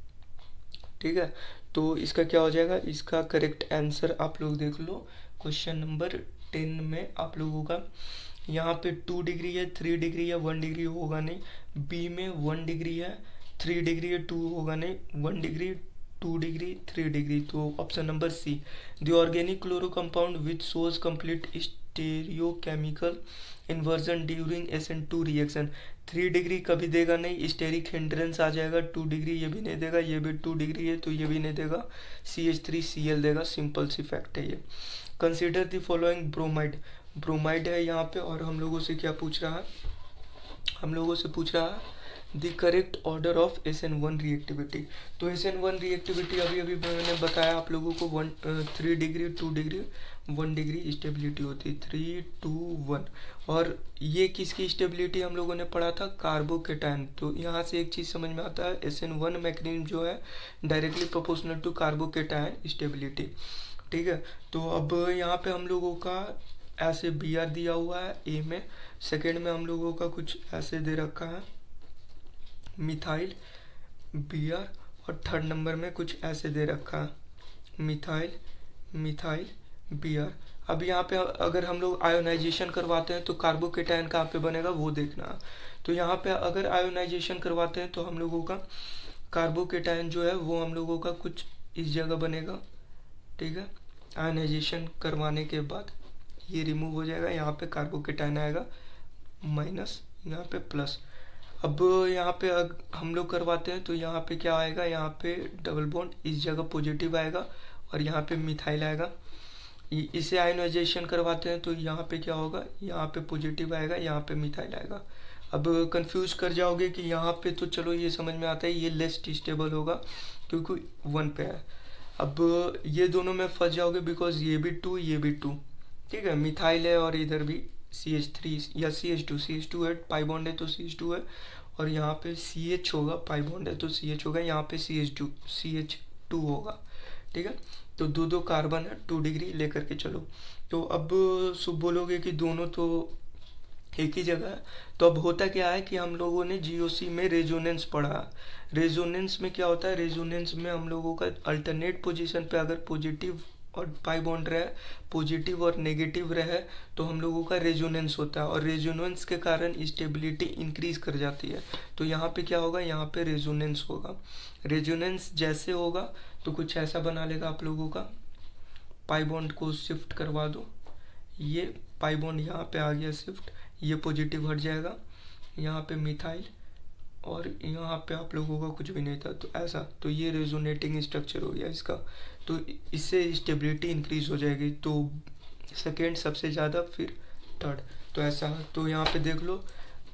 ठीक है। तो इसका क्या हो जाएगा, इसका करेक्ट आंसर आप लोग देख लो। क्वेश्चन नंबर 10 में आप लोगों का यहाँ पे 2 डिग्री है, 3 डिग्री है, 1 डिग्री होगा नहीं। बी में 1 डिग्री है, 3 डिग्री है, 2 होगा नहीं, 1 डिग्री 2 डिग्री 3 डिग्री। तो option number C, the organic chloro compound which shows complete stereochemical inversion during SN2 reaction. 3 degree कभी देगा नहीं, स्टेरिक हिंड्रेंस आ जाएगा। 2 डिग्री ये भी नहीं देगा, ये भी 2 डिग्री है तो ये भी नहीं देगा, CH3Cl देगा। सिंपल सी फैक्ट है ये। कंसिडर द फॉलोइंग ब्रोमाइड है यहाँ पे, और हम लोगों से क्या पूछ रहा है, हम लोगों से पूछ रहा है the correct order of SN1 reactivity. तो SN1 रिएक्टिविटी अभी अभी मैंने बताया आप लोगों को 3 डिग्री 2 डिग्री 1 डिग्री स्टेबिलिटी होती है, 3 2 1। और ये किसकी स्टेबिलिटी हम लोगों ने पढ़ा था, कार्बोकेटायन। तो यहाँ से एक चीज़ समझ में आता है, SN1 मैकेनिज्म जो है directly proportional to carbocation stability, ठीक है। तो अब यहाँ पे हम लोगों का ऐसे Br दिया हुआ है ए में, सेकेंड में हम लोगों का कुछ ऐसे दे रखा है मिथाइल Br, और थर्ड नंबर में कुछ ऐसे दे रखा है मिथाइल Br। अब यहाँ पे अगर हम लोग आयोनाइजेशन करवाते हैं तो कार्बोकेटायन कहाँ पे बनेगा वो देखना। तो यहाँ पे अगर आयोनाइजेशन करवाते हैं तो हम लोगों का कार्बोकेटायन जो है वो हम लोगों का कुछ इस जगह बनेगा, ठीक है। आयोनाइजेशन करवाने के बाद ये रिमूव हो जाएगा, यहाँ पे कार्बोकेटायन आएगा माइनस, यहाँ पे प्लस। अब यहाँ पे हम लोग करवाते हैं तो यहाँ पे क्या आएगा, यहाँ पे डबल बॉन्ड इस जगह पॉजिटिव आएगा और यहाँ पे मिथाइल आएगा। इसे आयोनाइजेशन करवाते हैं तो यहाँ पे क्या होगा, यहाँ पे पॉजिटिव आएगा, यहाँ पे मिथाइल आएगा। अब कंफ्यूज कर जाओगे कि यहाँ पे, तो चलो ये समझ में आता है, ये लेस स्टेबल होगा क्योंकि 1 पे है। अब ये दोनों में फंस जाओगे बिकॉज ये भी 2 ये भी 2, ठीक है। मिथाइल है और इधर भी CH3 या CH2 है, पाई बॉन्ड है तो CH2 है, और यहाँ पे CH होगा, पाई बॉन्ड है तो CH होगा, यहाँ पे CH2 होगा, ठीक है। तो दो कार्बन है, 2 डिग्री लेकर के चलो। तो अब सुबह बोलोगे कि दोनों तो एक ही जगह है, तो अब होता क्या है कि हम लोगों ने GOC में रेजोनेंस पढ़ा। रेजोनेंस में क्या होता है, रेजोनेंस में हम लोगों का अल्टरनेट पोजीशन पे अगर पॉजिटिव और पाई बॉन्ड रहे, पॉजिटिव और नेगेटिव रहे, तो हम लोगों का रेजोनेंस होता है, और रेजोनेंस के कारण स्टेबिलिटी इंक्रीज कर जाती है। तो यहाँ पे क्या होगा, यहाँ पे रेजोनेंस होगा। रेजोनेंस जैसे होगा तो कुछ ऐसा बना लेगा आप लोगों का, पाई बॉन्ड को शिफ्ट करवा दो, ये पाई बॉन्ड यहाँ पे आ गया शिफ्ट, ये पॉजिटिव हट जाएगा, यहाँ पे मिथाइल, और यहाँ पे आप लोगों का कुछ भी नहीं था, तो ऐसा। तो ये रेजोनेटिंग स्ट्रक्चर हो गया इसका, तो इससे स्टेबिलिटी इंक्रीज हो जाएगी। तो सेकेंड सबसे ज़्यादा, फिर थर्ड, तो ऐसा। तो यहाँ पे देख लो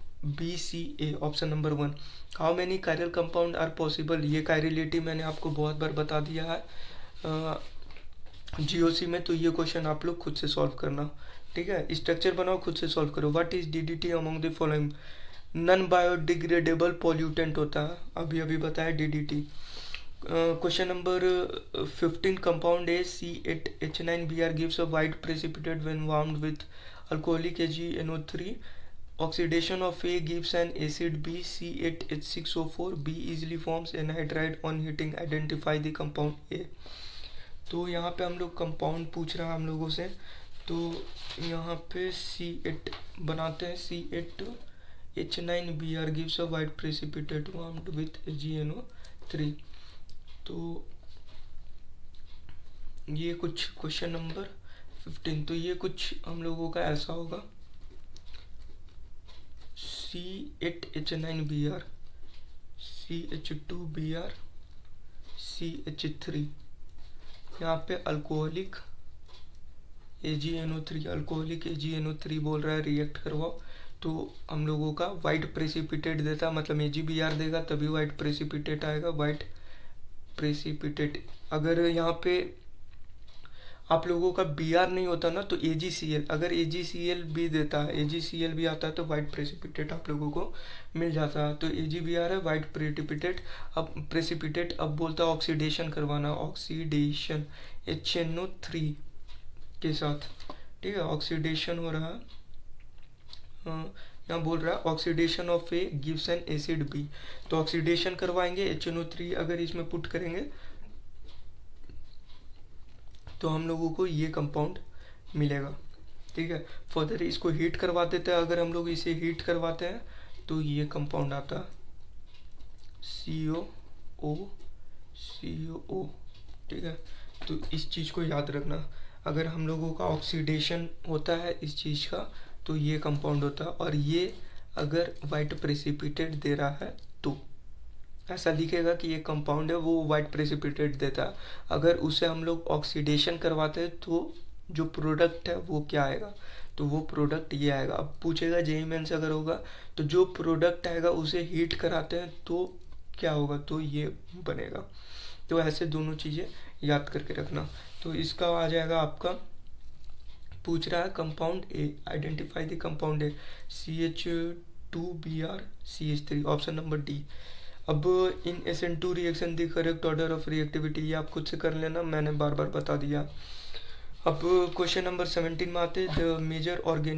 BCA option number 1। How many chiral compound are possible, ये कायरिलिटी मैंने आपको बहुत बार बता दिया है GOC में। तो ये क्वेश्चन आप लोग खुद से सॉल्व करना, ठीक है। स्ट्रक्चर बनाओ, खुद से सॉल्व करो। What is DDT among the following, non biodegradable pollutant होता है, अभी अभी बताया DDT। Question number 15, compound A C8H9Br gives a white precipitate when warmed with alcoholic AgNO3. Oxidation of A gives an acid B C8H6O4. B easily forms anhydride on heating. Identify the compound A. तो यहाँ पे हम लोग कंपाउंड पूछ रहा है हम लोगों से, तो यहाँ पे C8 बनाते हैं, C8H9Br gives a white precipitate warmed with AgNO3। तो ये कुछ क्वेश्चन नंबर 15, तो ये कुछ हम लोगों का ऐसा होगा, C8H9Br CH2Br CH3, यहाँ पे अल्कोहलिक AgNO3, अल्कोहलिक AgNO3 बोल रहा है रिएक्ट करवाओ, तो हम लोगों का वाइट प्रेसिपिटेट देता, मतलब AgBr देगा तभी वाइट प्रेसिपिटेट आएगा, वाइट प्रेसिपिटेट। अगर यहाँ पे आप लोगों का Br नहीं होता ना तो AgCl, अगर AgCl भी देता है, AgCl भी आता है तो वाइट प्रेसिपिटेट आप लोगों को मिल जाता है। तो AgBr है वाइट प्रेसिपिटेट। अब बोलता है ऑक्सीडेशन करवाना, ऑक्सीडेशन HNO3 के साथ, ठीक है, ऑक्सीडेशन हो रहा है। यहाँ बोल रहा है oxidation of A gives an acid B, तो ऑक्सीडेशन करवाएंगे HNO3 अगर इसमें पुट करेंगे तो हम लोगों को ये कंपाउंड मिलेगा, ठीक है। फर्दर इसको हीट करवा देते हैं, अगर हम लोग इसे हीट करवाते हैं तो ये कंपाउंड आता है COO, ठीक है। तो इस चीज़ को याद रखना, अगर हम लोगों का ऑक्सीडेशन होता है इस चीज़ का तो ये कंपाउंड होता है, और ये अगर वाइट प्रेसिपिटेट दे रहा है तो ऐसा लिखेगा कि ये कंपाउंड है वो वाइट प्रेसिपिटेट देता है। अगर उसे हम लोग ऑक्सीडेशन करवाते हैं तो जो प्रोडक्ट है वो क्या आएगा, तो वो प्रोडक्ट ये आएगा। अब पूछेगा जेईई मेंस अगर होगा तो जो प्रोडक्ट आएगा उसे हीट कराते हैं तो क्या होगा, तो ये बनेगा। तो ऐसे दोनों चीज़ें याद करके रखना। तो इसका आ जाएगा आपका, पूछ रहा है compound A, identify the compound A, CH2Br CH3, option number D. अब in SN2 reaction the correct order of reactivity, ये आप खुद से कर लेना, मैंने बार बार बता दिया। अब क्वेश्चन नंबर 17 में आते हैं, the major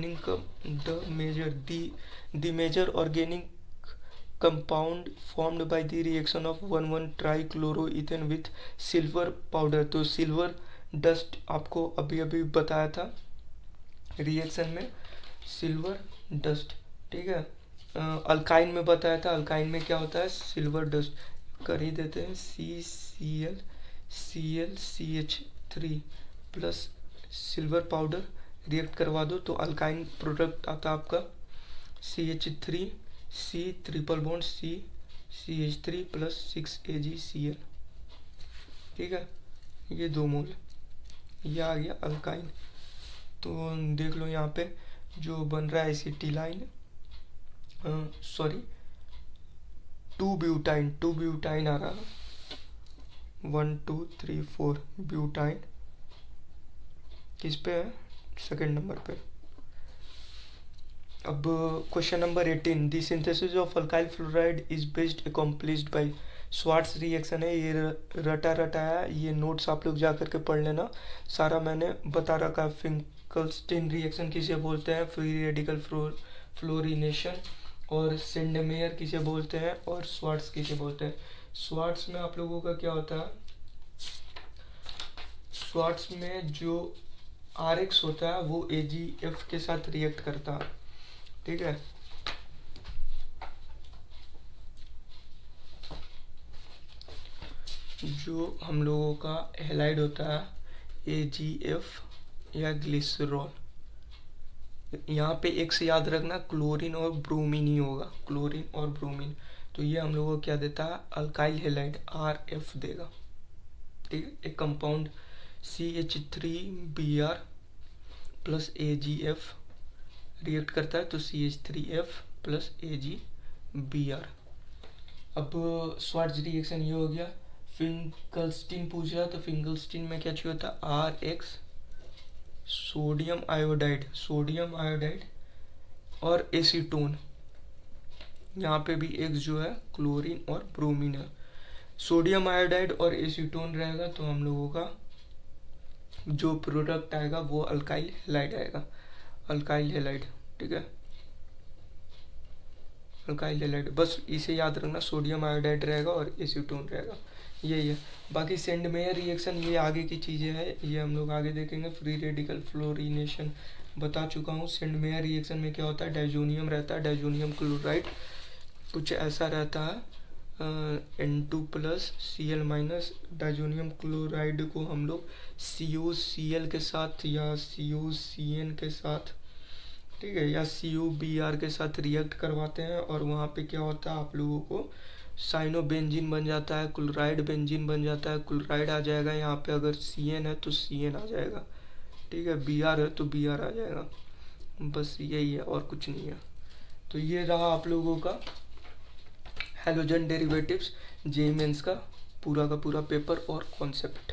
organic compound formed by the reaction of 1,1-ट्राइक्लोरोइथेन विथ सिल्वर पाउडर। तो सिल्वर डस्ट आपको अभी अभी बताया था रिएक्शन में, सिल्वर डस्ट, ठीक है। अल्काइन में बताया था, अल्काइन में क्या होता है, सिल्वर डस्ट कर ही देते हैं, CCl ClCH3 plus silver powder react करवा दो तो अल्काइन प्रोडक्ट आता है आपका CH3 C triple bond CH3 plus 6AgCl, ठीक है। ये 2 मोल, ये आ गया अल्काइन। तो देख लो यहाँ पे जो बन रहा है एसिटिलाइन, सॉरी 2 ब्यूटाइन आ रहा है, 1 2 3 4 ब्यूटाइन किस पे है, सेकंड नंबर पे। अब question number 18, the synthesis of alkyl fluoride is best accomplished by Swarts reaction है। ये रटा है, ये नोट्स आप लोग जा करके पढ़ लेना, सारा मैंने बता रखा। फिंकलस्टीन रिएक्शन किसे बोलते हैं, फ्री रेडिकल फ्लोरिनेशन, और सेंडमेयर किसे बोलते हैं, और स्वार्ट्स किसे बोलते हैं। स्वार्ट्स में आप लोगों का क्या होता है, स्वार्ट्स में जो RX होता है वो AgF के साथ रिएक्ट करता है, ठीक है। जो हम लोगों का हैलाइड होता है AgF या ग्लिसरॉल, यहाँ पे एक से याद रखना, क्लोरीन और ब्रोमीन ही होगा, क्लोरीन और ब्रोमीन। तो ये हम लोगों को क्या देता है, अल्काइल हैलाइड RF देगा, ठीक है। एक compound CH3Br plus AgF react करता है तो CH3F प्लस AgBr। अब स्वार्ट्ज रिएक्शन ये हो गया। फिंकलस्टीन पूछ रहा तो फिंकलस्टीन में क्या चाहिए होता है, RX सोडियम आयोडाइड और एसीटोन, यहाँ पे भी एक जो है क्लोरीन और ब्रोमीन है। सोडियम आयोडाइड और एसीटोन रहेगा तो हम लोगों का जो प्रोडक्ट आएगा वो अल्काइल हैलाइड आएगा, अल्काइल हैलाइड, ठीक है, अल्काइल हैलाइड। बस इसे याद रखना, सोडियम आयोडाइड रहेगा और एसीटोन रहेगा, यही है। बाकी सेंडमेयर रिएक्शन ये आगे की चीज़ें हैं, ये हम लोग आगे देखेंगे। फ्री रेडिकल फ्लोरिनेशन बता चुका हूँ। सेंडमेयर रिएक्शन में क्या होता है, डाइजोनियम रहता है, डाइजोनियम क्लोराइड कुछ ऐसा रहता है, N2+Cl-, डाइजोनियम क्लोराइड को हम लोग CuCl के साथ या CuCN के साथ, ठीक है, या CuBr के साथ रिएक्ट करवाते हैं, और वहाँ पे क्या होता है आप लोगों को साइनोबेंजीन बन जाता है, क्लोराइड बेंजीन बन जाता है, क्लोराइड आ जाएगा यहाँ पे, अगर Cn है तो Cn आ जाएगा, ठीक है, Br है तो Br आ जाएगा, बस यही है और कुछ नहीं है। तो ये रहा आप लोगों का हैलोजन डेरिवेटिव्स जेईई मेंस का पूरा का पूरा पेपर और कॉन्सेप्ट।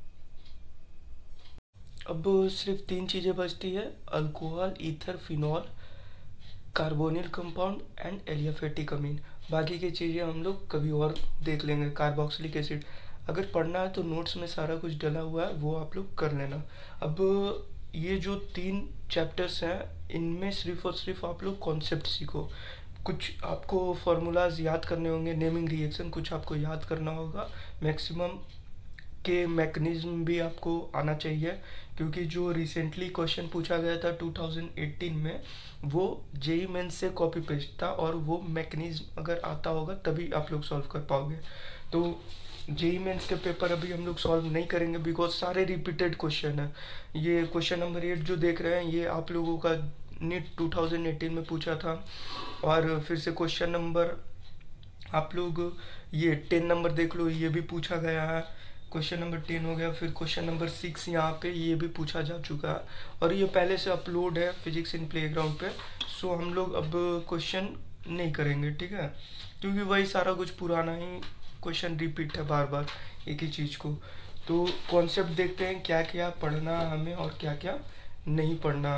अब सिर्फ 3 चीज़ें बचती है, alcohol, ether, phenol, carbonyl compound and aliphatic amine. बाकी की चीज़ें हम लोग कभी और देख लेंगे। कार्बोक्सिलिक एसिड अगर पढ़ना है तो नोट्स में सारा कुछ डला हुआ है, वो आप लोग कर लेना। अब ये जो 3 चैप्टर्स हैं इनमें सिर्फ और सिर्फ आप लोग कॉन्सेप्ट सीखो। कुछ आपको फार्मूलाज याद करने होंगे, नेमिंग रिएक्शन कुछ आपको याद करना होगा, मैक्सिमम के मैकेनिज्म भी आपको आना चाहिए, क्योंकि जो रिसेंटली क्वेश्चन पूछा गया था 2018 में वो जेई मेंस से कॉपी पेस्ट था, और वो मैकेनिज्म अगर आता होगा तभी आप लोग सॉल्व कर पाओगे। तो जेई मेंस के पेपर अभी हम लोग सॉल्व नहीं करेंगे बिकॉज सारे रिपीटेड क्वेश्चन है। ये क्वेश्चन नंबर 8 जो देख रहे हैं ये आप लोगों का नीट 2018 में पूछा था, और फिर से क्वेश्चन नंबर आप लोग ये 10 नंबर देख लो, ये भी पूछा गया है। क्वेश्चन नंबर 10 हो गया, फिर क्वेश्चन नंबर 6 यहाँ पे ये भी पूछा जा चुका है, और ये पहले से अपलोड है फिजिक्स इन प्लेग्राउंड पे। सो हम लोग अब क्वेश्चन नहीं करेंगे, ठीक है, क्योंकि वही सारा कुछ पुराना ही क्वेश्चन रिपीट है बार बार एक ही चीज़ को। तो कॉन्सेप्ट देखते हैं क्या क्या पढ़ना हमें और क्या क्या नहीं पढ़ना।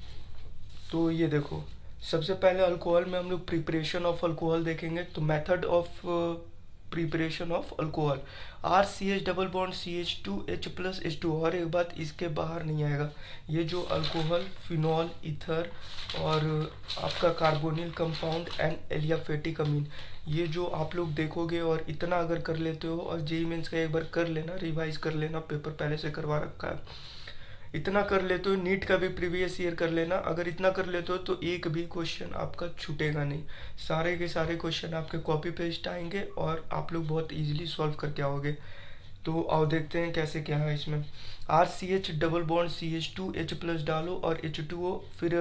तो ये देखो, सबसे पहले अल्कोहल में हम लोग प्रिपरेशन ऑफ अल्कोहल देखेंगे। तो method of preparation of alcohol, RCH double bond CH2H plus H2। और एक बात इसके बाहर नहीं आएगा, ये जो अल्कोहल, फिनॉल, ईथर और आपका carbonyl compound and aliphatic amine, ये जो आप लोग देखोगे और इतना अगर कर लेते हो, और जेईई मेंस का एक बार कर लेना, रिवाइज कर लेना, पेपर पहले से करवा रखा है, इतना कर लेते हो, नीट का भी प्रीवियस ईयर कर लेना, अगर इतना कर लेते हो तो एक भी क्वेश्चन आपका छूटेगा नहीं। सारे के सारे क्वेश्चन आपके कॉपी पेस्ट आएंगे और आप लोग बहुत इजीली सॉल्व करके आओगे। तो आओ देखते हैं कैसे क्या है इसमें। RCH double bond CH2H plus डालो और H2O, फिर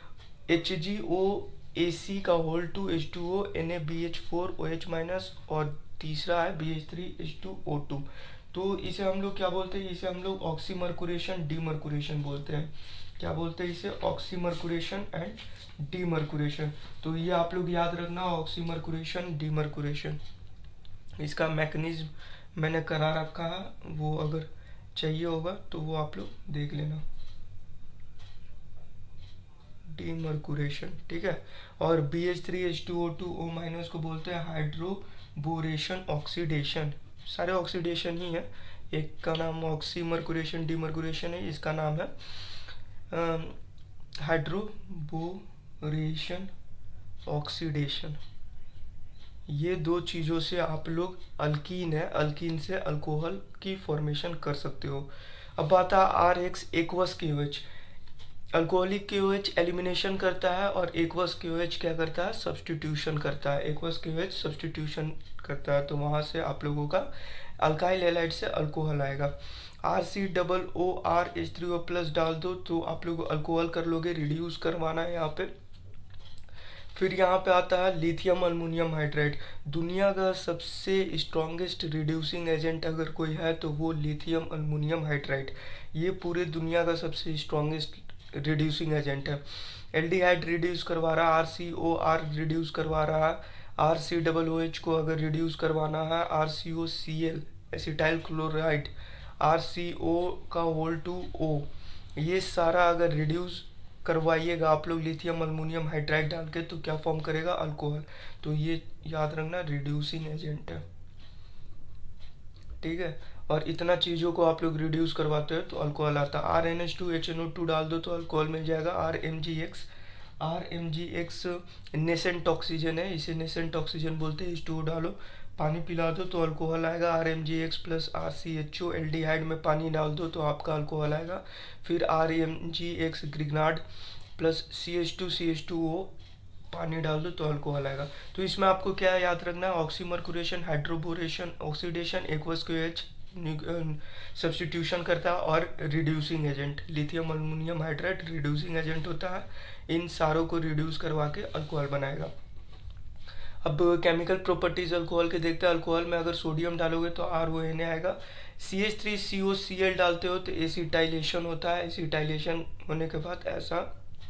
HgOAc का whole to H2O NaBH4OH minus, और तीसरा है BH3H2O2। तो इसे हम लोग क्या बोलते हैं, इसे हम लोग ऑक्सीमर्कुरेशन डीमर्कुरेशन बोलते हैं। क्या बोलते हैं इसे, ऑक्सीमर्कुरेशन एंड डीमर्कुरेशन। तो ये आप लोग याद रखना, ऑक्सीमर्कुरेशन डीमर्कुरेशन। इसका मैकेनिज्म मैंने करा रखा है, वो अगर चाहिए होगा तो वो आप लोग देख लेना। डीमर्कुरेशन, ठीक है। और BH3H2O2O माइनस को बोलते हैं हाइड्रोबोरेशन ऑक्सीडेशन। सारे ऑक्सीडेशन ही है, एक का नाम ऑक्सीमर्कुरेशन डीमर्कुरेशन है, इसका नाम है हाइड्रोबोरेशन ऑक्सीडेशन। ये दो चीज़ों से आप लोग अल्कीन है, अल्कीन से अल्कोहल की फॉर्मेशन कर सकते हो। अब आता है RX aqueous KOH। Alcoholic KOH elimination करता है और एक्वस KOH क्या करता है, सब्सटीट्यूशन करता है। एक्वस KOH सब्सटीट्यूशन करता है, तो वहाँ से आप लोगों का अल्काइल हैलाइड से अल्कोहल आएगा। RCOORH3O प्लस डाल दो तो आप लोग अल्कोहल कर लोगे, रिड्यूस करवाना है यहाँ पे। फिर यहाँ पे आता है लिथियम अल्मुनियम हाइड्राइड। दुनिया का सबसे स्ट्रॉन्गेस्ट रिड्यूसिंग एजेंट अगर कोई है तो वो लिथियम अल्मुनियम हाइड्राइड, ये पूरे दुनिया का सबसे स्ट्रॉन्गेस्ट रिड्यूसिंग एजेंट है। एल्डिहाइड रिड्यूस करवा रहा है, RCOR रिड्यूस करवा रहा है, RCOOH को अगर रिड्यूस करवाना है, RCOCl एसिटाइल क्लोराइड, RCO का होल टू O, ये सारा अगर रिड्यूस करवाइएगा आप लोग लिथियम अल्मुनियम हाइड्राइड डाल के, तो क्या फॉर्म करेगा, अल्कोहल। तो ये याद रखना रिड्यूसिंग एजेंट है, ठीक है। और इतना चीज़ों को आप लोग रिड्यूस करवाते हो तो अल्कोहल आता है। RNH2HNO2 डाल दो तो अल्कोहल मिल जाएगा। RMGX नेसेंट ऑक्सीजन है, इसे नेसेंट ऑक्सीजन बोलते हैं। H2O डालो, पानी पिला दो तो अल्कोहल आएगा। RMGX प्लस RCHO, एल्डिहाइड में पानी डाल दो तो आपका अल्कोहल आएगा। फिर RMGX ग्रिग्नार्ड प्लस CH2CH2O, पानी डाल दो तो अल्कोहल आएगा। तो इसमें आपको क्या याद रखना है, oxymercuration, hydroboration oxidation, aqueous KOH substitution करता है, और reducing agent lithium aluminium hydride reducing agent होता है। इन सारों को रिड्यूस करवा के अल्कोहल बनाएगा। अब केमिकल प्रॉपर्टीज अल्कोहल के देखते हैं। अल्कोहल में अगर सोडियम डालोगे तो RONA आएगा। CH3COCl डालते हो तो एसिटाइलेशन होता है, एसिटाइलेशन होने के बाद ऐसा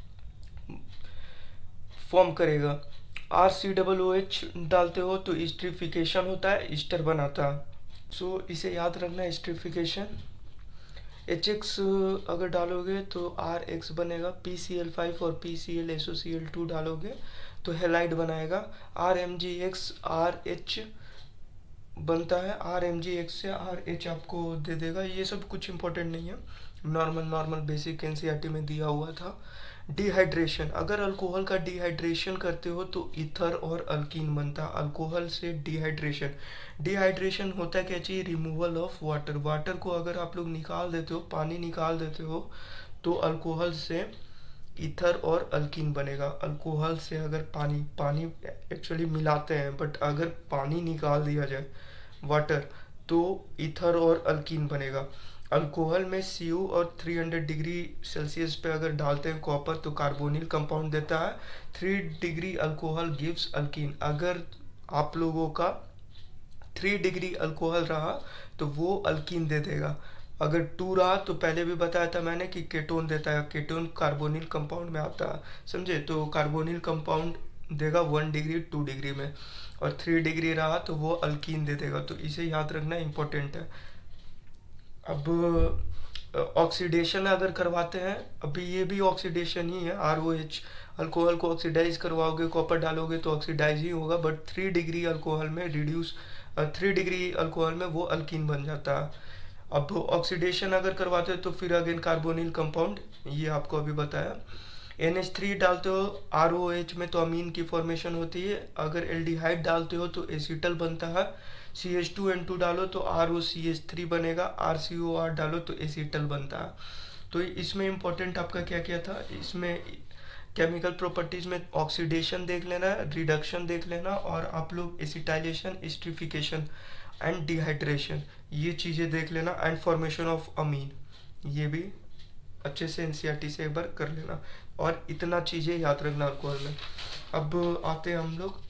फॉर्म करेगा। RCOOH डालते हो तो एस्टरिफिकेशन होता है, ईस्टर बनाता है। सो इसे याद रखना, एस्टरिफिकेशन। HX अगर डालोगे तो RX बनेगा, PCl5 और PClSOCl2 डालोगे तो हेलाइड बनाएगा। RMgX RH बनता है, RMgX से RH आपको दे देगा। ये सब कुछ इंपॉर्टेंट नहीं है, नॉर्मल बेसिक एनसीईआरटी में दिया हुआ था। डिहाइड्रेशन, अगर अल्कोहल का डिहाइड्रेशन करते हो तो ईथर और अल्कीन बनता है। अल्कोहल से डिहाइड्रेशन, डिहाइड्रेशन होता है क्या चाहिए, रिमूवल ऑफ वाटर। वाटर को अगर आप लोग निकाल देते हो, पानी निकाल देते हो, तो अल्कोहल से ईथर और अल्कीन बनेगा। अल्कोहल से अगर पानी एक्चुअली मिलाते हैं, बट अगर पानी निकाल दिया जाए, वाटर, तो ईथर और अल्कीन बनेगा। अल्कोहल में Cu और 300 डिग्री सेल्सियस पे अगर डालते हैं कॉपर तो कार्बोनिल कंपाउंड देता है। 3 डिग्री अल्कोहल गिव्स अल्कीन। अगर आप लोगों का 3 डिग्री अल्कोहल रहा तो वो अल्कीन दे देगा। अगर 2 रहा तो पहले भी बताया था मैंने कि केटोन देता है, केटोन कार्बोनिल कंपाउंड में आता है, समझे। तो कार्बोनिल कंपाउंड देगा 1 डिग्री 2 डिग्री में, और 3 डिग्री रहा तो वो अल्कीन दे देगा। तो इसे याद रखना इंपॉर्टेंट है। अब ऑक्सीडेशन अगर करवाते हैं, अभी ये भी ऑक्सीडेशन ही है, ROH। अल्कोहल को ऑक्सीडाइज करवाओगे, कॉपर डालोगे तो ऑक्सीडाइज ही होगा, बट 3 डिग्री अल्कोहल में 3 डिग्री अल्कोहल में वो अल्कीन बन जाता है। अब ऑक्सीडेशन अगर करवाते हो तो फिर अगेन कार्बोनिल कंपाउंड, ये आपको अभी बताया। NH3 डालते हो ROH में तो अमीन की फॉर्मेशन होती है। अगर एल्डिहाइड डालते हो तो एसिटल बनता है। CH2N2 डालो तो ROCH3 बनेगा। RCOR डालो तो एसिटल बनता है। तो इसमें इंपॉर्टेंट आपका क्या क्या था, इसमें केमिकल प्रॉपर्टीज में ऑक्सीडेशन देख लेना, रिडक्शन देख लेना, और आप लोग एसिटाइलेशन, एस्टरिफिकेशन एंड डिहाइड्रेशन, ये चीज़ें देख लेना, एंड फॉर्मेशन ऑफ अमीन, ये भी अच्छे से एनसीईआरटी से एक बार कर लेना। और इतना चीज़ें याद रखना अल्कोहल में। अब आते हैं हम लोग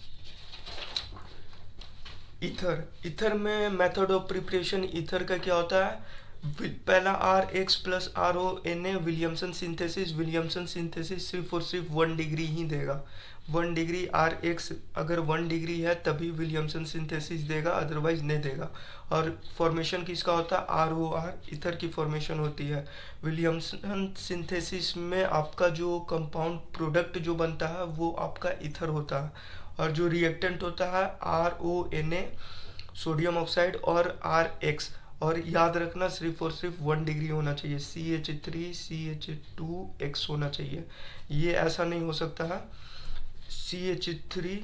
ईथर। ईथर में मेथड ऑफ प्रिपरेशन ईथर का क्या होता है, पहला RX plus RONA Williamson synthesis. Williamson synthesis सिर्फ और सिर्फ 1 डिग्री ही देगा। 1 डिग्री RX अगर 1 डिग्री है तभी विलियमसन सिंथेसिस देगा, अदरवाइज नहीं देगा। और फॉर्मेशन किसका होता है, ROR, ईथर की फॉर्मेशन होती है। विलियमसन सिंथेसिस में आपका जो कंपाउंड प्रोडक्ट जो बनता है वो आपका ईथर होता है, और जो रिएक्टेंट होता है RONA सोडियम ऑक्साइड और RX। और याद रखना सिर्फ और सिर्फ 1 डिग्री होना चाहिए, CH3 CH2X होना चाहिए। ये ऐसा नहीं हो सकता है CH3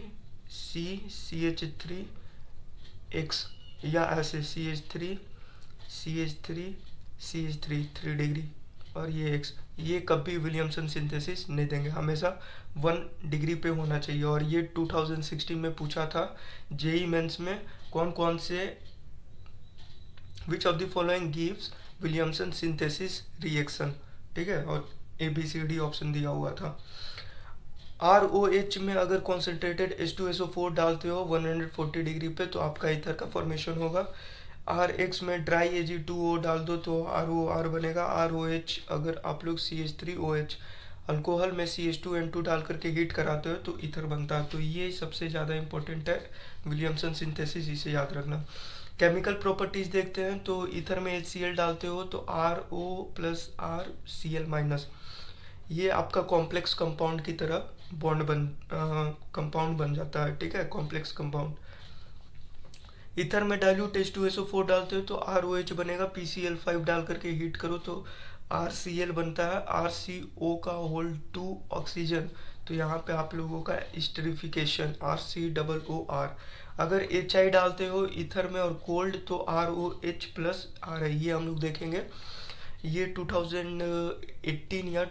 CH3X, या ऐसे CH3 CH3 3 डिग्री और ये X, ये कभी विलियमसन सिंथेसिस नहीं देंगे, हमेशा 1 डिग्री पे होना चाहिए। और ये 2016 में पूछा था जेई मेंस में, कौन कौन से which of the following gives Williamson synthesis reaction, ठीक है, और ABCD ऑप्शन दिया हुआ था। ROH में अगर कॉन्सेंट्रेटेड H2SO4 डालते हो 140 डिग्री पे तो आपका ईथर का फॉर्मेशन होगा। RX में ड्राई Ag2O डाल दो तो ROR बनेगा। ROH अगर आप लोग CH3OH, अल्कोहल में CH2N2 डाल करके हीट कराते हो तो ईथर बनता है। तो ये सबसे ज़्यादा इंपॉर्टेंट है विलियमसन सिंथेसिस, इसे याद रखना। केमिकल प्रॉपर्टीज देखते हैं तो ईथर में HCl डालते हो तो RO प्लस R Cl-, ये आपका कॉम्प्लेक्स कंपाउंड की तरह कंपाउंड बन जाता है, ठीक है, कॉम्प्लेक्स कंपाउंड। ईथर में डाइल्यूट H2SO4 डालते हो तो ROH बनेगा। PCl5 डाल करके हीट करो तो RCl बनता है। RCO का होल 2 ऑक्सीजन, तो यहाँ पे आप लोगों का एस्टरिफिकेशन RCOOR। अगर HI डालते हो ईथर में और कोल्ड तो ROH प्लस R, ये हम लोग देखेंगे। ये 2018 या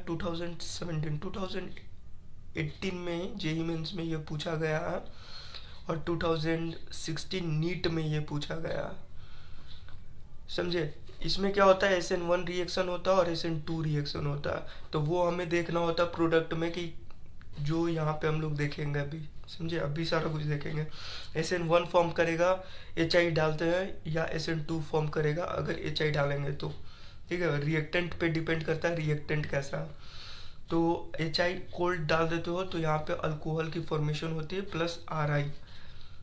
2018 में जेईई मेंस में ये पूछा गया है, और 2016 नीट में ये पूछा गया है, समझे। इसमें क्या होता है, SN1 रिएक्शन होता है और SN2 रिएक्शन होता है, तो वो हमें देखना होता है प्रोडक्ट में कि जो यहाँ पे हम लोग देखेंगे अभी, समझे, अभी सारा कुछ देखेंगे। SN1 फॉर्म करेगा HI डालते हैं, या SN2 फॉर्म करेगा अगर HI डालेंगे तो, ठीक है। रिएक्टेंट पे डिपेंड करता है रिएक्टेंट कैसा है। तो HI कोल्ड डाल देते हो तो यहाँ पे अल्कोहल की फॉर्मेशन होती है प्लस RI,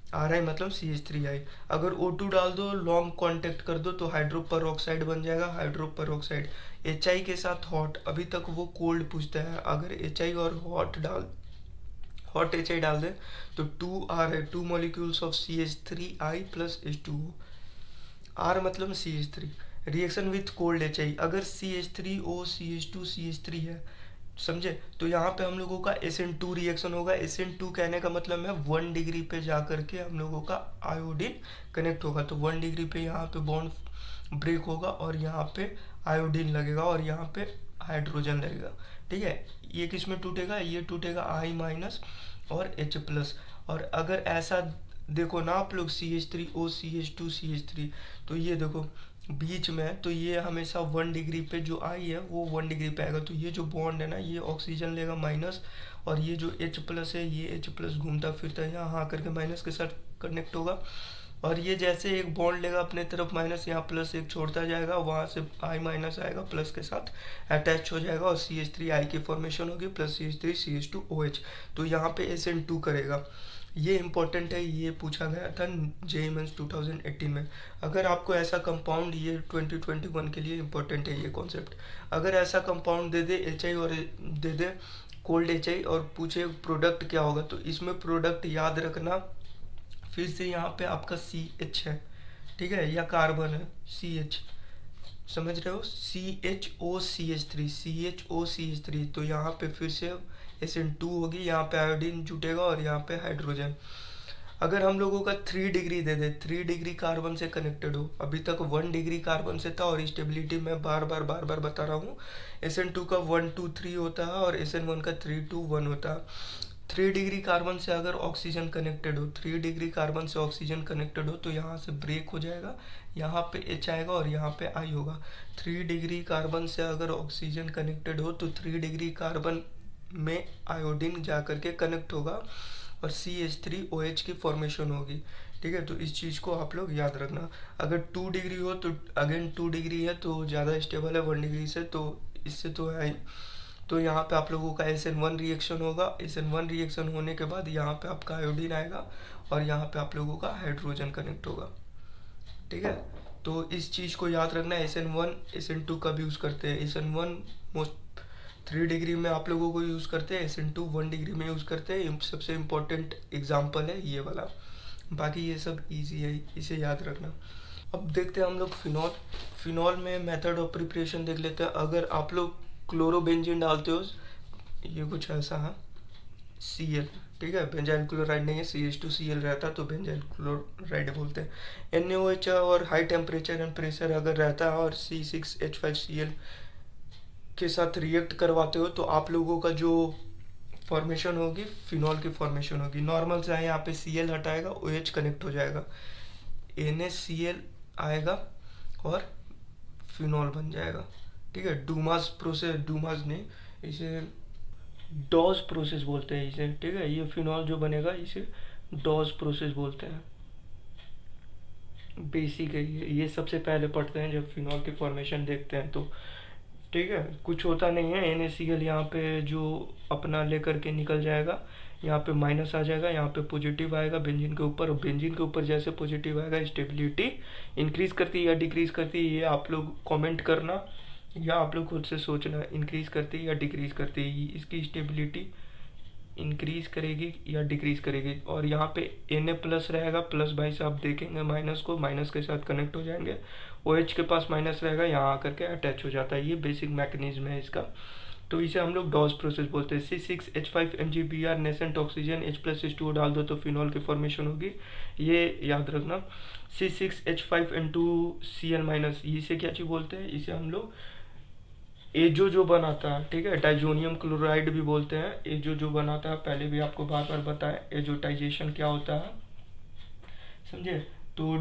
RI मतलब CH3I। अगर O2 डाल दो, लॉन्ग कांटेक्ट कर दो, तो हाइड्रो पर ऑक्साइड बन जाएगा, हाइड्रो पर ऑक्साइड। HI के साथ हॉट, अभी तक वो कोल्ड पूछता है, अगर HI और हॉट HI डाल दे तो 2R है, 2 molecules of CH3I plus H2O। R मतलब CH3। Reaction with cold HI, अगर CH3O CH2 CH3 है, समझे, तो यहाँ पे हम लोगों का SN2 रिएक्शन होगा। SN2 कहने का मतलब है 1 डिग्री पे जा करके हम लोगों का आयोडीन कनेक्ट होगा, तो 1 डिग्री पे यहाँ पे बॉन्ड ब्रेक होगा और यहाँ पे आयोडीन लगेगा और यहाँ पे हाइड्रोजन लगेगा। ठीक है, ये किस में टूटेगा, ये टूटेगा I माइनस और H प्लस। और अगर ऐसा देखो ना आप लोग CH3O CH2 CH3, तो ये देखो बीच में, तो ये हमेशा 1 डिग्री पे जो आई है वो 1 डिग्री पे आएगा, तो ये जो बॉन्ड है ना ये ऑक्सीजन लेगा माइनस, और ये जो H प्लस है ये H प्लस घूमता फिरता है यहाँ आकर के माइनस के साथ कनेक्ट होगा, और ये जैसे एक बॉन्ड लेगा अपने तरफ माइनस, यहाँ प्लस एक छोड़ता जाएगा, वहाँ से I माइनस आएगा, प्लस के साथ अटैच हो जाएगा और CH3I की फॉर्मेशन होगी प्लस CH3 CH2OH, तो यहाँ पे SN2 करेगा। ये इंपॉर्टेंट है, ये पूछा गया था JEE मेंस 2018 में। अगर आपको ऐसा कंपाउंड, ये 2021 के लिए इंपॉर्टेंट है ये कॉन्सेप्ट, अगर ऐसा कंपाउंड दे दे HI और दे दे कोल्ड HI और पूछे प्रोडक्ट क्या होगा, तो इसमें प्रोडक्ट याद रखना फिर से यहाँ पे आपका CH है, ठीक है, या कार्बन है CH, समझ रहे हो, CHO CH3 तो यहाँ पे फिर से SN2 होगी, यहाँ पे आयोडीन जुटेगा और यहाँ पे हाइड्रोजन। अगर हम लोगों का 3 डिग्री दे दे, 3 डिग्री कार्बन से कनेक्टेड हो, अभी तक 1 डिग्री कार्बन से था, और स्टेबिलिटी में बार बार बता रहा हूँ, SN2 का 1 2 3 होता है और SN1 का 3 2 1 होता है। 3 डिग्री कार्बन से अगर ऑक्सीजन कनेक्टेड हो, 3 डिग्री कार्बन से ऑक्सीजन कनेक्टेड हो, तो यहाँ से ब्रेक हो जाएगा, यहाँ पे H आएगा और यहाँ पे I होगा। 3 डिग्री कार्बन से अगर ऑक्सीजन कनेक्टेड हो तो 3 डिग्री कार्बन में आयोडीन जा करके कनेक्ट होगा और CH3OH की फॉर्मेशन होगी। ठीक है, तो इस चीज़ को आप लोग याद रखना। अगर 2 डिग्री हो तो अगेन 2 डिग्री है तो ज़्यादा स्टेबल है 1 डिग्री से, तो इससे तो है, तो यहाँ पे आप लोगों का SN1 रिएक्शन होगा। SN1 रिएक्शन होने के बाद यहाँ पे आपका आयोडीन आएगा और यहाँ पे आप लोगों का हाइड्रोजन कनेक्ट होगा। ठीक है, तो इस चीज़ को याद रखना। SN1 SN2 कब यूज़ करते हैं, SN1 मोस्ट 3 डिग्री में आप लोगों को यूज़ करते हैं, SN2 1 डिग्री में यूज़ करते हैं। सबसे इम्पोर्टेंट एग्जाम्पल है ये वाला, बाकी ये सब ईजी है, इसे याद रखना। अब देखते हैं हम लोग फिनॉल। फिनॉल में मेथड ऑफ प्रिपरेशन देख लेते हैं। अगर आप लोग क्लोरोबेंजीन डालते हो, ये कुछ ऐसा है Cl, ठीक है, बेंजाइल क्लोराइड नहीं है, CH2Cl रहता तो बेंजाइल क्लोराइड बोलते हैं। NaOH और हाई टेम्परेचर एंड प्रेशर अगर रहता है और C6H5Cl के साथ रिएक्ट करवाते हो तो आप लोगों का जो फॉर्मेशन होगी फिनॉल की फॉर्मेशन होगी। नॉर्मल से यहाँ पे Cl हटाएगा, OH कनेक्ट हो जाएगा, NaCl आएगा और फिनॉल बन जाएगा। ठीक है, डूमास प्रोसेस, डूमास नहीं, इसे डॉज प्रोसेस बोलते हैं इसे। ठीक है, ये फिनॉल जो बनेगा इसे डॉज प्रोसेस बोलते हैं। बेसिक है ये सबसे पहले पढ़ते हैं जब फिनॉल की फॉर्मेशन देखते हैं तो। ठीक है, कुछ होता नहीं है, NaCl यहाँ पे जो अपना लेकर के निकल जाएगा, यहाँ पे माइनस आ जाएगा, यहाँ पे पॉजिटिव आएगा बेंजीन के ऊपर, और बेंजीन के ऊपर जैसे पॉजिटिव आएगा स्टेबिलिटी इंक्रीज करती है या डिक्रीज करती है, ये आप लोग कमेंट करना या आप लोग खुद से सोचना, इंक्रीज करती है या डिक्रीज करती है, इसकी स्टेबिलिटी इंक्रीज करेगी या डिक्रीज करेगी। और यहाँ पे Na प्लस रहेगा, प्लस भाई से आप देखेंगे माइनस को, माइनस के साथ कनेक्ट हो जाएंगे, OH के पास माइनस रहेगा, यहाँ आकर के अटैच हो जाता है। ये बेसिक मैकेनिज्म है इसका, तो इसे हम लोग डॉज प्रोसेस बोलते हैं। C6H5MgBr नेसेंट ऑक्सीजन H+H2O डाल दो तो फिनॉल की फॉर्मेशन होगी, ये याद रखना। C6H5N2Cl-, इसे क्या चीज़ बोलते हैं, इसे हम लोग एजो जो बनाता है, ठीक है, डाइजोनियम क्लोराइड भी बोलते हैं। एजो जो बनाता है, पहले भी आपको बार बार बताया एजोटाइजेशन क्या होता है, समझे। तो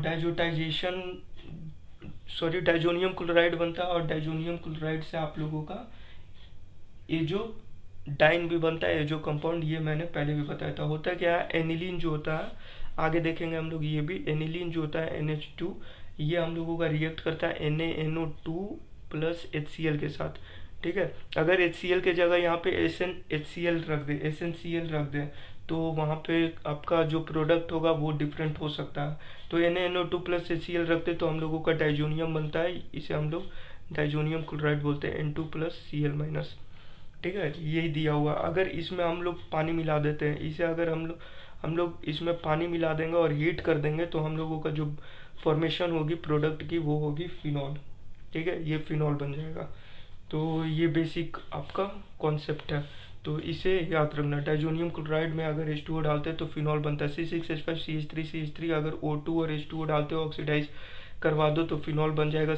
डाइजोनियम क्लोराइड बनता है और डाइजोनियम क्लोराइड से आप लोगों का एजो डाइन भी बनता है, एजो कंपाउंड, ये मैंने पहले भी बताया था। होता क्या है, एनिलीन जो होता है, आगे देखेंगे हम लोग, ये भी एनिलीन जो होता है NH2, ये हम लोगों का रिएक्ट करता है NaNO2 प्लस HCl के साथ। ठीक है। अगर HCl के जगह यहाँ पे HCl रख दे, SnCl रख दे, तो वहाँ पे आपका जो प्रोडक्ट होगा वो डिफरेंट हो सकता है। तो NaNO2 प्लस HCl रखते तो हम लोगों का डाइजोनियम बनता है, इसे हम लोग डाइजोनियम क्लोराइड बोलते हैं, N2 प्लस Cl माइनस। ठीक है, यही दिया हुआ। अगर इसमें हम लोग पानी मिला देते हैं, इसे अगर हम लोग इसमें पानी मिला देंगे और हीट कर देंगे तो हम लोगों का जो फॉर्मेशन होगी प्रोडक्ट की वो होगी फिनॉल। ठीक है, ये फिनॉल बन जाएगा। तो ये बेसिक आपका कॉन्सेप्ट है, तो इसे याद रखना। डाइजोनियम क्लोराइड में अगर H2O डालते हैं तो फिनॉल बनता है, C6H5CH3CH3। अगर O2 और H2O डालते हो, ऑक्सीडाइज करवा दो तो फिनॉल बन जाएगा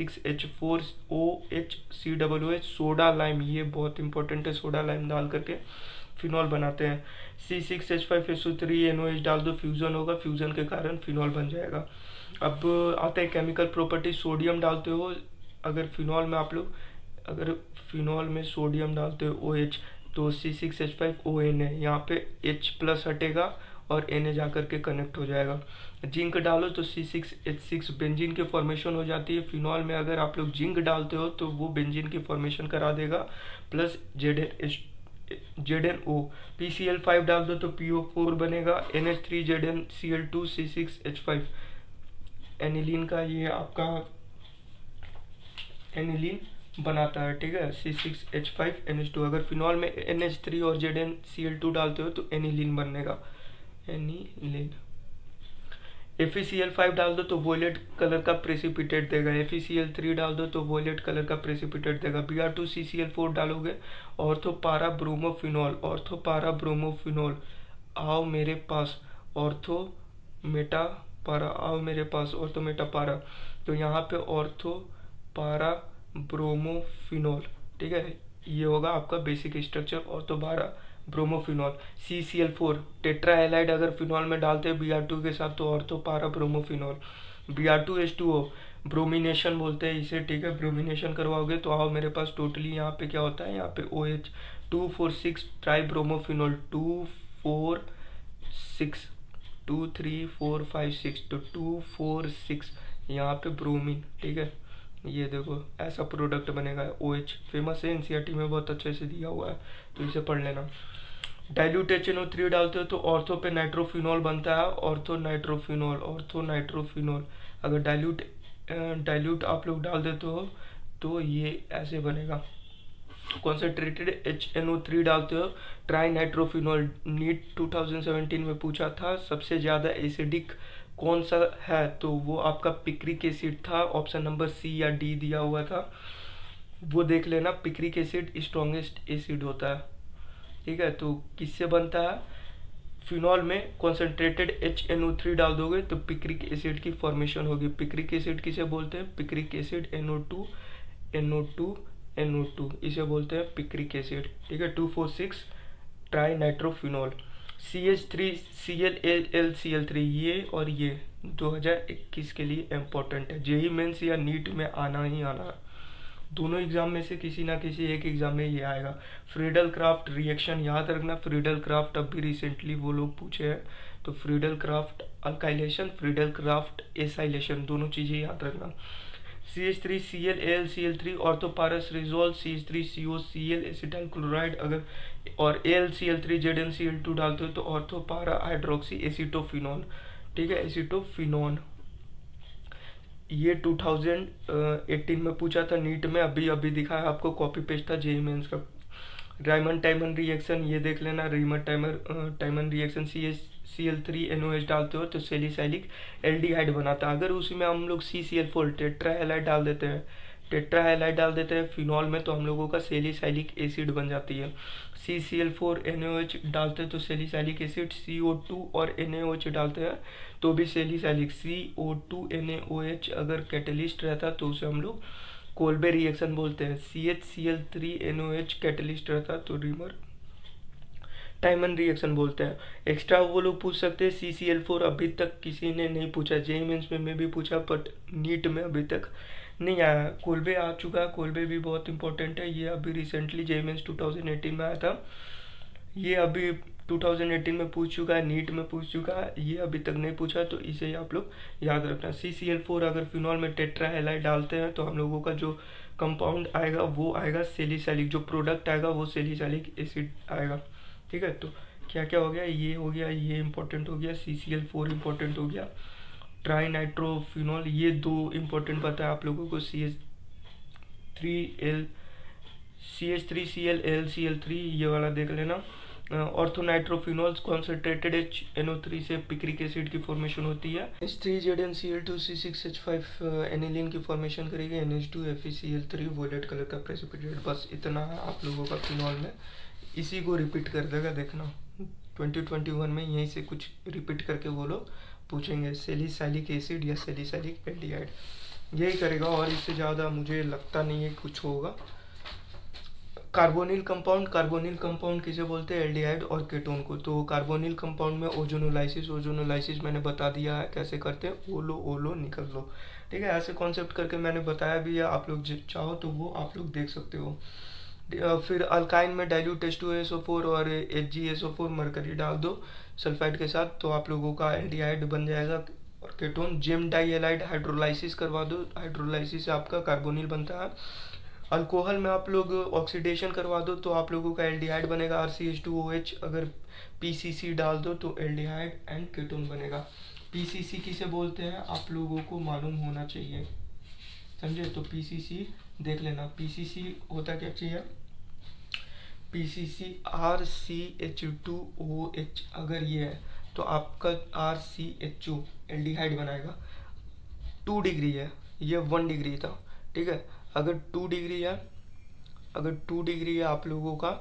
C6H4OH सोडा लाइम, ये बहुत इंपॉर्टेंट है, सोडा लाइम डाल करके फिनॉल बनाते हैं। C6H5SO3NOH डाल दो, फ्यूजन होगा, फ्यूजन के कारण फिनॉल बन जाएगा। अब आते हैं केमिकल प्रॉपर्टी। सोडियम डालते हो अगर फिनॉल में, आप लोग अगर फिनॉल में सोडियम डालते हो OH, तो C6H5ON है, यहाँ पे H प्लस हटेगा और Na जा करके कनेक्ट हो जाएगा। जिंक डालो तो C6H6 बेंजीन की फॉर्मेशन हो जाती है। फिनॉल में अगर आप लोग जिंक डालते हो तो वो बेंजीन की फॉर्मेशन करा देगा, प्लस ZnO। PCl5 डाल दो तो PO4 बनेगा, NH3ZnCl2 C6H5 एनिलीन का, ये आपका एनिलीन बनाता है। ठीक है, C6H5NH2। अगर फिनॉल में NH3 और ZnCl2 डालते हो तो एनिलीन बनेगा, एनिलीन। FeCl5 डाल दो तो वॉयलेट कलर का प्रेसिपिटेट देगा, FeCl3 डाल दो तो वॉयलेट कलर का प्रेसिपिटेट देगा। Br2CCl4 डालोगे, ऑर्थोपारा ब्रोमोफिनॉल, ऑर्थोपारा ब्रोमोफिनॉल, आओ मेरे पास, ऑर्थो मेटा पारा, आओ मेरे पास, ऑर्थो मेटा पारा। तो यहाँ पे ऑर्थोपारा ब्रोमोफिनॉल। ठीक है, ये होगा आपका basic structure, ortho para bromophenol. CCl4 tetra halide अगर फिनॉल में डालते हैं Br2 के साथ तो ऑर्थोपारा ब्रोमोफिनॉल। Br2H2O ब्रोमिनेशन बोलते हैं इसे। ठीक है, ब्रोमिनेशन करवाओगे तो आओ मेरे पास, टोटली यहाँ पे क्या होता है, यहाँ पे OH 2,4,6 ट्राई ब्रोमोफिनॉल, 2 4 6 2 3 4 5 6, तो 2 4 6 यहाँ पे ब्रोमीन। ठीक है, ये देखो ऐसा प्रोडक्ट बनेगा। OH फेमस है, NCERT में बहुत अच्छे से दिया हुआ है, तो इसे पढ़ लेना। डाइल्यूट HNO3 डालते हो तो ऑर्थो पे नाइट्रोफिनॉल बनता है, ऑर्थो नाइट्रोफिनॉल, ऑर्थो नाइट्रोफिनॉल। अगर डाइल्यूट आप लोग डाल देते हो तो ये ऐसे बनेगा। कॉन्सेंट्रेटेड HNO3 डालते हो, ट्राई नाइट्रोफिनॉल। नीट 2017 में पूछा था सबसे ज़्यादा एसिडिक कौन सा है, तो वो आपका पिक्रिक एसिड था, ऑप्शन नंबर C या D दिया हुआ था, वो देख लेना। पिक्रिक एसिड स्ट्रॉन्गेस्ट एसिड होता है। ठीक है, तो किससे बनता है, फिनॉल में कॉन्सेंट्रेटेड HNO3 डाल दोगे तो पिक्रिक एसिड की फॉर्मेशन होगी। पिक्रिक एसिड किसे बोलते हैं, पिक्रिक एसिड NO2 इसे बोलते हैं पिक्रिक एसिड। ठीक है, 2,4,6 ट्राई नाइट्रोफिनॉल। CH3ClAlCl3, ये और ये 2021 के लिए इम्पोर्टेंट है, जेई मेंस या नीट में आना ही आना है। दोनों एग्जाम में से किसी ना किसी एक एग्जाम में ये आएगा। फ्रीडल क्राफ्ट रिएक्शन याद रखना, फ्रीडल क्राफ्ट अभी रिसेंटली वो लोग पूछे हैं, तो Friedel Craft alkylation, Friedel Craft acylation, दोनों चीजें याद रखना। CH3ClAlCl3 ऑर्थोपारस रिजोल, CH3COCl एसिटाइल क्लोराइड अगर, और AlCl3 ZnCl2 डालते हो तो ऑर्थोपारा हाइड्रोक्सी एसिटोफिनॉन। ठीक है, एसिटोफिनॉन। ये 2018 में पूछा था नीट में, अभी दिखाया आपको, कॉपी पेस्ट था जेईई मेंस का। रायमंड टाइमन रिएक्शन ये देख लेना, रायमंड टाइमन रिएक्शन CH3NOH डालते हो तो सेलिसाइलिक एल्डिहाइड बनाता है। अगर उसी में हम लोग CCl4 टेट्राहेलाइड डाल देते हैं, टेट्राहेलाइड डाल देते हैं फिनॉल में, तो हम लोगों का सेलिसाइलिक एसिड बन जाती है। CCl4NOH डालते हैं तो सेलिसाइलिक एसिड, CO2 और NaOH डालते हैं तो भी सेलिसाइलिक। CO2NaOH अगर कैटलिस्ट रहता तो उसे हम लोग कोल्बे रिएक्शन बोलते हैं। CHCl3NOH कैटलिस्ट रहता तो रीमर टाइमन रिएक्शन बोलते हैं। एक्स्ट्रा वो लोग पूछ सकते हैं। CCl4 अभी तक किसी ने नहीं पूछा, जेईई मेंस में भी पूछा बट नीट में अभी तक नहीं आया। कोल्बे आ चुका है, कोल्बे भी बहुत इंपॉर्टेंट है, ये अभी रिसेंटली जेईई मेंस 2018 में आया था, ये अभी 2018 में पूछ चुका है, नीट में पूछ चुका है, ये अभी तक नहीं पूछा, तो इसे आप लोग याद रखना। CCl4 अगर फिनॉल में टेट्राहेलाइड डालते हैं तो हम लोगों का जो कंपाउंड आएगा वो आएगा सेलिसैलिक, जो प्रोडक्ट आएगा वो सेलिसैलिक एसिड आएगा। ठीक है, तो क्या क्या हो गया, ये हो गया, ये इंपॉर्टेंट हो गया, CCl4 इंपॉर्टेंट हो गया, ट्राई नाइट्रोफिनॉल ये 2 इंपॉर्टेंट पता है आप लोगों को, CH3Cl AlCl3 ये वाला देख लेना। ऑर्थोनाइट्रोफिनॉल्स कॉन्सेंट्रेटेड HNO3 से पिक्रिक एसिड की फॉर्मेशन होती है। H3ZnCl2C6H5 एनिलीन की फॉर्मेशन करेगी, NH2FeCl3 वोलेट कलर का प्रेसिपिटेट। बस इतना है आप लोगों का फिनॉल में, इसी को रिपीट कर देगा, देखना 2021 में यहीं से कुछ रिपीट करके वो लोग पूछेंगे, सेलिसैलिक एसिड या सेलिसैलिक एल्डिहाइड, यही करेगा और इससे ज़्यादा मुझे लगता नहीं है कुछ होगा। कार्बोनिल कंपाउंड किसे बोलते हैं, एल्डिहाइड और कीटोन को। तो कार्बोनिल कंपाउंड में ओजोनोलाइसिस मैंने बता दिया है कैसे करते हैं, ओलो निकल लो। ठीक है, ऐसे कॉन्सेप्ट करके मैंने बताया भी है, आप लोग चाहो तो वो आप लोग देख सकते हो। फिर अल्काइन में डाइल्यूट H2SO4 और HgSO4 मरकरी डाल दो सल्फाइड के साथ, तो आप लोगों का एल्डिहाइड बन जाएगा और कीटोन। जिम डाइएलाइड हाइड्रोलाइसिस करवा दो, हाइड्रोलाइसिस से आपका कार्बोनिल बनता है। अल्कोहल में आप लोग ऑक्सीडेशन करवा दो तो आप लोगों का एल्डिहाइड बनेगा RCH2OH। अगर PCC डाल दो तो एल्डिहाइड एंड कीटोन बनेगा। PCC किसे बोलते हैं आप लोगों को मालूम होना चाहिए, समझे? तो PCC देख लेना, PCC होता क्या चाहिए, PCC RCH2OH अगर ये है तो आपका RCHO एल्डिहाइड बनाएगा। 2 डिग्री है, ये 1 डिग्री था। ठीक है, अगर 2 डिग्री है आप लोगों का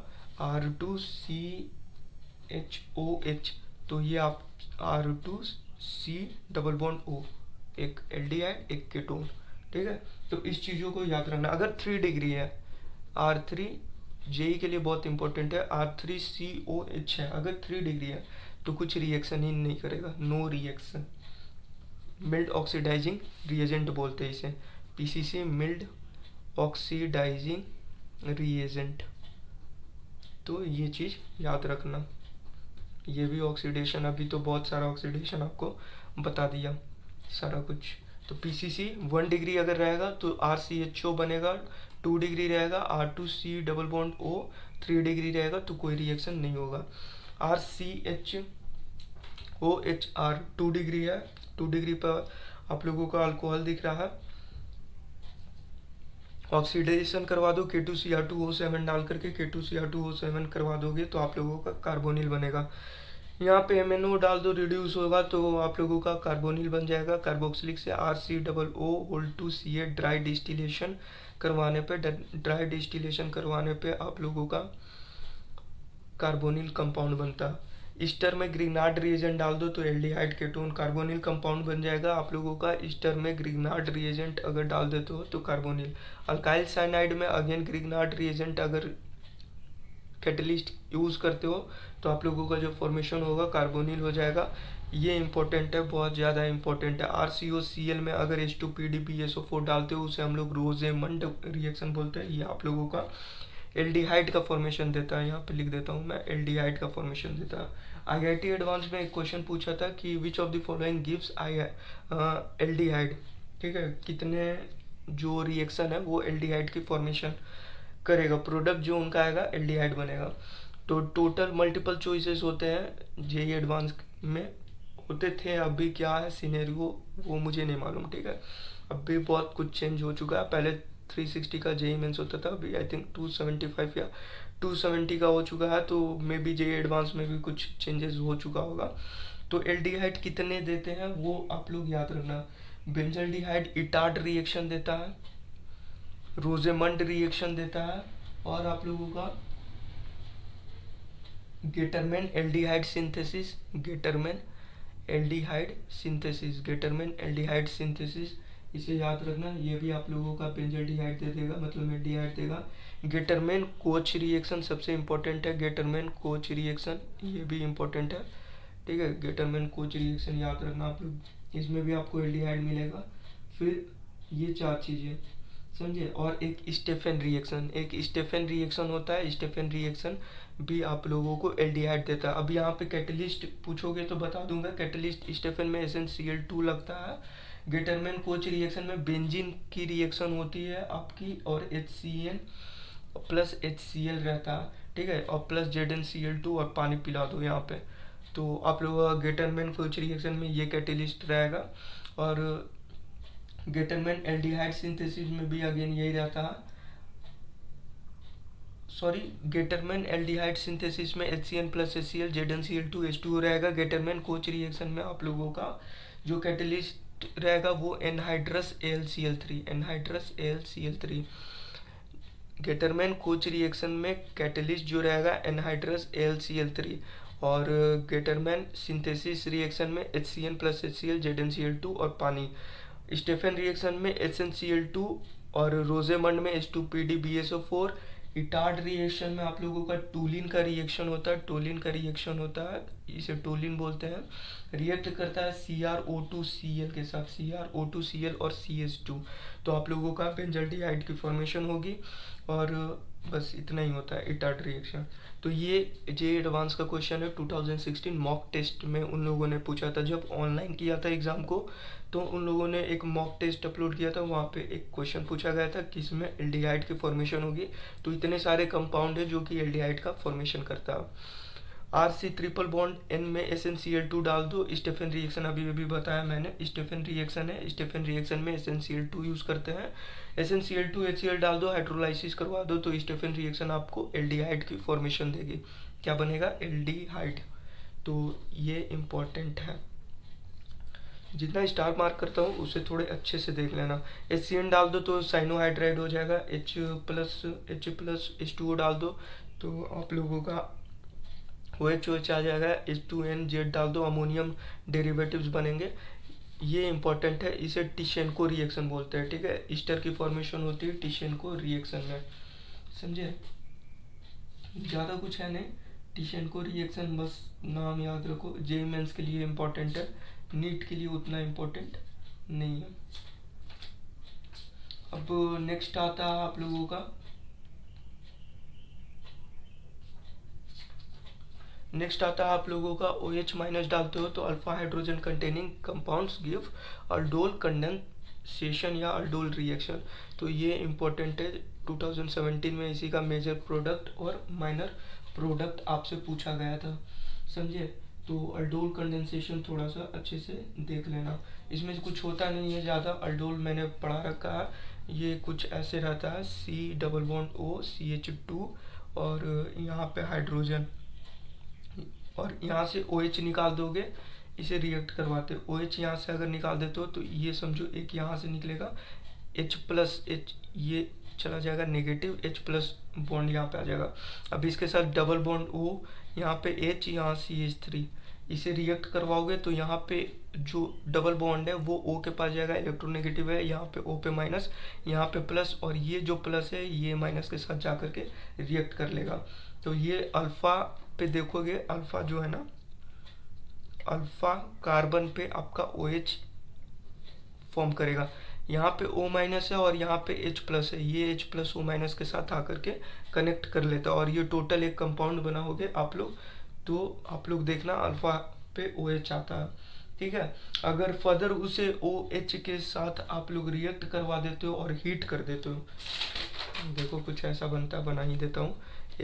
R2CHOH, तो ये आप R2C डबल बॉन्ड O, एक एल्डिहाइड एक कीटोन। ठीक है, तो इस चीज़ों को याद रखना। अगर 3 डिग्री है, R3 जेई के लिए बहुत इंपॉर्टेंट है, R3COH है, अगर 3 डिग्री है तो कुछ रिएक्शन ही नहीं करेगा, no reaction. Mild oxidising reagent बोलते हैं इसे, PCC मिल्ड ऑक्सीडाइजिंग रिएजेंट। तो ये चीज़ याद रखना, ये भी ऑक्सीडेशन, अभी तो बहुत सारा ऑक्सीडेशन आपको बता दिया सारा कुछ। तो PCC 1 डिग्री अगर रहेगा तो RCHO बनेगा, 2 डिग्री रहेगा R2C double bond O, 3 degree रहेगा तो कोई रिएक्शन नहीं होगा। RCHOHR 2 डिग्री है, 2 डिग्री पर आप लोगों का अल्कोहल दिख रहा है, ऑक्सीडेशन करवा दो K2Cr2O7 डाल करके, K2Cr2O7 करवा दोगे तो आप लोगों का कार्बोनिल बनेगा। यहाँ पे MnO डाल दो, रिड्यूस होगा तो आप लोगों का कार्बोनिल बन जाएगा कार्बोक्सिलिक से, RCOO2CA ड्राई डिस्टिलेशन करवाने पे आप लोगों का कार्बोनिल कंपाउंड बनता है। ईस्टर में ग्रिग्नार्ड रिएजेंट डाल दो तो एल्डिहाइड कीटोन कार्बोनिल कंपाउंड बन जाएगा आप लोगों का। ईस्टर में ग्रिग्नार्ड रिएजेंट अगर डाल देते हो तो कार्बोनिल। अल्काइल साइनाइड में अगेन ग्रिग्नार्ड रिएजेंट अगर कैटलिस्ट यूज करते हो तो आप लोगों का जो फॉर्मेशन होगा कार्बोनिल हो जाएगा। ये इंपॉर्टेंट है, बहुत ज़्यादा इंपॉर्टेंट है। RCOCl में अगर H2PDPSO4 डालते हो उसे हम लोग रोजेमंड रिएक्शन बोलते हैं, ये आप लोगों का एल्डिहाइड का फॉर्मेशन देता है। यहाँ पे लिख देता हूँ मैं, एल्डिहाइड का फॉर्मेशन देता है। IIT एडवांस में एक क्वेश्चन पूछा था कि which of the following gives aldehyde. ठीक है, कितने जो रिएक्शन है वो एल्डिहाइड की फॉर्मेशन करेगा, प्रोडक्ट जो उनका आएगा एल्डिहाइड बनेगा। तो टोटल मल्टीपल चॉइसेस होते हैं जेई एडवांस में, होते थे, अभी क्या है सिनेरियो वो मुझे नहीं मालूम। ठीक है, अभी बहुत कुछ चेंज हो चुका है, पहले 360 का जेई मेंस होता था, अभी आई थिंक 275 या 270 का हो चुका है, तो मे बी जेई एडवांस में भी कुछ चेंजेस हो चुका होगा। तो एल्डिहाइड कितने देते हैं वो आप लोग याद रखना। बेंजल्डिहाइड इटार्ड रिएक्शन देता है, रोजेमंड रिएक्शन देता है, और आप लोगों का Gattermann aldehyde synthesis, Gattermann aldehyde synthesis, इसे याद रखना। ये भी आप लोगों का बेंजल्डिहाइड दे देगा, मतलब एल्डिहाइड देगा। गेटरमैन कोच रिएक्शन सबसे इंपॉर्टेंट है, गेटरमैन कोच रिएक्शन ये भी इंपॉर्टेंट है। ठीक है, गेटरमैन कोच रिएक्शन याद रखना आप लोग, इसमें भी आपको एल्डिहाइड मिलेगा। फिर ये 4 चीज़ें समझे। और एक स्टेफन रिएक्शन होता है, स्टेफन रिएक्शन भी आप लोगों को एल्डिहाइड देता है। अब यहाँ पे कैटलिस्ट पूछोगे तो बता दूंगा, कैटलिस्ट स्टेफन में SnCl2 लगता है, गेटरमैन कोच रिएक्शन में बेंजीन की रिएक्शन होती है आपकी, और HCN प्लस HCl रहता है, ठीक है, और प्लस ZnCl2 और पानी पिला दो यहाँ पे। तो आप लोगों का गेटरमैन कोच रिएक्शन में ये कैटेलिस्ट रहेगा। और गेटरमैन एल्डिहाइड सिंथेसिस में भी अगेन यही रहता है, सॉरी, गेटरमैन एल्डिहाइड सिंथेसिस में HCN plus HCl ZnCl2 H2O रहेगा। गेटरमैन कोच रिएक्शन में आप लोगों का जो कैटेलिस्ट रहेगा वो anhydrous AlCl3। Gattermann Koch reaction में कैटेलिस्ट जो रहेगा एनहाइड्रस AlCl3, और गेटरमैन सिंथेसिस रिएक्शन में HCN प्लस HCl ZnCl2 और पानी। स्टेफन रिएक्शन में HnCl2 और रोजेमंड में H2PdBSO4। इटार्ड रिएक्शन में आप लोगों का टूलिन का रिएक्शन होता है, इसे टूलिन बोलते हैं। रिएक्ट करता है CrO2Cl के साथ, CrO2Cl और CH2, तो आप लोगों का बेंजल्डिहाइड की फॉर्मेशन होगी। और बस इतना ही होता है इटार्ड रिएक्शन। तो ये जे एडवांस का क्वेश्चन है 2016 मॉक टेस्ट में उन लोगों ने पूछा था। जब ऑनलाइन किया था एग्जाम को तो उन लोगों ने एक मॉक टेस्ट अपलोड किया था, वहाँ पे एक क्वेश्चन पूछा गया था कि इसमें एल्डिहाइड की फॉर्मेशन होगी। तो इतने सारे कंपाउंड है जो कि एल्डिहाइड का फॉर्मेशन करता है। RC ट्रिपल बॉन्ड N में SnCl2 डाल दो। स्टेफन रिएक्शन अभी बताया मैंने, स्टेफन रिएक्शन है। स्टेफन रिएक्शन में SnCl2 यूज करते हैं। SnCl2 HCl डाल दो, हाइड्रोलाइसिस करवा दो, तो स्टेफन रिएक्शन आपको एल्डिहाइड की फॉर्मेशन देगी। क्या बनेगा? एल्डिहाइड। तो ये इम्पोर्टेंट है, जितना स्टार मार्क करता हूँ उसे थोड़े अच्छे से देख लेना। HCN डाल दो तो साइनोहाइड्राइड हो जाएगा। H+ H2O डाल दो तो आप लोगों का OH आ जाएगा। H2NZ डाल दो, अमोनियम डेरिवेटिव्स बनेंगे। ये इंपॉर्टेंट है, इसे टिशेंको रिएक्शन बोलते हैं, ठीक है। ईस्टर की फॉर्मेशन होती है टिशेंको रिएक्शन में, समझे? ज़्यादा कुछ है नहीं, टिशेंको रिएक्शन बस नाम याद रखो। JEE मेंस के लिए इम्पोर्टेंट है, नीट के लिए उतना इम्पोर्टेंट नहीं है। अब नेक्स्ट आता है आप लोगों का, OH माइनस डालते हो तो alpha hydrogen containing compounds give aldol condensation या अल्डोल रिएक्शन। तो ये इम्पोर्टेंट है, 2017 में इसी का मेजर प्रोडक्ट और माइनर प्रोडक्ट आपसे पूछा गया था, समझे? तो अल्डोल कंडेंसेशन थोड़ा सा अच्छे से देख लेना। इसमें कुछ होता नहीं है ज़्यादा, अल्डोल मैंने पढ़ा रखा है। ये कुछ ऐसे रहता है, C+O CH2 और यहाँ पे हाइड्रोजन, और यहाँ से OH निकाल दोगे, इसे रिएक्ट करवाते हो। OH यहाँ से अगर निकाल देते हो तो ये समझो एक यहाँ से निकलेगा H+H, ये चला जाएगा नेगेटिव, H+ बॉन्ड यहाँ पे आ जाएगा। अब इसके साथ डबल बॉन्ड O, यहाँ पे H, यहाँ CH3, इसे रिएक्ट करवाओगे तो यहाँ पे जो डबल बॉन्ड है वो O के पास जाएगा, इलेक्ट्रोनेगेटिव है, यहाँ पे O पे माइनस, यहाँ पे प्लस, और ये जो प्लस है ये माइनस के साथ जा करके रिएक्ट कर लेगा। तो ये अल्फा पे देखोगे, अल्फा जो है ना, अल्फा कार्बन पे आपका OH फॉर्म करेगा। यहाँ पे O माइनस है और यहाँ पे H+ है, ये H+O- के साथ आकर के कनेक्ट कर लेता है और ये टोटल एक कंपाउंड बनाओगे आप लोग। तो आप लोग देखना अल्फा पे OH आता है, ठीक है। अगर फर्दर उसे OH के साथ आप लोग रिएक्ट करवा देते हो और हीट कर देते हो, देखो कुछ ऐसा बनता है, बना ही देता हूँ।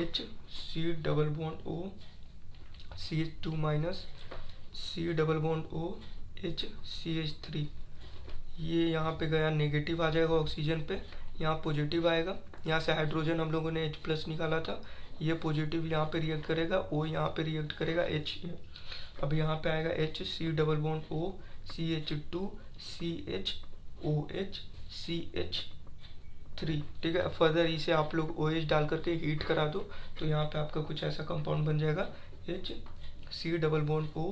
HC+O CH2- C+O HCH3, ये यहाँ पे गया नेगेटिव आ जाएगा ऑक्सीजन पे, यहाँ पॉजिटिव आएगा। यहाँ से हाइड्रोजन हम लोगों ने H+ निकाला था, ये पॉजिटिव यहाँ पे रिएक्ट करेगा, O यहाँ पे रिएक्ट करेगा, H। अब यहाँ पे आएगा H, C+O CH2 CHOH CH3, ठीक है। फर्दर इसे आप लोग OH डाल करके हीट करा दो तो यहाँ पे आपका कुछ ऐसा कंपाउंड बन जाएगा, H C+O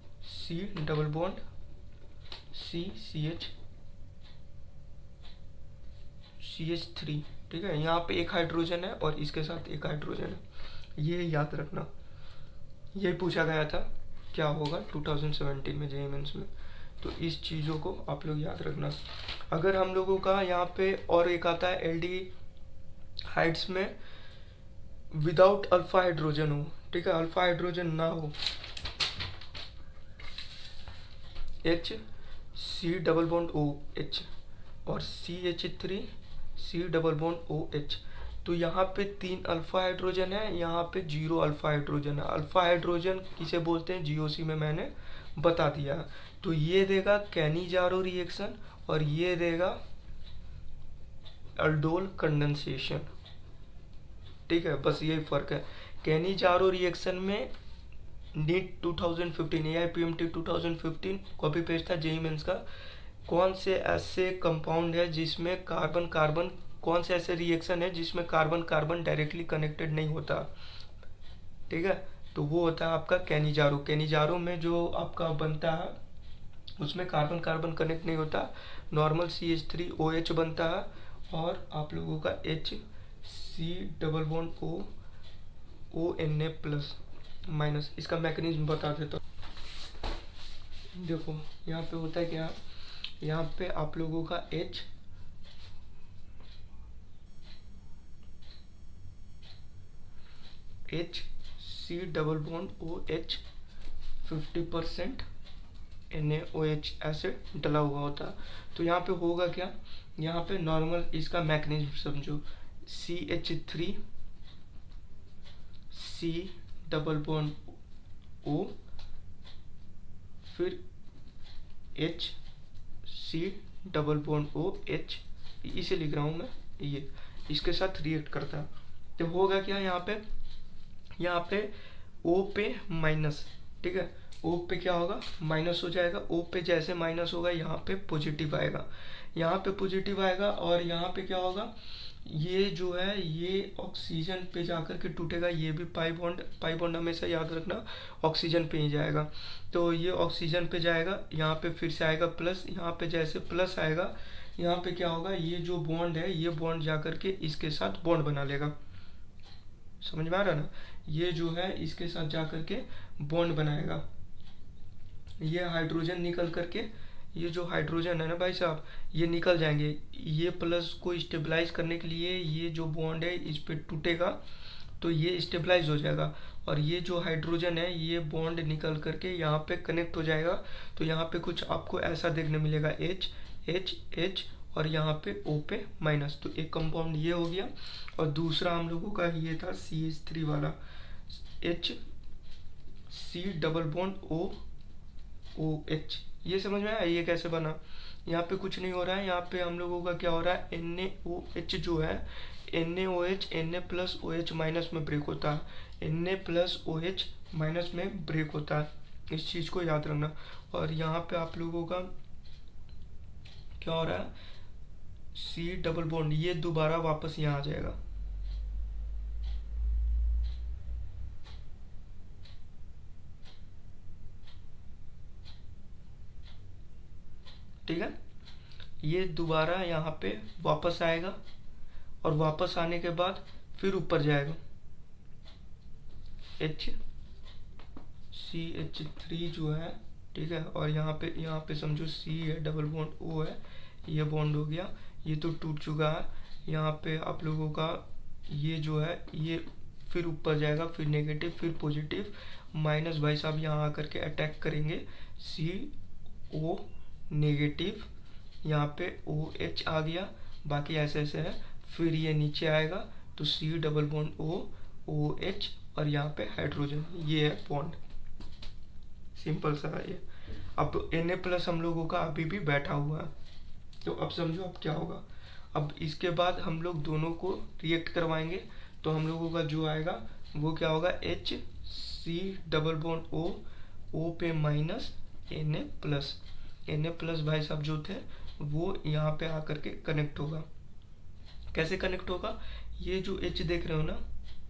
C CH3, ठीक है। यहाँ पे एक हाइड्रोजन है और इसके साथ एक हाइड्रोजन है, ये याद रखना। ये पूछा गया था क्या होगा 2017 में JEE मेंस में, तो इस चीज़ों को आप लोग याद रखना। अगर हम लोगों का यहाँ पे और एक आता है एल्डिहाइड्स में विदाउट अल्फा हाइड्रोजन हो, ठीक है, अल्फा हाइड्रोजन ना हो, C double bond O H और CH3 C double bond O H. तो यहाँ पे 3 अल्फा हाइड्रोजन है, यहाँ पे 0 अल्फा हाइड्रोजन है। अल्फा हाइड्रोजन किसे बोलते हैं GOC में मैंने बता दिया। तो ये देगा कैनिजारो रिएक्शन और ये देगा अल्डोल कंडेंसेशन। ठीक है, बस यही फर्क है। कैनिजारो रिएक्शन में नीट 2015 AIPMT 2015 कॉपी पेज था जेईई मेंस का। कौन से ऐसे कंपाउंड है जिसमें कार्बन कार्बन, कौन से ऐसे रिएक्शन है जिसमें कार्बन कार्बन डायरेक्टली कनेक्टेड नहीं होता, ठीक है, तो वो होता है आपका कैनिजारो। कैनिजारो में जो आपका बनता है उसमें कार्बन कार्बन कनेक्ट नहीं होता, नॉर्मल CH3OH बनता है और आप लोगों का H C double bond O Na plus minus. इसका मैकेनिज्म बता देता हूँ। देखो यहाँ पे होता है क्या, यहाँ पे आप लोगों का H C double bond OH 50% NaOH acid डला हुआ होता है। तो यहाँ पे होगा क्या, यहाँ पे नॉर्मल इसका मैकेनिज्म समझो, CH3 C double bond O फिर H C double bond OH, इसे लिख रहा हूँ मैं, ये इसके साथ रिएक्ट करता है। तो होगा क्या, यहाँ पे O पे माइनस, ठीक है, O पे क्या होगा, माइनस हो जाएगा। O पे जैसे माइनस होगा यहाँ पे पॉजिटिव आएगा, यहाँ पे पॉजिटिव आएगा और यहाँ पे क्या होगा, ये जो है ये ऑक्सीजन पे जाकर के टूटेगा। ये भी पाई बॉन्ड हमेशा याद रखना ऑक्सीजन पे ही जाएगा। तो ये ऑक्सीजन पे जाएगा, यहाँ पे फिर से आएगा प्लस, यहाँ पे जैसे प्लस आएगा यहाँ पे क्या होगा, ये जो बॉन्ड है ये बॉन्ड जाकर के इसके साथ बॉन्ड बना लेगा। समझ में आ रहा ना, ये जो है इसके साथ जाकर के बॉन्ड बनाएगा। ये हाइड्रोजन निकल करके, ये जो हाइड्रोजन है ना भाई साहब, ये निकल जाएंगे। ये प्लस को स्टेबलाइज करने के लिए ये जो बॉन्ड है इस पे टूटेगा तो ये स्टेबलाइज हो जाएगा और ये जो हाइड्रोजन है ये बॉन्ड निकल करके यहाँ पे कनेक्ट हो जाएगा। तो यहाँ पे कुछ आपको ऐसा देखने मिलेगा H H H और यहाँ पे O पे माइनस। तो एक कंपाउंड ये हो गया और दूसरा हम लोगों का ये था CH3 वाला, H C double bond OH। ये समझ में आया ये कैसे बना। यहाँ पे कुछ नहीं हो रहा है, यहाँ पे हम लोगों का क्या हो रहा है, NaOH जो है NaOH Na plus OH minus में ब्रेक होता है, Na प्लस OH माइनस में ब्रेक होता है, इस चीज़ को याद रखना। और यहाँ पे आप लोगों का क्या हो रहा है, C डबल बॉन्ड ये दोबारा वापस यहाँ आ जाएगा। ठीक है, ये दोबारा यहाँ पे वापस आएगा और वापस आने के बाद फिर ऊपर जाएगा, CH3 जो है, ठीक है, और यहाँ पे समझो C है डबल बॉन्ड O है, ये बॉन्ड हो गया, ये तो टूट चुका है। यहाँ पे आप लोगों का ये जो है ये फिर ऊपर जाएगा, फिर नेगेटिव फिर पॉजिटिव माइनस, भाई साहब यहाँ आकर के अटैक करेंगे, CO नेगेटिव, यहाँ पे OH आ गया, बाकी ऐसे ऐसे है। फिर ये नीचे आएगा तो C double bond O OH और यहाँ पे हाइड्रोजन, ये है बॉन्ड, सिंपल सा है ये। अब Na प्लस हम लोगों का अभी भी बैठा हुआ है। तो अब समझो अब क्या होगा, अब इसके बाद हम लोग दोनों को रिएक्ट करवाएंगे तो हम लोगों का जो आएगा वो क्या होगा, H C double bond O पे माइनस Na प्लस भाई साहब जो थे वो यहाँ पे आकर के कनेक्ट होगा। कैसे कनेक्ट होगा, ये जो H देख रहे हो ना,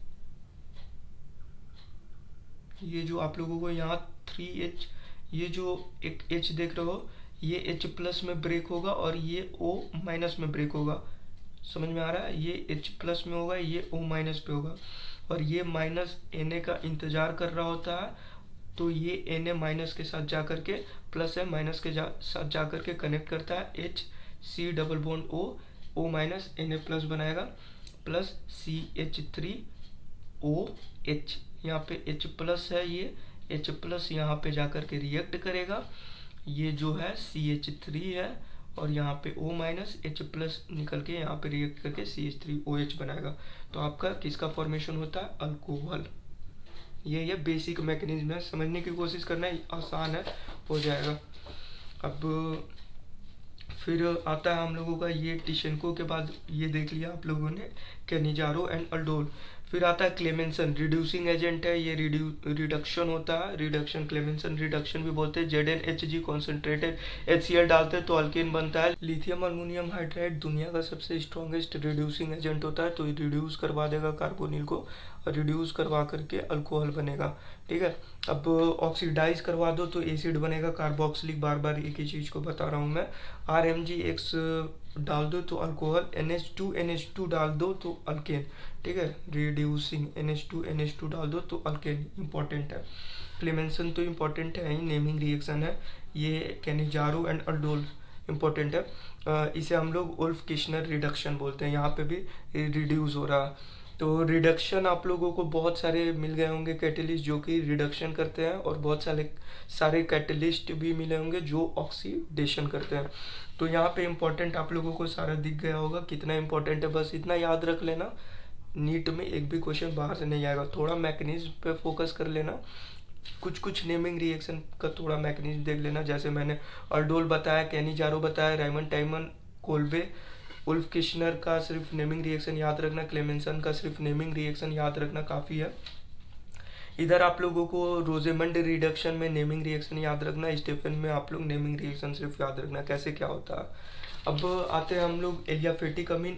ये जो आप लोगों को यहाँ 3H, ये जो एक H देख रहे हो ये H प्लस में ब्रेक होगा और ये O माइनस में ब्रेक होगा। समझ में आ रहा है, ये H प्लस में होगा, ये O माइनस पे होगा और ये माइनस Na का इंतजार कर रहा होता है। तो ये Na माइनस के साथ जा करके प्लस है माइनस के साथ जा करके कनेक्ट करता है, H C double bond O minus Na plus बनाएगा प्लस CH3OH, यहाँ पे H प्लस है, ये H प्लस यहाँ पे जा करके रिएक्ट करेगा ये जो है CH3 है और यहाँ पे O-H+ निकल के यहाँ पे रिएक्ट करके CH3OH बनाएगा। तो आपका किसका फॉर्मेशन होता है? अल्कोहल। ये बेसिक मैकेनिज्म है, समझने की कोशिश करना है, आसान है, हो जाएगा। अब फिर आता है हम लोगों का ये टिशेंको के बाद ये देख लिया आप लोगों ने, कैनिजारो एंड अल्डोल। फिर आता है क्लेमेंसन, रिड्यूसिंग एजेंट है, ये रिडक्शन होता है, रिडक्शन क्लेमेंसन रिडक्शन भी बोलते हैं। ZnHg कॉन्सेंट्रेटेड HCl डालते हैं तो अल्केन बनता है। लिथियम अल्मोनियम हाइड्राइड दुनिया का सबसे स्ट्रॉन्गेस्ट रिड्यूसिंग एजेंट होता है, तो ये रिड्यूस करवा देगा कार्बोनिल को, रिड्यूस करवा करके अल्कोहल बनेगा। ठीक है, अब ऑक्सीडाइज करवा दो तो एसिड बनेगा कार्बोक्सिलिक, बार बार एक ही चीज़ को बता रहा हूँ मैं। RMgX डाल दो तो अल्कोहल, NH2 डाल दो तो अल्केन। ठीक है, रिड्यूसिंग NH2 डाल दो तो अल्केन, इंपॉर्टेंट है। क्लेमेंसन तो इंपॉर्टेंट है ही, नेमिंग रिएक्शन है। ये कैनिजारो एंड अल्डोल इंपॉर्टेंट है। इसे हम लोग उल्फ किश्नर रिडक्शन बोलते हैं, यहाँ पे भी रिड्यूस हो रहा है। तो रिडक्शन आप लोगों को बहुत सारे मिल गए होंगे कैटलिस्ट जो कि रिडक्शन करते हैं, और बहुत सारे कैटलिस्ट भी मिले होंगे जो ऑक्सीडेशन करते हैं। तो यहाँ पे इम्पोर्टेंट आप लोगों को सारा दिख गया होगा कितना इम्पोर्टेंट है, बस इतना याद रख लेना, नीट में एक भी क्वेश्चन बाहर से नहीं आएगा। थोड़ा मैकेनिज्म पे फोकस कर लेना, कुछ नेमिंग रिएक्शन का थोड़ा मैकेनिज्म देख लेना, जैसे मैंने अल्डोल बताया, कैनिजारो बताया, Reimer Tiemann, Kolbe, Wolff Kishner का सिर्फ नेमिंग रिएक्शन याद रखना, क्लेमेंसन का सिर्फ नेमिंग रिएक्शन याद रखना काफ़ी है। इधर आप लोगों को रोजेमंड रिडक्शन में नेमिंग रिएक्शन याद रखना, स्टेफन में आप लोग नेमिंग रिएक्शन सिर्फ याद रखना कैसे क्या होता है। अब आते हैं हम लोग एलियाफेटिक अमीन।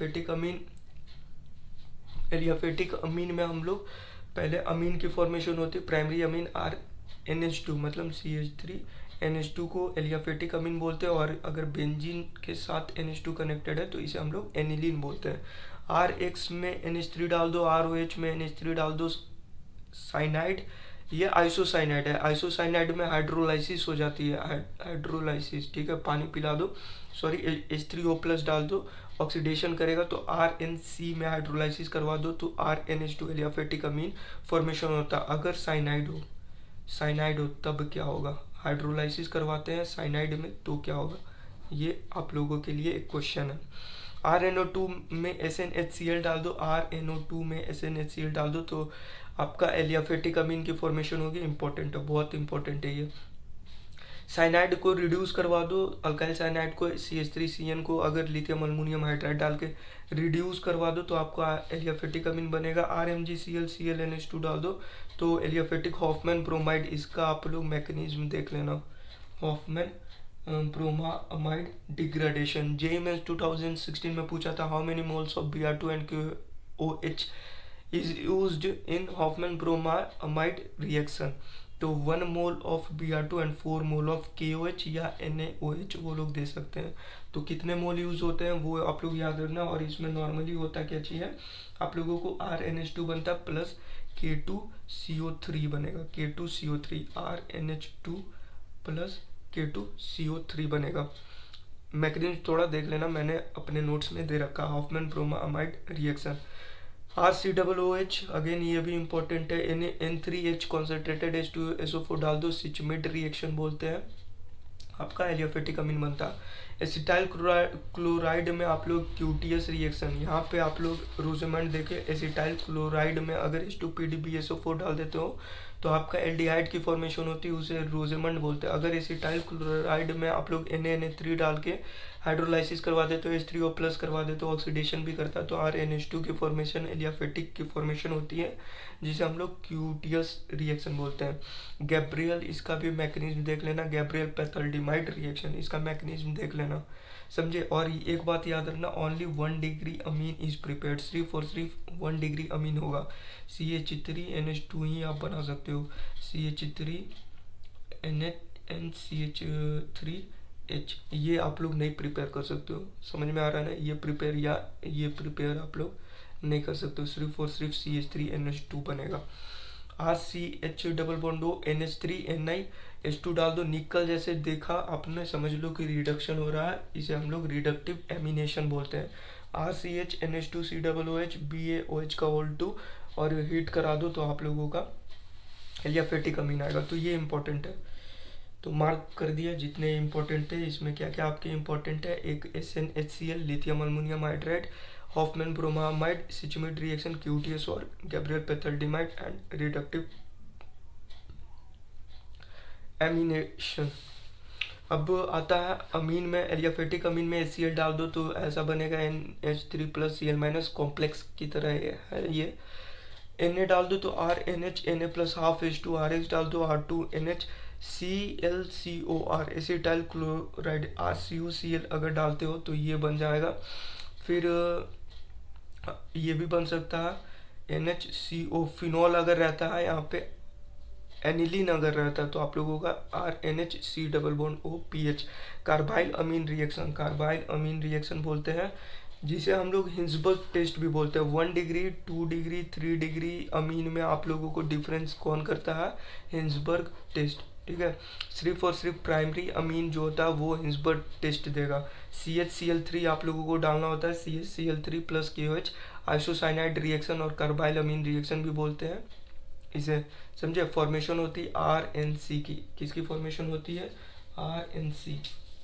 एलियाफेटिक अमीन में हम लोग पहले अमीन की फॉर्मेशन होती है, प्राइमरी अमीन RNH2 मतलब CH3NH2 को एलियाफेटिक अमीन बोलते हैं, और अगर बेंजीन के साथ NH2 कनेक्टेड है तो इसे हम लोग एनिलीन बोलते हैं। RX में NH3 डाल दो, ROH में NH3 डाल दो, साइनाइड, ये आइसोसाइनाइड है। आइसोसाइनाइड में हाइड्रोलाइसिस हो जाती है, हाइड्रोलाइसिस, ठीक है, पानी पिला दो, सॉरी H3O+ डाल दो, ऑक्सीडेशन करेगा तो RNC में हाइड्रोलाइसिस करवा दो तो RNH2 एलियाफेटिक अमीन फॉर्मेशन होता है। अगर साइनाइड हो तब क्या होगा, हाइड्रोलाइसिस करवाते हैं साइनाइड में तो क्या होगा, ये आप लोगों के लिए एक क्वेश्चन है। RNO2 में SnHCl डाल दो, RNO2 में SnHCl डाल दो तो आपका एलियाफेटिक अमीन की फॉर्मेशन होगी, इंपॉर्टेंट है, बहुत इंपॉर्टेंट है ये। साइनाइड को रिड्यूस करवा दो, अल्काइल साइनाइड को CH3CN को अगर लिथियम अल्मोनियम हाइड्राइड डाल के रिड्यूस करवा दो तो आपका एलियाफेटिक अमीन बनेगा। RMgCl डाल दो तो एलियाफेटिक हॉफमैन ब्रोमाइड, इसका आप लोग मैकेनिज्म देख लेना, Hofmann bromamide degradation. JEE Mains 2016 में पूछा था, how many moles of Br2 and KOH is used in Hofmann bromamide reaction. तो 1 mole of Br2 and 4 mole of KOH या NaOH वो लोग दे सकते हैं। तो कितने मोल यूज होते हैं वो आप लोग याद रखना। और इसमें नॉर्मली होता क्या चाहिए आप लोगों को, RNH2 बनता प्लस K2CO3 बनेगा, K2CO3, RNH2 प्लस K2CO3 बनेगा। मैकेनिज्म थोड़ा देख लेना, मैंने अपने नोट्स में दे रखा, Hofmann bromamide reaction. RCOOH again ये भी इंपॉर्टेंट है, N3H कॉन्सेंट्रेटेड H2SO4 डाल दो, सिचमेट रिएक्शन बोलते हैं, आपका एलियाफेटिक अमीन बनता है। एसिटाइल क्लोराइड में आप लोग QTS रिएक्शन, यहाँ पे आप लोग रोजेमंड देखे, एसिटाइल क्लोराइड में अगर H2PDBSO4 डाल देते हो तो आपका एल्डिहाइड की फॉर्मेशन होती है, उसे रोजेमंड बोलते हैं। अगर एसिटाइल क्लोराइड में आप लोग NaNH3 डाल के हाइड्रोलाइसिस करवा देते हो, H3O+ करवा देते हो, ऑक्सीडेशन भी करता है तो RNH2 की फॉर्मेशन एलियाफेटिक की फॉर्मेशन होती है, जिसे हम लोग QTS रिएक्शन बोलते हैं। गैब्रियल, इसका भी मैकेनिज्म देख लेना, गैब्रियल पैथल्डिमाइड रिएक्शन, इसका मैकेनिज्म देख लेना, समझे। और एक बात याद रखना, only 1 degree amine is prepared, सिर्फ 1 डिग्री अमीन होगा। CH3NH2 ही आप बना सकते हो, CH3NCH3H, ये आप लोग नहीं प्रिपेयर कर सकते हो, समझ में आ रहा है ना, ये प्रिपेयर आप लोग नहीं कर सकते हो, सिर्फ और सिर्फ CH3NH2 बनेगा। RCH डबल बॉन्ड हो, NH3NiH2 डाल दो, निकल जैसे देखा आपने, समझ लो कि रिडक्शन हो रहा है, इसे हम लोग रिडक्टिव एमिनेशन बोलते हैं। RCH NH2COOH BaOH का होल 2 और हीट करा दो तो आप लोगों का एलियाफेटिक अमीन आएगा, तो ये इंपॉर्टेंट है। तो मार्क कर दिया जितने इंपॉर्टेंट थे। इसमें क्या क्या आपके इंपॉर्टेंट है, एक SnHCl lithium aluminium hydride, Hofmann bromamide, Schmidt reaction, QTS और Gabriel phthalimide and reductive amination. अब आता है अमीन में, एलियाफेटिक अमीन में HCl डाल दो तो ऐसा बनेगा NH3+Cl- कॉम्प्लेक्स की तरह है ये। Na डाल दो तो RNH, Na plus half H2, RH डाल दो R2NH, ClCOR acetyl chloride RCuCl अगर डालते हो तो ये बन जाएगा। फिर ये भी बन सकता है NHCO, फिनॉल अगर रहता है यहाँ पे, एनिलीन अगर रहता है तो आप लोगों का RNHC+OPH। Carbylamine reaction, carbylamine reaction बोलते हैं जिसे हम लोग हिंसबर्ग टेस्ट भी बोलते हैं। 1 डिग्री, 2 डिग्री, 3 डिग्री अमीन में आप लोगों को डिफरेंस कौन करता है, हिंसबर्ग टेस्ट। ठीक है, सिर्फ और सिर्फ प्राइमरी अमीन जो होता है वो हिंसबर्ग टेस्ट देगा। CHCl3 आप लोगों को डालना होता है, CHCl3+KOH आइसोसाइनाइड रिएक्शन और कार्बाइल अमीन रिएक्शन भी बोलते हैं इसे, समझे। फॉर्मेशन होती है RNC की, किसकी फॉर्मेशन होती है, RNC।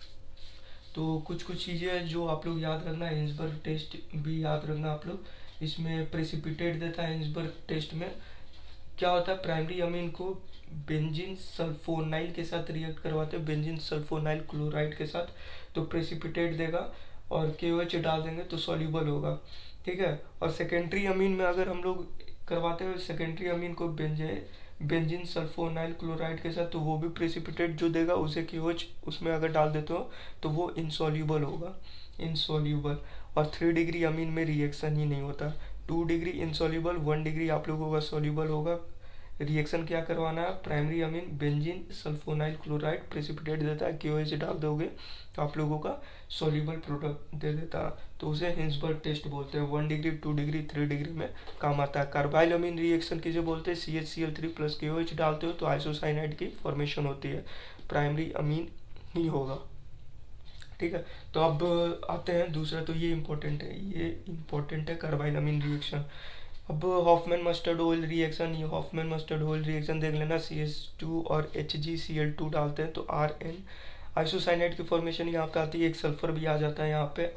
तो कुछ कुछ चीज़ें जो आप लोग याद रखना है, हिंसबर्ग टेस्ट भी याद रखना आप लोग। इसमें प्रेसिपिटेट देता है हिंसबर्ग टेस्ट में, क्या होता है, प्राइमरी अमीन को बेंजीन सल्फोनाइल के साथ रिएक्ट करवाते हैं, बेंजीन सल्फोनाइल क्लोराइड के साथ, तो प्रेसिपिटेट देगा और KOH डाल देंगे तो सॉल्यूबल होगा। ठीक है, और सेकेंडरी अमीन में अगर हम लोग करवाते हैं सेकेंडरी अमीन को बेंजीन सल्फोनाइल क्लोराइड के साथ, तो वो भी प्रेसिपिटेट जो देगा उसे KOH उसमें अगर डाल देते हो तो वो इनसॉल्यूबल होगा, इनसॉल्यूबल। और 3 डिग्री अमीन में रिएक्शन ही नहीं होता, 2 डिग्री इनसॉल्यूबल, 1 डिग्री आप लोगों का सॉल्यूबल होगा। रिएक्शन क्या करवाना है, primary amine benzene sulphonyl chloride precipitate देता है, KOH डाल दोगे तो आप लोगों का सॉल्यूबल प्रोडक्ट दे देता है, तो उसे हिंसबर्ग टेस्ट बोलते हैं। 1 डिग्री, 2 डिग्री, 3 डिग्री में काम आता है। कार्बाइल अमीन रिएक्शन किसे बोलते हैं, CHCl3+KOH डालते हो तो आइसोसाइनाइड की फॉर्मेशन होती है, प्राइमरी अमीन ही होगा। ठीक है, तो अब आते हैं दूसरा, तो ये इंपॉर्टेंट है, ये इंपॉर्टेंट है कार्बाइल अमीन रिएक्शन। अब हॉफमैन मस्टर्ड ऑयल रिएक्शन, ये हॉफमैन मस्टर्ड ऑयल रिएक्शन देख लेना, CH2 और HgCl2 डालते हैं तो RN आइसोसाइनाइड की फॉर्मेशन यहाँ पे आती है, एक सल्फर भी आ जाता है यहाँ पे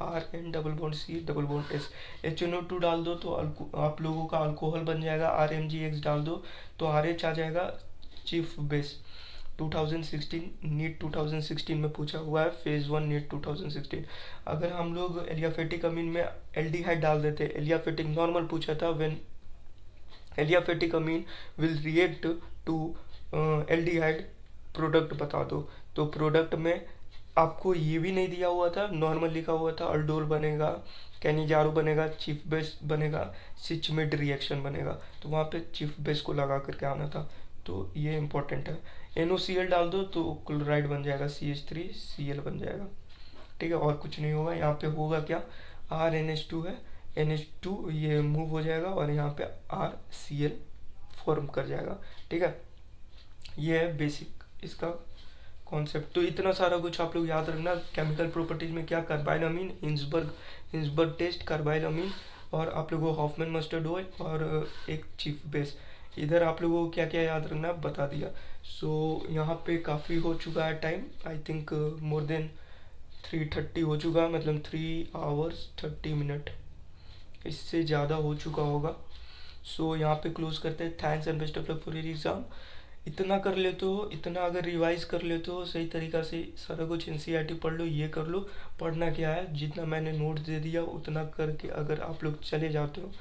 RN+C+S। HNO2 डाल दो तो आप लोगों का अल्कोहल बन जाएगा, RMgX डाल दो तो RH आ जाएगा, चीफ बेस। 2016 नीट 2016 में पूछा हुआ है, फेज 1 नीट 2016। अगर हम लोग एलियाफेटिक अमीन में एल्डिहाइड डाल देते, एलियाफेटिक नॉर्मल पूछा था, when aliphatic amine will react to aldehyde product बता दो, तो प्रोडक्ट में आपको ये भी नहीं दिया हुआ था, नॉर्मल लिखा हुआ था, अल्डोल बनेगा, कैनिजारो बनेगा, चीफ बेस बनेगा, सिचमिड रिएक्शन बनेगा, तो वहाँ पे चीफ बेस को लगा करके आना था, तो ये इंपॉर्टेंट है। NOCl डाल दो तो क्लोराइड बन जाएगा, CH3Cl बन जाएगा। ठीक है, और कुछ नहीं होगा, यहाँ पे होगा क्या, RNH2 है, NH2 ये मूव हो जाएगा और यहाँ पे RCl फॉर्म कर जाएगा। ठीक है, ये है बेसिक इसका कॉन्सेप्ट। तो इतना सारा कुछ आप लोग याद रखना। केमिकल प्रॉपर्टीज में क्या, carbylamine, Hinsberg test, carbylamine, और आप लोगों को हॉफमैन मस्टर्ड ऑयल और एक चीफ बेस। इधर आप लोगों को क्या क्या याद रखना बता दिया। सो यहाँ पे काफ़ी हो चुका है time, I think more than 3:30 हो चुका है, मतलब 3 hours 30 minute, इससे ज़्यादा हो चुका होगा। सो यहाँ पे क्लोज करते हैं। Thanks and best of luck for your exam. इतना कर लेते हो, इतना अगर रिवाइज कर लेते हो सही तरीक़ा से, सारा कुछ NCERT पढ़ लो, ये कर लो। पढ़ना क्या है, जितना मैंने नोट दे दिया उतना करके अगर आप लोग चले जाते हो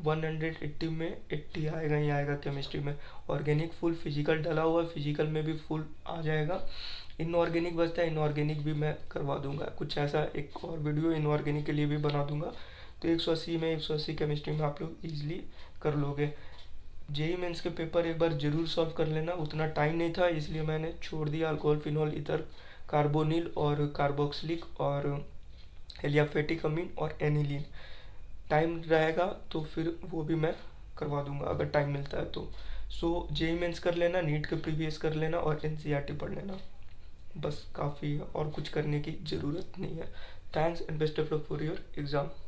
180 में 80 आएगा ही आएगा केमिस्ट्री में। ऑर्गेनिक फुल, फिजिकल डला हुआ, फिजिकल में भी फुल आ जाएगा। इनऑर्गेनिक बचता है, इनऑर्गेनिक भी मैं करवा दूंगा, कुछ ऐसा एक और वीडियो इनऑर्गेनिक के लिए भी बना दूंगा। तो 180 में 180 केमिस्ट्री में आप लोग ईजिली कर लोगे। जेई मेंस के पेपर एक बार जरूर सॉल्व कर लेना, उतना टाइम नहीं था इसलिए मैंने छोड़ दिया। अल्कोहल, फिनॉल, ईथर, कार्बोनिल और कार्बोक्सिलिक और एलियाफेटिक अमीन और एनिलीन, टाइम रहेगा तो फिर वो भी मैं करवा दूंगा अगर टाइम मिलता है तो। सो जेई मेंस कर लेना, नीट के प्रीवियस कर लेना और NCERT पढ़ लेना, बस काफ़ी है, और कुछ करने की ज़रूरत नहीं है। Thanks and best of luck for your exam.